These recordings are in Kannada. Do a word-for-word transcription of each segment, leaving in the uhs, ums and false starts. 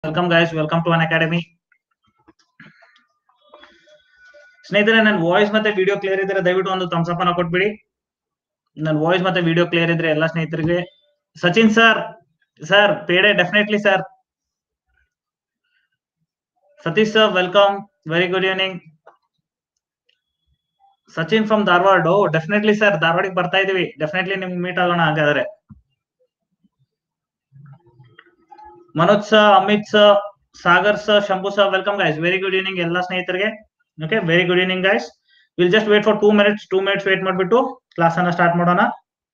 Welcome guys, welcome to an academy. ಸ್ನೇಹಿತರೆ, ನನ್ನ ವಾಯ್ಸ್ ಮತ್ತೆ ವಿಡಿಯೋ ಕ್ಲಿಯರ್ ಇದ್ರೆ ದಯವಿಟ್ಟು ಒಂದು ಥಮ್ಸ್ ಅಪ್ ಅನ್ನು ಕೊಟ್ಬಿಡಿ. ನನ್ನ ವಾಯ್ಸ್ ಮತ್ತೆ ವಿಡಿಯೋ ಕ್ಲಿಯರ್ ಇದ್ರೆ ಎಲ್ಲ ಸ್ನೇಹಿತರಿಗೆ. ಸಚಿನ್ ಸರ್, ಸರ್ ಪೇಡೆ definitely sir. Satish sir welcome, very good evening. Sachin from Dharwad, definitely sir, ಧಾರವಾಡಿಗೆ ಬರ್ತಾ ಇದೀವಿ. ಡೆಫಿನೆಟ್ಲಿ ನಿಮ್ಗೆ ಮೀಟ್ ಆಗೋಣ ಹಾಗಾದ್ರೆ. Manoj sir, Amit sir, Sagar sir, Shambhu sir, welcome guys. Very good evening ಎಲ್ಲ ಸ್ನೇಹಿತರಿಗೆ. Okay, very good evening guys. Will just wait for two minutes two minutes wait ಮಾಡ್ಬಿಟ್ಟು ಕ್ಲಾಸ್ ಅನ್ನ ಸ್ಟಾರ್ಟ್ ಮಾಡೋಣ.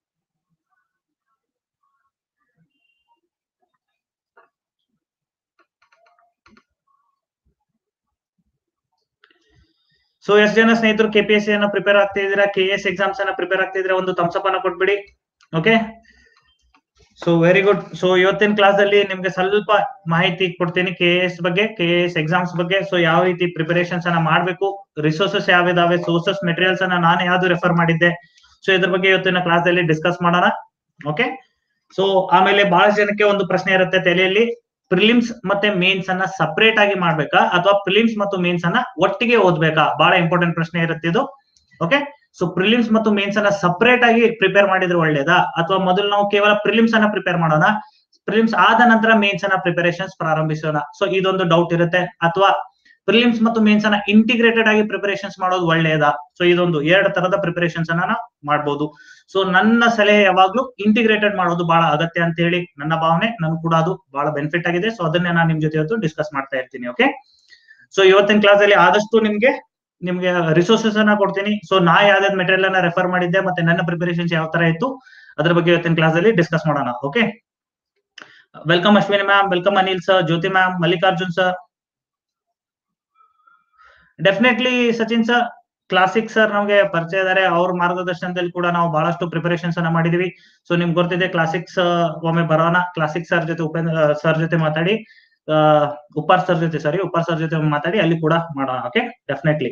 ಸೊ ಎಷ್ಟು ಜನ ಸ್ನೇಹಿತರು ಕೆ ಪಿ ಎಸ್ ಸಿ ಅನ್ನ ಪ್ರಿಪೇರ್ ಆಗ್ತಾ ಇದ್ದೀರಾ, ಕೆ ಎಸ್ ಎಕ್ಸಾಮ್ಸ್ ಅನ್ನ ಪ್ರಿಪೇರ್ ಆಗ್ತಾ ಇದ್ರೆ ಒಂದು ಥಮ್ಸ್ ಅಪ್ ಅನ್ನ ಕೊಟ್ಬಿಡಿ. Okay, so very good. So ಇವತ್ತಿನ ಕ್ಲಾಸ್ ಅಲ್ಲಿ ನಿಮ್ಗೆ ಸ್ವಲ್ಪ ಮಾಹಿತಿ ಕೊಡ್ತೀನಿ ಕೆ ಎಸ್ ಬಗ್ಗೆ, ಕೆ ಎಸ್ ಎಕ್ಸಾಮ್ಸ್ ಬಗ್ಗೆ. ಸೊ ಯಾವ ರೀತಿ ಪ್ರಿಪರೇಷನ್ಸ್ ಅನ್ನ ಮಾಡ್ಬೇಕು, ರಿಸೋರ್ಸಸ್ ಯಾವ್ದಾವೆ, ಸೋರ್ಸಸ್ ಮೆಟೀರಿಯಲ್ಸ್ ಅನ್ನ ನಾನು ಯಾವ್ದು ರೆಫರ್ ಮಾಡಿದ್ದೆ, ಸೊ ಇದ್ರ ಬಗ್ಗೆ ಇವತ್ತಿನ ಕ್ಲಾಸ್ ಅಲ್ಲಿ ಡಿಸ್ಕಸ್ ಮಾಡೋಣ. ಓಕೆ, ಸೊ ಆಮೇಲೆ ಬಹಳಷ್ಟು ಜನಕ್ಕೆ ಒಂದು ಪ್ರಶ್ನೆ ಇರುತ್ತೆ ತಲೆಯಲ್ಲಿ, ಪ್ರಿಲಿಮ್ಸ್ ಮತ್ತೆ ಮೇನ್ಸ್ ಅನ್ನ ಸಪರೇಟ್ ಆಗಿ ಮಾಡ್ಬೇಕಾ ಅಥವಾ ಪ್ರಿಲಿಮ್ಸ್ ಮತ್ತು ಮೇನ್ಸ್ ಅನ್ನ ಒಟ್ಟಿಗೆ ಓದ್ಬೇಕಾ? ಬಹಳ ಇಂಪಾರ್ಟೆಂಟ್ ಪ್ರಶ್ನೆ ಇರುತ್ತೆ ಇದು. ಓಕೆ, ಸೊ ಪ್ರಿಲಿಮ್ಸ್ ಮತ್ತು ಮೇನ್ಸ್ ಅನ್ನ ಸಪರೇಟ್ ಆಗಿ ಪ್ರಿಪೇರ್ ಮಾಡಿದ್ರೆ ಒಳ್ಳೇದಾ, ಅಥವಾ ಮೊದಲು ನಾವು ಕೇವಲ ಪ್ರಿಲಿಮ್ಸ್ ಅನ್ನ ಪ್ರಿಪೇರ್ ಮಾಡೋಣ, ಪ್ರಿಲಿಮ್ಸ್ ಆದ ನಂತರ ಮೇನ್ಸ್ ಅನ್ನ ಪ್ರಿಪರೇಷನ್ಸ್ ಪ್ರಾರಂಭಿಸೋಣ? ಸೊ ಇದೊಂದು ಡೌಟ್ ಇರುತ್ತೆ. ಅಥವಾ ಪ್ರಿಲಿಮ್ಸ್ ಮತ್ತು ಮೇನ್ಸ್ ಅನ್ನ ಇಂಟಿಗ್ರೇಟೆಡ್ ಆಗಿ ಪ್ರಿಪರೇಷನ್ಸ್ ಮಾಡೋದು ಒಳ್ಳೆಯದಾ? ಸೊ ಇದೊಂದು ಎರಡು ತರದ ಪ್ರಿಪರೇಷನ್ಸ್ ಅನ್ನ ನಾವು ಮಾಡ್ಬೋದು. ಸೊ ನನ್ನ ಸಲಹೆ ಯಾವಾಗ್ಲೂ ಇಂಟಿಗ್ರೇಟೆಡ್ ಮಾಡೋದು ಬಹಳ ಅಗತ್ಯ ಅಂತ ಹೇಳಿ ನನ್ನ ಭಾವನೆ. ನನ್ ಕೂಡ ಅದು ಬಹಳ ಬೆನಿಫಿಟ್ ಆಗಿದೆ. ಸೊ ಅದನ್ನೇ ನಾನು ನಿಮ್ ಜೊತೆ ಇವತ್ತು ಡಿಸ್ಕಸ್ ಮಾಡ್ತಾ ಇರ್ತೀನಿ. ಓಕೆ, ಸೊ ಇವತ್ತಿನ ಕ್ಲಾಸ್ ಅಲ್ಲಿ ಆದಷ್ಟು ನಿಮ್ಗೆ ನಿಮ್ಗೆ ರಿಸೋರ್ಸಸ್ ಅನ್ನ ಕೊಡ್ತೀನಿ. ಸೊ ನಾ ಯಾವ್ದಾದ್ ಮೆಟೀರಿಯಲ್ ಅನ್ನ ರೆಫರ್ ಮಾಡಿದ್ದೆ ಮತ್ತೆ ನನ್ನ ಪ್ರಿಪರೇಷನ್ಸ್ ಯಾವ ತರ ಇತ್ತು ಅದ್ರ ಬಗ್ಗೆ ಇವತ್ತಿನ ಕ್ಲಾಸ್ ಅಲ್ಲಿ ಡಿಸ್ಕಸ್ ಮಾಡೋಣ. Okay, welcome Ashwini ma'am, welcome Anil sir, Jyothi ma'am, Mallikarjun sir. Definitely Sachin sir, classic sir ನಮಗೆ ಪರಿಚಯ ಇದಾರೆ. ಅವ್ರ ಮಾರ್ಗದರ್ಶನದಲ್ಲಿ ಕೂಡ ನಾವು ಬಹಳಷ್ಟು ಪ್ರಿಪರೇಷನ್ಸ್ ಅನ್ನ ಮಾಡಿದೀವಿ. ಸೊ ನಿಮ್ಗೆ ಗೊತ್ತಿದೆ, ಕ್ಲಾಸಿಕ್ಸ್ ಒಮ್ಮೆ ಬರೋಣ, ಕ್ಲಾಸಿಕ್ ಸರ್ ಜೊತೆ ಉಪೇಂದ್ರ ಸರ್ ಜೊತೆ ಮಾತಾಡಿ, ಉಪಾರ್ ಸರ್ ಜೊತೆ ಸಾರಿ ಉಪಾರ್ ಸರ್ ಜೊತೆ ಮಾತಾಡಿ ಅಲ್ಲಿ ಕೂಡ ಮಾಡೋಣ. Okay, definitely.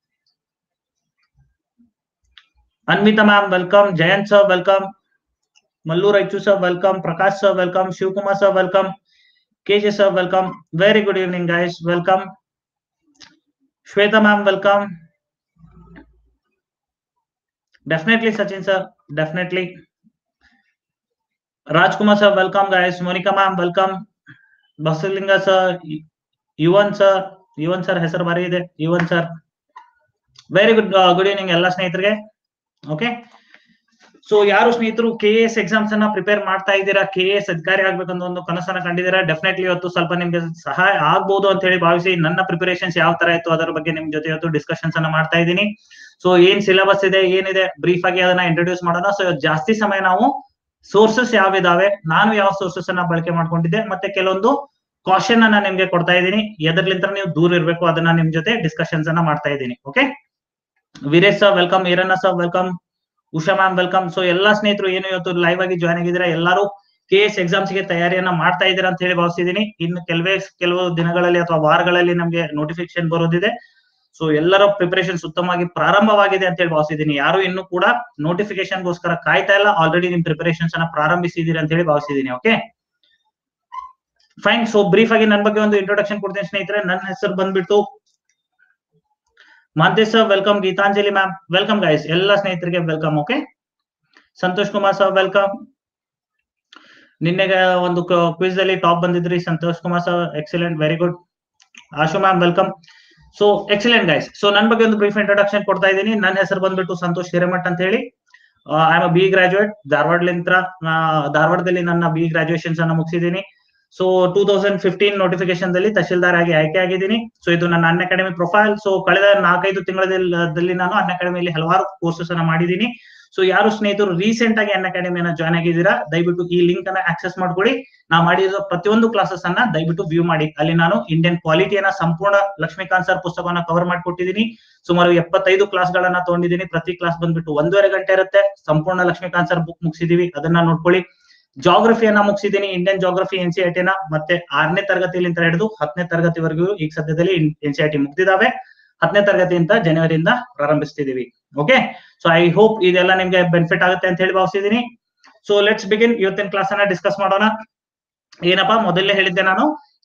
Anvitha ma'am welcome, Jayanth sir welcome, Mallu Raichu sir welcome, Prakash sir welcome, Shivakumar sir welcome, KJ sir welcome. Very good evening guys, welcome. Shwetha ma'am welcome. Definitely Sachin sir, definitely. Rajkumar sir welcome guys, Monika ma'am welcome, Basalinga sir, Yuvan sir, Yuvan sir ಹೆಸರು ಬಾರಿ ಇದೆ, Yuvan sir. Very good good evening ಎಲ್ಲ ಸ್ನೇಹಿತರಿಗೆ. ಓಕೆ, ಸೊ ಯಾರು ಸ್ನೇಹಿತರು ಕೆ ಎಸ್ ಎಕ್ಸಾಮ್ಸ್ ಅನ್ನ ಪ್ರಿಪೇರ್ ಮಾಡ್ತಾ ಇದ್ದೀರಾ, ಕೆ ಎಸ್ ಅಧಿಕಾರಿ ಆಗ್ಬೇಕಂತ ಒಂದು ಕನಸನ್ನ ಕಂಡಿದ್ದೀರಾ, ಡೆಫಿನೆಟ್ಲಿ ಇವತ್ತು ಸ್ವಲ್ಪ ನಿಮ್ಗೆ ಸಹಾಯ ಆಗ್ಬಹುದು ಅಂತ ಹೇಳಿ ಭಾವಿಸಿ ನನ್ನ ಪ್ರಿಪರೇಷನ್ಸ್ ಯಾವ ತರ ಇತ್ತು ಅದರ ಬಗ್ಗೆ ನಿಮ್ ಜೊತೆ ಇವತ್ತು ಡಿಸ್ಕಷನ್ಸ್ ಅನ್ನ ಮಾಡ್ತಾ ಇದ್ದೀನಿ. ಸೊ ಏನ್ ಸಿಲೆಬಸ್ ಇದೆ, ಏನಿದೆ, ಬ್ರೀಫ್ ಆಗಿ ಅದನ್ನ ಇಂಟ್ರೊಡ್ಯೂಸ್ ಮಾಡೋಣ. ಸೊ ಜಾಸ್ತಿ ಸಮಯ ನಾವು ಸೋರ್ಸಸ್ ಯಾವಿದಾವೆ, ನಾನು ಯಾವ ಸೋರ್ಸಸ್ ಅನ್ನ ಬಳಕೆ ಮಾಡ್ಕೊಂಡಿದ್ದೆ, ಮತ್ತೆ ಕೆಲವೊಂದು ಕ್ವಾಶನ್ ಅನ್ನ ನಿಮ್ಗೆ ಕೊಡ್ತಾ ಇದ್ದೀನಿ, ಎದರ್ಲಿಂತ ನೀವು ದೂರ ಇರ್ಬೇಕು ಅದನ್ನ ನಿಮ್ ಜೊತೆ ಡಿಸ್ಕಷನ್ಸ್ ಅನ್ನ ಮಾಡ್ತಾ ಇದ್ದೀನಿ. Okay, Veeresh sir welcome, Iranna sir welcome, Usha ma'am welcome. So ಎಲ್ಲಾ ಸ್ನೇಹಿತರು ಏನು ಇವತ್ತು ಲೈವ್ ಆಗಿ ಜಾಯ್ನ್ ಆಗಿದ್ದೀರಾ, ಎಲ್ಲರೂ ಕೆ ಎಸ್ ಎಕ್ಸಾಮ್ಸ್ ಗೆ ತಯಾರಿಯನ್ನ ಮಾಡ್ತಾ ಇದ್ದೀರಾ ಅಂತ ಹೇಳಿ ಭಾವಿಸಿದೀನಿ. ಇನ್ನು ಕೆಲವೇ ಕೆಲವು ದಿನಗಳಲ್ಲಿ ಅಥವಾ ವಾರಗಳಲ್ಲಿ ನಮ್ಗೆ ನೋಟಿಫಿಕೇಶನ್ ಬರೋದಿದೆ. ಸೊ ಎಲ್ಲರ ಪ್ರಿಪರೇಷನ್ಸ್ ಉತ್ತಮವಾಗಿ ಪ್ರಾರಂಭವಾಗಿದೆ ಅಂತ ಹೇಳಿ ಭಾವಿಸಿದೀನಿ. ಯಾರು ಇನ್ನು ಕೂಡ ನೋಟಿಫಿಕೇಶನ್ ಗೋಸ್ಕರ ಕಾಯ್ತಾ ಇಲ್ಲ, ಆಲ್ರೆಡಿ ನಿಮ್ ಪ್ರಿಪರೇಷನ್ಸ್ ಅನ್ನ ಪ್ರಾರಂಭಿಸಿದೀರಿ ಅಂತ ಹೇಳಿ ಭಾವಿಸಿದೀನಿ. Okay fine. ಸೊ ಬ್ರೀಫ್ ಆಗಿ ನನ್ನ ಬಗ್ಗೆ ಒಂದು ಇಂಟ್ರೊಡಕ್ಷನ್ ಕೊಡ್ತೀನಿ ಸ್ನೇಹಿತರೆ. ನನ್ನ ಹೆಸರು ಬಂದ್ಬಿಟ್ಟು Manthesh sir welcome, Geethanjali ma'am welcome guys, ಎಲ್ಲ ಸ್ನೇಹಿತರಿಗೆ welcome. Okay, Santosh Kumar sir welcome. ನಿನ್ನೆಗೆ ಒಂದು ಕ್ವಿಜ್ ಅಲ್ಲಿ ಟಾಪ್ ಬಂದಿದ್ರಿ Santosh Kumar sir, excellent, very good. Ashu ma'am welcome. So excellent guys. So ನನ್ನ ಬಗ್ಗೆ ಒಂದು ಬ್ರೀಫ್ ಇಂಟ್ರೊಡಕ್ಷನ್ ಕೊಡ್ತಾ ಇದ್ದೀನಿ. ನನ್ನ ಹೆಸರು ಬಂದ್ಬಿಟ್ಟು ಸಂತೋಷ್ ಹಿರೇಮಠ್ ಅಂತ ಹೇಳಿ. I am a B graduate ಧಾರವಾಡಲಿಂತ್ರ. ಧಾರವಾಡದಲ್ಲಿ ನನ್ನ ಬಿ ಗ್ರಾಜುಯೇಷನ್ಸ್ ಅನ್ನ ಮುಗಿಸಿದ್ದೀನಿ. So two thousand fifteen notification ದಲ್ಲಿ ತಹಶೀಲ್ದಾರ್ ಆಗಿ ಆಯ್ಕೆ ಆಗಿದ್ದೀನಿ. ಸೊ ಇದು ನನ್ನ ಅನ್ ಅಕಾಡೆಮಿ ಪ್ರೊಫೈಲ್. ಸೊ ಕಳೆದ ನಾಲ್ಕೈದು ತಿಂಗಳಲ್ಲಿ ನಾನು ಅನ್ ಅಕಾಡೆಮಿಯಲ್ಲಿ ಹಲವಾರು ಕೋರ್ಸಸ್ ಅನ್ನ ಮಾಡಿದ್ದೀನಿ. ಸೊ ಯಾರು ಸ್ನೇಹಿತರು ರೀಸೆಂಟ್ ಆಗಿ ಅನ್ ಅಕಾಡೆಮಿಯನ್ನ ಜಾಯ್ನ್ ಆಗಿದ್ದೀರಾ, ದಯವಿಟ್ಟು ಈ ಲಿಂಕ್ ಅನ್ನ ಆಕ್ಸೆಸ್ ಮಾಡ್ಕೊಳ್ಳಿ. ನಾ ಮಾಡಿರೋ ಪ್ರತಿಯೊಂದು ಕ್ಲಾಸಸ್ ಅನ್ನ ದಯವಿಟ್ಟು ವ್ಯೂ ಮಾಡಿ. ಅಲ್ಲಿ ನಾನು ಇಂಡಿಯನ್ ಪಾಲಿಟಿಯನ್ನ ಸಂಪೂರ್ಣ ಲಕ್ಷ್ಮೀಕಾಂತ್ ಸರ್ ಪುಸ್ತಕವನ್ನ ಕವರ್ ಮಾಡಿಕೊಟ್ಟಿದ್ದೀನಿ. ಸುಮಾರು ಎಪ್ಪತ್ತೈದು ಕ್ಲಾಸ್ ಗಳನ್ನ ತಗೊಂಡಿದ್ದೀನಿ. ಪ್ರತಿ ಕ್ಲಾಸ್ ಬಂದ್ಬಿಟ್ಟು ಒಂದೂವರೆ ಗಂಟೆ ಇರುತ್ತೆ. ಸಂಪೂರ್ಣ ಲಕ್ಷ್ಮೀಕಾಂತ್ ಸರ್ ಬುಕ್ ಮುಗಿಸಿದೀವಿ, ಅದನ್ನ ನೋಡ್ಕೊಳ್ಳಿ. ಜಾಗ್ರಫಿಯನ್ನ ಮುಗಿಸಿದ್ದೀನಿ, Indian geography N C I ಟಿನ, ಮತ್ತೆ ಆರನೇ ತರಗತಿಯಿಂದ ಹಿಡಿದು ಹತ್ತನೇ ತರಗತಿವರೆಗೂ ಈಗ ಸದ್ಯದಲ್ಲಿ ಎನ್ ಸಿ ಐ ಟಿ ಮುಗ್ದಿದಾವೆ. ಹತ್ತನೇ ತರಗತಿಯಿಂದ ಜನವರಿಯಿಂದ ಪ್ರಾರಂಭಿಸ್ತಿದೀವಿ. ಓಕೆ, ಸೊ ಐ ಹೋಪ್ ಇದೆಲ್ಲ ನಿಮ್ಗೆ ಬೆನಿಫಿಟ್ ಆಗುತ್ತೆ ಅಂತ ಹೇಳಿ ಭಾವಿಸಿದೀನಿ. So let's begin. ಇವತ್ತಿನ ಕ್ಲಾಸ್ ಅನ್ನ ಡಿಸ್ಕಸ್ ಮಾಡೋಣ. ಏನಪ್ಪಾ ಮೊದಲೇ ಹೇಳಿದ್ದೆ ನಾನು,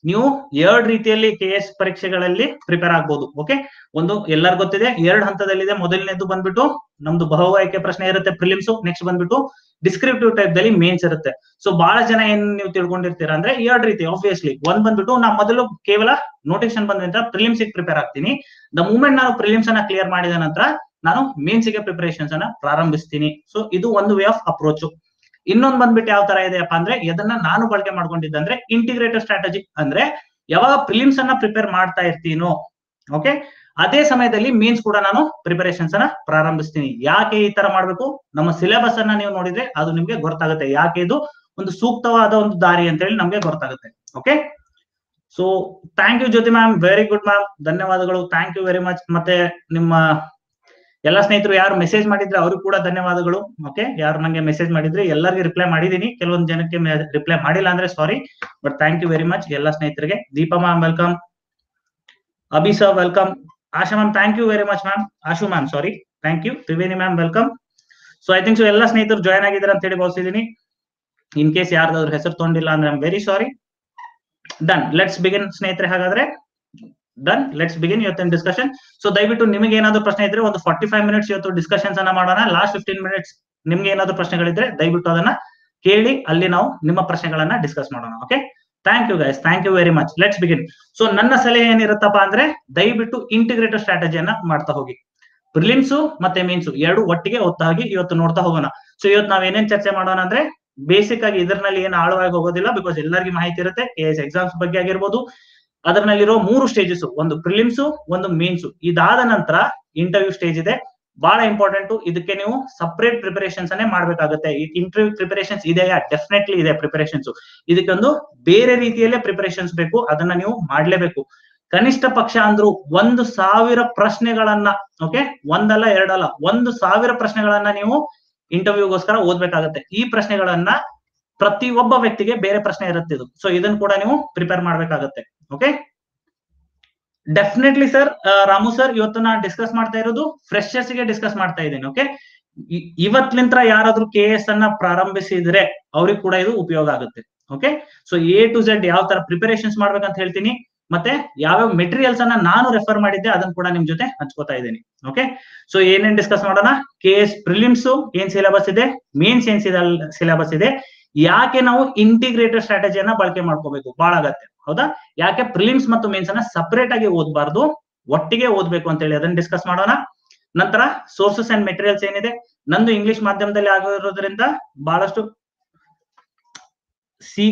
ನೀವು ಎರಡು ರೀತಿಯಲ್ಲಿ ಕೆ ಎಸ್ ಪರೀಕ್ಷೆಗಳಲ್ಲಿ ಪ್ರಿಪೇರ್ ಆಗ್ಬಹುದು. ಓಕೆ, ಒಂದು ಎಲ್ಲರಿಗೂ ಗೊತ್ತಿದೆ, ಎರಡು ಹಂತದಲ್ಲಿದೆ. ಮೊದಲನೇದು ಬಂದ್ಬಿಟ್ಟು ನಮ್ದು ಬಹು ಆಯ್ಕೆ ಪ್ರಶ್ನೆ ಇರುತ್ತೆ ಪ್ರಿಲಿಮ್ಸ್, ನೆಕ್ಸ್ಟ್ ಬಂದ್ಬಿಟ್ಟು ಡಿಸ್ಕ್ರಿಪ್ಟಿವ್ ಟೈಪ್ ದಲ್ಲಿ ಮೇನ್ಸ್ ಇರುತ್ತೆ. ಸೊ ಬಹಳ ಜನ ಏನ್ ನೀವು ತಿಳ್ಕೊಂಡಿರ್ತೀರಾ ಅಂದ್ರೆ ಎರಡು ರೀತಿ. ಆಬ್ವಿಯಸ್ಲಿ ಒಂದ್ ಬಂದ್ಬಿಟ್ಟು ನಾ ಮೊದಲು ಕೇವಲ ನೋಟಿಫಿಕೇಶನ್ ಬಂದ ನಂತರ ಪ್ರಿಲಿಮ್ಸ್ ಪ್ರಿಪೇರ್ ಆಗ್ತೀನಿ. ದ ಮೂಮೆಂಟ್ ನಾನು ಪ್ರಿಲಿಮ್ಸ್ ಅನ್ನ ಕ್ಲಿಯರ್ ಮಾಡಿದ ನಂತರ ನಾನು ಮೇನ್ಸ್ ಗೆ ಪ್ರಿಪರೇಷನ್ಸ್ ಅನ್ನ ಪ್ರಾರಂಭಿಸ್ತೀನಿ. ಸೊ ಇದು ಒಂದು ವೇ ಆಫ್ ಅಪ್ರೋಚ್. ಇನ್ನೊಂದು ಬಂದ್ಬಿಟ್ಟು ಯಾವ ತರ ಇದೆಯಪ್ಪ ಅಂದ್ರೆ ಇದನ್ನ ನಾನು ಬಳಕೆ ಮಾಡ್ಕೊಂಡಿದ್ದಂದ್ರೆ ಇಂಟಿಗ್ರೇಟೆಡ್ ಸ್ಟ್ರಾಟಜಿ. ಅಂದ್ರೆ ಯಾವಾಗ ಪ್ರಿಲಿಮ್ಸ್ ಅನ್ನ ಪ್ರಿಪೇರ್ ಮಾಡ್ತಾ ಇರ್ತೀನೋ, ಓಕೆ, ಅದೇ ಸಮಯದಲ್ಲಿ ಮೇನ್ಸ್ ಕೂಡ ನಾನು ಪ್ರಿಪರೇಷನ್ಸ್ ಅನ್ನ ಪ್ರಾರಂಭಿಸ್ತೀನಿ. ಯಾಕೆ ಈ ತರ ಮಾಡ್ಬೇಕು? ನಮ್ಮ ಸಿಲೆಬಸ್ ಅನ್ನ ನೀವು ನೋಡಿದ್ರೆ ಅದು ನಿಮ್ಗೆ ಗೊತ್ತಾಗುತ್ತೆ ಯಾಕೆ ಇದು ಒಂದು ಸೂಕ್ತವಾದ ಒಂದು ದಾರಿ ಅಂತ ಹೇಳಿ ನಮ್ಗೆ ಗೊತ್ತಾಗುತ್ತೆ. Okay, so thank you Jyothi ma'am, very good ma'am, ಧನ್ಯವಾದಗಳು, ಥ್ಯಾಂಕ್ ಯು ವೆರಿ ಮಚ್. ಮತ್ತೆ ನಿಮ್ಮ ಎಲ್ಲ ಸ್ನೇಹಿತರು ಯಾರು ಮೆಸೇಜ್ ಮಾಡಿದ್ರೆ ಅವ್ರಿಗೂ ಕೂಡ ಧನ್ಯವಾದಗಳು. ಓಕೆ, ಯಾರು ನಂಗೆ ಮೆಸೇಜ್ ಮಾಡಿದ್ರೆ ಎಲ್ಲರಿಗೂ ರಿಪ್ಲೈ ಮಾಡಿದೀನಿ, ಕೆಲವೊಂದು ಜನಕ್ಕೆ ರಿಪ್ಲೈ ಮಾಡಿಲ್ಲ ಅಂದ್ರೆ sorry, but thank you very much ಎಲ್ಲ ಸ್ನೇಹಿತರಿಗೆ. Deepa ma'am welcome, Abhi sir welcome, Asha ma'am thank you very much ma'am, Ashu ma'am sorry, thank you, Triveni ma'am welcome. So I think so ಎಲ್ಲ ಸ್ನೇಹಿತರು ಜಾಯ್ನ್ ಆಗಿದ್ದಾರೆ ಅಂತ ಹೇಳಿ ಭಾವಿಸಿದೀನಿ. ಇನ್ ಕೇಸ್ ಯಾರ್ದಾದ್ರು ಹೆಸರು ತಗೊಂಡಿಲ್ಲ ಅಂದ್ರೆ I am very sorry. Done, let's begin ಸ್ನೇಹಿತರೆ. ಹಾಗಾದ್ರೆ ಡನ್, ಲೆಟ್ಸ್ ಬಿಗಿನ್ ಇವತ್ತಿನ ಡಿಸ್ಕಷನ್. ಸೊ ದಯವಿಟ್ಟು ನಿಮಗೆ ಏನಾದ್ರು ಪ್ರಶ್ನೆ ಇದ್ರೆ ಒಂದು ಫಾರ್ಟಿ ಫೈವ್ ಮಿನಿಟ್ಸ್ ಇವತ್ತು ಡಿಸ್ಕಷನ್ಸ್ ಅನ್ನ ಮಾಡೋಣ. ಲಾಸ್ಟ್ ಫಿಫ್ಟೀನ್ ಮಿನಿಟ್ಸ್ ನಿಮ್ಗೆ ಏನಾದ್ರು ಪ್ರಶ್ನೆಗಳಿದ್ರೆ ದಯವಿಟ್ಟು ಅದನ್ನ ಕೇಳಿ, ಅಲ್ಲಿ ನಾವು ನಿಮ್ಮ ಪ್ರಶ್ನೆಗಳನ್ನ ಡಿಸ್ಕಸ್ ಮಾಡೋಣ. Okay, thank you guys, thank you very much. Let's begin. So ನನ್ನ ಸಲಹೆ ಏನಿರುತ್ತಪ್ಪ ಅಂದ್ರೆ ದಯವಿಟ್ಟು ಇಂಟಿಗ್ರೇಟೆಡ್ ಸ್ಟ್ರಾಟಜಿಯನ್ನ ಮಾಡ್ತಾ ಹೋಗಿ. ಪ್ರಿಲಿಮ್ಸ್ ಮತ್ತೆ ಮೀನ್ಸ್ ಎರಡು ಒಟ್ಟಿಗೆ ಓದ್ತಾ ಹೋಗಿ ಇವತ್ತು ನೋಡ್ತಾ ಹೋಗೋಣ. ಸೊ ಇವತ್ತು ನಾವ್ ಏನೇನ್ ಚರ್ಚೆ ಮಾಡೋಣ ಅಂದ್ರೆ ಬೇಸಿಕ್ ಆಗಿ ಇದರಲ್ಲಿ ಏನು ಆಳವಾಗಿ ಹೋಗೋದಿಲ್ಲ, ಬಿಕಾಸ್ ಎಲ್ಲರಿಗೂ ಮಾಹಿತಿ ಇರುತ್ತೆ ಕೆ ಎಸ್ ಎಕ್ಸಾಮ್ಸ್ ಬಗ್ಗೆ ಆಗಿರ್ಬೋದು. ಅದರಲ್ಲಿರೋ ಮೂರು ಸ್ಟೇಜಸ್, ಒಂದು ಪ್ರಿಲಿಮ್ಸ್, ಒಂದು ಮೇನ್ಸ್, ಇದಾದ ನಂತರ ಇಂಟರ್ವ್ಯೂ ಸ್ಟೇಜ್ ಇದೆ. ಬಹಳ ಇಂಪಾರ್ಟೆಂಟ್, ಇದಕ್ಕೆ ನೀವು ಸಪರೇಟ್ ಪ್ರಿಪರೇಷನ್ಸ್ ಅನ್ನೇ ಮಾಡ್ಬೇಕಾಗುತ್ತೆ. ಇಂಟರ್ವ್ಯೂ ಪ್ರಿಪರೇಷನ್ಸ್ ಇದೆಯಾ? ಡೆಫಿನೆಟ್ಲಿ ಇದೆ ಪ್ರಿಪರೇಷನ್ಸ್. ಇದಕ್ಕೊಂದು ಬೇರೆ ರೀತಿಯಲ್ಲೇ ಪ್ರಿಪರೇಷನ್ಸ್ ಬೇಕು, ಅದನ್ನ ನೀವು ಮಾಡ್ಲೇಬೇಕು. ಕನಿಷ್ಠ ಪಕ್ಷ ಅಂದ್ರು ಒಂದು ಸಾವಿರ ಪ್ರಶ್ನೆಗಳನ್ನ, ಓಕೆ, ಒಂದಲ್ಲ ಎರಡಲ್ಲ, ಒಂದು ಸಾವಿರ ಪ್ರಶ್ನೆಗಳನ್ನ ನೀವು ಇಂಟರ್ವ್ಯೂಗೋಸ್ಕರ ಓದ್ಬೇಕಾಗತ್ತೆ. ಈ ಪ್ರಶ್ನೆಗಳನ್ನ ಪ್ರತಿಯೊಬ್ಬ ವ್ಯಕ್ತಿಗೆ ಬೇರೆ ಪ್ರಶ್ನೆ ಇರುತ್ತೆ ಇದು. ಸೊ ಇದನ್ನ ಕೂಡ ನೀವು ಪ್ರಿಪೇರ್ ಮಾಡ್ಬೇಕಾಗತ್ತೆ. Okay, definitely sir. Ramu sir, ಇವತ್ತು ನಾನು ಡಿಸ್ಕಸ್ ಮಾಡ್ತಾ ಇರೋದು ಫ್ರೆಶರ್ಸ್ ಗೆ ಡಿಸ್ಕಸ್ ಮಾಡ್ತಾ ಇದ್ದೀನಿ. ಓಕೆ, ಇವತ್ಲಿಂತ್ರ ಯಾರಾದ್ರೂ ಕೆ ಎಸ್ ಅನ್ನ ಪ್ರಾರಂಭಿಸಿದ್ರೆ ಅವ್ರಿಗೆ ಕೂಡ ಇದು ಉಪಯೋಗ ಆಗುತ್ತೆ. Okay, so A to Z ಯಾವ ತರ ಪ್ರಿಪರೇಷನ್ಸ್ ಮಾಡ್ಬೇಕಂತ ಹೇಳ್ತೀನಿ, ಮತ್ತೆ ಯಾವ್ಯಾವ ಮೆಟೀರಿಯಲ್ಸ್ ಅನ್ನ ನಾನು ರೆಫರ್ ಮಾಡಿದ್ದೆ ಅದನ್ನ ಕೂಡ ನಿಮ್ ಜೊತೆ ಹಂಚ್ಕೋತಾ ಇದ್ದೀನಿ. ಓಕೆ, ಸೊ ಏನೇನ್ ಡಿಸ್ಕಸ್ ಮಾಡೋಣ? ಕೆ ಎಸ್ ಪ್ರಿಲಿಮ್ಸ್ ಏನ್ ಸಿಲೆಬಸ್ ಇದೆ, ಮೇನ್ಸ್ ಏನ್ ಸಿಲೆಬಸ್ ಇದೆ, ಯಾಕೆ ನಾವು ಇಂಟಿಗ್ರೇಟೆಡ್ ಸ್ಟ್ರಾಟಜಿಯನ್ನ ಬಳಕೆ ಮಾಡ್ಕೋಬೇಕು, ಬಹಳ ಅಗತ್ಯ. ಹೌದಾ? ಯಾಕೆ ಪ್ರಿಲಿಮ್ಸ್ ಮತ್ತು ಮೇನ್ಸ್ ಅನ್ನ ಸಪರೇಟ್ ಆಗಿ ಓದಬಾರ್ದು, ಒಟ್ಟಿಗೆ ಓದ್ಬೇಕು ಅಂತ ಹೇಳಿ ಅದನ್ನ ಡಿಸ್ಕಸ್ ಮಾಡೋಣ. ನಂತರ ಸೋರ್ಸಸ್ ಅಂಡ್ ಮೆಟೀರಿಯಲ್ಸ್ ಏನಿದೆ, ನಂದು ಇಂಗ್ಲಿಷ್ ಮಾಧ್ಯಮದಲ್ಲಿ ಆಗಿರೋದ್ರಿಂದ ಬಹಳಷ್ಟು C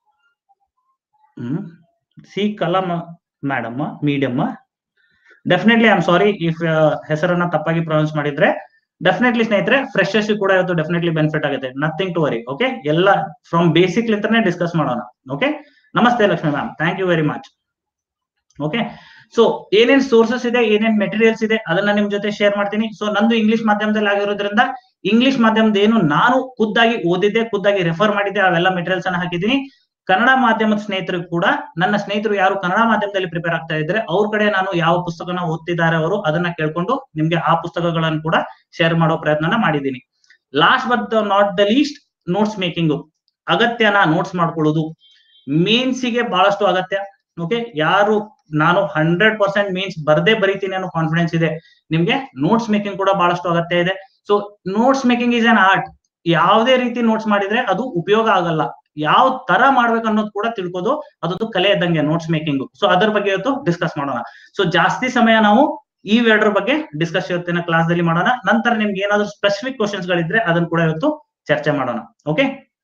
hmm C Kala madam medium, definitely I am sorry if ಹೆಸರನ್ನ ತಪ್ಪಾಗಿ ಪ್ರೊನೌನ್ಸ್ ಮಾಡಿದ್ರೆ. ಡೆಫಿನೆಟ್ಲಿ ಸ್ನೇಹಿತರೆ, ಫ್ರೆಶರ್ಸ್ ಕೂಡ ಇವತ್ತು ಡೆಫಿನೆಟ್ಲಿ ಬೆನಿಫಿಟ್ ಆಗುತ್ತೆ, ನಥಿಂಗ್ ಟು ವರಿ. ಓಕೆ, ಎಲ್ಲ ಫ್ರಮ್ ಬೇಸಿಕ್ ಲಿಂತಾನೆ ಡಿಸ್ಕಸ್ ಮಾಡೋಣ. ಓಕೆ, ನಮಸ್ತೆ Lakshmi ma'am, thank you very much. Okay, so ಏನೇನ್ ಸೋರ್ಸಸ್ ಇದೆ, ಏನೇನ್ ಮೆಟೀರಿಯಲ್ಸ್ ಇದೆ ಅದನ್ನ ನಿಮ್ ಜೊತೆ ಶೇರ್ ಮಾಡ್ತೀನಿ. ಸೊ ನಂದು ಇಂಗ್ಲಿಷ್ ಮಾಧ್ಯಮದಲ್ಲಿ ಆಗಿರೋದ್ರಿಂದ ಇಂಗ್ಲಿಷ್ ಮಾಧ್ಯಮದ ಏನು ನಾನು ಖುದ್ದಾಗಿ ಓದಿದ್ದೆ, ಖುದ್ದಾಗಿ ರೆಫರ್ ಮಾಡಿದ್ದೆ, ಅವೆಲ್ಲ ಮೆಟೀರಿಯಲ್ಸ್ ಅನ್ನ ಹಾಕಿದ್ದೀನಿ. ಕನ್ನಡ ಮಾಧ್ಯಮದ ಸ್ನೇಹಿತರು ಕೂಡ, ನನ್ನ ಸ್ನೇಹಿತರು ಯಾರು ಕನ್ನಡ ಮಾಧ್ಯಮದಲ್ಲಿ ಪ್ರಿಪೇರ್ ಆಗ್ತಾ ಇದ್ರೆ ಅವ್ರ ಕಡೆ ನಾನು ಯಾವ ಪುಸ್ತಕನ ಓದ್ತಿದ್ದಾರೆ ಅವರು ಅದನ್ನ ಕೇಳ್ಕೊಂಡು ನಿಮ್ಗೆ ಆ ಪುಸ್ತಕಗಳನ್ನು ಕೂಡ ಶೇರ್ ಮಾಡೋ ಪ್ರಯತ್ನನ ಮಾಡಿದ್ದೀನಿ. Last but not the least, notes making ಅಗತ್ಯನ, ನೋಟ್ಸ್ ಮಾಡ್ಕೊಳ್ಳೋದು ಮೇನ್ಸಿಗೆ ಬಹಳಷ್ಟು ಅಗತ್ಯ. ಓಕೆ, ಯಾರು ನಾನು ಹಂಡ್ರೆಡ್ ಪರ್ಸೆಂಟ್ ಮೀನ್ಸ್ ಬರ್ದೇ ಬರೀತೀನಿ ಅನ್ನೋ ಕಾನ್ಫಿಡೆನ್ಸ್ ಇದೆ ನಿಮ್ಗೆ, ನೋಟ್ಸ್ ಮೇಕಿಂಗ್ ಕೂಡ ಬಹಳಷ್ಟು ಅಗತ್ಯ ಇದೆ. So notes making is an art. ಯಾವುದೇ ರೀತಿ ನೋಟ್ಸ್ ಮಾಡಿದ್ರೆ ಅದು ಉಪಯೋಗ ಆಗಲ್ಲ, ಯಾವ ತರ ಮಾಡ್ಬೇಕು ಅನ್ನೋದು ಕೂಡ ತಿಳ್ಕೋದು ಅದೊಂದು ಕಲೆ ಇದ್ದಂಗೆ ನೋಟ್ಸ್ ಮೇಕಿಂಗ್. ಸೊ ಅದ್ರ ಬಗ್ಗೆ ಇವತ್ತು ಡಿಸ್ಕಸ್ ಮಾಡೋಣ. ಸೊ ಜಾಸ್ತಿ ಸಮಯ ನಾವು ಈ ಎರಡರ ಬಗ್ಗೆ ಡಿಸ್ಕಸ್ ಇವತ್ತಿನ ಕ್ಲಾಸ್ ದಲ್ಲಿ ಮಾಡೋಣ. ನಂತರ ನಿಮ್ಗೆ ಏನಾದ್ರು ಸ್ಪೆಸಿಫಿಕ್ ಕ್ವಶನ್ಸ್ ಗಳಿದ್ರೆ ಅದನ್ನ ಕೂಡ ಇವತ್ತು ಚರ್ಚೆ ಮಾಡೋಣ. ಓಕೆ,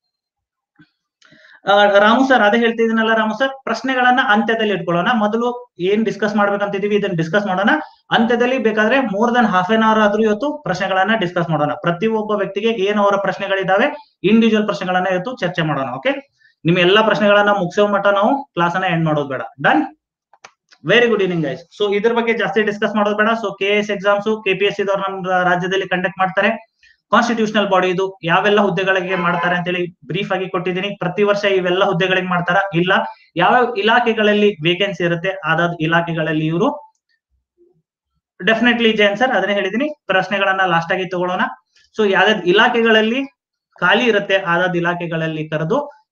ರಾಮು ಸರ್ ಅದೇ ಹೇಳ್ತಿದ್ದೀನಲ್ಲ ರಾಮು ಸರ್, ಪ್ರಶ್ನೆಗಳನ್ನ ಅಂತ್ಯದಲ್ಲಿ ಇಟ್ಕೊಳ್ಳೋಣ. ಮೊದಲು ಏನ್ ಡಿಸ್ಕಸ್ ಮಾಡ್ಬೇಕಂತಿದೀವಿ ಇದನ್ನ ಡಿಸ್ಕಸ್ ಮಾಡೋಣ. ಅಂತ್ಯದಲ್ಲಿ ಬೇಕಾದ್ರೆ more than half an hour ಆದ್ರೂ ಇವತ್ತು ಪ್ರಶ್ನೆಗಳನ್ನ ಡಿಸ್ಕಸ್ ಮಾಡೋಣ. ಪ್ರತಿಯೊಬ್ಬ ವ್ಯಕ್ತಿಗೆ ಏನು ಅವರ ಪ್ರಶ್ನೆಗಳಿದಾವೆ, ಇಂಡಿವಿಜುವಲ್ ಪ್ರಶ್ನೆಗಳನ್ನ ಇವತ್ತು ಚರ್ಚೆ ಮಾಡೋಣ. ಓಕೆ, ನಿಮ್ ಎಲ್ಲಾ ಪ್ರಶ್ನೆಗಳನ್ನ ಮುಗಿಸೋ ಮಟ್ಟ ನಾವು ಕ್ಲಾಸ್ ಅನ್ನ ಎಂಡ್ ಮಾಡೋದು ಬೇಡ. Done, very good evening guys. So ಇದ್ರ ಬಗ್ಗೆ ಜಾಸ್ತಿ ಡಿಸ್ಕಸ್ ಮಾಡೋದು ಬೇಡ. So K S exams K P S ಇದವ್ರು ನಮ್ಮ ರಾಜ್ಯದಲ್ಲಿ ಕಂಡಕ್ಟ್ ಮಾಡ್ತಾರೆ. ಕಾನ್ಸ್ಟಿಟ್ಯೂಷನಲ್ ಬಾಡಿ ಇದು, ಯಾವೆಲ್ಲ ಹುದ್ದೆಗಳಿಗೆ ಮಾಡ್ತಾರೆ ಅಂತ ಹೇಳಿ ಬ್ರೀಫ್ ಆಗಿ ಕೊಟ್ಟಿದ್ದೀನಿ. ಪ್ರತಿ ವರ್ಷ ಇವೆಲ್ಲ ಹುದ್ದೆಗಳಿಗೆ ಮಾಡ್ತಾರ ಇಲ್ಲ, ಯಾವ್ಯಾವ ಇಲಾಖೆಗಳಲ್ಲಿ ವೇಕೆನ್ಸಿ ಇರುತ್ತೆ ಆದಾದ ಇಲಾಖೆಗಳಲ್ಲಿ ಇವರು ಡೆಫಿನೆಟ್ಲಿ ಜೈನ್ ಸರ್ ಅದನ್ನೇ ಹೇಳಿದೀನಿ. ಪ್ರಶ್ನೆಗಳನ್ನ ಲಾಸ್ಟ್ ಆಗಿ ತಗೊಳ್ಳೋಣ. ಸೊ ಯಾವ್ದಾದ್ ಇಲಾಖೆಗಳಲ್ಲಿ ಖಾಲಿ ಇರುತ್ತೆ ಆದಾದ ಇಲಾಖೆಗಳಲ್ಲಿ ಕರೆದು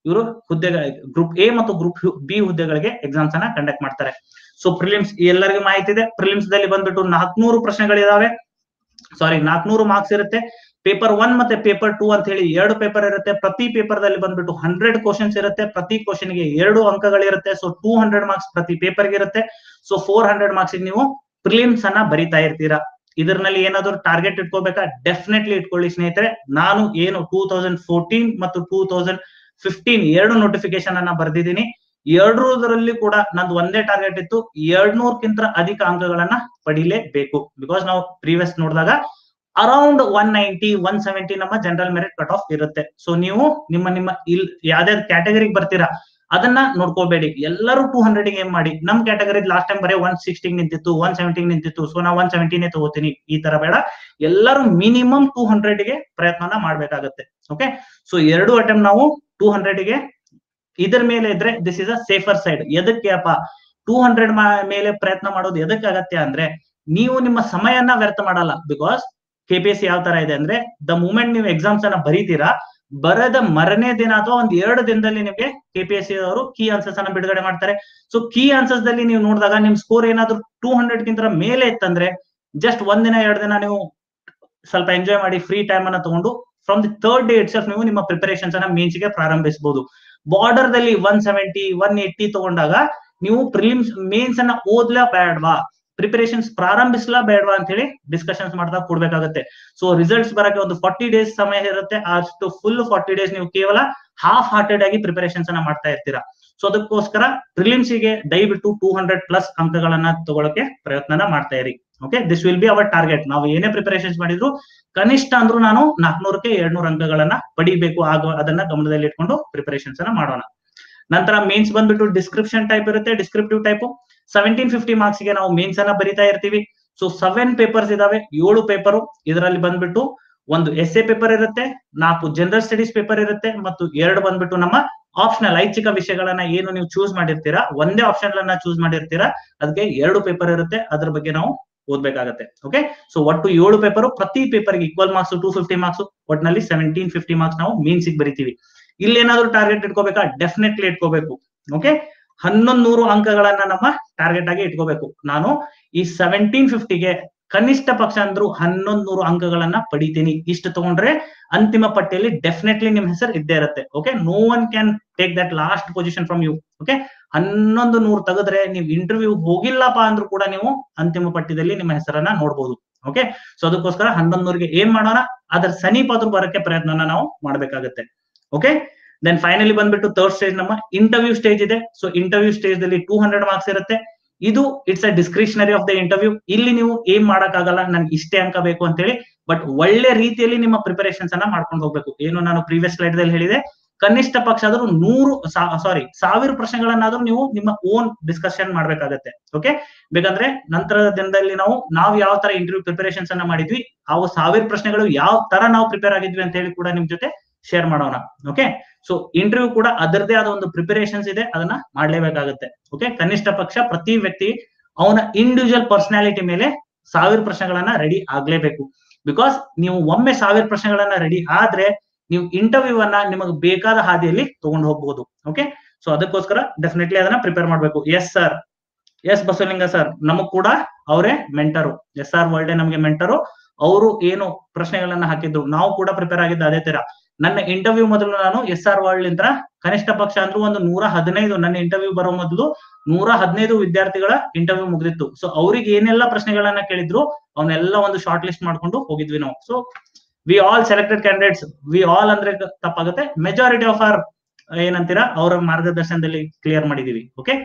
ಇವರು ಹುದ್ದೆಗಳ ಗ್ರೂಪ್ ಎ ಮತ್ತು ಗ್ರೂಪ್ ಬಿ ಹುದ್ದೆಗಳಿಗೆ ಎಕ್ಸಾಮ್ಸ್ ಅನ್ನ ಕಂಡಕ್ಟ್ ಮಾಡ್ತಾರೆ. ಸೊ ಪ್ರಿಲಿಮ್ಸ್ ಎಲ್ಲರಿಗೂ ಮಾಹಿತಿ ಇದೆ. ಪ್ರಿಲಿಮ್ಸ್ ದಲ್ಲಿ ಬಂದ್ಬಿಟ್ಟು ನಾಲ್ಕನೂರು ಪ್ರಶ್ನೆಗಳಿದಾವೆ, ಸಾರಿ ನಾಲ್ಕನೂರು ಮಾರ್ಕ್ಸ್ ಇರುತ್ತೆ. ಪೇಪರ್ ಒನ್ ಮತ್ತೆ ಪೇಪರ್ ಟೂ ಅಂತ ಹೇಳಿ ಎರಡು ಪೇಪರ್ ಇರುತ್ತೆ. ಪ್ರತಿ ಪೇಪರ್ ದಲ್ಲಿ ಬಂದ್ಬಿಟ್ಟು ಹಂಡ್ರೆಡ್ ಕ್ವಶನ್ಸ್ ಇರುತ್ತೆ. ಪ್ರತಿ ಕ್ವಶನ್ ಗೆ ಎರಡು ಅಂಕಗಳಿರುತ್ತೆ. ಸೊ ಟೂ ಹಂಡ್ರೆಡ್ ಮಾರ್ಕ್ಸ್ ಪ್ರತಿ ಪೇಪರ್ ಗೆ ಇರುತ್ತೆ. ಸೊ ಫೋರ್ ಹಂಡ್ರೆಡ್ ಮಾರ್ಕ್ಸ್ ನೀವು ಪ್ರಿಲಿಮ್ಸ್ ಅನ್ನ ಬರಿತಾ ಇರ್ತೀರಾ. ಇದರಲ್ಲಿ ಏನಾದ್ರು ಟಾರ್ಗೆಟ್ ಇಟ್ಕೋಬೇಕಾ? ಡೆಫಿನೆಟ್ಲಿ ಇಟ್ಕೊಳ್ಳಿ ಸ್ನೇಹಿತರೆ. ನಾನು ಏನು ಟೂ ತೌಸಂಡ್ ಫೋರ್ಟೀನ್ ಮತ್ತು ಟೂ ತೌಸಂಡ್ ಫಿಫ್ಟೀನ್ ಎರಡು ನೋಟಿಫಿಕೇಶನ್ ಅನ್ನ ಬರ್ದಿದ್ದೀನಿ. ಎರಡರಲ್ಲಿ ಕೂಡ ನಂದು ಒಂದೇ ಟಾರ್ಗೆಟ್ ಇತ್ತು, ಎರಡ್ನೂರ್ಕಿಂತ ಅಧಿಕ ಅಂಕಗಳನ್ನ ಪಡಿಲೇಬೇಕು. ಬಿಕಾಸ್ ನಾವು ಪ್ರೀವಿಯಸ್ ನೋಡಿದಾಗ around one ninety one seventy ನಮ್ಮ ಜನರಲ್ ಮೆರಿಟ್ ಕಟ್ ಆಫ್ ಇರುತ್ತೆ. ಸೊ ನೀವು ನಿಮ್ಮ ನಿಮ್ಮ ಇಲ್ ಯಾವ್ದಾವ್ದು ಕ್ಯಾಟಗರಿಗೆ ಬರ್ತೀರಾ ಅದನ್ನ ನೋಡ್ಕೋಬೇಡಿ. ಎಲ್ಲರೂ ಟೂ ಹಂಡ್ರೆಡ್ ಏಮ್ ಮಾಡಿ. ನಮ್ ಕ್ಯಾಟಗರಿ ಲಾಸ್ಟ್ ಟೈಮ್ ಬರೀ ಒನ್ ಸಿಕ್ಸ್ಟಿಂಗ್ ನಿಂತಿತ್ತು, ಒನ್ ಸೆವೆಂಟಿಂಗ್ ನಿಂತಿತ್ತು. ಸೊ ನಾವು ಒನ್ ಸೆವೆಂಟಿನೇ ತಗೋತೀನಿ, ಈ ತರ ಬೇಡ. ಎಲ್ಲರೂ ಮಿನಿಮಮ್ ಟೂ ಹಂಡ್ರೆಡ್ ಗೆ ಪ್ರಯತ್ನ ಮಾಡ್ಬೇಕಾಗತ್ತೆ. ಓಕೆ, ಸೊ ಎರಡು ಅಟೆಂಪ್ಟ್ ನಾವು ಟೂ ಹಂಡ್ರೆಡ್ ಗೆ ಇದರ ಮೇಲೆ ಇದ್ರೆ this is a safer side. ಎದಕ್ಕೆ ಅಪ್ಪ ಟೂ ಹಂಡ್ರೆಡ್ ಮೇಲೆ ಪ್ರಯತ್ನ ಮಾಡೋದು ಎದಕ್ಕೆ ಅಗತ್ಯ ಅಂದ್ರೆ, ನೀವು ನಿಮ್ಮ ಸಮಯನ ವ್ಯರ್ಥ ಮಾಡಲ್ಲ. Because K P S C ಯಾವ ತರ ಇದೆ ಅಂದ್ರೆ, ದ ಮೂಮೆಂಟ್ ನೀವು ಎಕ್ಸಾಮ್ಸ್ ಅನ್ನ ಬರೀತೀರಾ, ಬರದ ಮರನೇ ದಿನ ಅಥವಾ ಒಂದ್ ಎರಡು ದಿನದಲ್ಲಿ ನಿಮಗೆ ಕೆ ಪಿ ಎಸ್ ಸಿ ಅವರು ಕೀ ಆನ್ಸರ್ಸ್ ಅನ್ನ ಬಿಡುಗಡೆ ಮಾಡ್ತಾರೆ. ಸೊ ಕೀ ಆನ್ಸರ್ಸ್ ದಲ್ಲಿ ನೀವು ನೋಡಿದಾಗ ನಿಮ್ ಸ್ಕೋರ್ ಏನಾದ್ರು ಟೂ ಹಂಡ್ರೆಡ್ ಗಿಂತ ಮೇಲೆ ಇತ್ತಂದ್ರೆ, ಜಸ್ಟ್ ಒಂದ್ ದಿನ ಎರಡು ದಿನ ನೀವು ಸ್ವಲ್ಪ ಎಂಜಾಯ್ ಮಾಡಿ, ಫ್ರೀ ಟೈಮ್ ಅನ್ನ ತಗೊಂಡು from the third day itself ನೀವು ನಿಮ್ಮ ಪ್ರಿಪರೇಷನ್ಸ್ ಅನ್ನ ಮೇನ್ಸ್ ಗೆ ಪ್ರಾರಂಭಿಸಬಹುದು. ಬಾರ್ಡರ್ ದಲ್ಲಿ ಒನ್ ಸೆವೆಂಟಿ ಒನ್ ಏಟಿ ತಗೊಂಡಾಗ ನೀವು ಪ್ರಿಲಿಮ್ಸ್ ಮೇನ್ಸ್ ಅನ್ನ ಓದ್ಲಾ ಬೇಡವಾ, ಪ್ರಿಪರೇಷನ್ಸ್ ಪ್ರಾರಂಭಿಸ್ಲಾ ಬೇಡವಾ ಅಂತ ಹೇಳಿ ಡಿಸ್ಕಷನ್ಸ್ ಮಾಡ್ತಾ ಕೊಡ್ಬೇಕಾಗತ್ತೆ. ಸೊ ರಿಸಲ್ಟ್ಸ್ ಬರಕ್ಕೆ ಒಂದು ಫಾರ್ಟಿ ಡೇಸ್ ಸಮಯ ಇರುತ್ತೆ. ಅಷ್ಟು ಫುಲ್ ಫಾರ್ಟಿ ಡೇಸ್ ನೀವು ಕೇವಲ ಹಾಫ್ ಹಾರ್ಟೆಡ್ ಆಗಿ ಪ್ರಿಪರೇಷನ್ಸ್ ಅನ್ನ ಮಾಡ್ತಾ ಇರ್ತೀರಾ. ಸೊ ಅದಕ್ಕೋಸ್ಕರ ಪ್ರಿಲಿಮ್ಸ್ ಗೆ ದಯವಿಟ್ಟು ಟೂ ಹಂಡ್ರೆಡ್ ಪ್ಲಸ್ ಅಂಕಗಳನ್ನ ತಗೊಳಕ್ಕೆ ಪ್ರಯತ್ನ ಮಾಡ್ತಾ ಇರಿ. Okay, this will be our target. ನಾವು ಏನೇ ಪ್ರಿಪರೇಷನ್ಸ್ ಮಾಡಿದ್ರು ಕನಿಷ್ಠ ಅಂದ್ರೂ ನಾನು ನಾಲ್ಕನೂರಕ್ಕೆ ಎರಡ್ನೂರು ಅಂಕಗಳನ್ನ ಪಡಿಬೇಕು. ಆಗ ಅದನ್ನ ಗಮನದಲ್ಲಿ ಇಟ್ಕೊಂಡು ಪ್ರಿಪರೇಷನ್ಸ್ ಅನ್ನ ಮಾಡೋಣ. ನಂತರ ಮೇನ್ಸ್ ಬಂದ್ಬಿಟ್ಟು ಡಿಸ್ಕ್ರಿಪ್ಷನ್ ಟೈಪ್ ಇರುತ್ತೆ, descriptive type. Seventeen fifty marks ಗೆ ನಾವು ಮೇನ್ಸ್ ಅನ್ನ ಬರಿತಾ ಇರ್ತೀವಿ. ಸೊ ಸೆವೆನ್ ಪೇಪರ್ಸ್ ಇದಾವೆ, ಏಳು ಪೇಪರ್. ಇದರಲ್ಲಿ ಬಂದ್ಬಿಟ್ಟು ಒಂದು ಎಸ್ ಎ ಪೇಪರ್ ಇರುತ್ತೆ, ನಾಲ್ಕು ಜನರಲ್ ಸ್ಟಡೀಸ್ ಪೇಪರ್ ಇರುತ್ತೆ, ಮತ್ತು ಎರಡು ಬಂದ್ಬಿಟ್ಟು ನಮ್ಮ ಆಪ್ಷನಲ್ ಐಚ್ಛಿಕ ವಿಷಯಗಳನ್ನ ಏನು ನೀವು ಚೂಸ್ ಮಾಡಿರ್ತೀರಾ, ಒಂದೇ ಆಪ್ಷನ್ ಅನ್ನ ಚೂಸ್ ಮಾಡಿರ್ತೀರಾ, ಅದಕ್ಕೆ ಎರಡು ಪೇಪರ್ ಇರುತ್ತೆ. ಅದ್ರ ಬಗ್ಗೆ ನಾವು ಓದ್ಬೇಕಾಗತ್ತೆ. ಓಕೆ, ಸೊ ಒಟ್ಟು ಏಳು ಪೇಪರ್, ಪ್ರತಿ ಪೇಪರ್ ಗೆ equal marks two fifty marks. ಒಟ್ಟಿನಲ್ಲಿ ಸೆವೆಂಟೀನ್ ಫಿಫ್ಟಿ ಮಾರ್ಕ್ಸ್ ನಾವು ಮೇನ್ಸ್ ಗೆ ಬರಿತೀವಿ. ಇಲ್ಲಿ ಏನಾದ್ರು ಟಾರ್ಗೆಟ್ ಇಟ್ಕೋಬೇಕಾ? ಡೆಫಿನೆಟ್ಲಿ ಇಟ್ಕೋಬೇಕು. ಓಕೆ, ಹನ್ನೊಂದು ನೂರು ಅಂಕಗಳನ್ನ ನಮ್ಮ ಟಾರ್ಗೆಟ್ ಆಗಿ ಇಟ್ಕೋಬೇಕು. ನಾನು ಈ ಸೆವೆಂಟೀನ್ ಫಿಫ್ಟಿಗೆ ಕನಿಷ್ಠ ಪಕ್ಷ ಅಂದ್ರೂ ಹನ್ನೊಂದು ನೂರು ಅಂಕಗಳನ್ನ ಪಡಿತೀನಿ. ಇಷ್ಟು ತಗೊಂಡ್ರೆ ಅಂತಿಮ ಪಟ್ಟಿಯಲ್ಲಿ ಡೆಫಿನೆಟ್ಲಿ ನಿಮ್ ಹೆಸರು ಇದ್ದೇ ಇರುತ್ತೆ. Okay, no one can take that last position from you. Okay, ಹನ್ನೊಂದು ನೂರು ತೆಗೆದ್ರೆ ನೀವು ಇಂಟರ್ವ್ಯೂ ಹೋಗಿಲ್ಲಪ್ಪ ಅಂದ್ರೂ ಕೂಡ ನೀವು ಅಂತಿಮ ಪಟ್ಟಿಯಲ್ಲಿ ನಿಮ್ಮ ಹೆಸರನ್ನ ನೋಡ್ಬೋದು. ಓಕೆ, ಸೊ ಅದಕ್ಕೋಸ್ಕರ ಹನ್ನೊಂದು ನೂರಿಗೆ ಏನ್ ಮಾಡೋಣ, ಅದರ ಸಮೀಪ ಆದ್ರೂ ಬರಕ್ಕೆ ಪ್ರಯತ್ನನ ನಾವು ಮಾಡ್ಬೇಕಾಗತ್ತೆ. ಓಕೆ, ದೆನ್ ಫೈನಲಿ ಬಂದ್ಬಿಟ್ಟು ಥರ್ಡ್ ಸ್ಟೇಜ್ ನಮ್ಮ ಇಂಟರ್ವ್ಯೂ ಸ್ಟೇಜ್ ಇದೆ. ಸೊ ಇಂಟರ್ವ್ಯೂ ಸ್ಟೇಜ್ ದಲ್ಲಿ ಟೂ ಹಂಡ್ರೆಡ್ ಮಾರ್ಕ್ಸ್ ಇರುತ್ತೆ. ಇದು it's a discretionary of the interview. ಇಲ್ಲಿ ನೀವು ಏನ್ ಮಾಡಕ್ಕಾಗಲ್ಲ, ನನ್ಗೆ ಇಷ್ಟೇ ಅಂಕ ಬೇಕು ಅಂತ ಹೇಳಿ, ಬಟ್ ಒಳ್ಳೆ ರೀತಿಯಲ್ಲಿ ನಿಮ್ಮ ಪ್ರಿಪರೇಷನ್ಸ್ ಅನ್ನ ಮಾಡ್ಕೊಂಡು ಹೋಗ್ಬೇಕು. ಏನು ನಾನು ಪ್ರೀವಿಯಸ್ ಸ್ಲೈಡ್ ದಲ್ಲಿ ಹೇಳಿದೆ, ಕನಿಷ್ಠ ಪಕ್ಷ ಆದ್ರೂ ನೂರು ಸಾರಿ ಸಾವಿರ ಪ್ರಶ್ನೆಗಳನ್ನಾದ್ರೂ ನೀವು ನಿಮ್ಮ ಓನ್ ಡಿಸ್ಕಷನ್ ಮಾಡ್ಬೇಕಾಗತ್ತೆ. ಓಕೆ, ಬೇಕಂದ್ರೆ ನಂತರದ ದಿನದಲ್ಲಿ ನಾವು ನಾವು ಯಾವ ತರ ಇಂಟರ್ವ್ಯೂ ಪ್ರಿಪರೇಷನ್ಸ್ ಅನ್ನ ಮಾಡಿದ್ವಿ, ಅವು ಸಾವಿರ ಪ್ರಶ್ನೆಗಳು ಯಾವ ತರ ನಾವು ಪ್ರಿಪೇರ್ ಆಗಿದ್ವಿ ಅಂತ ಹೇಳಿ ಕೂಡ ನಿಮ್ ಜೊತೆ ಶೇರ್ ಮಾಡೋಣ. ಓಕೆ, ಸೊ ಇಂಟರ್ವ್ಯೂ ಕೂಡ ಅದರದೇ ಆದ ಒಂದು ಪ್ರಿಪರೇಷನ್ಸ್ ಇದೆ, ಅದನ್ನ ಮಾಡ್ಲೇಬೇಕಾಗುತ್ತೆ. ಓಕೆ, ಕನಿಷ್ಠ ಪಕ್ಷ ಪ್ರತಿ ವ್ಯಕ್ತಿ ಅವನ ಇಂಡಿವಿಜುವಲ್ ಪರ್ಸನಾಲಿಟಿ ಮೇಲೆ ಸಾವಿರ ಪ್ರಶ್ನೆಗಳನ್ನ ರೆಡಿ ಆಗ್ಲೇಬೇಕು. ಬಿಕಾಸ್ ನೀವು ಒಮ್ಮೆ ಸಾವಿರ ಪ್ರಶ್ನೆಗಳನ್ನ ರೆಡಿ ಆದ್ರೆ ನೀವು ಇಂಟರ್ವ್ಯೂ ಅನ್ನ ನಿಮಗೆ ಬೇಕಾದ ಹಾದಿಯಲ್ಲಿ ತಗೊಂಡು ಹೋಗ್ಬಹುದು. ಓಕೆ, ಸೊ ಅದಕ್ಕೋಸ್ಕರ ಡೆಫಿನೆಟ್ಲಿ ಅದನ್ನ ಪ್ರಿಪೇರ್ ಮಾಡ್ಬೇಕು. Yes sir, yes Basavalinga sir ನಮಗ್ ಕೂಡ ಅವರೇ ಮೆಂಟರು. ಎಸ್ ಆರ್ ವರ್ಲ್ಡ್ ನಮ್ಗೆ ಮೆಂಟರು. ಅವರು ಏನು ಪ್ರಶ್ನೆಗಳನ್ನ ಹಾಕಿದ್ರು ನಾವು ಕೂಡ ಪ್ರಿಪೇರ್ ಆಗಿದ್ದ ಅದೇ ತರ. ನನ್ನ ಇಂಟರ್ವ್ಯೂ ಮೊದಲು ನಾನು ಎಸ್ ಆರ್ ವರ್ಲ್ಡ್ ಇಂದ ಕನಿಷ್ಠ ಪಕ್ಷ ಅಂದ್ರೂ ಒಂದು ನೂರ ಹದಿನೈದು ನನ್ನ ಇಂಟರ್ವ್ಯೂ ಬರೋ ಮೊದಲು ನೂರ ಹದಿನೈದು ವಿದ್ಯಾರ್ಥಿಗಳ ಇಂಟರ್ವ್ಯೂ ಮುಗಿದಿತ್ತು. ಸೊ ಅವ್ರಿಗೆ ಏನೆಲ್ಲ ಪ್ರಶ್ನೆಗಳನ್ನ ಕೇಳಿದ್ರು ಅವನ್ನೆಲ್ಲ ಒಂದು ಶಾರ್ಟ್ ಲಿಸ್ಟ್ ಮಾಡ್ಕೊಂಡು ಹೋಗಿದ್ವಿ ನಾವು. So we all selected candidates, we all ಅಂದ್ರೆ ತಪ್ಪಾಗುತ್ತೆ, ಮೆಜಾರಿಟಿ ಆಫ್ ಆರ್ ಏನಂತೀರಾ ಅವರ ಮಾರ್ಗದರ್ಶನದಲ್ಲಿ ಕ್ಲಿಯರ್ ಮಾಡಿದೀವಿ. Okay,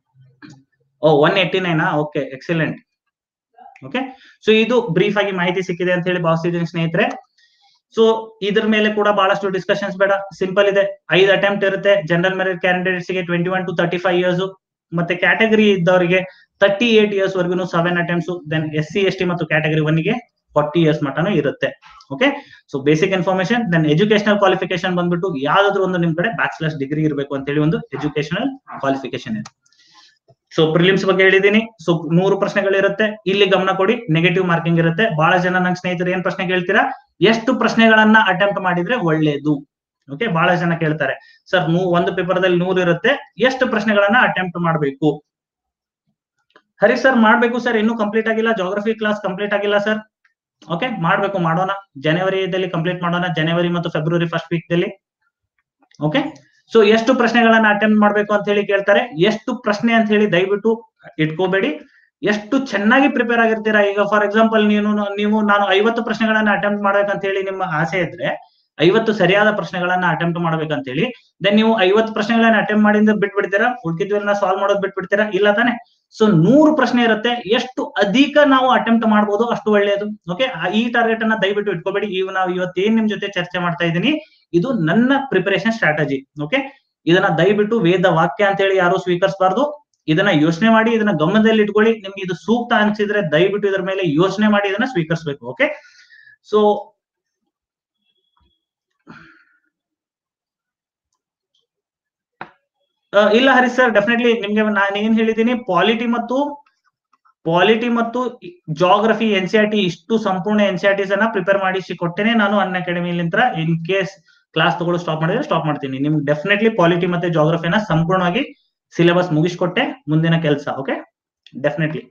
oh one eighty nine okay, excellent. Okay, so ಇದು ಬ್ರೀಫ್ ಆಗಿ ಮಾಹಿತಿ ಸಿಕ್ಕಿದೆ ಅಂತ ಹೇಳಿ ಭಾವಿಸ್ತಿದ್ದೀನಿ ಸ್ನೇಹಿತರೆ. ಸೊ ಇದ್ರ ಮೇಲೆ ಕೂಡ ಬಹಳಷ್ಟು ಡಿಸ್ಕಷನ್ಸ್ ಬೇಡ, ಸಿಂಪಲ್ ಇದೆ. ಐದು ಅಟೆಂಪ್ಟ್ ಇರುತ್ತೆ. ಜನರಲ್ ಮೆರಿಟ್ ಕ್ಯಾಂಡಿಡೇಟ್ಸ್ ಗೆ twenty one to thirty five years, ಮತ್ತೆ ಕ್ಯಾಟಗರಿ ಇದ್ದವರಿಗೆ ತರ್ಟಿ ಏಟ್ ಇಯರ್ಸ್ ವರ್ಗು seven attempts. Then S C S T ಮತ್ತು ಕ್ಯಾಟಗರಿ ಒನ್ ಗೆ ಫಾರ್ಟಿ ಇಯರ್ಸ್ ಮಟನೂ ಇರುತ್ತೆ. Okay, so basic information. Then educational qualification ಬಂದ್ಬಿಟ್ಟು ಯಾವ್ದಾದ್ರು ಒಂದು ನಿಮ್ ಕಡೆ ಬ್ಯಾಚಲರ್ಸ್ ಡಿಗ್ರಿ ಇರಬೇಕು ಅಂತ ಹೇಳಿ ಒಂದು ಎಜುಕೇಶನಲ್ ಕ್ವಾಲಿಫಿಕೇಶನ್ ಇದೆ. ಸೊ ಪ್ರಿಲಿಮ್ಸ್ ಬಗ್ಗೆ ಹೇಳಿದೀನಿ. ಸೊ ನೂರು ಪ್ರಶ್ನೆಗಳಿರುತ್ತೆ. ಇಲ್ಲಿ ಗಮನ ಕೊಡಿ, ನೆಗೆಟಿವ್ ಮಾರ್ಕಿಂಗ್ ಇರುತ್ತೆ. ಬಹಳ ಜನ ನಂಗೆ ಸ್ನೇಹಿತರು ಏನ್ ಪ್ರಶ್ನೆ ಕೇಳ್ತೀರಾ, ಎಷ್ಟು ಪ್ರಶ್ನೆಗಳನ್ನ ಅಟೆಂಪ್ಟ್ ಮಾಡಿದ್ರೆ ಒಳ್ಳೇದು? ಓಕೆ, ಬಹಳ ಜನ ಕೇಳ್ತಾರೆ ಸರ್, ನೂ ಒಂದು ಪೇಪರ್ದಲ್ಲಿ ನೂರು ಇರುತ್ತೆ, ಎಷ್ಟು ಪ್ರಶ್ನೆಗಳನ್ನ ಅಟೆಂಪ್ಟ್ ಮಾಡಬೇಕು? ಹರಿ ಸರ್, ಮಾಡ್ಬೇಕು ಸರ್, ಇನ್ನೂ ಕಂಪ್ಲೀಟ್ ಆಗಿಲ್ಲ, ಜಾಗ್ರಫಿ ಕ್ಲಾಸ್ ಕಂಪ್ಲೀಟ್ ಆಗಿಲ್ಲ ಸರ್. ಓಕೆ, ಮಾಡ್ಬೇಕು, ಮಾಡೋಣ, ಜನವರಿದಲ್ಲಿ ಕಂಪ್ಲೀಟ್ ಮಾಡೋಣ, ಜನವರಿ ಮತ್ತು ಫೆಬ್ರವರಿ ಫಸ್ಟ್ ವೀಕ್ ದಲ್ಲಿ. ಓಕೆ, ಸೊ ಎಷ್ಟು ಪ್ರಶ್ನೆಗಳನ್ನ ಅಟೆಂಪ್ಟ್ ಮಾಡ್ಬೇಕು ಅಂತ ಹೇಳಿ ಕೇಳ್ತಾರೆ. ಎಷ್ಟು ಪ್ರಶ್ನೆ ಅಂತ ಹೇಳಿ ದಯವಿಟ್ಟು ಇಟ್ಕೋಬೇಡಿ, ಎಷ್ಟು ಚೆನ್ನಾಗಿ ಪ್ರಿಪೇರ್ ಆಗಿರ್ತೀರಾ. ಈಗ ಫಾರ್ ಎಕ್ಸಾಂಪಲ್ ನೀವು ನೀವು ನಾನು ಐವತ್ತು ಪ್ರಶ್ನೆಗಳನ್ನ ಅಟೆಂಪ್ಟ್ ಮಾಡ್ಬೇಕಂತ ಹೇಳಿ ನಿಮ್ಮ ಆಸೆ ಇದ್ರೆ, ಐವತ್ತು ಸರಿಯಾದ ಪ್ರಶ್ನೆಗಳನ್ನ ಅಟೆಂಪ್ಟ್ ಮಾಡ್ಬೇಕಂತ ಹೇಳಿ, ದೆನ್ ನೀವು ಐವತ್ತು ಪ್ರಶ್ನೆಗಳನ್ನ ಅಟೆಂಪ್ಟ್ ಮಾಡಿದ್ರೆ ಬಿಟ್ಬಿಡ್ತೀರಾ, ಉಳ್ಕಿದ್ವನ್ನ ಸಾಲ್ವ್ ಮಾಡೋದು ಬಿಟ್ಬಿಡ್ತೀರಾ? ಇಲ್ಲ ತಾನೆ. ಸೊ ನೂರು ಪ್ರಶ್ನೆ ಇರುತ್ತೆ, ಎಷ್ಟು ಅಧಿಕ ನಾವು ಅಟೆಂಪ್ಟ್ ಮಾಡಬಹುದು ಅಷ್ಟು ಒಳ್ಳೆಯದು. ಓಕೆ, ಈ ಟಾರ್ಗೆಟ್ ಅನ್ನ ದಯವಿಟ್ಟು ಇಟ್ಕೋಬೇಡಿ. ಈಗ ನಾವು ಇವತ್ತೇನ್ ನಿಮ್ ಜೊತೆ ಚರ್ಚೆ ಮಾಡ್ತಾ ಇದ್ದೀನಿ, ಇದು ನನ್ನ ಪ್ರಿಪರೇಷನ್ ಸ್ಟ್ರಾಟಜಿ. ಓಕೆ, ಇದನ್ನ ದಯವಿಟ್ಟು ವೇದ ವಾಕ್ಯ ಅಂತ ಹೇಳಿ ಯಾರು ಸ್ವೀಕರಿಸಬಾರ್ದು. ಇದನ್ನ ಯೋಚನೆ ಮಾಡಿ, ಇದನ್ನ ಗಮನದಲ್ಲಿ ಇಟ್ಕೊಳ್ಳಿ. ನಿಮ್ಗೆ ಇದು ಸೂಕ್ತ ಅನ್ಸಿದ್ರೆ ದಯವಿಟ್ಟು ಇದರ ಮೇಲೆ ಯೋಚನೆ ಮಾಡಿ ಇದನ್ನ ಸ್ವೀಕರಿಸಬೇಕು. ಓಕೆ, ಸೊ ಇಲ್ಲ ಹರಿ ಸರ್, ಡೆಫಿನೆಟ್ಲಿ ನಿಮ್ಗೆ ನಾನು ಏನ್ ಹೇಳಿದ್ದೀನಿ, ಪಾಲಿಟಿ ಮತ್ತು ಪಾಲಿಟಿ ಮತ್ತು geography N C R T ಇಷ್ಟು ಸಂಪೂರ್ಣ ಎನ್ ಸಿ ಆರ್ ಟಿಸ್ ಅನ್ನ ಪ್ರಿಪೇರ್ ಮಾಡಿಸಿ ಕೊಟ್ಟೇನೆ ನಾನು ಅನ್ ಅಕಾಡೆಮಿಲಿಂದ. ಇನ್ ಕೇಸ್ ಕ್ಲಾಸ್ ತಗೊಳ್ಳೋ ಸ್ಟಾಪ್ ಮಾಡಿದ್ರೆ ಸ್ಟಾಪ್ ಮಾಡ್ತೀನಿ. ನಿಮ್ಗೆ ಡೆಫಿನೆಟ್ಲಿ ಪಾಲಿಟಿ ಮತ್ತೆ ಜಾಗ್ರಫಿನ ಸಂಪೂರ್ಣವಾಗಿ ಸಿಲೆಬಸ್ ಮುಗಿಸ್ಕೊಟ್ಟೆ ಮುಂದಿನ ಕೆಲಸ. Okay, definitely.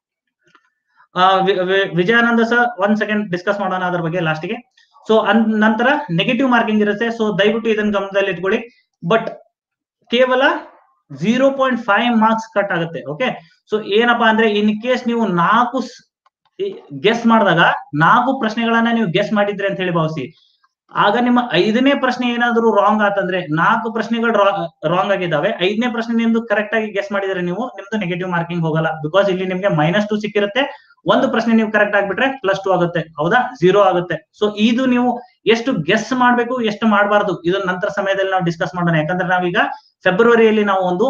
ವಿಜಯಾನಂದ ಸರ್, ಒಂದ್ ಸೆಕೆಂಡ್ ಡಿಸ್ಕಸ್ ಮಾಡೋಣ ಅದ್ರ ಬಗ್ಗೆ ಲಾಸ್ಟ್ಗೆ. ಸೊ ನಂತರ ನೆಗೆಟಿವ್ ಮಾರ್ಕಿಂಗ್ ಇರುತ್ತೆ. ಸೊ ದಯವಿಟ್ಟು ಇದನ್ನ ಗಮನದಲ್ಲಿ ಇಟ್ಕೊಳ್ಳಿ. ಬಟ್ ಕೇವಲ zero point five marks cut ಆಗುತ್ತೆ. ಓಕೆ, ಸೊ ಏನಪ್ಪಾ ಅಂದ್ರೆ, ಇನ್ ಕೇಸ್ ನೀವು ನಾಲ್ಕು ಗೆಸ್ ಮಾಡಿದಾಗ ನಾಲ್ಕು ಪ್ರಶ್ನೆಗಳನ್ನ ನೀವು ಗೆಸ್ ಮಾಡಿದ್ರಿ ಅಂತ ಹೇಳಿ ಭಾವಿಸಿ, ಆಗ ನಿಮ್ಮ ಐದನೇ ಪ್ರಶ್ನೆ ಏನಾದ್ರು ರಾಂಗ್ ಆತಂದ್ರೆ, ನಾಲ್ಕು ಪ್ರಶ್ನೆಗಳು ರಾಂಗ್ ಆಗಿದ್ದಾವೆ, ಐದನೇ ಪ್ರಶ್ನೆ ನಿಮ್ದು ಕರೆಕ್ಟ್ ಆಗಿ ಗೆಸ್ ಮಾಡಿದ್ರೆ ನೀವು, ನಿಮ್ದು ನೆಗೆಟಿವ್ ಮಾರ್ಕಿಂಗ್ ಹೋಗಲ್ಲ. ಬಿಕಾಸ್ ಇಲ್ಲಿ ನಿಮ್ಗೆ ಮೈನಸ್ ಟು ಸಿಕ್ಕಿರುತ್ತೆ. ಒಂದು ಪ್ರಶ್ನೆ ನೀವು ಕರೆಕ್ಟ್ ಆಗ್ಬಿಟ್ರೆ ಪ್ಲಸ್ ಟು ಆಗುತ್ತೆ, ಹೌದಾ, ಝೀರೋ ಆಗುತ್ತೆ. ಸೊ ಇದು ನೀವು ಎಷ್ಟು ಗೆಸ್ ಮಾಡ್ಬೇಕು, ಎಷ್ಟು ಮಾಡಬಾರ್ದು, ಇದನ್ನ ನಂತರ ಸಮಯದಲ್ಲಿ ನಾವು ಡಿಸ್ಕಸ್ ಮಾಡೋಣ. ಯಾಕಂದ್ರೆ ನಾವೀಗ ಫೆಬ್ರವರಿಯಲ್ಲಿ ನಾವು ಒಂದು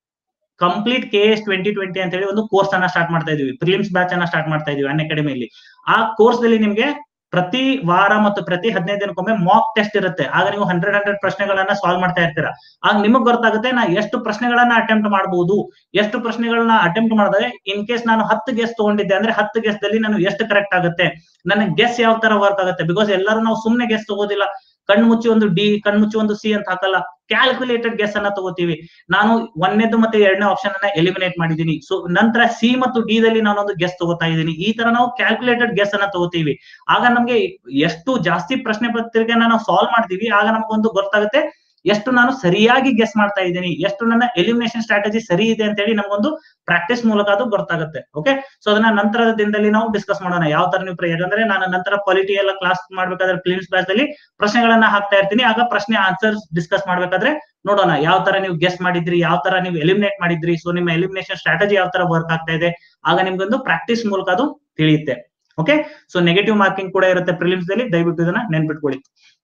complete K S twenty twenty ಅಂತ ಹೇಳಿ ಒಂದು ಕೋರ್ಸ್ ಅನ್ನ ಸ್ಟಾರ್ಟ್ ಮಾಡ್ತಾ ಇದೀವಿ, ಪ್ರಿಲಿಮ್ಸ್ ಬ್ಯಾಚ್ ಅನ್ನ ಸ್ಟಾರ್ಟ್ ಮಾಡ್ತಾ ಇದೀವಿ ಅನ್ ಅಕಾಡೆಮಿಯಲ್ಲಿ. ಆ ಕೋರ್ಸ್ ದಲ್ಲಿ ನಿಮ್ಗೆ ಪ್ರತಿ ವಾರ ಮತ್ತು ಪ್ರತಿ ಹದಿನೈದು ದಿನಕ್ಕೊಮ್ಮೆ ಮಾಕ್ ಟೆಸ್ಟ್ ಇರುತ್ತೆ. ಆಗ ನೀವು ಹಂಡ್ರೆಡ್ ಹಂಡ್ರೆಡ್ ಪ್ರಶ್ನೆಗಳನ್ನ ಸಾಲ್ವ್ ಮಾಡ್ತಾ ಇರ್ತೀರಾ. ಆಗ ನಿಮಗ್ ಗೊತ್ತಾಗುತ್ತೆ ನಾ ಎಷ್ಟು ಪ್ರಶ್ನೆಗಳನ್ನ ಅಟೆಂಪ್ಟ್ ಮಾಡಬಹುದು, ಎಷ್ಟು ಪ್ರಶ್ನೆಗಳನ್ನ ಅಟೆಂಪ್ಟ್ ಮಾಡಿದಾಗ ಇನ್ ಕೇಸ್ ನಾನು ಹತ್ತು ಗೆಸ್ ತಗೊಂಡಿದ್ದೆ ಅಂದ್ರೆ ಹತ್ತು ಗೆಸ್ ದಲ್ಲಿ ನಾನು ಎಷ್ಟು ಕರೆಕ್ಟ್ ಆಗುತ್ತೆ, ನನಗೆ ಗೆಸ್ ಯಾವ ತರ ವರ್ಕ್ ಆಗುತ್ತೆ. ಬಿಕಾಸ್ ಎಲ್ಲರೂ ನಾವು ಸುಮ್ನೆ ಗೆಸ್ ತಗೋದಿಲ್ಲ, ಕಣ್ಣು ಮುಚ್ಚಿ ಒಂದು ಡಿ, ಕಣ್ಣು ಮುಚ್ಚಿ ಒಂದು ಸಿ ಅಂತ ಹಾಕಲ್ಲ, ಕ್ಯಾಲ್ಕುಲೇಟೆಡ್ ಗೆಸ್ ಅನ್ನ ತಗೋತೀವಿ. ನಾನು ಒಂದನೇದು ಮತ್ತೆ ಎರಡನೇ ಆಪ್ಷನ್ ಅನ್ನ ಎಲಿಮಿನೇಟ್ ಮಾಡಿದೀನಿ. ಸೊ ನಂತರ ಸಿ ಮತ್ತು ಡಿ ದಲ್ಲಿ ನಾನೊಂದು ಗೆಸ್ ತಗೋತಾ ಇದ್ದೀನಿ. ಈ ತರ ನಾವು ಕ್ಯಾಲ್ಕುಲೇಟೆಡ್ ಗೆಸ್ ಅನ್ನ ತಗೋತೀವಿ. ಆಗ ನಮ್ಗೆ ಎಷ್ಟು ಜಾಸ್ತಿ ಪ್ರಶ್ನೆ ಪತ್ರಿಕೆನ ನಾವು ಸಾಲ್ವ್ ಮಾಡ್ತೀವಿ, ಆಗ ನಮಗೊಂದು ಗೊತ್ತಾಗುತ್ತೆ ಎಷ್ಟು ನಾನು ಸರಿಯಾಗಿ ಗೆಸ್ ಮಾಡ್ತಾ ಇದ್ದೀನಿ, ಎಷ್ಟು ನನ್ನ ಎಲಿಮಿನೇಷನ್ ಸ್ಟ್ರಾಟಜಿ ಸರಿ ಇದೆ ಅಂತ ಹೇಳಿ ನಮಗೊಂದು ಪ್ರಾಕ್ಟೀಸ್ ಮೂಲಕ ಅದು ಗೊತ್ತಾಗುತ್ತೆ. ಓಕೆ, ಸೊ ಅದನ್ನ ನಂತರದ ದಿನದಲ್ಲಿ ನಾವು ಡಿಸ್ಕಸ್ ಮಾಡೋಣ. ಯಾವ ತರ ನೀವು ಯಾಕಂದ್ರೆ ನಾನು ನಂತರ ಪಾಲಿಟಿ ಎಲ್ಲ ಕ್ಲಾಸ್ ಮಾಡ್ಬೇಕಾದ್ರೆ ಪ್ರಿಲಿಮ್ಸ್ ಬ್ಯಾಚ್ ಅಲ್ಲಿ ಪ್ರಶ್ನೆಗಳನ್ನ ಹಾಕ್ತಾ ಇರ್ತೀನಿ. ಆಗ ಪ್ರಶ್ನೆ ಆನ್ಸರ್ ಡಿಸ್ಕಸ್ ಮಾಡ್ಬೇಕಾದ್ರೆ ನೋಡೋಣ ಯಾವ ತರ ನೀವು ಗೆಸ್ ಮಾಡಿದ್ರಿ, ಯಾವ ತರ ನೀವು ಎಲಿಮಿನೇಟ್ ಮಾಡಿದ್ರಿ. ಸೊ ನಿಮ್ಮ ಎಲಿಮಿನೇಷನ್ ಸ್ಟ್ರಾಟಜಿ ಯಾವ ತರ ವರ್ಕ್ ಆಗ್ತಾ ಇದೆ, ಆಗ ನಿಮ್ಗೊಂದು ಪ್ರಾಕ್ಟೀಸ್ ಮೂಲಕ ಅದು ತಿಳಿಯುತ್ತೆ. ಓಕೆ, ಸೊ ನೆಗೆಟಿವ್ ಮಾರ್ಕಿಂಗ್ ಕೂಡ ಇರುತ್ತೆ ಪ್ರಿಲಿಮ್ಸ್ ದಲ್ಲಿ, ದಯವಿಟ್ಟು ಇದನ್ನ ನೆನ್ಪಿಟ್ಕೊಳ್ಳಿ.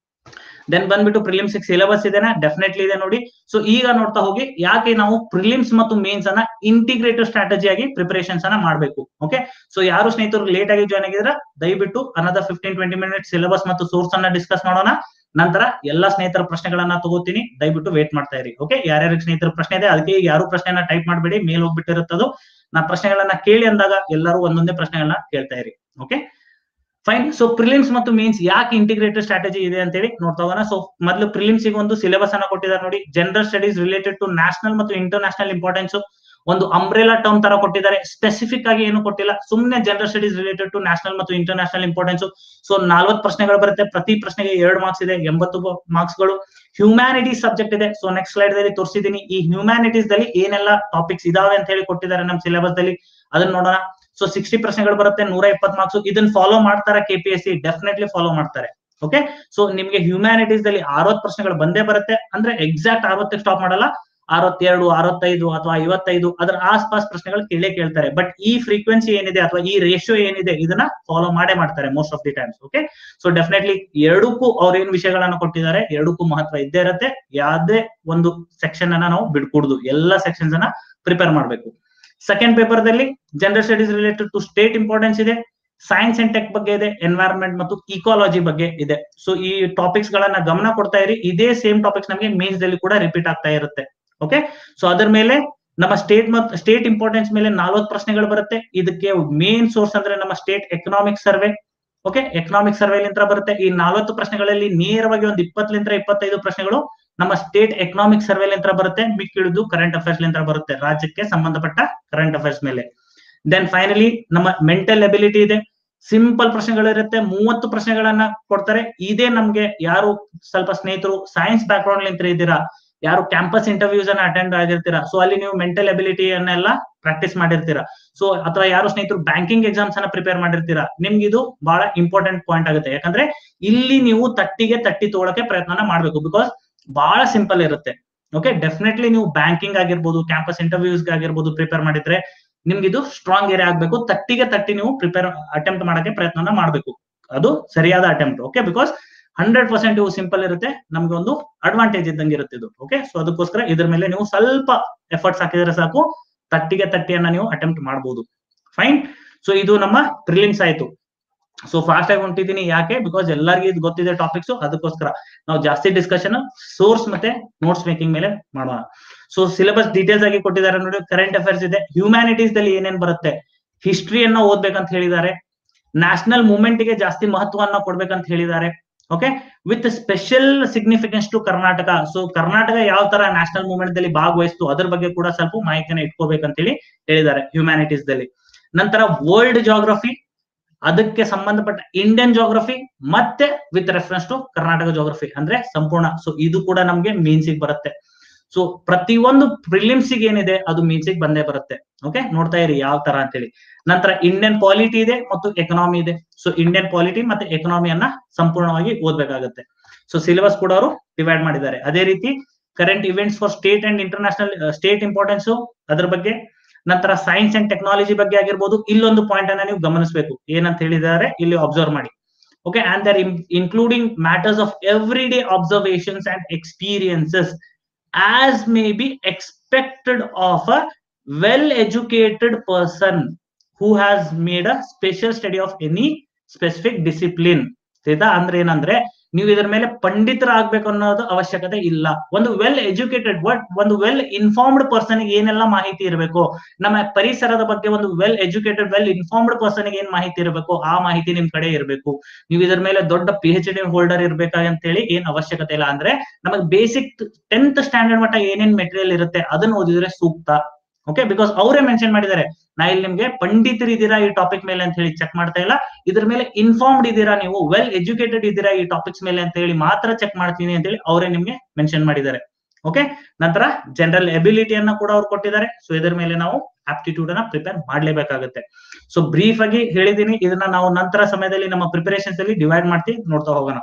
ದೆನ್ ಬಂದ್ಬಿಟ್ಟು ಪ್ರಿಲಿಮ್ಸ್ ಸಿಲೆಬಸ್ ಇದೆನಾ, ಡೆಫಿನೆಟ್ಲಿ ಇದೆ ನೋಡಿ. ಸೊ ಈಗ ನೋಡ್ತಾ ಹೋಗಿ ಯಾಕೆ ನಾವು ಪ್ರಿಲಿಮ್ಸ್ ಮತ್ತು ಮೇನ್ಸ್ ಅನ್ನ ಇಂಟಿಗ್ರೇಟಿವ್ ಸ್ಟ್ರಾಟಜಿ ಆಗಿ ಪ್ರಿಪರೇಷನ್ಸ್ ಅನ್ನ ಮಾಡಬೇಕು. ಓಕೆ, ಸೊ ಯಾರು ಸ್ನೇಹಿತರು ಲೇಟ್ ಆಗಿ ಜಾಯ್ನ್ ಆಗಿದ್ರ ದಯವಿಟ್ಟು another fifteen twenty minute syllabus ಮತ್ತು ಸೋರ್ಸ್ ಅನ್ನ ಡಿಸ್ಕಸ್ ಮಾಡೋಣ. ನಂತರ ಎಲ್ಲಾ ಸ್ನೇಹಿತರ ಪ್ರಶ್ನೆಗಳನ್ನ ತಗೋತೀನಿ, ದಯವಿಟ್ಟು ವೇಟ್ ಮಾಡ್ತಾ ಇರಿ. ಓಕೆ, ಯಾರ್ಯಾರಿಗೆ ಸ್ನೇಹಿತರ ಪ್ರಶ್ನೆ ಇದೆ ಅದಕ್ಕೆ ಯಾರು ಪ್ರಶ್ನೆಯನ್ನ ಟೈಪ್ ಮಾಡಬೇಡಿ, ಮೇಲ್ ಹೋಗ್ಬಿಟ್ಟಿರುತ್ತದು. ನಾ ಪ್ರಶ್ನೆಗಳನ್ನ ಕೇಳಿ ಅಂದಾಗ ಎಲ್ಲರೂ ಒಂದೊಂದೇ ಪ್ರಶ್ನೆಗಳನ್ನ ಕೇಳ್ತಾ ಇರಿ. Okay fine. ಸೊ ಪ್ರಿಲಿಮ್ಸ್ ಮತ್ತು ಮೀನ್ಸ್ ಯಾಕೆ ಇಂಟಿಗ್ರೇಟೆಡ್ ಸ್ಟ್ರಾಟಜಿ ಇದೆ ಅಂತ ಹೇಳಿ ನೋಡ್ತಾ ಹೋಗೋಣ. ಸೊ ಮೊದಲು ಪ್ರಿಲಿಮ್ಸ್ ಗೆ ಒಂದು ಸಿಲೆಬಸ್ ಅನ್ನ ಕೊಟ್ಟಿದ್ದಾರೆ ನೋಡಿ. General studies related to national ಮತ್ತು ಇಂಟರ್ನ್ಯಾಷನಲ್ ಇಂಪಾರ್ಟೆನ್ಸ್, ಒಂದು ಅಂಬ್ರೆಲಾ ಟರ್ಮ್ ತರ ಕೊಟ್ಟಿದ್ದಾರೆ. ಸ್ಪೆಸಿಫಿಕ್ ಆಗಿ ಏನು ಕೊಟ್ಟಿಲ್ಲ, ಸುಮ್ಮನೆ general studies related to national ಮತ್ತು ಇಂಟರ್ನ್ಯಾಷನಲ್ ಇಂಪಾರ್ಟೆನ್ಸ್. ಸೊ ನಲ್ವತ್ತು ಪ್ರಶ್ನೆಗಳು ಬರುತ್ತೆ, ಪ್ರತಿ ಪ್ರಶ್ನೆಗೆ ಎರಡು ಮಾರ್ಕ್ಸ್ ಇದೆ, ಎಂಬತ್ತು ಮಾರ್ಕ್ಸ್ ಗಳು. ಹ್ಯೂಮ್ಯಾನಿಟೀಸ್ ಸಬ್ಜೆಕ್ಟ್ ಇದೆ. ಸೊ ನೆಕ್ಸ್ಟ್ ಸ್ಲೈಡ್ ದಲ್ಲಿ ತೋರಿಸಿದೀನಿ ಈ ಹ್ಯೂಮ್ಯಾನಿಟೀಸ್ ದಲ್ಲಿ ಏನೆಲ್ಲ ಟಾಪಿಕ್ಸ್ ಇದಾವೆ ಅಂತ ಹೇಳಿ ಕೊಟ್ಟಿದ್ದಾರೆ ನಮ್ಮ ಸಿಲೆಬಸ್ ದಲ್ಲಿ, ಅದನ್ನ ನೋಡೋಣ. ಸೊ ಸಿಕ್ಸ್ಟಿ ಪ್ರಶ್ನೆಗಳು ಬರುತ್ತೆ, ನೂರ ಇಪ್ಪತ್ತು ಮಾರ್ಕ್ಸ್. ಇದನ್ನ ಫಾಲೋ ಮಾಡ್ತಾರೆ K P S C, definitely follow ಮಾಡ್ತಾರೆ. ಓಕೆ, ಸೊ ನಿಮ್ಗೆ ಹ್ಯೂಮ್ಯಾನಿಟೀಸ್ ದಲ್ಲಿ ಅರವತ್ತು ಪ್ರಶ್ನೆಗಳು ಬಂದೇ ಬರುತ್ತೆ. ಅಂದ್ರೆ ಎಕ್ಸಾಕ್ಟ್ ಅರವತ್ತಕ್ಕೆ ಸ್ಟಾಪ್ ಮಾಡಲ್ಲ, ಅರವತ್ತೆರಡು, ಅರವತ್ತೈದು ಅಥವಾ ಐವತ್ತೈದು ಅದರ ಆಸ್ಪಾಸ್ ಪ್ರಶ್ನೆಗಳು ಕೇಳೇ ಕೇಳ್ತಾರೆ. ಬಟ್ ಈ ಫ್ರೀಕ್ವೆನ್ಸಿ ಏನಿದೆ ಅಥವಾ ಈ ರೇಷಿಯೋ ಏನಿದೆ ಇದನ್ನ ಫಾಲೋ ಮಾಡೇ ಮಾಡ್ತಾರೆ most of the times. Okay, so definitely ಎರಡಕ್ಕೂ ಅವ್ರ ಏನ್ ವಿಷಯಗಳನ್ನ ಕೊಟ್ಟಿದ್ದಾರೆ ಎರಡಕ್ಕೂ ಮಹತ್ವ ಇದ್ದೇ ಇರುತ್ತೆ. ಯಾವುದೇ ಒಂದು ಸೆಕ್ಷನ್ ಅನ್ನ ನಾವು ಬಿಡ್ಕೂಡುದು, ಎಲ್ಲಾ ಸೆಕ್ಷನ್ಸ್ ಅನ್ನ ಪ್ರಿಪೇರ್ ಮಾಡ್ಬೇಕು. ಸೆಕೆಂಡ್ ಪೇಪರ್ ದಲ್ಲಿ general studies related to state importance ಇದೆ, ಸೈನ್ಸ್ ಅಂಡ್ ಟೆಕ್ ಬಗ್ಗೆ ಇದೆ, ಎನ್ವೈರನ್ಮೆಂಟ್ ಮತ್ತು ಇಕಾಲಜಿ ಬಗ್ಗೆ ಇದೆ. ಸೊ ಈ ಟಾಪಿಕ್ಸ್ ಗಳನ್ನ ಗಮನ ಕೊಡ್ತಾ ಇರಿ. ಇದೇ ಸೇಮ್ ಟಾಪಿಕ್ಸ್ ನಮಗೆ ಮೇನ್ಸ್ ದಲ್ಲಿ ಕೂಡ ರಿಪೀಟ್ ಆಗ್ತಾ ಇರುತ್ತೆ. ಓಕೆ, ಸೊ ಅದರ ಮೇಲೆ ನಮ್ಮ ಸ್ಟೇಟ್ ಮತ್ತು ಸ್ಟೇಟ್ ಇಂಪಾರ್ಟೆನ್ಸ್ ಮೇಲೆ ನಲ್ವತ್ತು ಪ್ರಶ್ನೆಗಳು ಬರುತ್ತೆ. ಇದಕ್ಕೆ ಮೇನ್ ಸೋರ್ಸ್ ಅಂದ್ರೆ ನಮ್ಮ state economic survey. Okay, economic ಸರ್ವೆಲಿಂತ್ರ ಬರುತ್ತೆ. ಈ ನಾಲ್ವತ್ತು ಪ್ರಶ್ನೆಗಳಲ್ಲಿ ನೇರವಾಗಿ ಒಂದು ಇಪ್ಪತ್ತಲಿಂತ್ರ ಇಪ್ಪತ್ತೈದು ಪ್ರಶ್ನೆಗಳು ನಮ್ಮ ಸ್ಟೇಟ್ ಎಕನಾಮಿಕ್ ಸರ್ವೆಲಿಂತ್ರ ಬರುತ್ತೆ. ಮಿಕ್ಕಿಡುದು ಕರೆಂಟ್ ಅಫೇರ್ಸ್ ಲಿಂತ್ರ ಬರುತ್ತೆ, ರಾಜ್ಯಕ್ಕೆ ಸಂಬಂಧಪಟ್ಟ ಕರೆಂಟ್ ಅಫೇರ್ಸ್ ಮೇಲೆ. ದೆನ್ ಫೈನಲಿ ನಮ್ಮ ಮೆಂಟಲ್ ಎಬಿಲಿಟಿ ಇದೆ. ಸಿಂಪಲ್ ಪ್ರಶ್ನೆಗಳಿರುತ್ತೆ, ಮೂವತ್ತು ಪ್ರಶ್ನೆಗಳನ್ನ ಕೊಡ್ತಾರೆ. ಇದೇ ನಮ್ಗೆ ಯಾರು ಸ್ವಲ್ಪ ಸ್ನೇಹಿತರು ಸೈನ್ಸ್ ಬ್ಯಾಕ್ ಗ್ರೌಂಡ್ ಲಿಂತ್ರ ಇದ್ದೀರಾ, ಯಾರು ಕ್ಯಾಂಪಸ್ ಇಂಟರ್ವ್ಯೂಸ್ ಅನ್ನ ಅಟೆಂಡ್ ಆಗಿರ್ತೀರಾ, ಸೊ ಅಲ್ಲಿ ನೀವು ಮೆಂಟಲ್ ಎಬಿಲಿಟಿ ಅನ್ನೆಲ್ಲ ಪ್ರಾಕ್ಟೀಸ್ ಮಾಡಿರ್ತೀರಾ. ಸೊ ಅಥವಾ ಯಾರು ಸ್ನೇಹಿತರು ಬ್ಯಾಂಕಿಂಗ್ ಎಕ್ಸಾಮ್ಸ್ ಅನ್ನ ಪ್ರಿಪೇರ್ ಮಾಡಿರ್ತೀರಾ, ನಿಮ್ಗೆ ಇದು ಬಹಳ ಇಂಪಾರ್ಟೆಂಟ್ ಪಾಯಿಂಟ್ ಆಗುತ್ತೆ. ಯಾಕಂದ್ರೆ ಇಲ್ಲಿ ನೀವು ತಟ್ಟಿಗೆ ತಟ್ಟಿ ತಗೊಳಕ್ಕೆ ಪ್ರಯತ್ನ ಮಾಡ್ಬೇಕು, ಬಿಕಾಸ್ ಬಹಳ ಸಿಂಪಲ್ ಇರುತ್ತೆ. ಓಕೆ, ಡೆಫಿನೆಟ್ಲಿ ನೀವು ಬ್ಯಾಂಕಿಂಗ್ ಆಗಿರ್ಬೋದು, ಕ್ಯಾಂಪಸ್ ಇಂಟರ್ವ್ಯೂಸ್ ಆಗಿರ್ಬೋದು ಪ್ರಿಪೇರ್ ಮಾಡಿದ್ರೆ ನಿಮ್ಗೆ ಇದು ಸ್ಟ್ರಾಂಗ್ ಏರಿಯಾ ಆಗ್ಬೇಕು. ತಟ್ಟಿಗೆ ತಟ್ಟಿ ನೀವು ಪ್ರಿಪೇರ್ ಅಟೆಂಪ್ಟ್ ಮಾಡಕ್ಕೆ ಪ್ರಯತ್ನ ಮಾಡ್ಬೇಕು, ಅದು ಸರಿಯಾದ attempt. Okay, because hundred percent ಇವು ಸಿಂಪಲ್ ಇರುತ್ತೆ, ನಮ್ಗೆ ಒಂದು ಅಡ್ವಾಂಟೇಜ್ ಇದ್ದಂಗೆ ಇರುತ್ತೆ ಇದು. ಓಕೆ, ಸೊ ಅದಕ್ಕೋಸ್ಕರ ಇದ್ರ ಮೇಲೆ ನೀವು ಸ್ವಲ್ಪ ಎಫರ್ಟ್ಸ್ ಹಾಕಿದ್ರೆ ಸಾಕು, ತಟ್ಟಿಗೆ ತಟ್ಟಿಯನ್ನ ನೀವು ಅಟೆಂಪ್ಟ್ ಮಾಡಬಹುದು. ಫೈನ್. ಸೊ ಇದು ನಮ್ಮ ಪ್ರಿಲಿಮ್ಸ್ ಆಯ್ತು. ಸೊ ಫಾಸ್ಟ್ ಆಗಿ ಹೊಂಟಿದ್ದೀನಿ, ಯಾಕೆ? ಬಿಕಾಸ್ ಎಲ್ಲರಿಗೂ ಇದು ಗೊತ್ತಿದೆ ಟಾಪಿಕ್ಸ್, ಅದಕ್ಕೋಸ್ಕರ ನಾವು ಜಾಸ್ತಿ ಡಿಸ್ಕಷನ್ ಸೋರ್ಸ್ ಮತ್ತೆ ನೋಟ್ಸ್ ಮೇಕಿಂಗ್ ಮೇಲೆ ಮಾಡೋಣ. ಸೊ ಸಿಲೆಬಸ್ ಡೀಟೇಲ್ಸ್ ಆಗಿ ಕೊಟ್ಟಿದ್ದಾರೆ ನೋಡಿ. ಕರೆಂಟ್ ಅಫೇರ್ಸ್ ಇದೆ. ಹ್ಯೂಮ್ಯಾನಿಟೀಸ್ ದಲ್ಲಿ ಏನೇನ್ ಬರುತ್ತೆ, ಹಿಸ್ಟ್ರಿಯನ್ನ ಓದ್ಬೇಕಂತ ಹೇಳಿದ್ದಾರೆ. ನ್ಯಾಷನಲ್ ಮೂವ್ಮೆಂಟ್ ಗೆ ಜಾಸ್ತಿ ಮಹತ್ವವನ್ನ ಕೊಡ್ಬೇಕಂತ ಹೇಳಿದ್ದಾರೆ. Okay, with special significance to Karnataka. So Karnataka ಯಾವ ತರ ನ್ಯಾಷನಲ್ ಮೂವ್ಮೆಂಟ್ ದಲ್ಲಿ ಭಾಗವಹಿಸ್ತು ಅದ್ರ ಬಗ್ಗೆ ಕೂಡ ಸ್ವಲ್ಪ ಮಾಹಿತಿನ ಇಟ್ಕೋಬೇಕಂತ ಹೇಳಿ ಹೇಳಿದ್ದಾರೆ ಹ್ಯೂಮ್ಯಾನಿಟೀಸ್ ದಲ್ಲಿ. ನಂತರ ವರ್ಲ್ಡ್ ಜಾಗ್ರಫಿ, ಅದಕ್ಕೆ ಸಂಬಂಧಪಟ್ಟ ಇಂಡಿಯನ್ ಜಾಗ್ರಫಿ ಮತ್ತೆ with reference to Karnataka geography ಅಂದ್ರೆ ಸಂಪೂರ್ಣ. ಸೊ ಇದು ಕೂಡ ನಮ್ಗೆ ಮೀನ್ಸಿಗೆ ಬರುತ್ತೆ. ಸೊ ಪ್ರತಿಯೊಂದು ಪ್ರಿಲಿಮ್ಸಿಗೆ ಏನಿದೆ ಅದು ಮೀನ್ಸಿಗೆ ಬಂದೇ ಬರುತ್ತೆ. ಓಕೆ, ನೋಡ್ತಾ ಇರಿ ಯಾವ ತರ ಅಂತೇಳಿ. ನಂತರ ಇಂಡಿಯನ್ ಪಾಲಿಟಿ ಇದೆ ಮತ್ತು ಎಕನಾಮಿ ಇದೆ. ಸೊ ಇಂಡಿಯನ್ ಪಾಲಿಟಿ ಮತ್ತೆ ಎಕನಾಮಿಯನ್ನ ಸಂಪೂರ್ಣವಾಗಿ ಓದ್ಬೇಕಾಗುತ್ತೆ. ಸೊ ಸಿಲೆಬಸ್ ಕೂಡ ಅವರು ಡಿವೈಡ್ ಮಾಡಿದ್ದಾರೆ. ಅದೇ ರೀತಿ current events for state and international state importance ಅದ್ರ ಬಗ್ಗೆ. ನಂತರ ಸೈನ್ಸ್ ಅಂಡ್ ಟೆಕ್ನಾಲಜಿ ಬಗ್ಗೆ ಆಗಿರ್ಬೋದು. ಇಲ್ಲೊಂದು ಪಾಯಿಂಟ್ ಅನ್ನ ನೀವು ಗಮನಿಸಬೇಕು, ಏನಂತ ಹೇಳಿದ್ದಾರೆ ಇಲ್ಲಿ ಅಬ್ಸರ್ವ್ ಮಾಡಿ. Okay, and their including matters of every day observations and experiences as may be expected of a well-educated person who has made a special study of any specific discipline. ಆಯ್ತಾ? ಅಂದ್ರೆ ಏನಂದ್ರೆ ನೀವು ಇದರ ಮೇಲೆ ಪಂಡಿತರಾಗಬೇಕು ಅನ್ನೋದು ಅವಶ್ಯಕತೆ ಇಲ್ಲ. ಒಂದು ವೆಲ್ ಎಜುಕೇಟೆಡ್ ವರ್ಡ್ ಒಂದು ವೆಲ್ ಇನ್ಫಾರ್ಮ್ಡ್ ಪರ್ಸನ್ ಗೆ ಏನೆಲ್ಲ ಮಾಹಿತಿ ಇರಬೇಕು, ನಮ್ಮ ಪರಿಸರದ ಬಗ್ಗೆ ಒಂದು well educated well informed person ಗೆ ಏನ್ ಮಾಹಿತಿ ಇರಬೇಕು ಆ ಮಾಹಿತಿ ನಿಮ್ ಕಡೆ ಇರಬೇಕು. ನೀವು ಇದರ ಮೇಲೆ ದೊಡ್ಡ ಪಿ ಎಚ್ ಡಿ ಹೋಲ್ಡರ್ ಇರ್ಬೇಕಂತ ಹೇಳಿ ಏನ್ ಅವಶ್ಯಕತೆ ಇಲ್ಲ. ಅಂದ್ರೆ ನಮಗೆ ಬೇಸಿಕ್ ಟೆಂತ್ ಸ್ಟ್ಯಾಂಡರ್ಡ್ ಮಟ್ಟ ಏನೇನ್ ಮೆಟೀರಿಯಲ್ ಇರುತ್ತೆ ಅದನ್ನ ಓದಿದ್ರೆ ಸೂಕ್ತ. ಓಕೆ, ಬಿಕಾಸ್ ಅವರೇ ಮೆನ್ಷನ್ ಮಾಡಿದ್ದಾರೆ, ನಾ ಇಲ್ಲಿ ನಿಮ್ಗೆ ಪಂಡಿತರಿದ್ದೀರಾ ಈ ಟಾಪಿಕ್ ಮೇಲೆ ಅಂತ ಹೇಳಿ ಚೆಕ್ ಮಾಡ್ತಾ ಇಲ್ಲ, ಇದ್ರ ಮೇಲೆ ಇನ್ಫಾರ್ಮ್ಡ್ ಇದ್ದೀರಾ, ನೀವು ವೆಲ್ ಎಜುಕೇಟೆಡ್ ಇದ್ದೀರಾ ಈ ಟಾಪಿಕ್ಸ್ ಮೇಲೆ ಅಂತ ಹೇಳಿ ಮಾತ್ರ ಚೆಕ್ ಮಾಡ್ತೀನಿ ಅಂತ ಹೇಳಿ ಅವರೇ ನಿಮ್ಗೆ ಮೆನ್ಷನ್ ಮಾಡಿದ್ದಾರೆ. ಓಕೆ, ನಂತರ ಜನರಲ್ ಎಬಿಲಿಟಿಯನ್ನ ಕೂಡ ಅವ್ರು ಕೊಟ್ಟಿದ್ದಾರೆ. ಸೊ ಇದರ ಮೇಲೆ ನಾವು ಆಪ್ಟಿಟ್ಯೂಡ್ ಅನ್ನ ಪ್ರಿಪೇರ್ ಮಾಡ್ಲೇಬೇಕಾಗುತ್ತೆ. ಸೊ ಬ್ರೀಫ್ ಆಗಿ ಹೇಳಿದೀನಿ, ಇದನ್ನ ನಾವು ನಂತರ ಸಮಯದಲ್ಲಿ ನಮ್ಮ ಪ್ರಿಪರೇಷನ್ಸ್ ಅಲ್ಲಿ ಡಿವೈಡ್ ಮಾಡ್ತೀವಿ, ನೋಡ್ತಾ ಹೋಗೋಣ.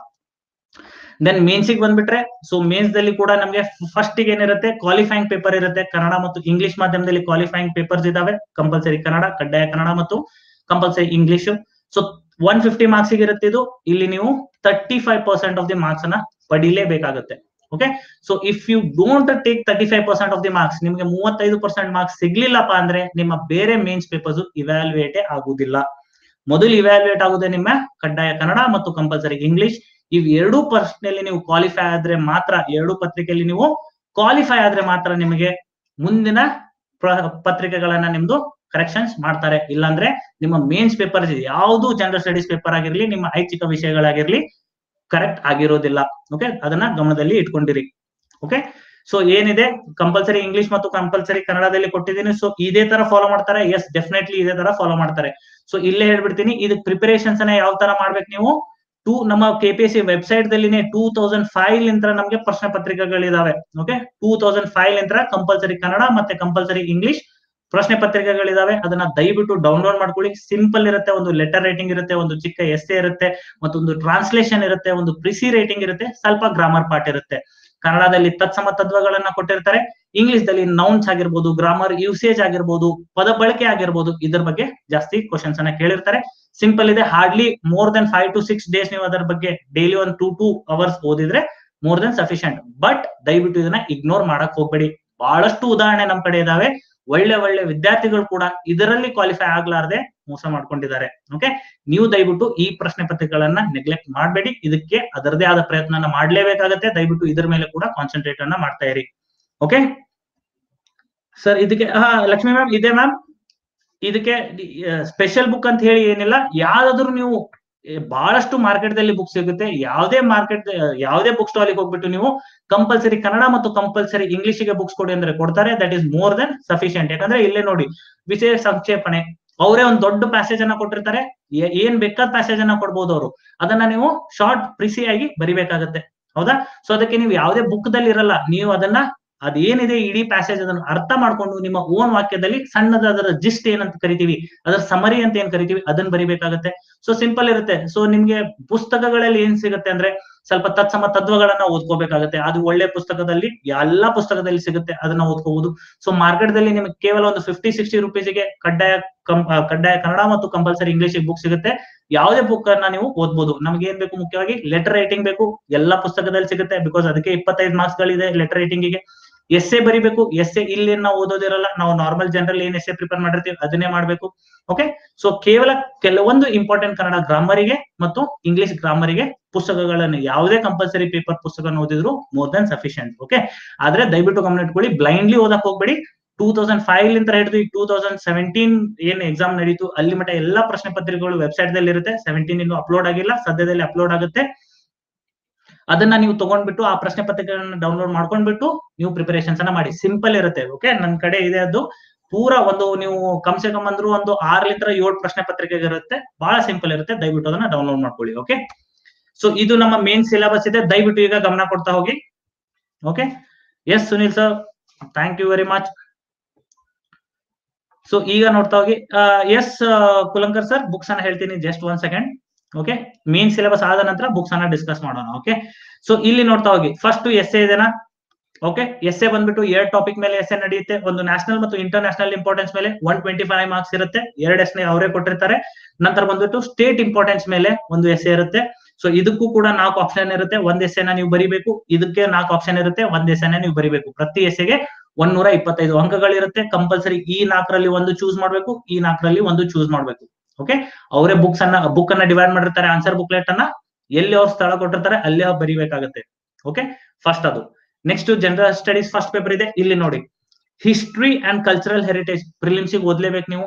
ದೆನ್ ಮೇನ್ಸಿಗೆ ಬಂದ್ಬಿಟ್ರೆ, ಸೊ ಮೇನ್ಸ್ ದಲ್ಲಿ ಕೂಡ ನಮಗೆ ಫಸ್ಟ್ ಗೆ ಏನಿರುತ್ತೆ, ಕ್ವಾಲಿಫೈಯಿಂಗ್ ಪೇಪರ್ ಇರುತ್ತೆ. ಕನ್ನಡ ಮತ್ತು ಇಂಗ್ಲಿಷ್ ಮಾಧ್ಯಮದಲ್ಲಿ ಕ್ವಾಲಿಫೈಯಿಂಗ್ ಪೇಪರ್ಸ್ ಇದಾವೆ. ಕಂಪಲ್ಸರಿ ಕನ್ನಡ, ಕಡ್ಡಾಯ ಕನ್ನಡ ಮತ್ತು compulsory English. So one fifty marks ಇರುತ್ತೆ ಇದು. ಇಲ್ಲಿ ನೀವು thirty five percent of the marks ಅನ್ನ ಪಡಿಲೇಬೇಕಾಗುತ್ತೆ. Okay, so if you don't take thirty five percent of the marks, ನಿಮ್ಗೆ ಮೂವತ್ತೈದು ಪರ್ಸೆಂಟ್ ಮಾರ್ಕ್ಸ್ ಸಿಗ್ಲಿಲ್ಲಪ್ಪ ಅಂದ್ರೆ ನಿಮ್ಮ ಬೇರೆ ಮೇನ್ಸ್ ಪೇಪರ್ಸ್ ಇವ್ಯಾಲ್ಯೂಯೇಟ್ ಆಗುದಿಲ್ಲ. ಮೊದಲು ಇವ್ಯಾಲ್ಯೂಯೇಟ್ ಆಗುದೇ ನಿಮ್ಮ ಕಡ್ಡಾಯ ಕನ್ನಡ ಮತ್ತು ಕಂಪಲ್ಸರಿ ಇಂಗ್ಲಿಷ್. ಇವ್ ಎರಡು ಪ್ರಶ್ನೆಯಲ್ಲಿ ನೀವು ಕ್ವಾಲಿಫೈ ಆದ್ರೆ ಮಾತ್ರ, ಎರಡು ಪತ್ರಿಕೆಯಲ್ಲಿ ನೀವು ಕ್ವಾಲಿಫೈ ಆದ್ರೆ ಮಾತ್ರ ನಿಮಗೆ ಮುಂದಿನ ಪತ್ರಿಕೆಗಳನ್ನ ನಿಮ್ದು ಕರೆಕ್ಷನ್ಸ್ ಮಾಡ್ತಾರೆ. ಇಲ್ಲಾಂದ್ರೆ ನಿಮ್ಮ ಮೇನ್ಸ್ ಪೇಪರ್ ಯಾವುದು ಜನರಲ್ ಸ್ಟಡೀಸ್ ಪೇಪರ್ ಆಗಿರ್ಲಿ, ನಿಮ್ಮ ಐಚ್ಛಿಕ ವಿಷಯಗಳಾಗಿರ್ಲಿ ಕರೆಕ್ಟ್ ಆಗಿರೋದಿಲ್ಲ. ಓಕೆ, ಅದನ್ನ ಗಮನದಲ್ಲಿ ಇಟ್ಕೊಂಡಿರಿ. ಓಕೆ, ಸೊ ಏನಿದೆ ಕಂಪಲ್ಸರಿ ಇಂಗ್ಲಿಷ್ ಮತ್ತು ಕಂಪಲ್ಸರಿ ಕನ್ನಡದಲ್ಲಿ ಕೊಟ್ಟಿದ್ದೀನಿ. ಸೊ ಇದೇ ತರ ಫಾಲೋ ಮಾಡ್ತಾರೆ? ಎಸ್, ಡೆಫಿನೆಟ್ಲಿ ಇದೇ ತರ ಫಾಲೋ ಮಾಡ್ತಾರೆ. ಸೊ ಇಲ್ಲೇ ಹೇಳ್ಬಿಡ್ತೀನಿ, ಇದಕ್ಕೆ ಪ್ರಿಪರೇಷನ್ಸ್ ಅನ್ನ ಯಾವ ತರ ಮಾಡ್ಬೇಕು ನೀವು. ಟೂ ನಮ್ಮ ಕೆಪಿಎಸ್ಸಿ ವೆಬ್ಸೈಟ್ ದಲ್ಲಿನೇ ಟೂ ತೌಸಂಡ್ ಫೈವ್ ಲಿಂತ್ರ ನಮ್ಗೆ ಪ್ರಶ್ನೆ ಪತ್ರಿಕೆಗಳಿದಾವೆ. ಓಕೆ, ಟೂ ತೌಸಂಡ್ ಫೈವ್ ಲಿಂತ್ರ ಕಂಪಲ್ಸರಿ ಕನ್ನಡ ಮತ್ತೆ ಕಂಪಲ್ಸರಿ ಇಂಗ್ಲಿಷ್ ಪ್ರಶ್ನೆ ಪತ್ರಿಕೆಗಳಿದಾವೆ. ಅದನ್ನ ದಯವಿಟ್ಟು ಡೌನ್ಲೋಡ್ ಮಾಡ್ಕೊಳ್ಳಿ. ಸಿಂಪಲ್ ಇರುತ್ತೆ, ಒಂದು ಲೆಟರ್ ರೈಟಿಂಗ್ ಇರುತ್ತೆ, ಒಂದು ಚಿಕ್ಕ ಎಸ್ಸೆ ಇರುತ್ತೆ, ಮತ್ತೊಂದು ಟ್ರಾನ್ಸ್ಲೇಷನ್ ಇರುತ್ತೆ, ಒಂದು ಪ್ರಿಸಿ ರೈಟಿಂಗ್ ಇರುತ್ತೆ, ಸ್ವಲ್ಪ ಗ್ರಾಮರ್ ಪಾರ್ಟ್ ಇರುತ್ತೆ. ಕನ್ನಡದಲ್ಲಿ ತತ್ಸಮ ತತ್ವಗಳನ್ನ ಕೊಟ್ಟಿರ್ತಾರೆ. ಇಂಗ್ಲಿಷ್ ದಲ್ಲಿ ನೌನ್ಸ್ ಆಗಿರ್ಬೋದು, ಗ್ರಾಮರ್ ಯೂಸೇಜ್ ಆಗಿರ್ಬೋದು, ಪದ ಬಳಕೆ ಆಗಿರ್ಬೋದು, ಇದ್ರ ಬಗ್ಗೆ ಜಾಸ್ತಿ ಕ್ವಶನ್ಸ್ ಅನ್ನ ಕೇಳಿರ್ತಾರೆ. ಸಿಂಪಲ್ ಇದೆ, hardly more than five to six days ನೀವು ಅದರ ಬಗ್ಗೆ ಡೈಲಿ ಒಂದು ಟೂ ಟೂ ಅವರ್ಸ್ ಓದಿದ್ರೆ ಮೋರ್ ದೆನ್ ಸಫಿಶಿಯಂಟ್. ಬಟ್ ದಯವಿಟ್ಟು ಇದನ್ನ ಇಗ್ನೋರ್ ಮಾಡಕ್ ಹೋಗ್ಬೇಡಿ. ಬಹಳಷ್ಟು ಉದಾಹರಣೆ ನಮ್ ಕಡೆ ಇದಾವೆ. ಒಳ್ಳೆ ಒಳ್ಳೆ ವಿದ್ಯಾರ್ಥಿಗಳು ಕೂಡ ಇದರಲ್ಲಿ ಕ್ವಾಲಿಫೈ ಆಗ್ಲಾರ್ದೆ ಮೋಸ ಮಾಡ್ಕೊಂಡಿದ್ದಾರೆ. ಓಕೆ, ನೀವು ದಯವಿಟ್ಟು ಈ ಪ್ರಶ್ನೆ ಪತ್ರಿಕೆಗಳನ್ನ ನೆಗ್ಲೆಕ್ಟ್ ಮಾಡಬೇಡಿ. ಇದಕ್ಕೆ ಅದರದೇ ಆದ ಪ್ರಯತ್ನ ಮಾಡ್ಲೇಬೇಕಾಗತ್ತೆ. ದಯವಿಟ್ಟು ಇದ್ರ ಮೇಲೆ ಕೂಡ ಕಾನ್ಸಂಟ್ರೇಟ್ ಅನ್ನ ಮಾಡ್ತಾ ಇರಿ. ಓಕೆ ಸರ್, ಇದಕ್ಕೆ ಹಾ ಲಕ್ಷ್ಮಿ ಮ್ಯಾಮ್ ಇದೆ ಮ್ಯಾಮ್. ಇದಕ್ಕೆ ಸ್ಪೆಷಲ್ ಬುಕ್ ಅಂತ ಹೇಳಿ ಏನಿಲ್ಲ, ಯಾವ್ದಾದ್ರು ನೀವು ಬಹಳಷ್ಟು ಮಾರ್ಕೆಟ್ ದಲ್ಲಿ ಬುಕ್ ಸಿಗುತ್ತೆ. ಯಾವುದೇ ಮಾರ್ಕೆಟ್ ಯಾವುದೇ ಬುಕ್ ಸ್ಟಾಲ್ ಹೋಗ್ಬಿಟ್ಟು ನೀವು ಕಂಪಲ್ಸರಿ ಕನ್ನಡ ಮತ್ತು ಕಂಪಲ್ಸರಿ ಇಂಗ್ಲಿಷ್ ಗೆ ಬುಕ್ಸ್ ಕೊಡಿ ಅಂದ್ರೆ ಕೊಡ್ತಾರೆ. That is more than sufficient. ಯಾಕಂದ್ರೆ ಇಲ್ಲೇ ನೋಡಿ ವಿಷಯ ಸಂಕ್ಷೇಪಣೆ, ಅವರೇ ಒಂದು ದೊಡ್ಡ ಪ್ಯಾಸೇಜ್ ಅನ್ನ ಕೊಟ್ಟಿರ್ತಾರೆ. ಏನ್ ಬೇಕಾದ ಪ್ಯಾಸೇಜ್ ಅನ್ನ ಕೊಡ್ಬೋದು ಅವರು. ಅದನ್ನ ನೀವು ಶಾರ್ಟ್ ಪ್ರಿಸಿ ಆಗಿ ಬರಿಬೇಕಾಗತ್ತೆ. ಹೌದಾ? ಸೊ ಅದಕ್ಕೆ ನೀವು ಯಾವುದೇ ಬುಕ್ ದಲ್ಲಿ ಇರಲ್ಲ, ನೀವು ಅದನ್ನ ಅದೇನಿದೆ ಇಡೀ ಪ್ಯಾಸೇಜ್ ಅದನ್ನು ಅರ್ಥ ಮಾಡ್ಕೊಂಡು ನಿಮ್ಮ ಓನ್ ವಾಕ್ಯದಲ್ಲಿ ಸಣ್ಣದ ಅದರ ಜಿಸ್ಟ್ ಏನಂತ ಕರಿತೀವಿ, ಅದರ ಸಮರಿ ಅಂತ ಏನ್ ಕರಿತೀವಿ ಅದನ್ನ ಬರಿಬೇಕಾಗತ್ತೆ. ಸೊ ಸಿಂಪಲ್ ಇರುತ್ತೆ. ಸೊ ನಿಮ್ಗೆ ಪುಸ್ತಕಗಳಲ್ಲಿ ಏನ್ ಸಿಗುತ್ತೆ ಅಂದ್ರೆ ಸ್ವಲ್ಪ ತತ್ಸಮ ತತ್ವಗಳನ್ನ ಓದ್ಕೋಬೇಕಾಗತ್ತೆ. ಅದು ಒಳ್ಳೆ ಪುಸ್ತಕದಲ್ಲಿ ಎಲ್ಲಾ ಪುಸ್ತಕದಲ್ಲಿ ಸಿಗುತ್ತೆ, ಅದನ್ನ ಓದ್ಕೋಬಹುದು. ಸೊ ಮಾರ್ಕೆಟ್ ದಲ್ಲಿ ನಿಮ್ಗೆ ಕೇವಲ ಒಂದು ಫಿಫ್ಟಿ ಸಿಕ್ಸ್ಟಿ ರುಪೀಸ್ಗೆ ಕಡ್ಡಾಯ ಕಡ್ಡಾಯ ಕನ್ನಡ ಮತ್ತು ಕಂಪಲ್ಸರಿ ಇಂಗ್ಲಿಷ್ ಬುಕ್ ಸಿಗುತ್ತೆ. ಯಾವುದೇ ಬುಕ್ ಅನ್ನ ನೀವು ಓದ್ಬೋದು. ನಮ್ಗೆ ಏನ್ ಬೇಕು, ಮುಖ್ಯವಾಗಿ ಲೆಟರ್ ರೈಟಿಂಗ್ ಬೇಕು, ಎಲ್ಲಾ ಪುಸ್ತಕದಲ್ಲಿ ಸಿಗುತ್ತೆ. ಬಿಕಾಸ್ ಅದಕ್ಕೆ ಇಪ್ಪತ್ತೈದು ಮಾರ್ಕ್ಸ್ ಗಳಿದೆ ಲೆಟರ್ ರೈಟಿಂಗ್ ಗೆ. ಎಸ್ಸೆ ಬರಿಬೇಕು. ಎಸ್ಸೆ ಇಲ್ಲಿ ನಾವು ಓದೋದಿರಲ್ಲ, ನಾವು ನಾರ್ಮಲ್ ಜನರಲ್ ಏನ್ ಎಸ್ಸೆ ಪ್ರಿಪೇರ್ ಮಾಡಿರ್ತೀವಿ ಅದನ್ನೇ ಮಾಡ್ಬೇಕು. ಓಕೆ, ಸೊ ಕೇವಲ ಕೆಲವೊಂದು ಇಂಪಾರ್ಟೆಂಟ್ ಕನ್ನಡ ಗ್ರಾಮರಿಗೆ ಮತ್ತು ಇಂಗ್ಲಿಷ್ ಗ್ರಾಮರಿಗೆ ಪುಸ್ತಕಗಳನ್ನು ಯಾವುದೇ ಕಂಪಲ್ಸರಿ ಪೇಪರ್ ಪುಸ್ತಕ ಓದಿದ್ರು ಮೋರ್ ದನ್ ಸಫಿಶಿಯಂಟ್. ಓಕೆ, ಆದ್ರೆ ದಯವಿಟ್ಟು ಗಮನ ಇಟ್ಕೊಳ್ಳಿ, ಬ್ಲೈಂಡ್ಲಿ ಓದಕ್ ಹೋಗ್ಬೇಡಿ. ಟೂ ತೌಸಂಡ್ ಫೈವ್ ಲಿಂದ ಹಿಡಿದು ಟೂ ತೌಸಂಡ್ ಸೆವೆಂಟೀನ್ ಏನ್ ಎಕ್ಸಾಮ್ ನಡೀತು ಅಲ್ಲಿ ಮಟ್ಟ ಎಲ್ಲಾ ಪ್ರಶ್ನೆ ಪತ್ರಿಕೆಗಳು ವೆಬ್ಸೈಟ್ ದಲ್ಲಿ ಇರುತ್ತೆ. ಸೆವೆಂಟೀನ್ ಇನ್ನು ಅಪ್ಲೋಡ್ ಆಗಿಲ್ಲ, ಸದ್ಯದಲ್ಲಿ ಅಪ್ಲೋಡ್ ಆಗುತ್ತೆ. ಅದನ್ನ ನೀವು ತಗೊಂಡ್ಬಿಟ್ಟು ಆ ಪ್ರಶ್ನೆ ಪತ್ರಿಕೆಗಳನ್ನ ಡೌನ್ಲೋಡ್ ಮಾಡ್ಕೊಂಡ್ಬಿಟ್ಟು ನೀವು ಪ್ರಿಪರೇಷನ್ಸ್ ಅನ್ನ ಮಾಡಿ. ಸಿಂಪಲ್ ಇರುತ್ತೆ. ಓಕೆ, ನನ್ ಕಡೆ ಇದೆ ಅದು ಪೂರಾ ಒಂದು ನೀವು ಕಮ್ಸೆ ಕಮ್ ಅಂದ್ರು ಒಂದು ಆರ್ಲಿಂದ ಏಳು ಪ್ರಶ್ನೆ ಪತ್ರಿಕೆ ಇರುತ್ತೆ. ಬಹಳ ಸಿಂಪಲ್ ಇರುತ್ತೆ. ದಯವಿಟ್ಟು ಅದನ್ನ ಡೌನ್ಲೋಡ್ ಮಾಡ್ಕೊಳ್ಳಿ. ಓಕೆ, ಸೊ ಇದು ನಮ್ಮ ಮೇನ್ ಸಿಲೆಬಸ್ ಇದೆ. ದಯವಿಟ್ಟು ಈಗ ಗಮನ ಕೊಡ್ತಾ ಹೋಗಿ. Okay, yes Sunil sir, thank you very much. So ಈಗ ನೋಡ್ತಾ ಹೋಗಿ. ಎಸ್ ಕುಲಂಕರ್ ಸರ್, ಬುಕ್ಸ್ ಅನ್ನ ಹೇಳ್ತೀನಿ, just one second. Okay, main syllabus ಆದ ನಂತರ ಬುಕ್ಸ್ ಅನ್ನ ಡಿಸ್ಕಸ್ ಮಾಡೋಣ. ಓಕೆ, ಸೊ ಇಲ್ಲಿ ನೋಡ್ತಾ ಹೋಗಿ. ಫಸ್ಟ್ ಎಸ್ ಎ ಇದೆನಾ? ಓಕೆ, ಎಸ್ ಎ ಬಂದ್ಬಿಟ್ಟು ಎರಡು ಟಾಪಿಕ್ ಮೇಲೆ ಎಸ್ ಎ ನಡೆಯುತ್ತೆ. ಒಂದು ನ್ಯಾಷನಲ್ ಮತ್ತು ಇಂಟರ್ ನ್ಯಾಷನಲ್ ಇಂಪಾರ್ಟೆನ್ಸ್ ಮೇಲೆ ಒನ್ ಟ್ವೆಂಟಿ ಫೈವ್ ಮಾರ್ಕ್ಸ್ ಇರುತ್ತೆ. ಎರಡು ಎಸ್ ಎ ಅವರೇ ಕೊಟ್ಟಿರ್ತಾರೆ. ನಂತರ ಬಂದ್ಬಿಟ್ಟು ಸ್ಟೇಟ್ ಇಂಪಾರ್ಟೆನ್ಸ್ ಮೇಲೆ ಒಂದು ಎಸ್ ಎ ಇರುತ್ತೆ. ಸೊ ಇದಕ್ಕೂ ಕೂಡ ನಾಲ್ಕು ಆಪ್ಷನ್ ಇರುತ್ತೆ. ಒಂದ್ ಎಸ್ ಎನ ನೀವು ಬರಿಬೇಕು. ಇದಕ್ಕೆ ನಾಲ್ಕು ಆಪ್ಷನ್ ಇರುತ್ತೆ. ಒಂದ್ ಎಸ್ ಎನ ನೀವು ಬರಿಬೇಕು. ಪ್ರತಿ ಎಸ್ ಎಗೆ ಒಂದೂರ ಇಪ್ಪತ್ತೈದು ಅಂಕಗಳಿರುತ್ತೆ. ಕಂಪಲ್ಸರಿ ಈ ನಾಲ್ಕರಲ್ಲಿ ಒಂದು ಚೂಸ್ ಮಾಡ್ಬೇಕು, ಈ ನಾಲ್ಕರಲ್ಲಿ ಒಂದು ಚೂಸ್ ಮಾಡ್ಬೇಕು. ಓಕೆ, ಅವರೇ ಬುಕ್ಸ್ ಅನ್ನ ಬುಕ್ ಅನ್ನ ಡಿವೈಡ್ ಮಾಡಿರ್ತಾರೆ. ಆನ್ಸರ್ ಬುಕ್ಲೆಟ್ ಅನ್ನ ಎಲ್ಲಿ ಅವ್ರು ಸ್ಥಳ ಕೊಟ್ಟಿರ್ತಾರೆ ಅಲ್ಲಿ ಅವ್ರು ಬರಿಬೇಕಾಗತ್ತೆ. ಓಕೆ, ಫಸ್ಟ್ ಅದು. Next general studies first paper ಇದೆ. ಇಲ್ಲಿ ನೋಡಿ, history and cultural heritage prelims ಗೆ ಓದ್ಲೇಬೇಕು ನೀವು.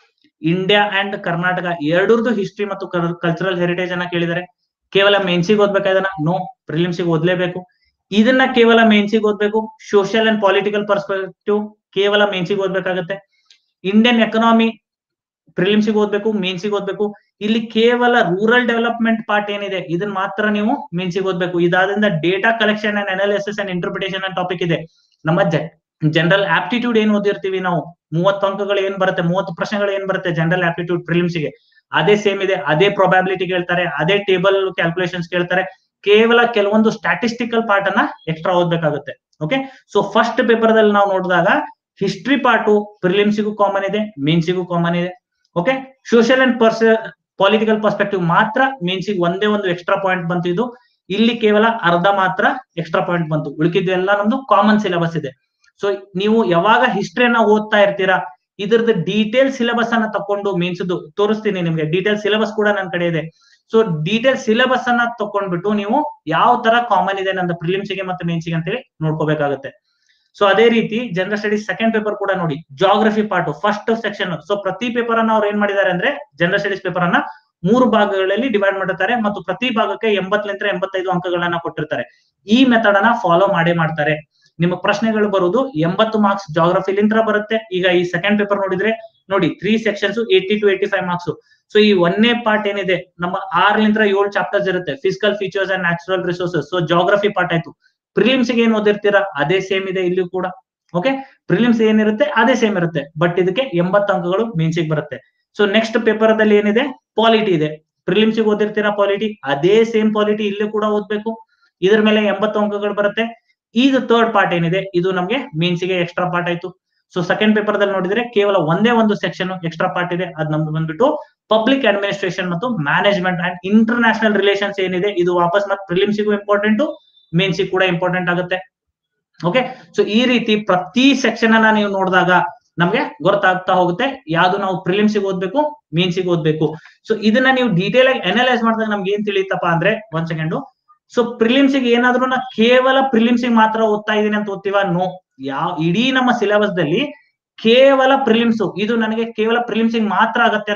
ಇಂಡಿಯಾ ಅಂಡ್ ಕರ್ನಾಟಕ ಎರಡರದ್ದು ಹಿಸ್ಟ್ರಿ ಮತ್ತು ಕಲ್ಚರಲ್ ಹೆರಿಟೇಜ್ ಅನ್ನ ಕೇಳಿದರೆ ಕೇವಲ ಮೇನ್ಸಿಗೆ ಓದ್ಬೇಕಾ ಇದನ್ನ? ನೋ, ಪ್ರಿಲಿಮ್ಸ್ ಗೆ ಓದ್ಲೇಬೇಕು. ಇದನ್ನ ಕೇವಲ ಮೇನ್ಸಿಗೆ ಓದ್ಬೇಕು. ಸೋಷಿಯಲ್ ಅಂಡ್ ಪೊಲಿಟಿಕಲ್ ಪರ್ಸ್ಪೆಕ್ಟಿವ್ ಕೇವಲ ಮೇನ್ಸಿಗೆ ಓದ್ಬೇಕಾಗತ್ತೆ. ಇಂಡಿಯನ್ ಎಕನಾಮಿ ಪ್ರಿಲಿಮ್ಸ್ ಗೆ ಓದ್ಬೇಕು, ಮೇನ್ಸಿಗೆ ಓದ್ಬೇಕು. ಇಲ್ಲಿ ಕೇವಲ ರೂರಲ್ ಡೆವಲಪ್ಮೆಂಟ್ ಪಾರ್ಟ್ ಏನಿದೆ ಇದನ್ನ ಮಾತ್ರ ನೀವು ಮೇನ್ಸಿಗೆ ಓದ್ಬೇಕು. ಇದಾದ್ರಿಂದ data collection and analysis and interpretation and topic ಇದೆ. ನಮ್ಮ ಜನರಲ್ ಆಪ್ಟಿಟ್ಯೂಡ್ ಏನ್ ಓದಿರ್ತೀವಿ ನಾವು, ಮೂವತ್ತು ಅಂಕಗಳು ಏನ್ ಬರುತ್ತೆ, ಮೂವತ್ತು ಪ್ರಶ್ನೆಗಳು ಏನ್ ಬರುತ್ತೆ ಜನರಲ್ ಆಪ್ಟಿಟ್ಯೂಡ್ ಪ್ರಿಲಿಮ್ಸ್ ಗೆ, ಅದೇ ಸೇಮ್ ಇದೆ. ಅದೇ ಪ್ರೊಬ್ಯಾಬಿಲಿಟಿ ಕೇಳ್ತಾರೆ, ಅದೇ ಟೇಬಲ್ ಕ್ಯಾಲ್ಕುಲೇಷನ್ಸ್ ಕೇಳ್ತಾರೆ. ಕೇವಲ ಕೆಲವೊಂದು ಸ್ಟ್ಯಾಟಿಸ್ಟಿಕಲ್ ಪಾರ್ಟ್ ಅನ್ನ ಎಕ್ಸ್ಟ್ರಾ ಓದ್ಬೇಕಾಗುತ್ತೆ. ಓಕೆ, ಸೊ ಫಸ್ಟ್ ಪೇಪರ್ ದಲ್ಲಿ ನಾವು ನೋಡಿದಾಗ ಹಿಸ್ಟ್ರಿ ಪಾರ್ಟು ಪ್ರಿಲಿಮ್ಸಿಗೂ ಕಾಮನ್ ಇದೆ, ಮೇನ್ಸಿಗೂ ಕಾಮನ್ ಇದೆ. Okay, social and pers political perspective ಮಾತ್ರ ಮೇನ್ಸಿಗೆ ಒಂದೇ ಒಂದು ಎಕ್ಸ್ಟ್ರಾ ಪಾಯಿಂಟ್ ಬಂತು. ಇದು ಇಲ್ಲಿ ಕೇವಲ ಅರ್ಧ ಮಾತ್ರ ಎಕ್ಸ್ಟ್ರಾ ಪಾಯಿಂಟ್ ಬಂತು. ಉಳಿಕಿದ್ದು ಎಲ್ಲ ನಮ್ದು ಕಾಮನ್ ಸಿಲೆಬಸ್ ಇದೆ. ಸೊ ನೀವು ಯಾವಾಗ ಹಿಸ್ಟ್ರಿಯನ್ನ ಓದ್ತಾ ಇರ್ತೀರಾ ಇದ್ರದ್ದು ಡೀಟೇಲ್ ಸಿಲೆಬಸ್ ಅನ್ನ ತಕೊಂಡು ಮೇನ್ಸ್ದು ತೋರಿಸ್ತೀನಿ ನಿಮ್ಗೆ. ಡೀಟೇಲ್ ಸಿಲೆಬಸ್ ಕೂಡ ನನ್ನ ಕಡೆ ಇದೆ. ಸೊ ಡೀಟೇಲ್ ಸಿಲೆಬಸ್ ಅನ್ನ ತಕೊಂಡ್ಬಿಟ್ಟು ನೀವು ಯಾವ ತರ ಕಾಮನ್ ಇದೆ ನನ್ನ ಪ್ರಿಲಿಮ್ಸ್ಗೆ ಮತ್ತೆ ಮೇನ್ಸಿಗೆ ಅಂತೇಳಿ ನೋಡ್ಕೋಬೇಕಾಗುತ್ತೆ. ಸೊ ಅದೇ ರೀತಿ ಜನರಲ್ ಸ್ಟಡೀಸ್ ಸೆಕೆಂಡ್ ಪೇಪರ್ ಕೂಡ ನೋಡಿ, geography part first section. So ಪ್ರತಿ ಪೇಪರ್ ಅನ್ನ ಅವ್ರು ಏನ್ ಮಾಡಿದ್ದಾರೆ ಅಂದ್ರೆ ಜನರಲ್ ಸ್ಟಡೀಸ್ ಪೇಪರ್ ಅನ್ನ ಮೂರು ಭಾಗಗಳಲ್ಲಿ ಡಿವೈಡ್ ಮಾಡಿರ್ತಾರೆ ಮತ್ತು ಪ್ರತಿ ಭಾಗಕ್ಕೆ ಎಂಬತ್ತಲಿಂದ ಎಂಬತ್ತೈದು ಅಂಕಗಳನ್ನ ಕೊಟ್ಟಿರ್ತಾರೆ. ಈ ಮೆಥಡ್ ಅನ್ನ ಫಾಲೋ ಮಾಡೇ ಮಾಡ್ತಾರೆ. ನಿಮ್ಮ ಪ್ರಶ್ನೆಗಳು ಬರುವುದು ಎಂಬತ್ತು ಮಾರ್ಕ್ಸ್ ಜಾಗ್ರಫಿಲಿಂದ ಬರುತ್ತೆ. ಈಗ ಈ ಸೆಕೆಂಡ್ ಪೇಪರ್ ನೋಡಿದ್ರೆ ನೋಡಿ, three sections eighty two eighty five marks. So ಈ ಒಂದೇ ಪಾರ್ಟ್ ಏನಿದೆ ನಮ್ಮ ಆರ್ಲಿಂದ ಏಳು ಚಾಪ್ಟರ್ಸ್ ಇರುತ್ತೆ. Physical features and natural resources. So geography part ಆಯ್ತು. ಪ್ರಿಲಿಮ್ಸ್ ಗೆ ಏನ್ ಓದಿರ್ತೀರಾ ಅದೇ ಸೇಮ್ ಇದೆ ಇಲ್ಲಿ ಕೂಡ. ಓಕೆ, ಪ್ರಿಲಿಮ್ಸ್ ಏನಿರುತ್ತೆ ಅದೇ ಸೇಮ್ ಇರುತ್ತೆ. ಬಟ್ ಇದಕ್ಕೆ ಎಂಬತ್ತು ಅಂಕಗಳು ಮೇನ್ಸಿಗೆ ಬರುತ್ತೆ. ಸೊ ನೆಕ್ಸ್ಟ್ ಪೇಪರ್ ದಲ್ಲಿ ಏನಿದೆ, ಪಾಲಿಟಿ ಇದೆ. ಪ್ರಿಲಿಮ್ಸ್ ಗೆ ಓದಿರ್ತೀರಾ ಪಾಲಿಟಿ, ಅದೇ ಸೇಮ್ ಪಾಲಿಟಿ ಇಲ್ಲಿ ಕೂಡ ಓದ್ಬೇಕು. ಇದ್ರ ಮೇಲೆ ಎಂಬತ್ತು ಅಂಕಗಳು ಬರುತ್ತೆ. ಇದು ಥರ್ಡ್ ಪಾರ್ಟ್ ಏನಿದೆ ಇದು ನಮ್ಗೆ ಮೇನ್ಸಿಗೆ ಎಕ್ಸ್ಟ್ರಾ ಪಾರ್ಟ್ ಆಯ್ತು. ಸೊ ಸೆಕೆಂಡ್ ಪೇಪರ್ ದಲ್ಲಿ ನೋಡಿದ್ರೆ ಕೇವಲ ಒಂದೇ ಒಂದು ಸೆಕ್ಷನ್ ಎಕ್ಸ್ಟ್ರಾ ಪಾರ್ಟ್ ಇದೆ. ಅದ್ ನಮ್ದು ಬಂದ್ಬಿಟ್ಟು ಪಬ್ಲಿಕ್ ಅಡ್ಮಿನಿಸ್ಟ್ರೇಷನ್ ಮತ್ತು management and international relations ಏನಿದೆ ಇದು ವಾಪಸ್ ಮತ್ತೆ ಪ್ರಿಲಿಮ್ಸಿಗೂ ಇಂಪಾರ್ಟೆಂಟ್, ಮೇನ್ಸಿಗೆ ಕೂಡ ಇಂಪಾರ್ಟೆಂಟ್ ಆಗುತ್ತೆ. ಓಕೆ, ಸೊ ಈ ರೀತಿ ಪ್ರತಿ ಸೆಕ್ಷನ್ ಅನ್ನ ನೀವು ನೋಡಿದಾಗ ನಮ್ಗೆ ಗೊತ್ತಾಗ್ತಾ ಹೋಗುತ್ತೆ ಯಾವ್ದು ನಾವು ಪ್ರಿಲಿಮ್ಸಿಗೆ ಓದ್ಬೇಕು, ಮೇನ್ಸಿಗೆ ಓದ್ಬೇಕು. ಸೊ ಇದನ್ನ ನೀವು ಡೀಟೇಲ್ ಆಗಿ ಅನಲೈಸ್ ಮಾಡಿದಾಗ ನಮ್ಗೆ ಏನ್ ತಿಳಿಯುತ್ತಪ್ಪ ಅಂದ್ರೆ, ಒಂದ್ ಸೆಕೆಂಡ್. ಸೊ ಪ್ರಿಲಿಮ್ಸಿಗೆ ಏನಾದ್ರು ನಾ ಕೇವಲ ಪ್ರಿಲಿಮ್ಸಿಗೆ ಮಾತ್ರ ಓದ್ತಾ ಇದೀನಿ ಅಂತ ಓದ್ತೀವ? ನೋ, ಯಾವ ಇಡೀ ನಮ್ಮ ಸಿಲೆಬಸ್ ದಲ್ಲಿ ಕೇವಲ ಪ್ರಿಲಿಮ್ಸ್ ಇದು ನನಗೆ ಕೇವಲ ಪ್ರಿಲಿಮ್ಸಿಗೆ ಮಾತ್ರ ಆಗತ್ತೆ ನೋಡು,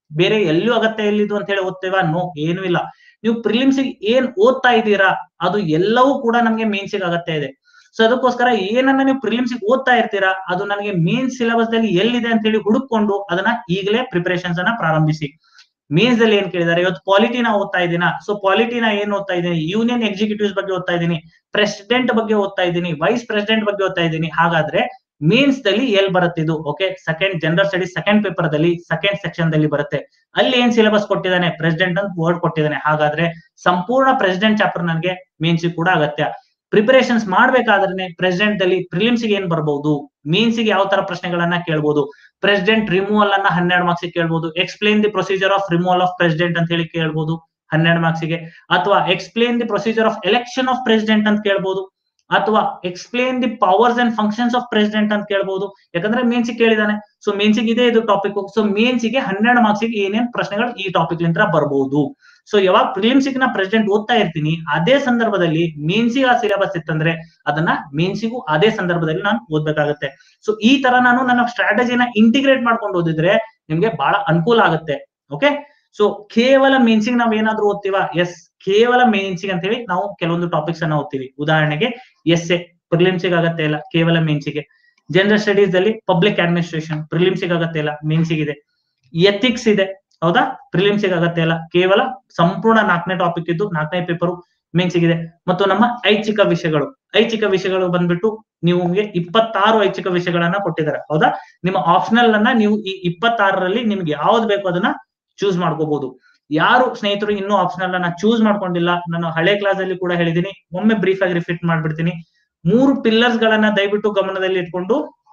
ಬೇರೆ ಎಲ್ಲೂ ಅಗತ್ಯ ಎಲ್ಲಿದು ಅಂತ ಹೇಳಿ ಓದ್ತೇವಾ? ನೋ, ಏನು ಇಲ್ಲ. ನೀವು ಪ್ರಿಲಿಮ್ಸ್ ಏನ್ ಓದ್ತಾ ಇದ್ದೀರಾ ಅದು ಎಲ್ಲವೂ ಕೂಡ ನಮ್ಗೆ ಮೇನ್ಸ್ ಅಗತ್ಯ ಇದೆ. ಸೊ ಅದಕ್ಕೋಸ್ಕರ ಏನನ್ನ ನೀವು ಪ್ರಿಲಿಮ್ಸ್ ಓದ್ತಾ ಇರ್ತೀರಾ ಅದು ನನಗೆ ಮೇನ್ ಸಿಲೆಬಸ್ ದಲ್ಲಿ ಎಲ್ಲಿದೆ ಅಂತ ಹೇಳಿ ಹುಡುಕೊಂಡು ಅದನ್ನ ಈಗಲೇ ಪ್ರಿಪರೇಷನ್ಸ್ ಅನ್ನ ಪ್ರಾರಂಭಿಸಿ. ಮೇನ್ಸ್ ಅಲ್ಲಿ ಏನ್ ಕೇಳಿದಾರೆ, ಇವತ್ತು ಪಾಲಿಟಿನ ಓದ್ತಾ ಇದ್ದೀನಾ? ಸೊ ಪಾಲಿಟಿನ ಏನ್ ಓದ್ತಾ ಇದ್ದೀನಿ? ಯೂನಿಯನ್ ಎಕ್ಸಿಕ್ಯೂಟಿವ್ಸ್ ಬಗ್ಗೆ ಓದ್ತಾ ಇದ್ದೀನಿ, ಪ್ರೆಸಿಡೆಂಟ್ ಬಗ್ಗೆ ಓದ್ತಾ ಇದ್ದೀನಿ, ವೈಸ್ ಪ್ರೆಸಿಡೆಂಟ್ ಬಗ್ಗೆ ಓದ್ತಾ ಇದ್ದೀನಿ. ಹಾಗಾದ್ರೆ ಮೇನ್ಸ್ ದಲ್ಲಿ ಎಲ್ಲಿ ಬರುತ್ತೆ ಇದು? Okay, second general studies second paper ದಲ್ಲಿ ಸೆಕೆಂಡ್ ಸೆಕ್ಷನ್ ದಲ್ಲಿ ಬರುತ್ತೆ. ಅಲ್ಲಿ ಏನ್ ಸಿಲೆಬಸ್ ಕೊಟ್ಟಿದ್ದಾನೆ? ಪ್ರೆಸಿಡೆಂಟ್ ಅಂತ ವರ್ಡ್ ಕೊಟ್ಟಿದ್ದಾನೆ. ಹಾಗಾದ್ರೆ ಸಂಪೂರ್ಣ ಪ್ರೆಸಿಡೆಂಟ್ ಚಾಪ್ಟರ್ ನನಗೆ ಮೇನ್ಸ್ ಕೂಡ ಅಗತ್ಯ. ಪ್ರಿಪರೇಷನ್ಸ್ ಮಾಡ್ಬೇಕಾದ್ರೆ ಪ್ರೆಸಿಡೆಂಟ್ ಅಲ್ಲಿ ಪ್ರಿಲಿಮ್ಸ್ ಗೆ ಏನ್ ಬರ್ಬಹುದು, ಮೇನ್ಸ್ ಗೆ ಯಾವ ತರ ಪ್ರಶ್ನೆಗಳನ್ನ ಕೇಳಬಹುದು? ಪ್ರೆಸಿಡೆಂಟ್ ರಿಮೂವಲ್ ಅನ್ನ ಹನ್ನೆರಡು ಮಾರ್ಕ್ಸ್ ಕೇಳಬಹುದು. Explain the procedure of removal of president ಅಂತ ಹೇಳಿ ಕೇಳಬಹುದು ಹನ್ನೆರಡು ಮಾರ್ಕ್ಸ್ ಗೆ. ಅಥವಾ explain the procedure of election of president ಅಂತ ಕೇಳಬಹುದು. ಅಥವಾ explain the powers and functions of president ಅಂತ ಕೇಳಬಹುದು. ಯಾಕಂದ್ರೆ ಮೇನ್ಸ್ ಕೇಳಿದಾನೆ. ಸೊ ಮೇನ್ಸ್ ಇದೆ ಇದು ಟಾಪಿಕ್. ಸೊ ಮೇನ್ಸ್ ಗೆ ಹನ್ನೆರಡು ಮಾರ್ಕ್ಸ್ ಗೆ ಏನೇನ್ ಪ್ರಶ್ನೆಗಳು ಈ ಟಾಪಿಕ್ ಲಿಂದ ಬರಬಹುದು. ಸೊ ಯಾವಾಗ ಪ್ರಿಲಿಮ್ಸ್ ಗೆ ನಾ ಪ್ರೆಸಿಡೆಂಟ್ ಓದ್ತಾ ಇರ್ತೀನಿ ಅದೇ ಸಂದರ್ಭದಲ್ಲಿ ಮೇನ್ಸಿಗೆ ಆ ಸಿಲೆಬಸ್ ಇತ್ತಂದ್ರೆ ಅದನ್ನ ಮೇನ್ಸಿಗೂ ಅದೇ ಸಂದರ್ಭದಲ್ಲಿ ನಾನು ಓದ್ಬೇಕಾಗುತ್ತೆ. ಸೊ ಈ ತರ ನಾನು ನನ್ನ ಸ್ಟ್ರಾಟಜಿನ ಇಂಟಿಗ್ರೇಟ್ ಮಾಡ್ಕೊಂಡು ಓದಿದ್ರೆ ನಿಮ್ಗೆ ಬಹಳ ಅನುಕೂಲ ಆಗುತ್ತೆ. ಓಕೆ, ಸೊ ಕೇವಲ ಮೇನ್ಸಿಗೆ ನಾವ್ ಏನಾದ್ರೂ ಓದ್ತೀವಾ? ಎಸ್, ಕೇವಲ ಮೇನ್ಸಿಗೆ ಅಂತ ಹೇಳಿ ನಾವು ಕೆಲವೊಂದು ಟಾಪಿಕ್ಸ್ ಅನ್ನ ಓದ್ತೀವಿ. ಉದಾಹರಣೆಗೆ ಎಸ್ ಎ ಪ್ರಿಲಿಮ್ಸಿಗೆ ಆಗತ್ತೆ ಇಲ್ಲ, ಕೇವಲ ಮೇನ್ಸಿಗೆ. ಜನರಲ್ ಸ್ಟಡೀಸ್ ಅಲ್ಲಿ ಪಬ್ಲಿಕ್ ಅಡ್ಮಿನಿಸ್ಟ್ರೇಷನ್ ಪ್ರಿಲಿಮ್ಸಿಗೆ ಆಗತ್ತೆ ಇಲ್ಲ, ಮೇನ್ಸಿಗೆ. ಎಥಿಕ್ಸ್ ಇದೆ, ಹೌದಾ? ಪ್ರಿಲಿಮ್ಸಿಗೆ ಆಗತ್ತೆ ಇಲ್ಲ, ಕೇವಲ ಸಂಪೂರ್ಣ ನಾಲ್ಕನೇ ಟಾಪಿಕ್ ಇದ್ದು ನಾಲ್ಕನೇ ಪೇಪರ್ ಮೇನ್ಸಿಗಿದೆ. ಮತ್ತು ನಮ್ಮ ಐಚ್ಛಿಕ ವಿಷಯಗಳು ಐಚ್ಛಿಕ ವಿಷಯಗಳು ಬಂದ್ಬಿಟ್ಟು ನಿಮಗೆ ಇಪ್ಪತ್ತಾರು ಐಚ್ಛಿಕ ವಿಷಯಗಳನ್ನ ಕೊಟ್ಟಿದ್ದಾರೆ, ಹೌದಾ? ನಿಮ್ಮ ಆಪ್ಷನಲ್ ಅನ್ನ ನೀವು ಈ ಇಪ್ಪತ್ತಾರರಲ್ಲಿ ನಿಮ್ಗೆ ಯಾವ್ದು ಬೇಕು ಅದನ್ನ ಚೂಸ್ ಮಾಡ್ಕೋಬಹುದು. ಯಾರು ಸ್ನೇಹಿತರು ಇನ್ನೂ ಆಪ್ಷನಲ್ ಅನ್ನ ಚೂಸ್ ಮಾಡ್ಕೊಂಡಿಲ್ಲ, ನಾನು ಹಳೆ ಕ್ಲಾಸ್ ಅಲ್ಲಿ ಕೂಡ ಹೇಳಿದೀನಿ, ಒಮ್ಮೆ ಬ್ರೀಫ್ ಆಗಿ ರಿಪೀಟ್ ಮಾಡ್ಬಿಡ್ತೀನಿ. ಮೂರು ಪಿಲ್ಲರ್ಸ್ ಗಳನ್ನ ದಯವಿಟ್ಟು ಗಮನದಲ್ಲಿ ಇಟ್ಕೊಂಡು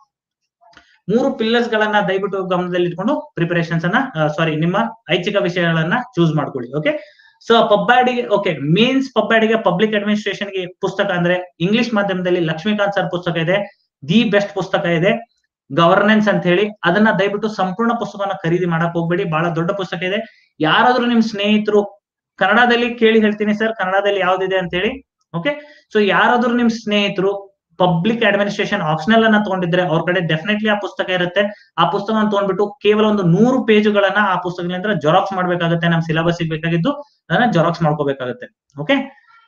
ಮೂರು ಪಿಲ್ಲರ್ಸ್ ಗಳನ್ನ ದಯವಿಟ್ಟು ಗಮನದಲ್ಲಿ ಇಟ್ಕೊಂಡು ಪ್ರಿಪರೇಷನ್ಸ್ ಅನ್ನ ಸಾರಿ ನಿಮ್ಮ ಐಚ್ಛಿಕ ವಿಷಯಗಳನ್ನ ಚೂಸ್ ಮಾಡ್ಕೊಳ್ಳಿ. ಓಕೆ, ಸೊ ಪಬ್ಬ್ಯಾಡಿಗೆ ಓಕೆ ಮೇನ್ಸ್ ಪಬ್ಬ್ಯಾಡಿಗೆ ಪಬ್ಲಿಕ್ ಅಡ್ಮಿನಿಸ್ಟ್ರೇಷನ್ ಗೆ ಪುಸ್ತಕ ಅಂದ್ರೆ ಇಂಗ್ಲಿಷ್ ಮಾಧ್ಯಮದಲ್ಲಿ ಲಕ್ಷ್ಮೀಕಾಂತ್ ಸರ್ ಪುಸ್ತಕ ಇದೆ, ದಿ ಬೆಸ್ಟ್ ಪುಸ್ತಕ ಇದೆ, ಗವರ್ನೆನ್ಸ್ ಅಂತ ಹೇಳಿ. ಅದನ್ನ ದಯವಿಟ್ಟು ಸಂಪೂರ್ಣ ಪುಸ್ತಕವನ್ನ ಖರೀದಿ ಮಾಡಕ್ ಹೋಗ್ಬೇಡಿ, ಬಹಳ ದೊಡ್ಡ ಪುಸ್ತಕ ಇದೆ. ಯಾರಾದ್ರೂ ನಿಮ್ ಸ್ನೇಹಿತರು ಕನ್ನಡದಲ್ಲಿ ಕೇಳಿ ಹೇಳ್ತೀನಿ ಸರ್ ಕನ್ನಡದಲ್ಲಿ ಯಾವ್ದಿದೆ ಅಂತ ಹೇಳಿ. ಓಕೆ, ಸೊ ಯಾರಾದ್ರೂ ನಿಮ್ ಸ್ನೇಹಿತರು ಪಬ್ಲಿಕ್ ಅಡ್ಮಿನಿಸ್ಟ್ರೇಷನ್ ಆಪ್ಷನಲ್ ಅನ್ನ ತಗೊಂಡಿದ್ರೆ ಅವ್ರ ಕಡೆ ಡೆಫಿನೆಟ್ಲಿ ಆ ಪುಸ್ತಕ ಇರುತ್ತೆ. ಆ ಪುಸ್ತಕವನ್ನು ತಗೊಂಡ್ಬಿಟ್ಟು ಕೇವಲ ಒಂದು ನೂರು ಪೇಜುಗಳನ್ನ ಆ ಪುಸ್ತಕದಿಂದ ಜೆರಾಕ್ಸ್ ಮಾಡ್ಬೇಕಾಗುತ್ತೆ. ನಮ್ ಸಿಲೆಬಸ್ ಬೇಕಾಗಿದ್ದು ಅದನ್ನ ಜೆರಾಕ್ಸ್ ಮಾಡ್ಕೋಬೇಕಾಗುತ್ತೆ. Okay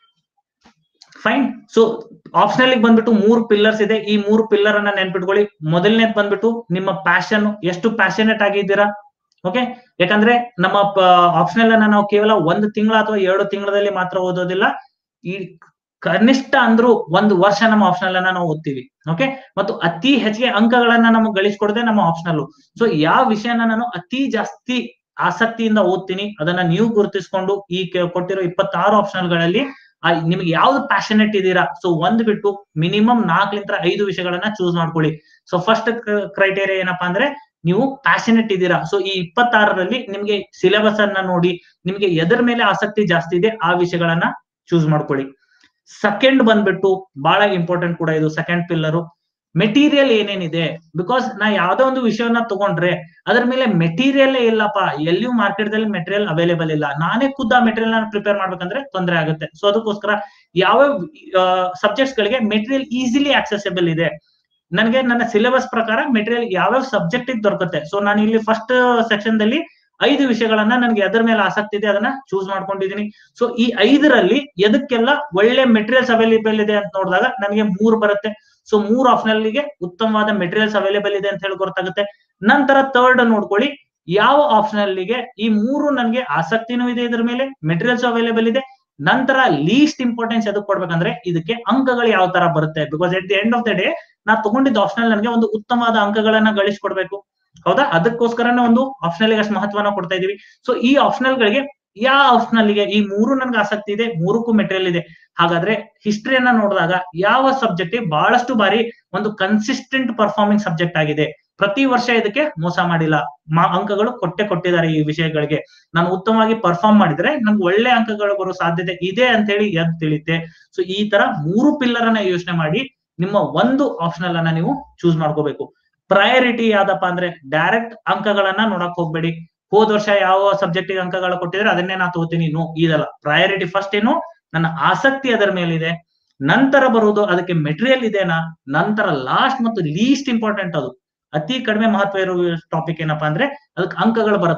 fine. ಸೊ ಆಪ್ಷನಲ್ ಬಂದ್ಬಿಟ್ಟು ಮೂರು ಪಿಲ್ಲರ್ಸ್ ಇದೆ. ಈ ಮೂರು ಪಿಲ್ಲರ್ ಅನ್ನ ನೆನ್ಪಿಟ್ಕೊಳ್ಳಿ. ಮೊದಲನೇದ್ ಬಂದ್ಬಿಟ್ಟು ನಿಮ್ಮ ಪ್ಯಾಷನ್, ಎಷ್ಟು ಪ್ಯಾಷನೇಟ್ ಆಗಿದ್ದೀರಾ. ಓಕೆ, ಯಾಕಂದ್ರೆ ನಮ್ಮ ಆಪ್ಷನಲ್ ಅನ್ನ ನಾವು ಕೇವಲ ಒಂದು ತಿಂಗಳ ಅಥವಾ ಎರಡು ತಿಂಗಳಲ್ಲಿ ಮಾತ್ರ ಓದೋದಿಲ್ಲ. ಈ ಕನಿಷ್ಠ ಅಂದ್ರೂ ಒಂದು ವರ್ಷ ನಮ್ಮ ಆಪ್ಷನಲ್ ಅನ್ನ ನಾವು ಓದ್ತೀವಿ. ಓಕೆ, ಮತ್ತು ಅತಿ ಹೆಚ್ಚಿಗೆ ಅಂಕಗಳನ್ನ ನಮಗೆ ಗಳಿಸ್ಕೊಡದೆ ನಮ್ಮ ಆಪ್ಷನಲ್. ಸೊ ಯಾವ ವಿಷಯನ ನಾನು ಅತಿ ಜಾಸ್ತಿ ಆಸಕ್ತಿಯಿಂದ ಓದ್ತೀನಿ ಅದನ್ನ ನೀವು ಗುರುತಿಸ್ಕೊಂಡು ಈ ಕೊಟ್ಟಿರೋ ಇಪ್ಪತ್ತಾರು ಆಪ್ಷನಲ್ ಗಳಲ್ಲಿ ನಿಮ್ಗೆ ಯಾವ್ದು ಪ್ಯಾಷನೇಟ್ ಇದೀರಾ. ಸೊ ಒಂದ್ ಬಿಟ್ಟು ಮಿನಿಮಮ್ ನಾಲ್ಕರಿಂದ ಐದು ವಿಷಯಗಳನ್ನ ಚೂಸ್ ಮಾಡ್ಕೊಳ್ಳಿ. ಸೊ ಫಸ್ಟ್ ಕ್ರೈಟೇರಿಯಾ ಏನಪ್ಪಾ ಅಂದ್ರೆ ನೀವು ಪ್ಯಾಷನೇಟ್ ಇದ್ದೀರಾ. ಸೊ ಈ ಇಪ್ಪತ್ತಾರರಲ್ಲಿ ನಿಮ್ಗೆ ಸಿಲೆಬಸ್ ಅನ್ನ ನೋಡಿ ನಿಮ್ಗೆ ಎದರ ಮೇಲೆ ಆಸಕ್ತಿ ಜಾಸ್ತಿ ಇದೆ ಆ ವಿಷಯಗಳನ್ನ ಚೂಸ್ ಮಾಡ್ಕೊಳ್ಳಿ. ಸೆಕೆಂಡ್ ಬಂದ್ಬಿಟ್ಟು ಬಹಳ ಇಂಪಾರ್ಟೆಂಟ್ ಕೂಡ ಇದು ಸೆಕೆಂಡ್ ಪಿಲ್ಲರು, ಮೆಟೀರಿಯಲ್ ಏನೇನಿದೆ. ಬಿಕಾಸ್ ನಾ ಯಾವ್ದೋ ಒಂದು ವಿಷಯವನ್ನ ತಗೊಂಡ್ರೆ ಅದ್ರ ಮೇಲೆ ಮೆಟೀರಿಯಲ್ ಇಲ್ಲಪ್ಪ, ಎಲ್ಲಿಯೂ ಮಾರ್ಕೆಟ್ ದಲ್ಲಿ ಮೆಟೀರಿಯಲ್ ಅವೈಲೇಬಲ್ ಇಲ್ಲ, ನಾನೇ ಖುದ್ದು ಆ ಮೆಟೀರಿಯಲ್ ನ ಪ್ರಿಪೇರ್ ಮಾಡ್ಬೇಕಂದ್ರೆ ತೊಂದರೆ ಆಗುತ್ತೆ. ಸೊ ಅದಕ್ಕೋಸ್ಕರ ಯಾವ ಸಬ್ಜೆಕ್ಟ್ಸ್ ಗಳಿಗೆ ಮೆಟೀರಿಯಲ್ ಈಸಿಲಿ ಆಕ್ಸೆಸಿಬಲ್ ಇದೆ, ನನಗೆ ನನ್ನ ಸಿಲೆಬಸ್ ಪ್ರಕಾರ ಮೆಟೀರಿಯಲ್ ಯಾವ್ಯಾವ ಸಬ್ಜೆಕ್ಟ್ ದೊರಕುತ್ತೆ. ಸೊ ನಾನು ಇಲ್ಲಿ ಫಸ್ಟ್ ಸೆಕ್ಷನ್ ದಲ್ಲಿ ಐದು ವಿಷಯಗಳನ್ನ ನನಗೆ ಎದರ ಮೇಲೆ ಆಸಕ್ತಿ ಇದೆ ಅದನ್ನ ಚೂಸ್ ಮಾಡ್ಕೊಂಡಿದೀನಿ. ಸೊ ಈ ಐದರಲ್ಲಿ ಎದಕ್ಕೆಲ್ಲ ಒಳ್ಳೆ ಮೆಟೀರಿಯಲ್ಸ್ ಅವೈಲೇಬಲ್ ಇದೆ ಅಂತ ನೋಡಿದಾಗ ನನಗೆ ಮೂರು ಬರುತ್ತೆ. ಸೊ ಮೂರು ಆಪ್ಷನಲ್ ಗೆ ಉತ್ತಮವಾದ ಮೆಟೀರಿಯಲ್ಸ್ ಅವೈಲೇಬಲ್ ಇದೆ ಅಂತ ಹೇಳಿ ಗೊತ್ತಾಗುತ್ತೆ. ನಂತರ ಥರ್ಡ್ ನೋಡ್ಕೊಳ್ಳಿ, ಯಾವ ಆಪ್ಷನಲ್ ಗೆ ಈ ಮೂರು ನನಗೆ ಆಸಕ್ತಿನೂ ಇದೆ, ಇದ್ರ ಮೇಲೆ ಮೆಟೀರಿಯಲ್ಸ್ ಅವೈಲೇಬಲ್ ಇದೆ. ನಂತರ ಲೀಸ್ಟ್ ಇಂಪಾರ್ಟೆನ್ಸ್ ಎದಕ್ ಕೊಡ್ಬೇಕಂದ್ರೆ ಇದಕ್ಕೆ ಅಂಕಗಳು ಯಾವ ತರ ಬರುತ್ತೆ. Because at the end of the day ನಾ ತಗೊಂಡಿದ್ದ ಆಪ್ಷನಲ್ ನನಗೆ ಒಂದು ಉತ್ತಮವಾದ ಅಂಕಗಳನ್ನ ಗಳಿಸ್ಕೊಡ್ಬೇಕು, ಹೌದಾ? ಅದಕ್ಕೋಸ್ಕರನೇ ಒಂದು ಆಪ್ಷನಲ್ ಗೆ ಅಷ್ಟು ಮಹತ್ವನ ಕೊಡ್ತಾ ಇದೀವಿ. ಸೊ ಈ ಆಪ್ಷನಲ್ ಗಳಿಗೆ ಯಾವ ಆಪ್ಷನಲ್ ಗೆ ಈ ಮೂರು ನನ್ಗೆ ಆಸಕ್ತಿ ಇದೆ, ಮೂರಕ್ಕೂ ಮೆಟೀರಿಯಲ್ ಇದೆ. ಹಾಗಾದ್ರೆ ಹಿಸ್ಟ್ರಿಯನ್ನ ನೋಡಿದಾಗ ಯಾವ ಸಬ್ಜೆಕ್ಟ್ ಬಹಳಷ್ಟು ಬಾರಿ ಒಂದು ಕನ್ಸಿಸ್ಟೆಂಟ್ ಪರ್ಫಾರ್ಮಿಂಗ್ ಸಬ್ಜೆಕ್ಟ್ ಆಗಿದೆ, ಪ್ರತಿ ವರ್ಷ ಇದಕ್ಕೆ ಮೋಸ ಮಾಡಿಲ್ಲ, ಅಂಕಗಳು ಕೊಟ್ಟೆ ಕೊಟ್ಟಿದ್ದಾರೆ. ಈ ವಿಷಯಗಳಿಗೆ ನಾನು ಉತ್ತಮವಾಗಿ ಪರ್ಫಾರ್ಮ್ ಮಾಡಿದ್ರೆ ನನ್ಗೆ ಒಳ್ಳೆ ಅಂಕಗಳು ಬರೋ ಸಾಧ್ಯತೆ ಇದೆ ಅಂತ ಹೇಳಿ ಎದ್ ತಿಳಿತೆ. ಸೊ ಈ ತರ ಮೂರು ಪಿಲ್ಲರ್ ಅನ್ನ ಯೋಚನೆ ಮಾಡಿ ನಿಮ್ಮ ಒಂದು ಆಪ್ಷನಲ್ ಅನ್ನ ನೀವು ಚೂಸ್ ಮಾಡ್ಕೋಬೇಕು. ಪ್ರಯಾರಿಟಿ ಯಾವ್ದಪ್ಪ ಅಂದ್ರೆ ಡೈರೆಕ್ಟ್ ಅಂಕಗಳನ್ನ ನೋಡಕ್ ಹೋಗ್ಬೇಡಿ. ಹೋದ್ ವರ್ಷ ಯಾವ ಸಬ್ಜೆಕ್ಟಿಗೆ ಅಂಕಗಳು ಕೊಟ್ಟಿದ್ರೆ ಅದನ್ನೇ ನಾ ತಗೋತೀನಿ, ನೋ, ಇದಲ್ಲ. ಪ್ರಯಾರಿಟಿ ಫಸ್ಟ್ ಏನು, ನನ್ನ ಆಸಕ್ತಿ ಅದರ ಮೇಲಿದೆ, ನಂತರ ಬರುವುದು ಅದಕ್ಕೆ ಮೆಟೀರಿಯಲ್ ಇದೆನಾ, ನಂತರ ಲಾಸ್ಟ್ ಮತ್ತು ಲೀಸ್ಟ್ ಇಂಪಾರ್ಟೆಂಟ್ ಅದು ಅತಿ ಕಡಿಮೆ ಮಹತ್ವ ಇರುವ ಟಾಪಿಕ್ ಏನಪ್ಪಾ ಅಂದ್ರೆ ಅದಕ್ಕೆ ಅಂಕಗಳು ಬರುತ್ತಾ.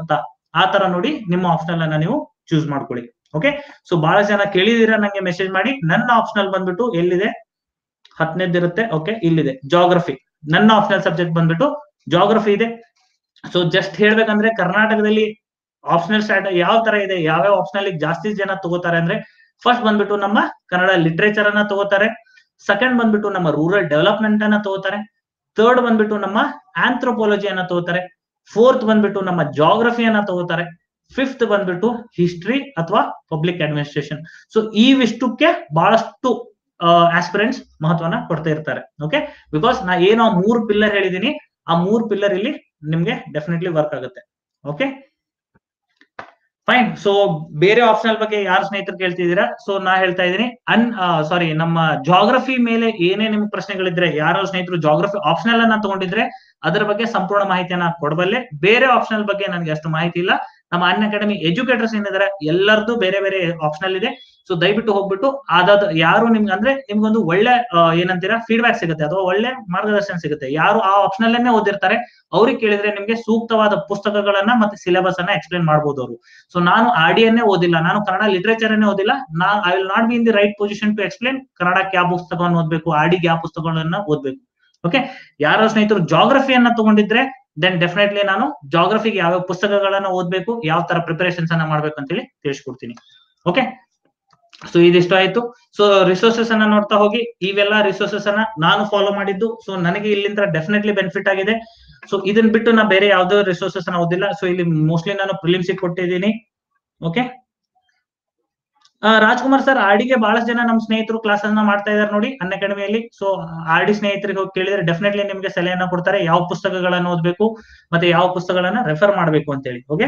ಆ ತರ ನೋಡಿ ನಿಮ್ಮ ಆಪ್ಷನಲ್ ಅನ್ನ ನೀವು ಚೂಸ್ ಮಾಡ್ಕೊಳ್ಳಿ. ಓಕೆ, ಸೊ ಬಹಳ ಜನ ಕೇಳಿದೀರಾ ನಂಗೆ ಮೆಸೇಜ್ ಮಾಡಿ. ನನ್ನ ಆಪ್ಷನಲ್ ಬಂದ್ಬಿಟ್ಟು ಎಲ್ಲಿದೆ, ಹತ್ತನೇದಿರುತ್ತೆ. ಓಕೆ, ಇಲ್ಲಿದೆ ಜಾಗ್ರಫಿ. ನನ್ನ ಆಪ್ಷನಲ್ ಸಬ್ಜೆಕ್ಟ್ ಬಂದ್ಬಿಟ್ಟು ಜಾಗ್ರಫಿ ಇದೆ. ಸೊ ಜಸ್ಟ್ ಹೇಳ್ಬೇಕಂದ್ರೆ ಕರ್ನಾಟಕದಲ್ಲಿ ಆಪ್ಷನಲ್ ಸ್ಟಾರ್ಟ್ ಯಾವ ತರ ಇದೆ, ಯಾವ್ಯಾವ ಆಪ್ಷನಲ್ ಜಾಸ್ತಿ ಜನ ತಗೋತಾರೆ ಅಂದ್ರೆ, ಫಸ್ಟ್ ಬಂದ್ಬಿಟ್ಟು ನಮ್ಮ ಕನ್ನಡ ಲಿಟ್ರೇಚರ್ ಅನ್ನ ತಗೋತಾರೆ, ಸೆಕೆಂಡ್ ಬಂದ್ಬಿಟ್ಟು ನಮ್ಮ ರೂರಲ್ ಡೆವಲಪ್ಮೆಂಟ್ ಅನ್ನ ತಗೋತಾರೆ, ಥರ್ಡ್ ಬಂದ್ಬಿಟ್ಟು ನಮ್ಮ ಆಂಥ್ರೋಪಾಲಜಿ ಅನ್ನ ತಗೋತಾರೆ, ಫೋರ್ತ್ ಬಂದ್ಬಿಟ್ಟು ನಮ್ಮ ಜಾಗ್ರಫಿಯನ್ನ ತಗೋತಾರೆ, ಫಿಫ್ತ್ ಬಂದ್ಬಿಟ್ಟು ಹಿಸ್ಟ್ರಿ ಅಥವಾ ಪಬ್ಲಿಕ್ ಅಡ್ಮಿನಿಸ್ಟ್ರೇಷನ್. ಸೊ ಇವಿಷ್ಟಕ್ಕೆ ಬಹಳಷ್ಟು ಆಸ್ಪಿರೆಂಟ್ಸ್ ಮಹತ್ವನ ಕೊಡ್ತಾ ಇರ್ತಾರೆ. ಓಕೆ, ಬಿಕಾಸ್ ನಾ ಏನೋ ಮೂರ್ ಪಿಲ್ಲರ್ ಹೇಳಿದೀನಿ, ಆ ಮೂರ್ ಪಿಲ್ಲರ್ ಇಲ್ಲಿ ನಿಮ್ಗೆ ಡೆಫಿನೆಟ್ಲಿ ವರ್ಕ್ ಆಗುತ್ತೆ. Okay fine. ಸೊ ಬೇರೆ ಆಪ್ಷನಲ್ ಬಗ್ಗೆ ಯಾರು ಸ್ನೇಹಿತರು ಕೇಳ್ತಿದ್ದೀರಾ? ಸೊ ನಾ ಹೇಳ್ತಾ ಇದ್ದೀನಿ, ಅನ್ ಸಾರಿ ನಮ್ಮ ಜಾಗ್ರಫಿ ಮೇಲೆ ಏನೇ ನಿಮ್ಗೆ ಪ್ರಶ್ನೆಗಳಿದ್ರೆ, ಯಾರೋ ಸ್ನೇಹಿತರು ಜಾಗ್ರಫಿ ಆಪ್ಷನಲ್ ಅನ್ನ ತಗೊಂಡಿದ್ರೆ ಅದರ ಬಗ್ಗೆ ಸಂಪೂರ್ಣ ಮಾಹಿತಿಯನ್ನ ಕೊಡಬಲ್ಲೆ. ಬೇರೆ ಆಪ್ಷನಲ್ ಬಗ್ಗೆ ನನಗೆ ಅಷ್ಟು ಮಾಹಿತಿ ಇಲ್ಲ. ನಮ್ಮ ಅನ್ ಅಕಾಡೆಮಿ ಎಜುಕೇಟರ್ಸ್ ಏನಿದ್ದಾರೆ ಎಲ್ಲರದ್ದು ಬೇರೆ ಬೇರೆ ಆಪ್ಷನಲ್ ಇದೆ. ಸೊ ದಯವಿಟ್ಟು ಹೋಗ್ಬಿಟ್ಟು ಅದಾದ ಯಾರು ನಿಮ್ಗೆ ಅಂದ್ರೆ ನಿಮ್ಗೊಂದು ಒಳ್ಳೆ ಏನಂತೀರಾ ಫೀಡ್ಬ್ಯಾಕ್ ಸಿಗುತ್ತೆ ಅಥವಾ ಒಳ್ಳೆ ಮಾರ್ಗದರ್ಶನ ಸಿಗುತ್ತೆ. ಯಾರು ಆ ಆಪ್ಷನಲ್ ಅನ್ನೇ ಓದಿರ್ತಾರೆ ಅವ್ರಿಗೆ ಕೇಳಿದ್ರೆ ನಿಮ್ಗೆ ಸೂಕ್ತವಾದ ಪುಸ್ತಕಗಳನ್ನ ಮತ್ತೆ ಸಿಲೆಬಸ್ ಅನ್ನ ಎಕ್ಸ್ಪ್ಲೇನ್ ಮಾಡ್ಬೋದು ಅವರು. ಸೊ ನಾನು ಆರ್ ಡಿ ಅನ್ನೇ ಓದಿಲ್ಲ, ನಾನು ಕನ್ನಡ ಲಿಟ್ರೇಚರ್ ಅನ್ನೇ ಓದಿಲ್ಲ. ನಾ I will not be in the right position to explain ಕನ್ನಡಕ್ಕೆ ಯಾವ ಪುಸ್ತಕವನ್ನು ಓದ್ಬೇಕು, ಆರ್ ಡಿಗೆ ಯಾವ ಪುಸ್ತಕಗಳನ್ನ ಓದ್ಬೇಕು. ಓಕೆ, ಯಾರೋ ಸ್ನೇಹಿತರು ಜಾಗ್ರಫಿಯನ್ನ ತಗೊಂಡಿದ್ರೆ ದೆನ್ ಡೆಫಿನೆಟ್ಲಿ ನಾನು ಜಾಗ್ರಫಿಗೆ ಯಾವ ಪುಸ್ತಕಗಳನ್ನ ಓದ್ಬೇಕು, ಯಾವ ತರ ಪ್ರಿಪರೇಷನ್ಸ್ ಅನ್ನ ಮಾಡ್ಬೇಕು ಅಂತೇಳಿ ತಿಳಿಸ್ಕೊಡ್ತೀನಿ. ಓಕೆ, ಸೊ ಇದಿಷ್ಟು ಆಯ್ತು. ಸೊ ರಿಸೋರ್ಸಸ್ ಅನ್ನ ನೋಡ್ತಾ ಹೋಗಿ. ಇವೆಲ್ಲ ರಿಸೋರ್ಸಸ್ ಅನ್ನ ನಾನು ಫಾಲೋ ಮಾಡಿದ್ದು. ಸೊ ನನಗೆ ಇಲ್ಲಿಂದ ಡೆಫಿನೆಟ್ಲಿ ಬೆನಿಫಿಟ್ ಆಗಿದೆ. ಸೊ ಇದನ್ ಬಿಟ್ಟು ನಾ ಬೇರೆ ಯಾವ್ದೋ ರಿಸೋರ್ಸಸ್ ಅನ್ನ ಓದಿಲ್ಲ. ಸೊ ಇಲ್ಲಿ ಮೋಸ್ಟ್ಲಿ ನಾನು ಪ್ರಿಲಿಮ್ಸ್ ಕೊಟ್ಟಿದ್ದೀನಿ. ಓಕೆ, ರಾಜ್ಕುಮಾರ್ ಸರ್, ಆರ್ಡಿಗೆ ಬಹಳಷ್ಟು ಜನ ನಮ್ಮ ಸ್ನೇಹಿತರು ಕ್ಲಾಸ್ ಅನ್ನ ಮಾಡ್ತಾ ಇದಾರೆ ನೋಡಿ ಅನ್ ಅಕಾಡೆಮಿಯಲ್ಲಿ. ಸೊ ಆರ್ಡಿ ಸ್ನೇಹಿತರಿಗೆ ಹೋಗಿ ಕೇಳಿದ್ರೆ ಡೆಫಿನೆಟ್ಲಿ ನಿಮ್ಗೆ ಸಲಹೆಯನ್ನ ಕೊಡ್ತಾರೆ, ಯಾವ ಪುಸ್ತಕಗಳನ್ನ ಓದ್ಬೇಕು ಮತ್ತೆ ಯಾವ ಪುಸ್ತಕಗಳನ್ನ ರೆಫರ್ ಮಾಡ್ಬೇಕು ಅಂತೇಳಿ. ಓಕೆ,